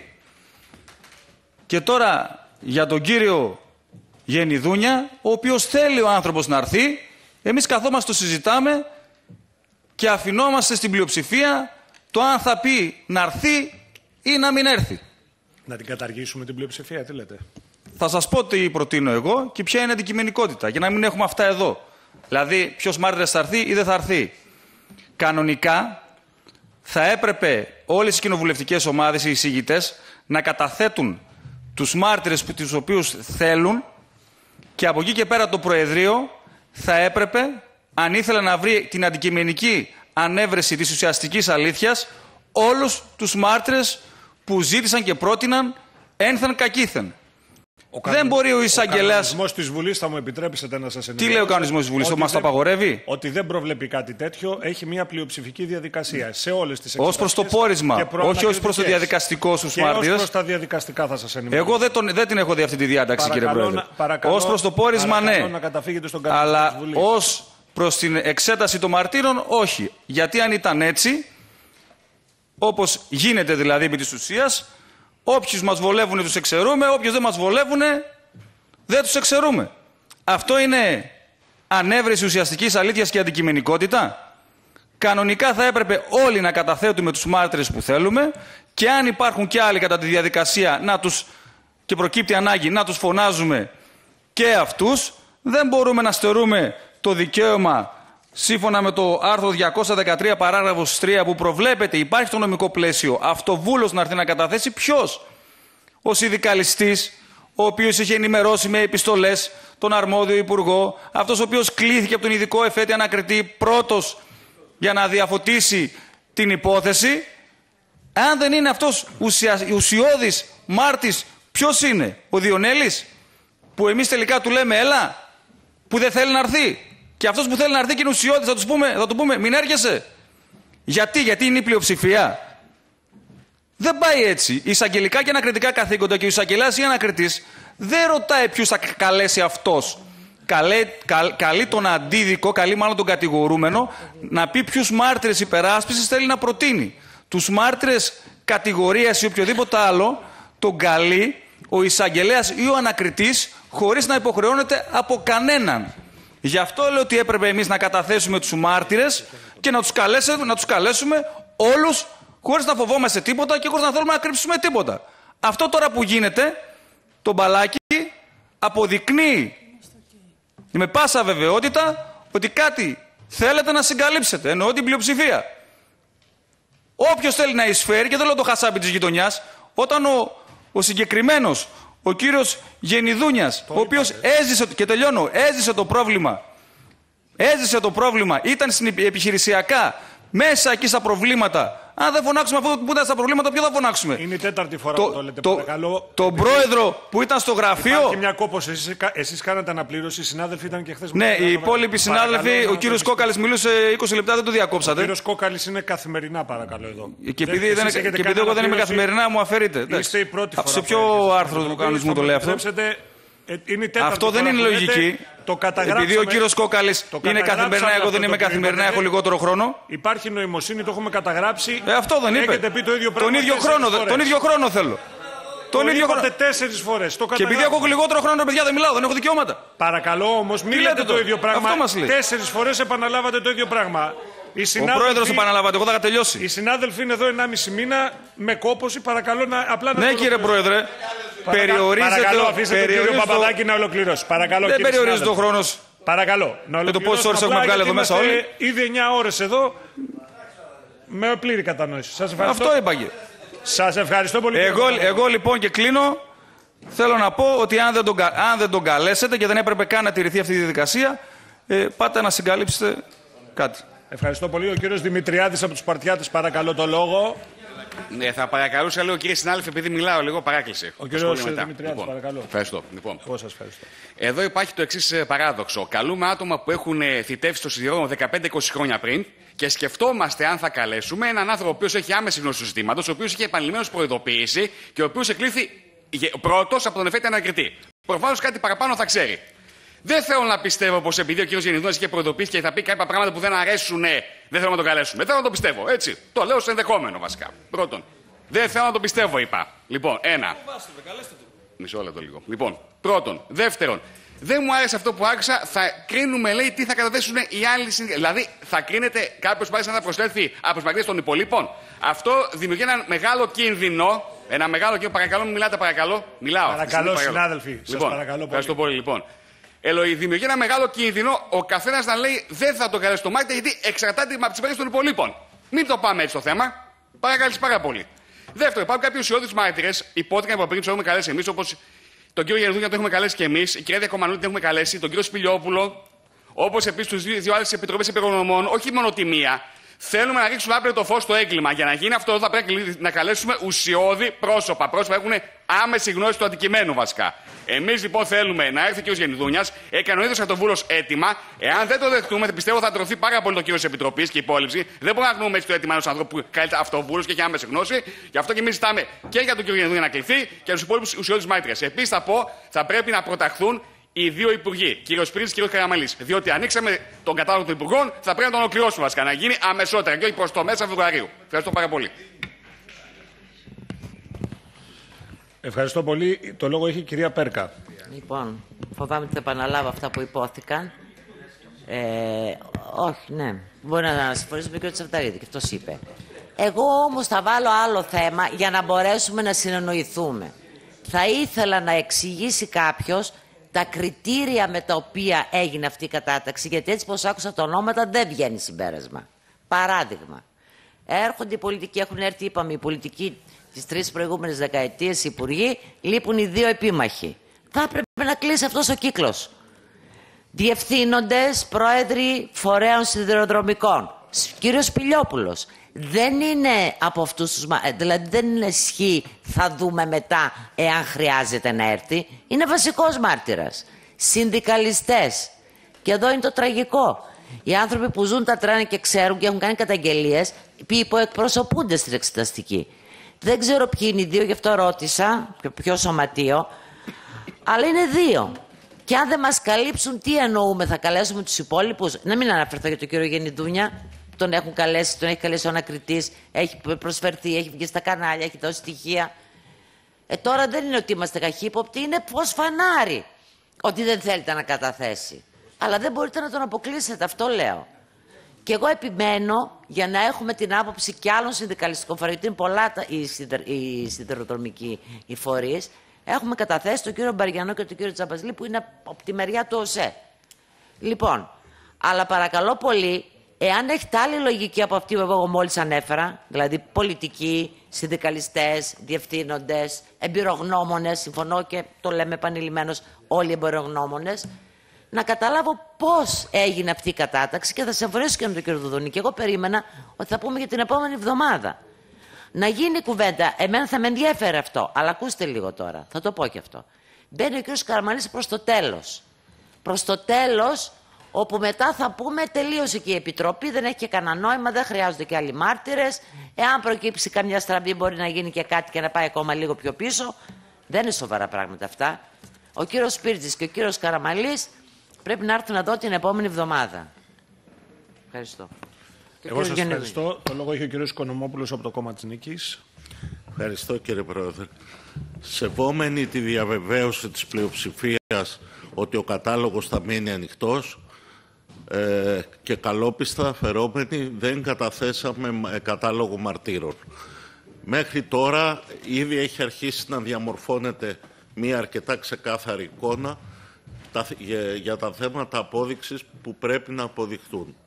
Και τώρα για τον κύριο Γενιδούνια, ο οποίος θέλει ο άνθρωπος να έρθει, εμείς καθόμαστε, το συζητάμε και αφινόμαστε στην πλειοψηφία το αν θα πει να έρθει ή να μην έρθει. Να την καταργήσουμε την πλειοψηφία, τι λέτε? Θα σας πω τι προτείνω εγώ και ποια είναι η αντικειμενικότητα, για να μην έχουμε αυτά εδώ. Δηλαδή, ποιος μάρτυρας θα έρθει ή δεν θα έρθει. Κανονικά, θα έπρεπε όλες οι κοινοβουλευτικές ομάδες, οι εισηγητές, να καταθέτουν τους μάρτυρες που, τους οποίους θέλουν, και από εκεί και πέρα το Προεδρείο θα έπρεπε, αν ήθελε να βρει την αντικειμενική ανέβρεση της ουσιαστικής αλήθειας, όλους τους μάρτυρες που ζήτησαν και πρότειναν ένθεν κακήθεν. Ο δεν μπορεί ο εισαγγελέας. Ο κανονισμός της Βουλής, θα μου επιτρέψετε να σας ενημερώσω. Τι λέει ο κανονισμός της Βουλής, μας το απαγορεύει? Ότι δεν προβλέπει κάτι τέτοιο, έχει μια πλειοψηφική διαδικασία σε όλες τις εξετάσεις. Ως προς το πόρισμα, όχι ως προς το διαδικαστικό στους μάρτυρες. Ως προς τα διαδικαστικά θα σας ενημερώσω. Εγώ δεν, τον, δεν την έχω δει αυτή τη διάταξη, παρακαλώ, κύριε Πρόεδρε. Παρακαλώ, ως προς το πόρισμα, ναι. Να καταφύγετε στον κανονισμό Αλλά της Βουλής. ως προς την εξέταση των μαρτύρων, όχι. Γιατί αν ήταν έτσι, όπως γίνεται δηλαδή επί της ουσίας, όποιους μας βολεύουν τους εξαιρούμε, όποιους δεν μας βολεύουν δεν τους εξαιρούμε. Αυτό είναι ανέβρεση ουσιαστικής αλήθειας και αντικειμενικότητα. Κανονικά θα έπρεπε όλοι να καταθέτουμε τους μάρτυρες που θέλουμε, και αν υπάρχουν και άλλοι κατά τη διαδικασία να τους, και προκύπτει ανάγκη να τους φωνάζουμε και αυτούς. Δεν μπορούμε να στερούμε το δικαίωμα, σύμφωνα με το άρθρο διακόσια δεκατρία παράγραφος τρία, που προβλέπεται, υπάρχει το νομικό πλαίσιο, αυτοβούλος να έρθει να καταθέσει. Ποιος? Ο συνδικαλιστής, ο οποίος είχε ενημερώσει με επιστολές τον αρμόδιο υπουργό, αυτός ο οποίος κλήθηκε από τον ειδικό εφέτη ανακριτή πρώτος για να διαφωτίσει την υπόθεση. Αν δεν είναι αυτός ουσια... ουσιώδης μάρτης, ποιος είναι? Ο Διονέλης, που εμείς τελικά του λέμε έλα, που δεν θέλει να έρθει. Και αυτός που θέλει να έρθει και είναι ουσιώδης, θα, τους πούμε, θα του πούμε μην έρχεσαι. Γιατί, γιατί είναι η πλειοψηφία. Δεν πάει έτσι. Οι εισαγγελικά και ανακριτικά καθήκοντα, και ο εισαγγελέας ή ανακριτής δεν ρωτάει ποιους θα καλέσει αυτός. Καλέ, καλ, καλεί τον αντίδικο, καλεί μάλλον τον κατηγορούμενο, να πει ποιους μάρτυρες υπεράσπισης θέλει να προτείνει. Τους μάρτυρες κατηγορίας ή οποιοδήποτε άλλο τον καλεί ο εισαγγελέας ή ο ανακριτής, χωρίς να υποχρεώνεται από κανέναν. Γι' αυτό λέω ότι έπρεπε εμείς να καταθέσουμε τους μάρτυρες και να τους καλέσουμε, να τους καλέσουμε όλους χωρίς να φοβόμαστε τίποτα και χωρίς να θέλουμε να κρύψουμε τίποτα. Αυτό τώρα που γίνεται, το μπαλάκι αποδεικνύει με πάσα βεβαιότητα ότι κάτι θέλετε να συγκαλύψετε, εννοώ την πλειοψηφία. Όποιος θέλει να εισφέρει, και δεν λέω το χασάπι της γειτονιάς, όταν ο, ο συγκεκριμένος, ο κύριος Γενιδούνιας, ο οποίος έζησε, και τελειώνω, έζησε το πρόβλημα, έζησε το πρόβλημα, ήταν επιχειρησιακά, μέσα εκεί στα προβλήματα. Αν δεν φωνάξουμε αυτό που ήταν στα προβλήματα, ποιο θα φωνάξουμε? Είναι η τέταρτη φορά το, που το λέτε, το, παρακαλώ. Τον πρόεδρο που ήταν στο γραφείο. Υπάρχει μια κόπωση. Εσείς, εσείς κάνατε αναπλήρωση. Οι συνάδελφοι ήταν και χθες. Ναι, οι υπόλοιποι συνάδελφοι. Ο κύριος Κόκαλης μιλούσε είκοσι λεπτά, δεν το διακόψατε. Ο κύριος Κόκαλης είναι καθημερινά, παρακαλώ εδώ. Και επειδή, δεν, και επειδή εγώ δεν είμαι καθημερινά, μου αφαιρείτε. Είστε η πρώτη φορά. Σε ποιο άρθρο του κανονισμού το λέει αυτό? Αυτό δεν είναι λογική. Επειδή ο κύριος Κόκαλης είναι καθημερινά, εγώ δεν είμαι καθημερινά, έχω λιγότερο χρόνο. Υπάρχει νοημοσύνη, το έχουμε καταγράψει. Ε, αυτό δεν είπε. Έχετε πει το ίδιο πράγμα. Τον ίδιο χρόνο, τον ίδιο χρόνο θέλω. Τον ίδιο χρόνο. τέσσερις φορές. Και επειδή έχω λιγότερο χρόνο, παιδιά, δεν μιλάω, δεν έχω δικαιώματα. Παρακαλώ όμως, μην λέτε το ίδιο πράγμα. Τέσσερις φορές επαναλάβατε το ίδιο πράγμα. Ο πρόεδρος επαναλάβατε, εγώ θα τελειώσει. Οι συνάδελφοι είναι εδώ ενάμιση μήνα με κόπωση, παρακαλώ να απλά να. Ναι, κύριε Πρόεδρε. Περιορίζεται. Παρακαλώ, αφήστε τον κύριο Παπαδάκη να ολοκληρώσει. Παρακαλώ, δεν περιορίζεται ο χρόνος. Παρακαλώ. Να με το πόσες ώρες έχουμε βγάλει εδώ μέσα όλοι. Ήδη εννιά ώρες εδώ με πλήρη κατανόηση. Σας ευχαριστώ. Αυτό είπαγε. Σας ευχαριστώ πολύ. Εγώ, εγώ λοιπόν και κλείνω. Θέλω να πω ότι αν δεν, τον, αν δεν τον καλέσετε και δεν έπρεπε καν να τηρηθεί αυτή η διαδικασία, ε, πάτε να συγκαλύψετε κάτι. Ευχαριστώ πολύ. Ο κύριος Δημητριάδης από τους Σπαρτιάτες, παρακαλώ το λόγο. Ναι, θα παρακαλούσα λίγο, κύριε συνάδελφε, επειδή μιλάω λίγο, παράκληση. Ο κύριος Δημητριάδης, λοιπόν, παρακαλώ. Ευχαριστώ. Λοιπόν. Εγώ σας ευχαριστώ. Εδώ υπάρχει το εξής παράδοξο. Καλούμε άτομα που έχουν θητεύσει στο σιδηρόδρομο δεκαπέντε είκοσι χρόνια πριν και σκεφτόμαστε αν θα καλέσουμε έναν άνθρωπο ο οποίος έχει άμεση γνώση του ζητήματος, ο οποίος είχε επανειλημμένως προειδοποιήσει και ο οποίος εκλήθη πρώτος από τον εφέτη ανακριτή. Προφανώς κάτι παραπάνω θα ξέρει. Δεν θέλω να πιστεύω πως επειδή ο κ. Γενιδούνιας είχε προειδοποιήσει και θα πει κάποια πράγματα που δεν αρέσουν, δεν θέλω να τον καλέσουμε. Δεν θέλω να το πιστεύω, έτσι. Το λέω σε ενδεχόμενο βασικά. Πρώτον. Δεν θέλω να το πιστεύω, είπα. Λοιπόν, ένα. Μισό λεπτό λίγο. Λοιπόν, πρώτον. Δεύτερον. Δεν μου άρεσε αυτό που άκουσα. Θα κρίνουμε, λέει, τι θα καταθέσουν οι άλλοι συνδικαλιστές. Δηλαδή, θα κρίνεται κάποιο που άρχισε να προσθέτει αποσπαγγελίες των υπολείπων. Αυτό δημιουργεί ένα μεγάλο κίνδυνο. Ένα μεγάλο κίνδυνο. Παρακαλώ, μην μιλάτε, παρακαλώ. Μιλάω. Παρακαλώ, συνάδελφοι. Λοιπόν, σας παρακαλώ πολύ. Ευχαριστώ πολύ, λοιπόν. Δημιουργεί ένα μεγάλο κίνδυνο ο καθένας να λέει δεν θα το καλέσει το μάτι γιατί εξαρτάται από τις υπηρεσίες των υπολείπων. Μην το πάμε έτσι το θέμα. Παρακαλείς πάρα πολύ. Δεύτερο, υπάρχουν κάποιοι ουσιώδεις μάρτυρες, υπόθηκαν από πριν τους έχουμε καλέσει εμείς, όπως τον κύριο Γενιδούνια τον έχουμε καλέσει και εμείς, η κυρία Διακομανούτη την έχουμε καλέσει, τον κύριο Σπηλιόπουλο, όπως επίσης τους δύο, δύο άλλες επιτροπές επιγνωμών, όχι μόνο τη μία. Θέλουμε να ρίξουμε άπλετο φως στο έγκλημα. Για να γίνει αυτό, θα πρέπει να καλέσουμε ουσιώδη πρόσωπα. Πρόσωπα έχουν άμεση γνώση του αντικειμένου βασικά. Εμείς λοιπόν θέλουμε να έρθει ο κ. Γενιδούνιας, έκανε ο ίδιος αυτοβούλος έτοιμα. Εάν δεν το δεχτούμε, πιστεύω θα τρωθεί πάρα πολύ το κύριο της Επιτροπής και η υπόλοιψη. Δεν μπορούμε να γνωρούμε έτσι το έτοιμα ενός ανθρώπου που καλείται αυτοβούλος και έχει άμεση γνώση. Γι' αυτό και εμείς ζητάμε και για τον κ. Γενιδούνια να κληθεί και για τους υπόλοιπους ουσιώδεις μάρτυρες. Επίσης θα πω, θα πρέπει να προταχθούν οι δύο υπουργοί, κύριο Πρίτζης και κύριο Καραμανλής. Διότι ανοίξαμε τον κατάλογο των υπουργών, θα πρέπει να τον ολοκληρώσουμε βασικά. Να γίνει αμεσότερα και όχι προς το μέσα Φεβρουαρίου. Ευχαριστώ πάρα πολύ. Ευχαριστώ πολύ. Το λόγο έχει η κυρία Πέρκα. Λοιπόν, φοβάμαι ότι θα επαναλάβω αυτά που υπόθηκαν. Ε, όχι, ναι. Μπορεί να συμφωνήσω με τον κύριο Τσαφταρίδη, και αυτός είπε. Εγώ όμως θα βάλω άλλο θέμα για να μπορέσουμε να συνεννοηθούμε. Θα ήθελα να εξηγήσει κάποιος τα κριτήρια με τα οποία έγινε αυτή η κατάταξη, γιατί έτσι πως άκουσα τα ονόματα δεν βγαίνει συμπέρασμα. Παράδειγμα, έρχονται οι πολιτικοί, έχουν έρθει, είπαμε, οι πολιτικοί τις τρεις προηγούμενες δεκαετίες, οι υπουργοί, λείπουν οι δύο επίμαχοι. Θα έπρεπε να κλείσει αυτός ο κύκλος. Διευθύνοντες, πρόεδροι φορέων σιδηροδρομικών. Κύριος Σπηλιόπουλος. Δεν είναι από αυτούς τους... Δηλαδή δεν είναι ισχύ, θα δούμε μετά εάν χρειάζεται να έρθει. Είναι βασικός μάρτυρας. Συνδικαλιστές. Και εδώ είναι το τραγικό. Οι άνθρωποι που ζουν τα τρένα και ξέρουν και έχουν κάνει καταγγελίες, ποιοι υποεκπροσωπούνται στην εξεταστική. Δεν ξέρω ποιοι είναι οι δύο, γι' αυτό ρώτησα, ποιο σωματείο. Αλλά είναι δύο. Και αν δεν μας καλύψουν, τι εννοούμε, θα καλέσουμε τους υπόλοιπους. Να μην αναφερθώ για τον κύριο Γενιδούνια. Τον έχουν καλέσει, τον έχει καλέσει ο ανακριτής, έχει προσφερθεί, έχει βγει στα κανάλια, έχει δώσει στοιχεία. Ε, τώρα δεν είναι ότι είμαστε καχύποπτοι, είναι φως φανάρι ότι δεν θέλετε να καταθέσει. Αλλά δεν μπορείτε να τον αποκλείσετε, αυτό λέω. Και εγώ επιμένω για να έχουμε την άποψη και άλλων συνδικαλιστικών φορέων, γιατί είναι πολλά τα, οι, συντερ, οι συντεροδρομικοί οι φορείς. Έχουμε καταθέσει τον κύριο Μπαριανό και τον κύριο Τσαμπαζλή που είναι από τη μεριά του ΟΣΕ. Λοιπόν, αλλά παρακαλώ πολύ, εάν έχετε άλλη λογική από αυτή που εγώ μόλις ανέφερα, δηλαδή πολιτικοί, συνδικαλιστές, διευθύνοντες, εμπειρογνώμονες, συμφωνώ και το λέμε επανειλημμένως όλοι οι εμπειρογνώμονες, να καταλάβω πώς έγινε αυτή η κατάταξη και θα συμφωνήσω και με τον κύριο Δουδούνη. Και εγώ περίμενα ότι θα πούμε για την επόμενη εβδομάδα. Να γίνει κουβέντα. Εμένα θα με ενδιαφέρει αυτό. Αλλά ακούστε λίγο τώρα. Θα το πω και αυτό. Μπαίνει ο κύριος Καραμανλής προς το τέλος. Προς το τέλος, όπου μετά θα πούμε τελείωσε και η Επιτροπή, δεν έχει και κανένα νόημα, δεν χρειάζονται και άλλοι μάρτυρες. Εάν προκύψει καμιά στραβή, μπορεί να γίνει και κάτι και να πάει ακόμα λίγο πιο πίσω. Δεν είναι σοβαρά πράγματα αυτά. Ο κύριος Σπίρτζης και ο κύριος Καραμανλής πρέπει να έρθουν εδώ την επόμενη εβδομάδα. Ευχαριστώ. Εγώ σας ευχαριστώ. Το λόγο έχει ο κύριος Οικονομόπουλος από το Κόμμα της Νίκης. Ευχαριστώ κύριε Πρόεδρε. Σεβόμενη τη διαβεβαίωση της πλειοψηφίας ότι ο κατάλογος θα μείνει ανοιχτός ε, και καλόπιστα φερόμενοι δεν καταθέσαμε κατάλογο μαρτύρων. Μέχρι τώρα ήδη έχει αρχίσει να διαμορφώνεται μία αρκετά ξεκάθαρη εικόνα τα, για, για τα θέματα απόδειξης που πρέπει να αποδειχτούν.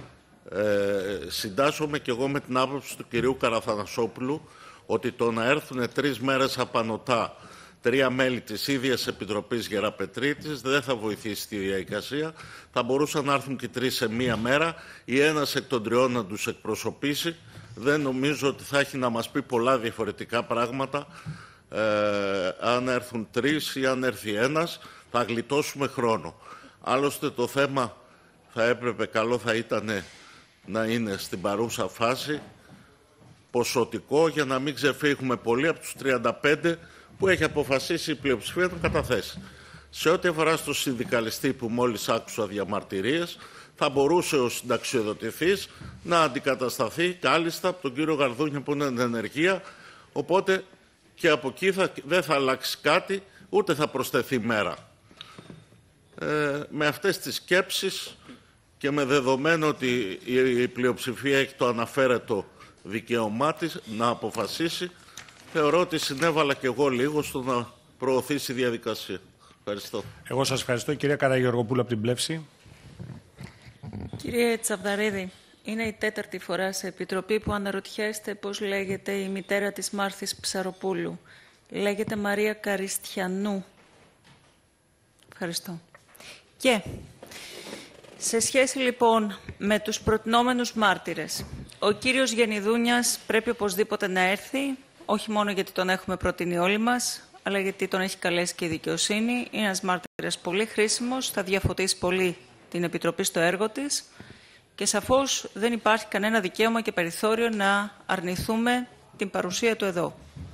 Ε, συντάσσομαι και εγώ με την άποψη του κυρίου Καραθανασόπουλου ότι το να έρθουν τρεις μέρες απανωτά τρία μέλη της ίδιας Επιτροπής Γεραπετρίτης δεν θα βοηθήσει τη διαδικασία. Θα μπορούσαν να έρθουν και τρεις σε μία μέρα ή ένας εκ των τριών να τους εκπροσωπήσει. Δεν νομίζω ότι θα έχει να μας πει πολλά διαφορετικά πράγματα. Ε, αν έρθουν τρεις ή αν έρθει ένας, θα γλιτώσουμε χρόνο. Άλλωστε το θέμα θα έπρεπε, καλό θα ήταν να είναι στην παρούσα φάση ποσοτικό για να μην ξεφύγουμε πολύ από τους τριάντα πέντε που έχει αποφασίσει η πλειοψηφία να καταθέσει. Σε ό,τι αφορά στο συνδικαλιστή που μόλις άκουσα διαμαρτυρίες, θα μπορούσε ο συνταξιοδοτηθής να αντικατασταθεί κάλλιστα από τον κύριο Γαρδούνια που είναι εν ενεργεία, οπότε και από εκεί θα, δεν θα αλλάξει κάτι, ούτε θα προσθεθεί μέρα. Ε, με αυτές τις σκέψεις και με δεδομένο ότι η πλειοψηφία έχει το αναφέρετο δικαίωμά της να αποφασίσει, θεωρώ ότι συνέβαλα και εγώ λίγο στο να προωθήσει η διαδικασία. Ευχαριστώ. Εγώ σας ευχαριστώ. Κυρία Καραγεωργοπούλου από την Πλεύση. Κύριε Τσαβδαρίδη, είναι η τέταρτη φορά σε επιτροπή που αναρωτιέστε πώς λέγεται η μητέρα της Μάρθης Ψαροπούλου. Λέγεται Μαρία Καριστιανού. Ευχαριστώ. Και σε σχέση λοιπόν με τους προτινόμενους μάρτυρες, ο κύριος Γενιδούνιας πρέπει οπωσδήποτε να έρθει, όχι μόνο γιατί τον έχουμε προτείνει όλοι μας, αλλά γιατί τον έχει καλέσει και η δικαιοσύνη. Είναι ένας μάρτυρας πολύ χρήσιμος, θα διαφωτίσει πολύ την Επιτροπή στο έργο της και σαφώς δεν υπάρχει κανένα δικαίωμα και περιθώριο να αρνηθούμε την παρουσία του εδώ.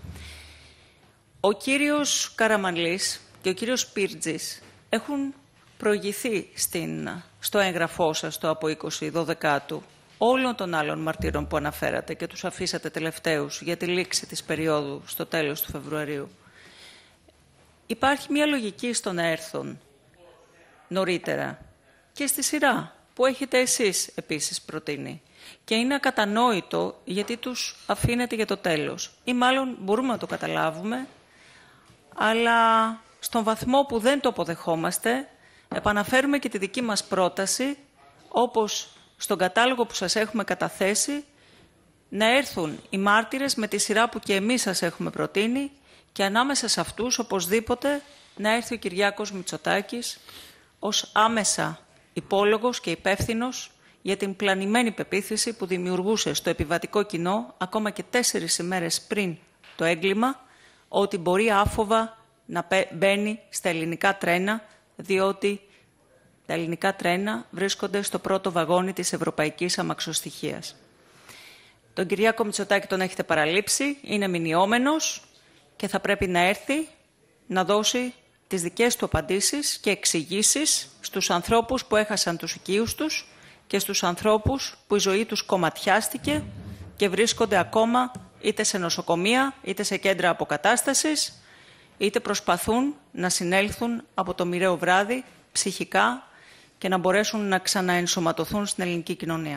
Ο κύριος Καραμανλής και ο κύριος Σπίρτζης έχουν προηγηθεί στην, στο έγγραφό σας το από είκοσι δωδεκάτου όλων των άλλων μαρτύρων που αναφέρατε και τους αφήσατε τελευταίους για τη λήξη της περίοδου στο τέλος του Φεβρουαρίου. Υπάρχει μια λογική στο να έρθουν νωρίτερα και στη σειρά που έχετε εσείς επίσης προτείνει. Και είναι ακατανόητο γιατί τους αφήνετε για το τέλος. Ή μάλλον μπορούμε να το καταλάβουμε, αλλά στον βαθμό που δεν το αποδεχόμαστε, επαναφέρουμε και τη δική μας πρόταση, όπως στον κατάλογο που σας έχουμε καταθέσει, να έρθουν οι μάρτυρες με τη σειρά που και εμείς σας έχουμε προτείνει και ανάμεσα σε αυτούς, οπωσδήποτε, να έρθει ο Κυριάκος Μητσοτάκης ως άμεσα υπόλογος και υπεύθυνος για την πλανημένη πεποίθηση που δημιουργούσε στο επιβατικό κοινό, ακόμα και τέσσερις ημέρες πριν το έγκλημα, ότι μπορεί άφοβα να μπαίνει στα ελληνικά τρένα, διότι τα ελληνικά τρένα βρίσκονται στο πρώτο βαγόνι της ευρωπαϊκής αμαξοστοιχίας. Τον Κυριάκο Μητσοτάκη τον έχετε παραλείψει, είναι μηνιόμενος και θα πρέπει να έρθει να δώσει τις δικές του απαντήσεις και εξηγήσεις στους ανθρώπους που έχασαν τους οικείους τους και στους ανθρώπους που η ζωή τους κομματιάστηκε και βρίσκονται ακόμα είτε σε νοσοκομεία, είτε σε κέντρα αποκατάστασης, είτε προσπαθούν να συνέλθουν από το μοιραίο βράδυ ψυχικά και να μπορέσουν να ξαναενσωματωθούν στην ελληνική κοινωνία.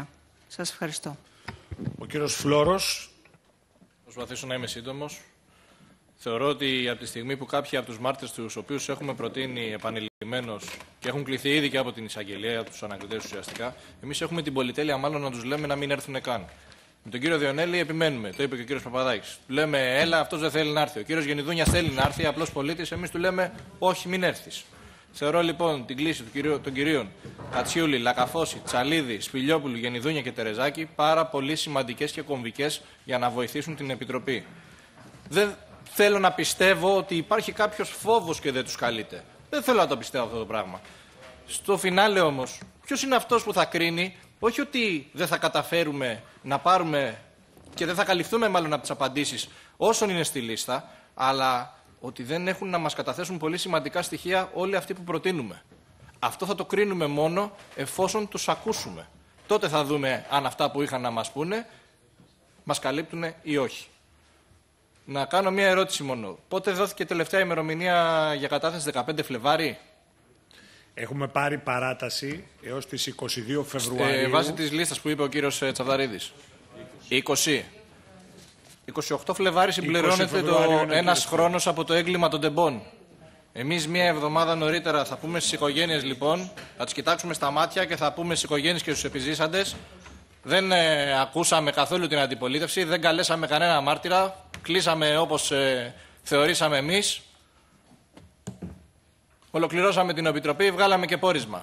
Σας ευχαριστώ. Ο κύριος Φλόρος. Προσπαθήσω να είμαι σύντομος. Θεωρώ ότι από τη στιγμή που κάποιοι από τους μάρτυρες τους οποίους έχουμε προτείνει επανειλημμένως και έχουν κληθεί ήδη και από την εισαγγελία, τους ανακριτές ουσιαστικά, εμείς έχουμε την πολυτέλεια μάλλον να τους λέμε να μην έρθουν καν. Με τον κύριο Διονέλη επιμένουμε, το είπε και ο κύριος Παπαδάκης. Του λέμε, έλα, αυτός δεν θέλει να έρθει. Ο κύριος Γενιδούνια θέλει να έρθει, απλός πολίτης. Εμείς του λέμε, όχι, μην έρθεις. Θεωρώ λοιπόν την κλίση του κυρίου, των κυρίων Κατσιούλη, Λακαφώση, Τσαλίδη, Σπηλιόπουλου, Γενιδούνια και Τερεζάκη πάρα πολύ σημαντικές και κομβικές για να βοηθήσουν την Επιτροπή. Δεν θέλω να πιστεύω ότι υπάρχει κάποιος φόβος και δεν τους καλείται. Δεν θέλω να το πιστεύω αυτό το πράγμα. Στο φινάλε όμως, ποιος είναι αυτός που θα κρίνει, όχι ότι δεν θα καταφέρουμε να πάρουμε και δεν θα καλυφθούμε μάλλον από τις απαντήσεις όσων είναι στη λίστα, αλλά ότι δεν έχουν να μας καταθέσουν πολύ σημαντικά στοιχεία όλοι αυτοί που προτείνουμε. Αυτό θα το κρίνουμε μόνο εφόσον τους ακούσουμε. Τότε θα δούμε αν αυτά που είχαν να μας πούνε μας καλύπτουν ή όχι. Να κάνω μια ερώτηση μόνο. Πότε δόθηκε τελευταία ημερομηνία για κατάθεση? δεκαπέντε Φλεβάρι. Έχουμε πάρει παράταση έως τις είκοσι δύο Φεβρουαρίου. Ε, βάσει της λίστας που είπε ο κύριος Τσαβδαρίδης. είκοσι. είκοσι οκτώ Φλεβάρι συμπληρώνεται το ένας χρόνος από το έγκλημα των τεμπών. Εμείς μία εβδομάδα νωρίτερα θα πούμε στις οικογένειες λοιπόν, θα τις κοιτάξουμε στα μάτια και θα πούμε στις οικογένειες και στους επιζήσαντες. Δεν ε, ακούσαμε καθόλου την αντιπολίτευση, δεν καλέσαμε κανένα μάρτυρα, κλείσαμε όπως ε, θεωρήσαμε εμείς. Ολοκληρώσαμε την Επιτροπή, βγάλαμε και πόρισμα.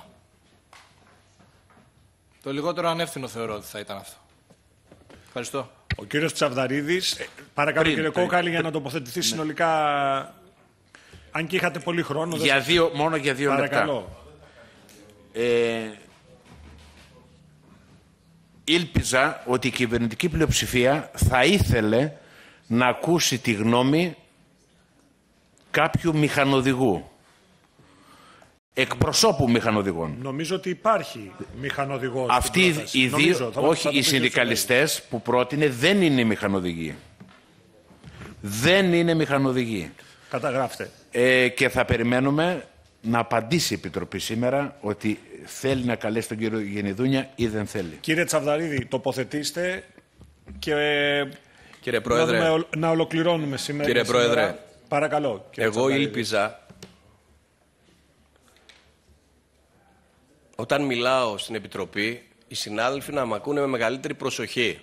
Το λιγότερο ανεύθυνο θεωρώ ότι θα ήταν αυτό. Ευχαριστώ. Ο κύριος Τσαβδαρίδης, παρακαλώ πριν, κύριε πριν, Κόκαλη, πριν, για να τοποθετηθεί ναι. συνολικά, αν και είχατε πολύ χρόνο. Για δύο, μόνο για δύο παρακαλώ. λεπτά. Ε, ήλπιζα ότι η κυβερνητική πλειοψηφία θα ήθελε να ακούσει τη γνώμη κάποιου μηχανοδηγού. Εκπροσώπου μηχανοδηγών. Νομίζω ότι υπάρχει μηχανοδηγός. Αυτοί οι δύο, νομίζω, όχι οι συνδικαλιστές που πρότεινε, δεν είναι μηχανοδηγοί. Δεν είναι μηχανοδηγοί. Καταγράφτε. Ε, και θα περιμένουμε να απαντήσει η Επιτροπή σήμερα ότι θέλει να καλέσει τον κύριο Γενιδούνια ή δεν θέλει. Κύριε Τσαβδαρίδη, τοποθετήστε και κύριε Πρόεδρε, να, δούμε, να ολοκληρώνουμε σήμερα. Κύριε σήμερα. Πρόεδρε, παρακαλώ. Εγώ Τσαβδαρίδη. ήλπιζα όταν μιλάω στην Επιτροπή οι συνάδελφοι να με ακούνε με μεγαλύτερη προσοχή.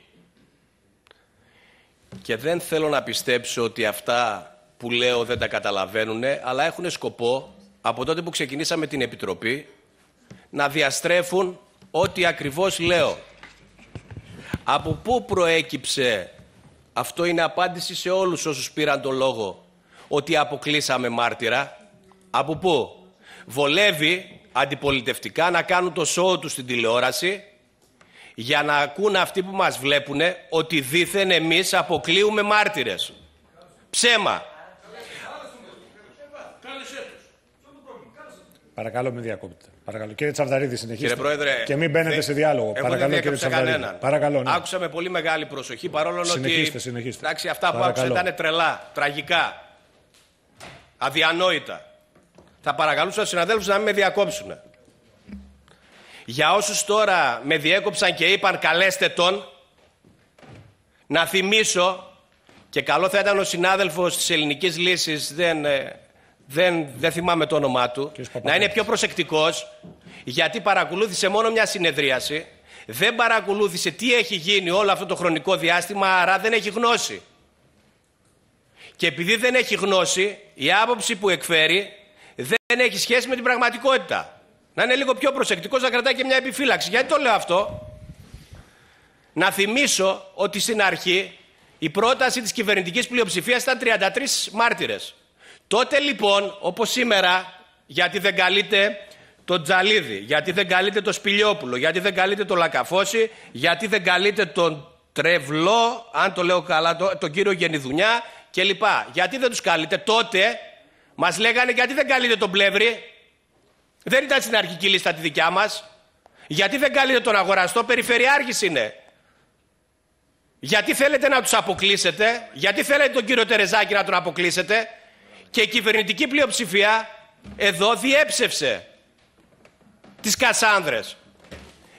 Και δεν θέλω να πιστέψω ότι αυτά που λέω δεν τα καταλαβαίνουν, αλλά έχουν σκοπό από τότε που ξεκινήσαμε την Επιτροπή να διαστρέφουν ό,τι ακριβώς λέω. Από πού προέκυψε, αυτό είναι απάντηση σε όλους όσους πήραν το λόγο, ότι αποκλείσαμε μάρτυρα? Από πού? Βολεύει αντιπολιτευτικά να κάνουν το σόου τους στην τηλεόραση για να ακούν αυτοί που μας βλέπουν ότι δήθεν εμείς αποκλείουμε μάρτυρες. Ψέμα. Παρακαλώ, μην διακόπτετε. Παρακαλώ. Κύριε Τσαβδαρίδη, συνεχίστε. Κύριε Πρόεδρε, και μην μπαίνετε δε... σε διάλογο. Εγώ Παρακαλώ, δεν κύριε Τσαβδαρίδη. κανέναν. Παρακαλώ, ναι. Άκουσα με πολύ μεγάλη προσοχή, παρόλο συνεχίστε, ότι συνεχίστε. Εντάξει, αυτά που Παρακαλώ. άκουσα ήταν τρελά, τραγικά, αδιανόητα. Θα παρακαλούσα τους συναδέλφους να μην με διακόψουν. Για όσους τώρα με διέκοψαν και είπαν καλέστε τον, να θυμίσω, και καλό θα ήταν ο συνάδελφος της Ελληνικής Λύσης, δεν, δεν, δεν θυμάμαι το όνομά του, να είναι πιο προσεκτικός, γιατί παρακολούθησε μόνο μια συνεδρίαση, δεν παρακολούθησε τι έχει γίνει όλο αυτό το χρονικό διάστημα, άρα δεν έχει γνώση. Και επειδή δεν έχει γνώση, η άποψη που εκφέρει δεν έχει σχέση με την πραγματικότητα. Να είναι λίγο πιο προσεκτικός, να κρατάει και μια επιφύλαξη. Γιατί το λέω αυτό? Να θυμίσω ότι στην αρχή η πρόταση της κυβερνητικής πλειοψηφίας ήταν τριάντα τρεις μάρτυρες. Τότε λοιπόν, όπως σήμερα, γιατί δεν καλείται τον Τζαλίδη, γιατί δεν καλείται τον Σπηλιόπουλο, γιατί δεν καλείται τον Λακαφώση, γιατί δεν καλείται τον Τρευλό, αν το λέω καλά, τον, τον κύριο Γενιδουνιά κλπ. Γιατί δεν τους καλείται? Τότε μας λέγανε γιατί δεν καλείται τον Πλεύρη. Δεν ήταν στην αρχική λίστα τη δικιά μας. Γιατί δεν καλείτε τον αγοραστό? Περιφερειάρχης είναι. Γιατί θέλετε να τους αποκλείσετε? Γιατί θέλετε τον κύριο Τερεζάκη να τον αποκλείσετε? Και η κυβερνητική πλειοψηφία εδώ διέψευσε τις Κασάνδρες.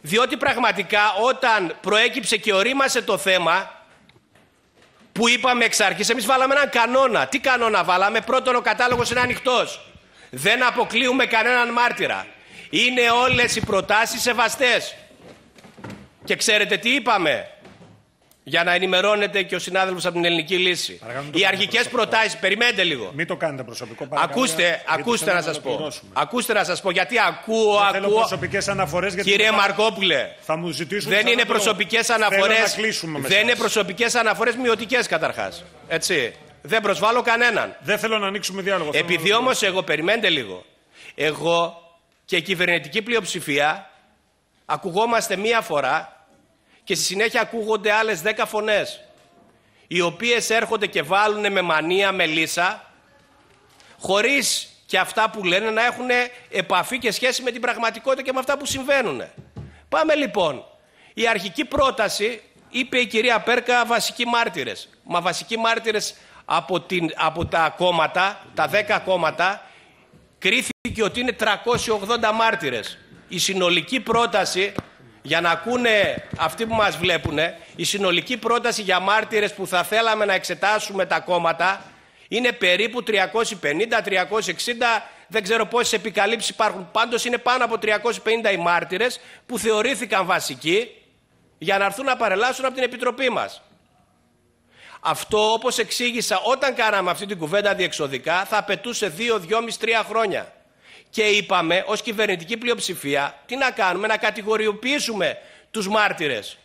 Διότι πραγματικά όταν προέκυψε και ορίμασε το θέμα, που είπαμε εξ αρχής, εμείς βάλαμε έναν κανόνα. Τι κανόνα βάλαμε? Πρώτον, ο κατάλογος είναι ανοιχτός. Δεν αποκλείουμε κανέναν μάρτυρα. Είναι όλες οι προτάσεις σεβαστές. Και ξέρετε τι είπαμε? Για να ενημερώνεται και ο συνάδελφος από την Ελληνική Λύση. Οι αρχικές προτάσεις, περιμένετε λίγο. Μην το κάνετε προσωπικό. Ακούστε, ακούστε να σας πω. Ακούστε να σας πω, γιατί ακούω, δεν ακούω. Θέλω προσωπικές αναφορές, γιατί Κύριε θα... Μαρκόπουλε, θα μου ζητήσουν δεν είναι προσωπικές αναφορές. Δεν είναι προσωπικές αναφορές μειωτικές καταρχάς. Έτσι. Δεν προσβάλλω κανέναν. Δεν θέλω να ανοίξουμε διάλογο. Επειδή όμως εγώ, περιμένετε λίγο. Εγώ και η κυβερνητική πλειοψηφία ακουγόμαστε μία φορά. Και στη συνέχεια ακούγονται άλλες δέκα φωνές, οι οποίες έρχονται και βάλουν με μανία, με λύσα, χωρίς και αυτά που λένε να έχουν επαφή και σχέση με την πραγματικότητα και με αυτά που συμβαίνουν. Πάμε λοιπόν. Η αρχική πρόταση, είπε η κυρία Πέρκα, βασικοί μάρτυρες. Μα βασικοί μάρτυρες από, την, από τα κόμματα, τα δέκα κόμματα, κρίθηκε ότι είναι τριακόσιοι ογδόντα μάρτυρες. Η συνολική πρόταση... Για να ακούνε αυτοί που μας βλέπουν, η συνολική πρόταση για μάρτυρες που θα θέλαμε να εξετάσουμε τα κόμματα είναι περίπου τριακόσιοι πενήντα με τριακόσιοι εξήντα, δεν ξέρω πόσες επικαλύψεις υπάρχουν. Πάντως είναι πάνω από τριακόσιοι πενήντα οι μάρτυρες που θεωρήθηκαν βασικοί για να έρθουν να παρελάσουν από την Επιτροπή μας. Αυτό, όπως εξήγησα όταν κάναμε αυτή την κουβέντα διεξοδικά, θα απαιτούσε δύο, δυόμισι, τρία χρόνια. Και είπαμε ως κυβερνητική πλειοψηφία τι να κάνουμε, να κατηγοριοποιήσουμε τους μάρτυρες.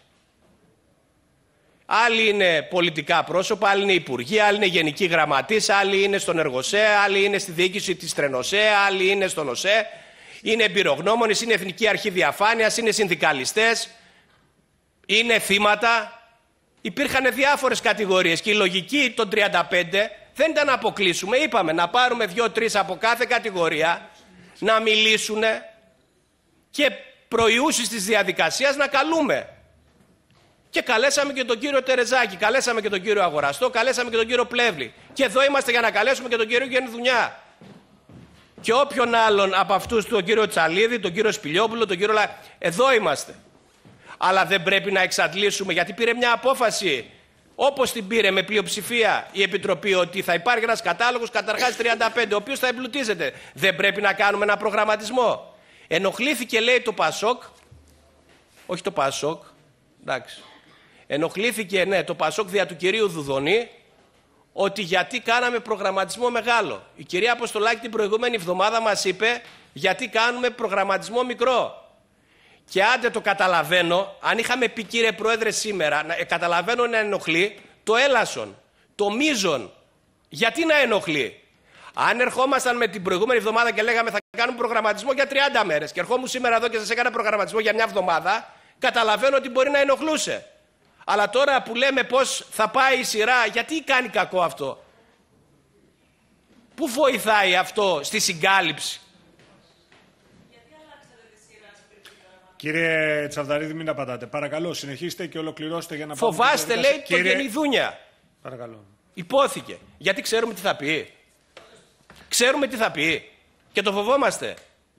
Άλλοι είναι πολιτικά πρόσωπα, άλλοι είναι υπουργοί, άλλοι είναι γενικοί γραμματείς, άλλοι είναι στον Εργοσέ, άλλοι είναι στη διοίκηση της Τρενοσέ, άλλοι είναι στον ΟΣΕ, είναι εμπειρογνώμονες, είναι Εθνική Αρχή Διαφάνειας, είναι συνδικαλιστές, είναι θύματα. Υπήρχαν διάφορες κατηγορίες και η λογική των τριάντα πέντε δεν ήταν να αποκλείσουμε. Είπαμε να πάρουμε δύο-τρεις από κάθε κατηγορία, να μιλήσουν και προϊούσεις της διαδικασίας να καλούμε. Και καλέσαμε και τον κύριο Τερεζάκη, καλέσαμε και τον κύριο Αγοραστό, καλέσαμε και τον κύριο Πλεύρη. Και εδώ είμαστε για να καλέσουμε και τον κύριο Γεννηδουνιά. Και όποιον άλλον από αυτούς, τον κύριο Τσαλίδη, τον κύριο Σπηλιόπουλο, τον κύριο Λα... Εδώ είμαστε. Αλλά δεν πρέπει να εξαντλήσουμε, γιατί πήρε μια απόφαση, όπως την πήρε με πλειοψηφία η Επιτροπή, ότι θα υπάρχει ένας κατάλογος καταρχάς τριάντα πέντε, ο οποίος θα εμπλουτίζεται. Δεν πρέπει να κάνουμε ένα προγραμματισμό? Ενοχλήθηκε, λέει, το Πασόκ, όχι το Πασόκ, εντάξει. Ενοχλήθηκε, ναι, το Πασόκ δια του κυρίου Δουδονή, ότι γιατί κάναμε προγραμματισμό μεγάλο. Η κυρία Αποστολάκη την προηγούμενη εβδομάδα μας είπε γιατί κάνουμε προγραμματισμό μικρό. Και άντε το καταλαβαίνω, αν είχαμε πει, κύριε Πρόεδρε, σήμερα, να, ε, καταλαβαίνω να ενοχλεί το έλασον, το μείζον. Γιατί να ενοχλεί? Αν ερχόμασταν με την προηγούμενη εβδομάδα και λέγαμε θα κάνουμε προγραμματισμό για τριάντα μέρες και ερχόμουν σήμερα εδώ και σας έκανα προγραμματισμό για μια εβδομάδα, καταλαβαίνω ότι μπορεί να ενοχλούσε. Αλλά τώρα που λέμε πώς θα πάει η σειρά, γιατί κάνει κακό αυτό? Πού βοηθάει αυτό στη συγκάλυψη? Κύριε Τσαβδαρίδη, μην απαντάτε. Παρακαλώ, συνεχίστε και ολοκληρώστε για να πάμε. Φοβάστε, λέει, το Κύριε... Γεννηδούνια. Παρακαλώ. Υπόθηκε. Γιατί ξέρουμε τι θα πει. Ξέρουμε τι θα πει. Και το φοβόμαστε.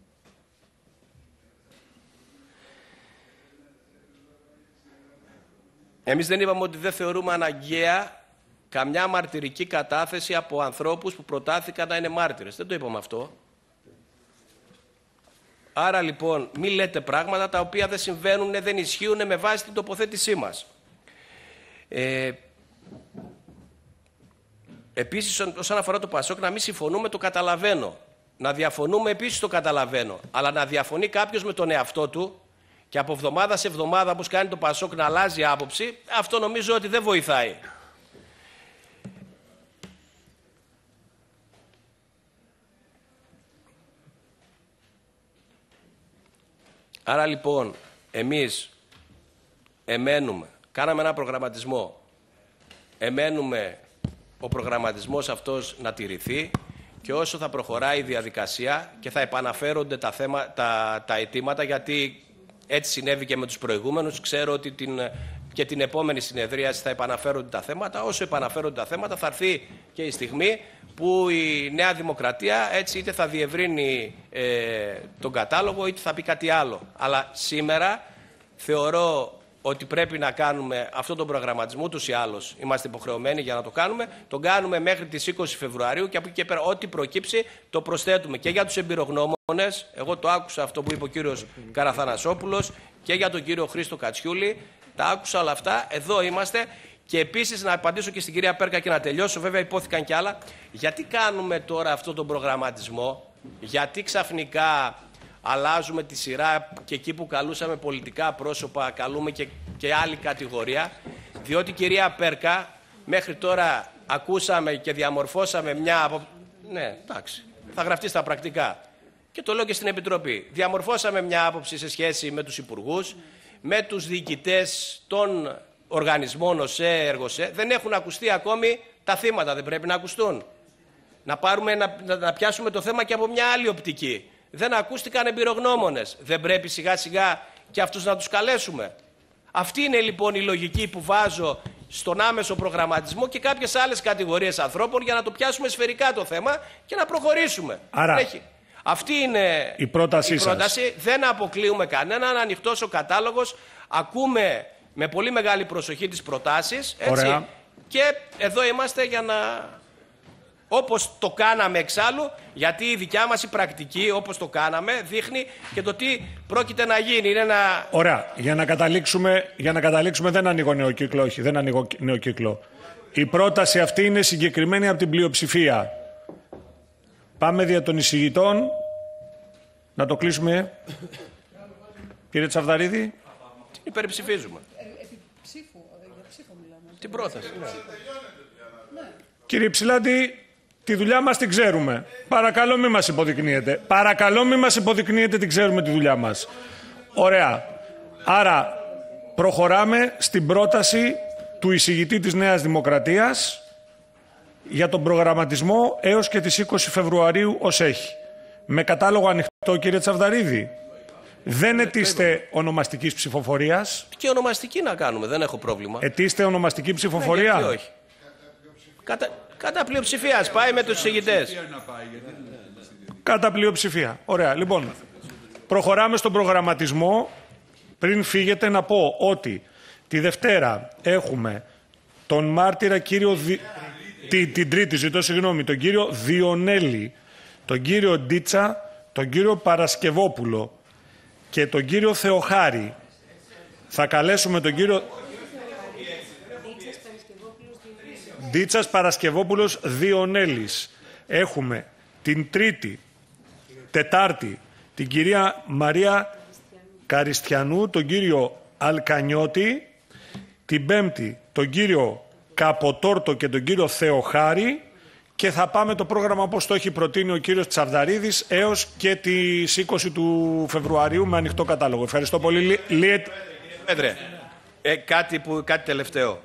Εμείς δεν είπαμε ότι δεν θεωρούμε αναγκαία καμιά μαρτυρική κατάθεση από ανθρώπους που προτάθηκαν να είναι μάρτυρες. Δεν το είπαμε αυτό. Άρα λοιπόν μη λέτε πράγματα τα οποία δεν συμβαίνουν, δεν ισχύουν με βάση την τοποθέτησή μας. Ε, επίσης όσον αφορά το Πασόκ, να μην συμφωνούμε, το καταλαβαίνω. Να διαφωνούμε επίσης, το καταλαβαίνω. Αλλά να διαφωνεί κάποιος με τον εαυτό του και από εβδομάδα σε εβδομάδα, όπως κάνει το Πασόκ, να αλλάζει άποψη, αυτό νομίζω ότι δεν βοηθάει. Άρα λοιπόν, εμείς εμένουμε, κάναμε ένα προγραμματισμό, εμένουμε ο προγραμματισμός αυτός να τηρηθεί και όσο θα προχωράει η διαδικασία και θα επαναφέρονται τα, θέμα, τα, τα αιτήματα, γιατί έτσι συνέβη και με τους προηγούμενους, ξέρω ότι την, και την επόμενη συνεδρίαση θα επαναφέρονται τα θέματα. Όσο επαναφέρονται τα θέματα θα έρθει και η στιγμή που η Νέα Δημοκρατία έτσι είτε θα διευρύνει ε, τον κατάλογο είτε θα πει κάτι άλλο. Αλλά σήμερα θεωρώ ότι πρέπει να κάνουμε αυτόν τον προγραμματισμό, ούτως ή άλλως είμαστε υποχρεωμένοι για να το κάνουμε. Τον κάνουμε μέχρι τις είκοσι Φεβρουαρίου και από εκεί και πέρα ό,τι προκύψει το προσθέτουμε και για τους εμπειρογνώμονες. Εγώ το άκουσα αυτό που είπε ο κύριος Καραθανασόπουλος και για τον κύριο Χρήστο Κατσιούλη. Τα άκουσα όλα αυτά. Εδώ είμαστε. Και επίσης να απαντήσω και στην κυρία Πέρκα και να τελειώσω. Βέβαια υπόθηκαν κι άλλα. Γιατί κάνουμε τώρα αυτόν τον προγραμματισμό, γιατί ξαφνικά αλλάζουμε τη σειρά και εκεί που καλούσαμε πολιτικά πρόσωπα καλούμε και, και άλλη κατηγορία. Διότι κυρία Πέρκα, μέχρι τώρα ακούσαμε και διαμορφώσαμε μια... απο... Ναι, εντάξει, θα γραφτεί στα πρακτικά. Και το λέω και στην Επιτροπή. Διαμορφώσαμε μια άποψη σε σχέση με τους υπουργούς, με τους διοικητές των οργανισμών ΟΣΕ, ΕΡΓΟΣΕ. Δεν έχουν ακουστεί ακόμη τα θύματα, δεν πρέπει να ακουστούν. Να, πάρουμε, να, να, να πιάσουμε το θέμα και από μια άλλη οπτική. Δεν ακούστηκαν εμπειρογνώμονες. Δεν πρέπει σιγά σιγά και αυτούς να τους καλέσουμε. Αυτή είναι λοιπόν η λογική που βάζω στον άμεσο προγραμματισμό και κάποιες άλλες κατηγορίες ανθρώπων για να το πιάσουμε σφαιρικά το θέμα και να προχωρήσουμε. Άρα, Έχει. Αυτή είναι η πρότασή, η πρόταση. Σας. Δεν αποκλείουμε κανέναν, ανοιχτός ο κατάλογος. Ακούμε με πολύ μεγάλη προσοχή τις προτάσεις. Έτσι. Και εδώ είμαστε για να... Όπως το κάναμε εξάλλου, γιατί η δικιά μας η πρακτική, όπως το κάναμε, δείχνει και το τι πρόκειται να γίνει. Είναι ένα... Ωραία. Για να καταλήξουμε, για να καταλήξουμε δεν ανοίγω νέο κύκλο, όχι, δεν ανοίγω νέο κύκλο. Η πρόταση αυτή είναι συγκεκριμένη από την πλειοψηφία. Πάμε δια των εισηγητών. Να το κλείσουμε. Κύριε Τσαβδαρίδη. Την υπερψηφίζουμε. Την πρόταση. Κύριε Ψηλάντη, τη δουλειά μας την ξέρουμε. Παρακαλώ μην μας υποδεικνύετε. Παρακαλώ μην μας υποδεικνύετε, την ξέρουμε τη δουλειά μας. Ωραία. Άρα προχωράμε στην πρόταση του εισηγητή της Νέας Δημοκρατίας για τον προγραμματισμό έως και τις είκοσι Φεβρουαρίου ως έχει. Με κατάλογο ανοιχτό, κύριε Τσαβδαρίδη. Δεν αιτήστε ονομαστικής ψηφοφορίας. Και ονομαστική να κάνουμε, δεν έχω πρόβλημα. Αιτήστε ονομαστική ψηφοφορία. Ναι, όχι. Κατά, κατά πλειοψηφία, πάει με τους εισηγητές. Κατά πλειοψηφία. Ωραία. Λοιπόν, προχωράμε στον προγραμματισμό. Πριν φύγετε να πω ότι τη Δευτέρα έχουμε τον μάρτυρα κύριο... Δη... Την, την Τρίτη, ζητώ συγγνώμη, τον κύριο Διονέλη, τον κύριο Ντίτσα, τον κύριο Παρασκευόπουλο και τον κύριο Θεοχάρη. Θα καλέσουμε τον κύριο... Ντίτσας, Παρασκευόπουλος, Διονέλης. Έχουμε την Τρίτη, Τετάρτη, την κυρία Μαρία Καριστιανού, τον κύριο Αλκανιώτη, την Πέμπτη, τον κύριο Καποτόρτο και τον κύριο Θεοχάρη και θα πάμε το πρόγραμμα όπως το έχει προτείνει ο κύριος Τσαβδαρίδης έως και τις είκοσι του Φεβρουαρίου με ανοιχτό κατάλογο. Ευχαριστώ πολύ. Λιετ... Πέτρε, ε, κάτι, που, κάτι τελευταίο.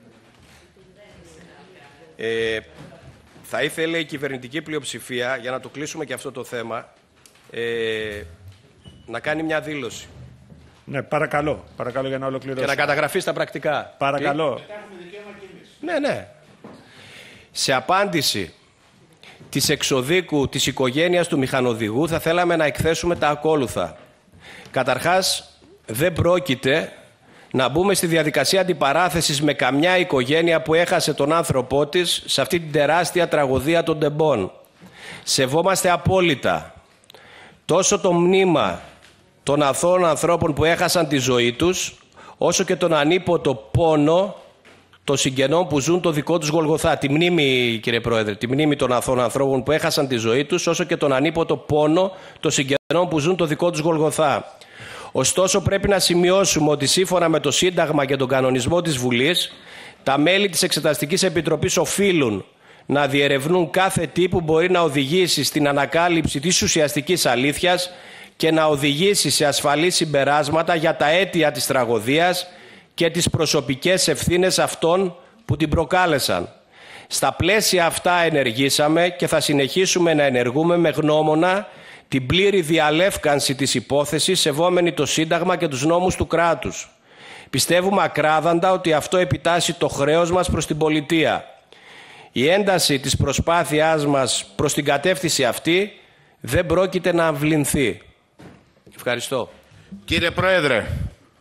Ε, θα ήθελε η κυβερνητική πλειοψηφία, για να το κλείσουμε και αυτό το θέμα, ε, να κάνει μια δήλωση. Ναι, παρακαλώ. Παρακαλώ για να ολοκληρώσουμε. Και να καταγραφεί στα πρακτικά. Παρακαλώ. Ναι, ναι. Σε απάντηση της εξοδίκου της οικογένειας του μηχανοδηγού θα θέλαμε να εκθέσουμε τα ακόλουθα. Καταρχάς, δεν πρόκειται να μπούμε στη διαδικασία αντιπαράθεσης με καμιά οικογένεια που έχασε τον άνθρωπό της σε αυτή την τεράστια τραγωδία των τεμπών. Σεβόμαστε απόλυτα τόσο το μνήμα των αθώων ανθρώπων που έχασαν τη ζωή τους, όσο και τον ανίποτο πόνο των συγγενών που ζουν το δικό τους Γολγοθά. Τη μνήμη, κύριε Πρόεδρε, τη μνήμη των αθώων ανθρώπων που έχασαν τη ζωή τους, όσο και τον ανίποτο πόνο των συγγενών που ζουν το δικό τους Γολγοθά. Ωστόσο, πρέπει να σημειώσουμε ότι σύμφωνα με το Σύνταγμα και τον κανονισμό της Βουλής, τα μέλη της Εξεταστικής Επιτροπής οφείλουν να διερευνούν κάθε τι που μπορεί να οδηγήσει στην ανακάλυψη της ουσιαστικής αλήθειας και να οδηγήσει σε ασφαλή συμπεράσματα για τα αίτια της τραγωδίας και τις προσωπικές ευθύνες αυτών που την προκάλεσαν. Στα πλαίσια αυτά ενεργήσαμε και θα συνεχίσουμε να ενεργούμε με γνώμονα την πλήρη διαλεύκανση της υπόθεσης, σεβόμενη το Σύνταγμα και τους νόμους του κράτους. Πιστεύουμε ακράδαντα ότι αυτό επιτάσσει το χρέος μας προς την πολιτεία. Η ένταση της προσπάθειάς μας προς την κατεύθυνση αυτή δεν πρόκειται να αμβληνθεί. Ευχαριστώ. Κύριε Πρόεδρε,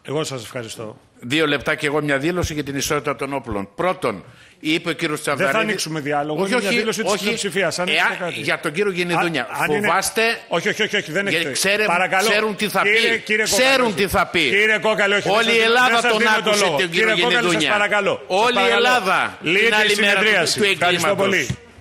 Εγώ σας ευχαριστώ. Δύο λεπτά και εγώ μια δήλωση για την ισότητα των όπλων. Πρώτον, είπε ο κύριος Τσαβδαρίδης... Δεν θα ανοίξουμε διάλογο, όχι, είναι όχι, μια δήλωση της πλειοψηφίας. Για τον κύριο Γενιδούνια, φοβάστε... Είναι... Όχι, όχι, όχι, όχι, δεν έχετε. Ξέρε... Παρακαλώ. Ξέρουν τι θα πει. Κύριε, κύριε Ξέρουν τι θα πει. Κύριε Κόκαλη, όχι. Όλη η Ελλάδα τον άκουσε τον κύριο Γενιδούνια. Όλη η Ελλάδα την άλλη μέρα του εγκλήματος.